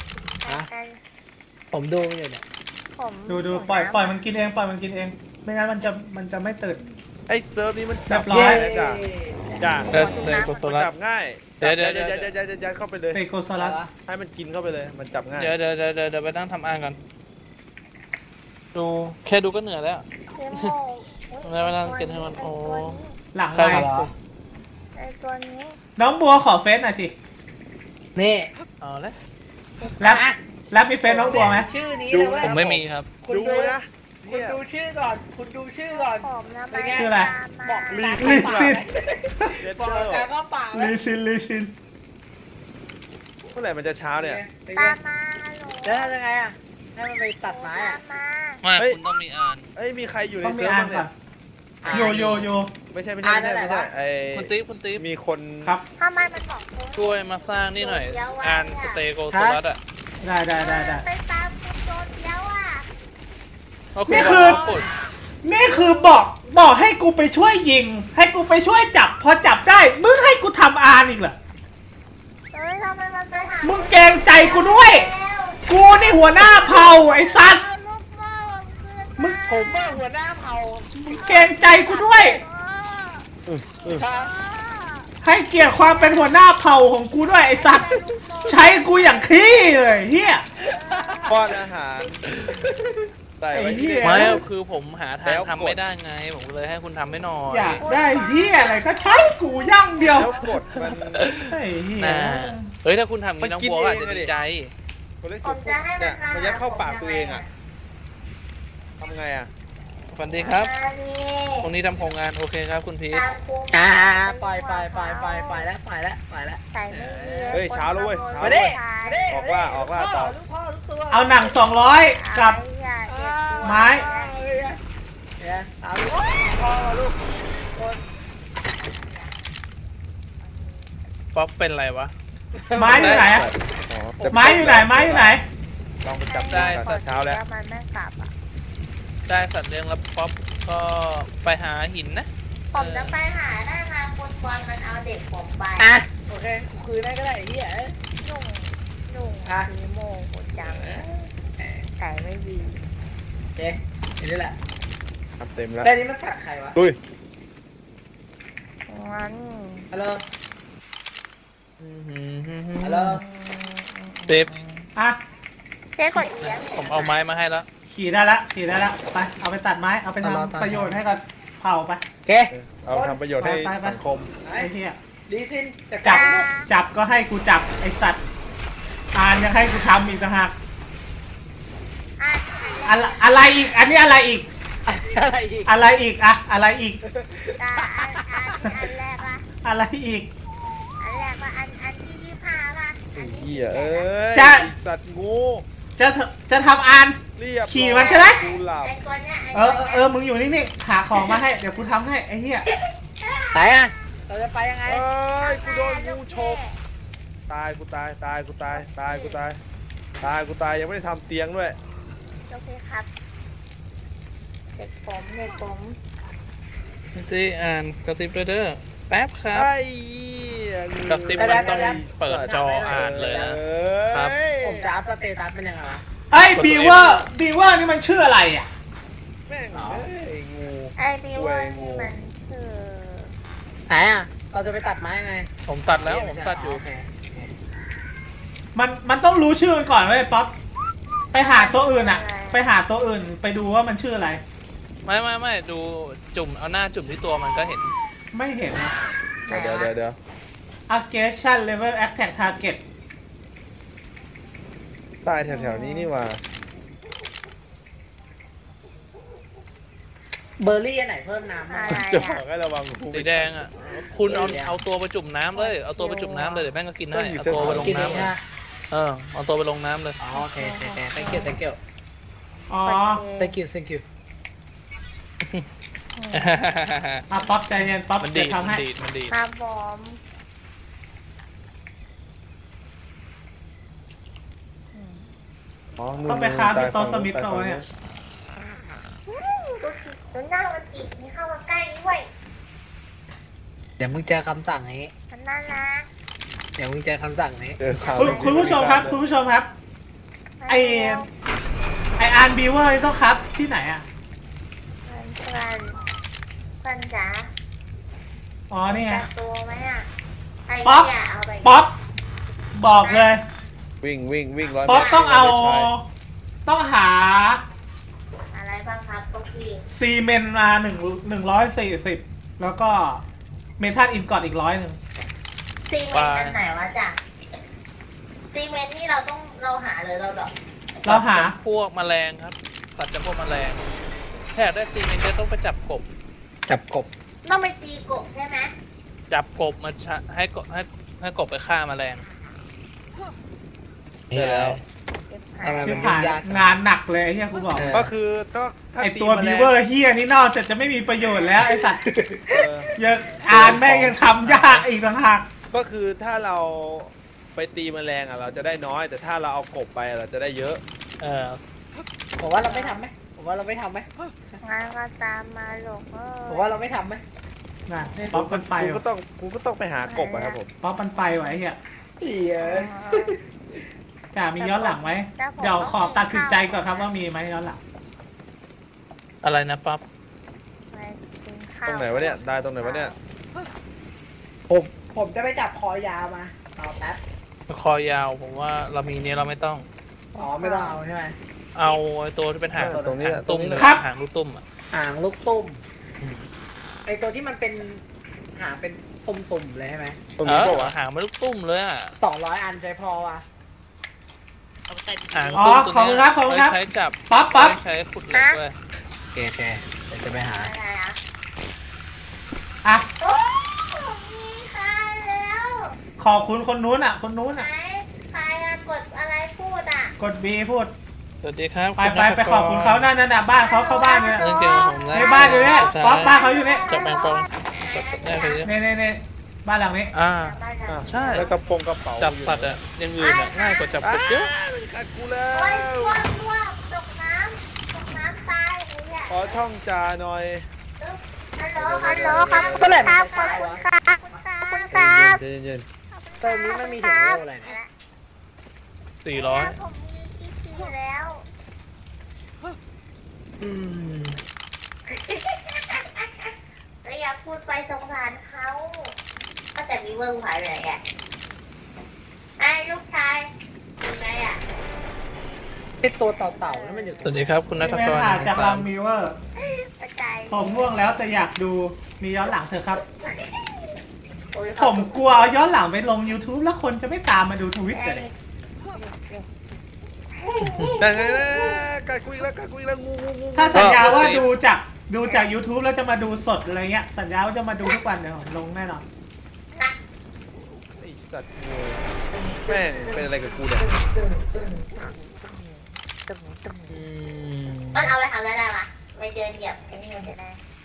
ผมดูมันอยู่เนี่ยผมดูดูปล่อยปล่อยมันกินเองปล่อยมันกินเอง ไม่งั้นมันจะมันจะไม่ตื่นไอ้เซิร์ฟนี้มันจับเรียบร้อยง่ายนะจ๊ะจ้ะเอสเตโกโซมันลัสจับง่ายเดี๋ยวเดี๋ยวยัดเดี๋ยวยัดยัดยัดยัดเข้าไปเลยเตโกซาลัสให้มันกินเข้าไปเลย มันจับง่ายเดี๋ยวเดี๋ยวเดี๋ยวเดี๋ยวเดี๋ยวไปนั่งทำอ่างกันดูแค่ดูก็เหนื่อยแล้วเดโมแล้วเวลาเก็บให้มันโอ้หลังใครไลเหรน์อไอตัวนี้น้องบัวขอเฟซหน่อยสินี่เอาเลยแรปแรปมีเฟซน้องบัวไหมชื่อนี้ดูเลยเว้ยผมไม่มีครับคุณดูดูนะคุณดูชื่อก่อน คุณดูชื่อก่อนผมนะเป็นไงชื่ออะไรบอกลีตาซินเข้าปากซินเจ็ดบอกเจอตาเข้าปากเลยลีซินลีซินเมื่อไหร่มันจะเช้าเนี่ยเป็นไงตามมาฮัลโหลแล้วทำยังไงอ่ะ ให้มันไปตัดไม้ตาอ่ะมมาไม่เฮ้ยคุณต้องมีอ่านเอ้ยมีใครอยู่ในต้องมีเซิร์ฟอ่านบ้างก่เนี่อย นโยโยโยไม่ใช่ไม่ใช่ไม่ใช่ไม่ใช่ไอ้คุณติ๊บคุณติ๊บมีคนครับทำไมมันบอกกูช่วยมาสร้างนี่หน่อยอ่านสเตโกโซลัสอ่ะได้ได้ได้ได้ไปตามกูโดนเดียวอ่ะเพราะคุณนี่คือกดนี่คือบอกบอกให้กูไปช่วยยิง ให้กูไปช่วยจับ พอจับได้มึงให้กูทำอานอีกเหรอเอ้ยทำไมมันไปหามึงเกรงใจกูด้วย กูนี่หัวหน้าเผ่าไอ้สัตว์เอาลูกโม่คืนมึงผมว่าหัวหน้าเผ่ามึงเกรงใจกูด้วยครับให้เกียรติความเป็นหัวหน้าเผ่าของกูด้วยไอ้สัตว์ ใช้กูอย่างขี้เลยเฮียป้อนอาหารใส่ไว้ที่ไม่คือผมหาทางทำไม่ได้ไงผมเลยให้คุณทำให้หน่อยอยากได้เหี้ยอะไรก็ใช้กูย่างเดียวแล้วกดมันไอ้เหี้ยนะเฮ้ยถ้าคุณทำงี้น้องบัวอาจจะดีใจตัวเลขผสูมงจะให้มัเนี่ยนมันยัดเข้าปากตัวเองอ่ะทำไงอ่ะสวัสดีครับตรงนี้ทำโครงงานโอเคครับคุณพีทตามกูอ่าปล่อยปล่อยปล่อยปล่อยปล่อยแล้วปล่อยแล้วปล่อยแล้วใส่ไม่ดีเฮ้ยเช้าแล้วเว้ยเช้ามาแล้วดิเว้ยมาดิออกล่าออกล่าต่อลูกพ่อลูกตัวเอาหนังสองร้อยกับ ไม้เนี่ยตามลูกพ่อลูกคนป๊อปเป็นไรวะไม้อยู่ไหนอะอ๋อแต่ไม้อยู่ไหนไม้อยู่ไหนลองไปจับได้แต่เช้าแล้วมันไม่กลับอ่ะได้สัตว์เลี้ยงแล้วป๊อปก็ไปหาหินนะผมจะไปหาได้มาคนควันมันเอาเด็กผมไปอ่ะโอเคกูคืนได้ก็ได้ไอ้เหี้ยนุ่งนุ่งคือโมงคนจังใส่ไม่ดีเอ๊ะเห็นนี่แหละทำเต็มแล้วแต่นี้มันสัตว์ใครวะดุยงั้นฮัลโหลฮัลโหลเดฟอ่ะเจ๊กดเอียงผมเอาไม้มาให้แล้วขี่ได้ละขี่ได้ละไปเอาไปตัดไม้เอาไปทำประโยชน์ให้กับเผ่าไปโอเคเอาทำประโยชน์ให้ไปไปไปสังคมไอ้เหี้ยดีซินจะจับลูกจับก็ให้กูจับไอ้สัตว์อ่านยังให้กูทำอีกต่างหากอ่ะอะไรอะไรอีกอันนี้อะไรอีกอะไรอีกอะไรอีกอะอะไรอีกอ่ะอันอันอันแรกป่ะอะไรอีกอันแรกป่ะอันอันที่ยี่ห้าป่ะอันที่เหี้ยเอ้ยจะไอ้สัตว์งูจะจะทำอ่านเรียบขี่มันใช่ไหมกูหลับไอ้ตัวเนี้ยเออเออเออมึงอยู่นิ่งๆหาของมาให้เดี๋ยวกูทำให้ไอ้เหี้ยไหนอ่ะเราจะไปยังไงเอ้ยกูโดนงูฉกตายกูตายตายกูตายตายกูตายตายกูตายยังไม่ได้ทำเตียงด้วยโอเคครับเด็กผมเด็กผมที่อ่านกระซิบเด้อแป๊บครับไอ้กระซิบมันต้องเปิดจออ่านเลยนะ ครับผมจะอัพสเตตัสเป็นยังไงวะไอ้บีเวอร์บีเวอร์นี่มันชื่ออะไรอ่ะแม่งเอ้ยงูไอ้บีเวอร์นี่มันคือไหนอ่ะเราจะไปตัดไม้ยังไงผมตัดแล้วผมตัดอยู่โเคมันมันต้องรู้ชื่อมันก่อนไว้ยป๊อปไปหาตัวอื่นอ่ะ ไปหาตัวอื่นไปดูว่ามันชื่ออะไรไม่ไม่ไม่ดูจุ่มเอาหน้าจุ่มที่ตัวมันก็เห็นไม่เห็นนะเดี๋ยวเดี๋ยวเดี๋ยว aggression level attack target ตายแถวๆนี้นี่หว่าเบอร์รี่อันไหนเพิ่มน้ำบ้างอะไรจะบอ่ะอกให้ระวังงูสีแดงอ่ะคุณเอาเอาตัวไปจุ่มน้ำเลยเอาตัวไปจุ่มน้ำเลยเดี๋ยวแม่งก็กินให้เอาตัวไปลงกินเองน้ำเลยนะเออเอาตัวไปลงน้ำเลยอ๋อโอเคโอเคโอเค thank you thank you อ๋อ thank you thank you อ่ะป๊อปใจเย็นป๊อปมันจะดีดทำมันให้ดีดมันดีดครับผมอ๋อต้องไปค้าที่โต๊ะสมิธเอาไว้เนี่ยอืมดูสิดูหน้ามันอีกนี่เข้ามาใกล้นี่เว้ยเดี๋ยวมึงเจอคำสั่งนี้มันน่ารักเดี๋ยวมึงเจอคำสั่งนี้เจอข่าวคุณคุณผู้ชมครับคุณผู้ชมครับ ไอไออาร์บีเวอร์ต้องครับที่ไหนอ่ะเพื่อนเพื่อนเพื่อนจ๋าอ๋อนี่ไงแต่ตัวไหมอ่ะไอ้ป๊อปเนี่ยเอาไปป๊อปบอกเลยวิ่งวิ่งวิ่งร้อยป๊อปมตรต้องเอาไม่ใช่ต้องหาอะไรบ้างครับตุ๊กกี้ซีเมนต์มาหนึ่งหนึ่งร้อยสี่สิบแล้วก็เมทัลอินกอดอีกร้อยหนึ่งซีเมนต์อันไหนวะจ๊ะซีเมนต์นี่เราต้องเราหาเลยเราดอกเราหาพวกแมลงครับ สัตว์จำพวกแมลงถ้าอยากได้ซีเมนต์จะต้องไปจับกบจับกบต้องไปตีกบใช่ไหมจับกบมาชะให้กบให้ให้กบไปฆ่าแมลงนี่แล้ว ทำไมชิมับนยุ่หาง ยยากงานหนักเลยไอ้เฮียกูบอกเออก็คือก็ถ้าไอตีตัวแมลบีงเวอร์เฮียนี่นอกจากจะไม่มีประโยชน์แล้วไอสัตว์เออยังอ่านแม่งยังทำยากอีกต่างหากก็คือถ้าเราไปตีแมลงอ่ะเราจะได้น้อย แต่ถ้าเราเอากบไปอ่ะเราจะได้เยอะเออผมว่าเราไม่ทำไหมผมว่าเราไม่ทำไหมงานก็ตามมาหลกเออผมว่าเราไม่ทำไหมน่ะป๊อปมันไปกูก็ว่ะต้องกูก็ต้องไปหากบอะครับผมป๊อปมันไปไวะไอ้เฮียเหี้ยจ่ามีย้อนหลังไหมเดี๋ยวขอตัดสินใจก่อนครับว่ามีไหมย้อนหลังอะไรนะป๊อปไปกินตข้าวรงไหนวะเนี่ยได้ตรงไหนวะเนี่ยผมผมจะไปจับคอยาวมาเอาแป๊บคอยาวผมว่าเรามีเนี้ยเราไม่ต้องอ๋อไม่ต้องเอาใช่ไหมเอาไอ้ตัวที่เป็นหางตรงนี้แหละหางตุ้มตรงนี้แหละครับหางลูกตุ้มอ่ะหางลูกตุ้มไอตัวที่มันเป็นหางเป็นตุ่มๆเลยใช่ไหมตรงเอนี้อเปล่าวะหางมันลูกตุ้มเลยอ่ะสองร้อยอันใจพอวะเอาไปใส่หางอ๋อตุ้มตัวขอบคุณเนี้ยครับขอบคุณครับไว้ใช้จับปั๊บปั๊บไว้ใช้ขุดเหล็กด้วยโอเคโอเคเดี๋ยวจะไปหาอะไรอ่ะอ่ะโอ้มีใครแล้วขอบคุณคนนู้นอ่ะ คนนู้นไหนอ่ะใครอะกดอะไรพูดอ่ะกด B พูดสวัสดีครับไปไปไปขอบคุณเขานั่นนั่นน่ะบ้านเขาเข้าบ้านเนี่ยเรื่องเกี่ยวกับผมนะในบ้านอยู่เนี่ยป๊อปบ้านเขาอยู่เนี่ยจับแมงปองจับได้ไปเยอะเน่เน่เน่บ้านหลังนี้อ่าอ่ะใช่แล้วกระโปรงกระเป๋าจับสัตว์อ่ะอยังอื่นอ่ะง่ายกว่าจับกบเยอะกัดกูแล้โอ้ยว พวกพวกตกน้ำตกน้ำตายเลยเนี่ยขอช่องจาหน่อยฮัลโหลฮัลโหลครับขอบคุณครับขอบคุณครับขอบคุณครับเย็นเย็นเติมนี้มันมีถึงเลเวลอะไรเนี่ยสี่ร้อยผมมีกิ๊กๆแล้วอืมก็อย่าพูดไปสงสารเขาก็แต่มีเวิร์กหายไปไหนอ่ะไอ้ลูกชายอยู่ไหนอ่ะไอตัวเต่าๆนั่นมันอยู่ตสรงวัสดีครับคุณนัทที่กเป็นรหาจากสาลัมงมิวเวอร์กระจายผมง่วงแล้วแต่อยากดูมีย้อนหลังเถอะครับโอ้ยผมกลัวเอาย้อนหลังไปลง YouTube แล้วคนจะไม่ตามมาดูทวิตได้เลยเลยแต่ไงนะกัดกูอีกแล้วกัดกูอีกแล้วงูงูงูถ้าสัญญาว่าดูจากดูจาก YouTube แล้วจะมาดูสดอะไรเงี้ยสัญญาว่าจะมาดูทุกวันเดี๋ยวผมลงแน่นอนไอสัตว์งูแม่งเป็นอะไรกับกูเนี่ยอืมมันเอาไปทำอะไรได้ปะไปเดินเหยียบไอ้นี่มันจะได้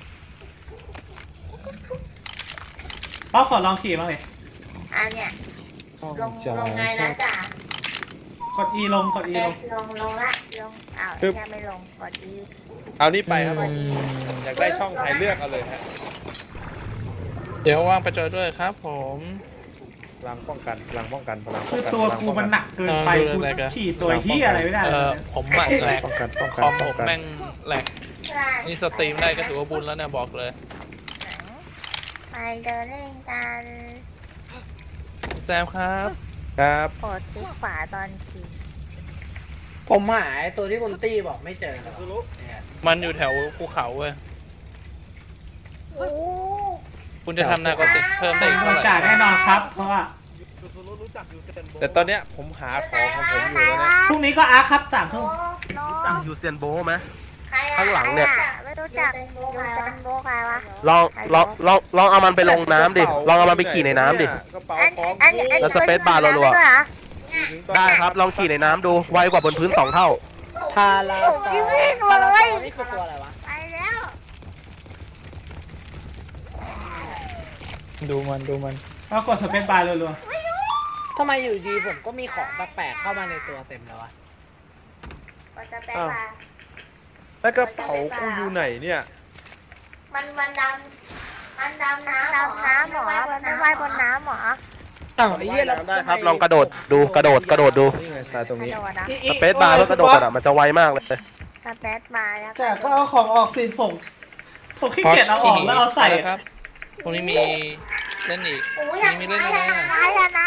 ป๊อปขอลองขี่บ้างเลยอันเนี้ยลงลงไงนะจ๊ะกด E ลงกด E เอ๊ะลงลงลงละลงอ้าวยังไม่ลงกดดีเอานี่ไปครับผมอืมอยากได้ช่องใครเลือกเอาเลยฮะเดี๋ยวว่างไปจอยด้วยครับผมพลังป้องกันพลังป้องกันพลังป้คือ องกันตัวกูมันหนักเกินไปกูขี่ตัวเฮียอะไรไม่ได้เอเลยอผมหมัดแหลกป้องกันป้องคกันอมป้ผองมกันแม่งแหลกนี่สตรีมได้ก็ถือว่าบุญแล้วเนี่ยบอกเลยไปเดินเล่นกันแซมครับครับกดคลิกขวาตอนขี่ผมหาไอตัวที่คุณตี้บอกไม่เจอครับเนี่ยมันอยู่แถวภูเขาเว้ยโอ้คุณจะทำนาโกติกเพิ่มได้อีกโอเท่าไหร่กาสแน่นอนครับ เพราะว่าแต่ตอนเนี้ยผมหาของของผมอยู่แล้วนะพรุ่งนี้ก็อาร์คครับสามทุ่มจังยูเซียนโบไหมใครอะข้างหลังเนี่ยไม่รู้จักยูเซนโบใครวะลองลองลองลองเอามันไปลงน้ำดิลองเอามันไปขี่ในน้ำดิกระเป๋าอันของอันอันแล้วสเปซบาร์รัวๆด้วยเหรอได้ครับลองขี่ในน้ำดูไวกว่าบนพื้นสองเท่าพาราซอพาราซอนี่คือตัวอะไรวะไปแล้วดูมันดูมันก็กดสเปซบาร์รัวทำไมอยู่ดีผมก็มีของแปลกๆเข้ามาในตัวเต็มเลยวะกดสเปซบาร์แล้วกระเป๋ากูอยู่ไหนเนี่ยมันมันดำมันดำน้ำดำน้ำหมอมันว่ายบนน้ำหมออ้าวไอ้เหี้ยเราได้ครับลองกระโดดดูกระโดดกระโดดดูนี่ไงตายตรงกระนี้โดดนะสเปซบาร์เพื่อกระโดดอ่ะมันจะไวมากเลยสเปซบาร์แล้วๆแต่ก็เอาของออกสิผมผมขี้เกียจเอาออกแล้วเอาใส่ไปครับตรงนี้มีเล่นอีกโอ้ยอยากมีได้เล่นอะไรอยากอ่ะได้อยากได้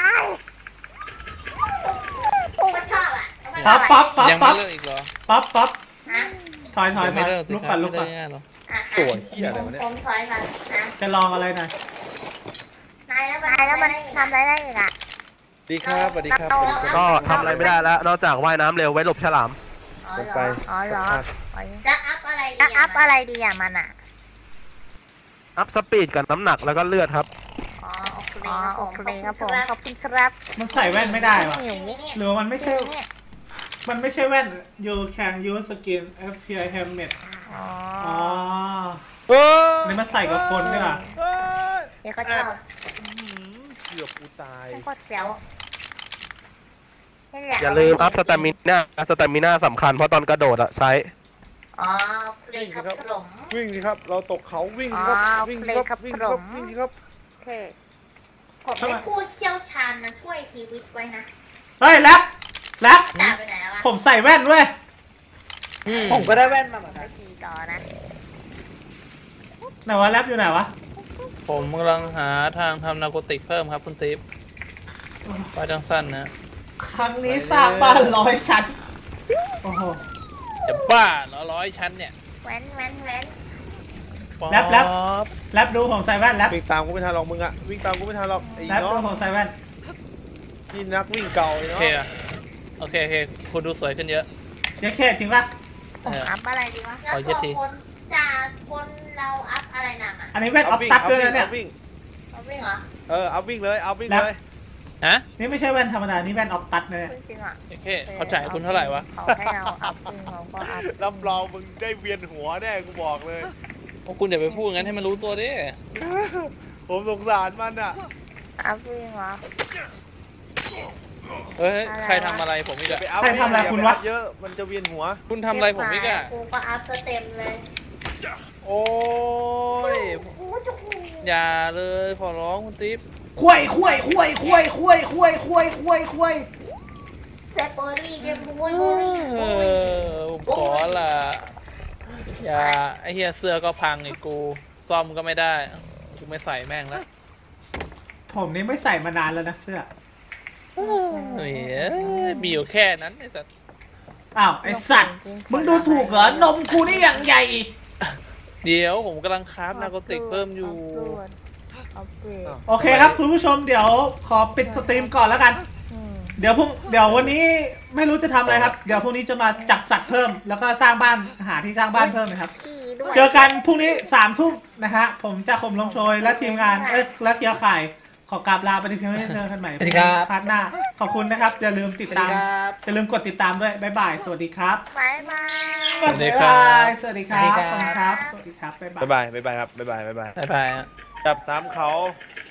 โอ้มันชอบอ่ะป๊อปป๊อปป๊อปยังป๊ไม่อปเลิกอีกเหรอป๊อปป๊อปฮะถอยถอยยังถไม่อยเลิกสิลุกคก่รัอบ นลุกไม่ก่อนได้ง่ายหรออ่ะตัวเหี้ยอะไรวะเนี่ยผมถอยก่อนนะจะลองอะไรหน่อยนายแล้วนายแล้วมันทำอะไรได้อีกอ่ะดีครับสวัสดีครับก็ทำอะไรไม่ได้แล้วนอกจากว่ายน้ำเร็วไว้หลบฉลามอ๋อลงเหรไปออ๋อเหรอจะอัพอะไรดีจะอัพอะไรดีอ่ะมันอ่ะอัพสปีดกับน้ำหนักแล้วก็เลือดครับอ๋อโอเคครับผมโอเคครับผมขอบคุณครับมันใส่แว่นไม่ได้วะหิวเนี่ยหรือว่ามันไม่ใช่หิวเนี่ยมันไม่ใช่แว่น you can use skin F P I helmet อ๋ออ๋อเฮ้ยนี่มันใส่กับคนด้วยล่ะเฮ้ยเดี๋ยวเขาชอบเกือบกูตายโคตรเสียวนี่แหละอย่าลืมอัพสเตมิน่าสเตมิน่าสำคัญเพราะตอนกระโดดอะใช้อ๋อเพลงครับขนมวิ่งสิครับ เราตกเขาวิ่งสิครับอ๋อวิ่งสิครับเพลวิ่งงครับสิครับผมวิ่งสิครับโอเคผมเป็นผู้เชี่ยวชาญนะช่วยชีวิตไว้นะเฮ้ยแรปแรปจ่าไปไหนแล้ววะผมใส่แว่นด้วยอืมผมก็ได้แว่นมาเหมือนไปกันขี่ต่อนะไหนวะแรปอยู่ไหนวะผมกำลังหาทางทำนาโกติกเพิ่มครับคุณติ๊บไปจังสั้นนะครั้งนี้สร้างบ้านร้อยชั้น โอ้โหจะบ้าเหรอร้อยชั้นเนี่ยแว้นแว้นแว้นแรปแรปแรปดูผมใส่แว่นแรปวิ่งตามกูไม่ทันหรอกมึงอะวิ่งตามกูไม่ทันหรอกไอ้แรปน้อดูงผมใส่แว่นนี่นักวิ่งเก่าไอ้โอน้องเคอะโอเคโอเคคุณดูสวยขึ้นเยอะเจ๊แค่จริงป่ะผมอัพอะไรดีวะแล้วขอเย็ตัดวทีคนจากคนเราอัพอะไรหนักอ่ะอันนี้แว่นออฟตัดด้วยนะเนี่ยเอาวิ่งเอาวิ่งเหรอเออเอาวิ่งเลยเอาวิ่งเลยฮะนี่ไม่ใช่แว่นธรรมดา นี่แว่นออฟตัดนะเนี่ยจริงๆอ่ะโอเคเขาจ่ายคุณเท่าไหร่วะเขาให้เราอัพวิ่งเราก็อัพรับรองมึงได้เวียนหัวแน่กูบอกเลยโอ้คุณอย่าไปพูดงั้นให้มันรู้ตัวดิผมสงสารมันอะอัพวิ่งเหรอเฮ้ยใครทำอะไรผมอีกอย่าอะไปอัพใครทำอะไรคุณวะเยอะมันจะเวียนหัวคุณทำอะไรผมอีกอะกูก็อัพสเต็มเลยโอ้ยโอ้จุกอย่าเลยขอร้องคุณติ๊บคุยคุยคุยคุยคุยคุยคุยคุยคุยเซเปอรี่จะบุ้ยเอบุ้ยบุ้ยอผมขอละอย่าไอเฮียเสื้อก็พังไอ้กูซ่อมก็ไม่ได้กูไม่ใส่แม่งแล้วผมนี่ไม่ใส่มานานแล้วนะเสื้อเฮ้ยมีอยู่แค่นั้นไอ้สัสอ้าวไอสัตว์ มึงดูถูกเหรอ นมกูนี่อย่างใหญ่เดี๋ยวผมกำลังคราฟนาโกติกเพิ่มอยู่อัพเกรดโอเคครับคุณผู้ชมเดี๋ยวขอปิดสตรีมก่อนแล้วกันอืมเดี๋ยวพรุ่งเดี๋ยววันนี้ไม่รู้จะทำอะไรครับ เดี๋ยวพรุ่งนี้จะมาจับสัตว์เพิ่ม แล้วก็สร้างบ้านหาที่สร้างบ้านเพิ่มนะครับขี้ด้วยเจอกันพรุ่งนี้สามทุ่มนะฮะผมจะคมลงโชยและทีมงานเอ้ยและเครือข่ายขอกราบลาไปที่เพียงเท่านี้เจอกันใหม่สวัสดีครับพาร์ทหน้าขอบคุณนะครับอย่าลืมติดตามอย่าลืมกดติดตามด้วยบ๊ายบายสวัสดีครับบายบายสวัสดีครับสวัสดีครับขอบคุณครับสวัสดีครับบ๊ายบายบ๊ายบายบ๊ายบายครับบ๊ายบายบ๊ายบายบ๊ายบายฮะจับสามเขา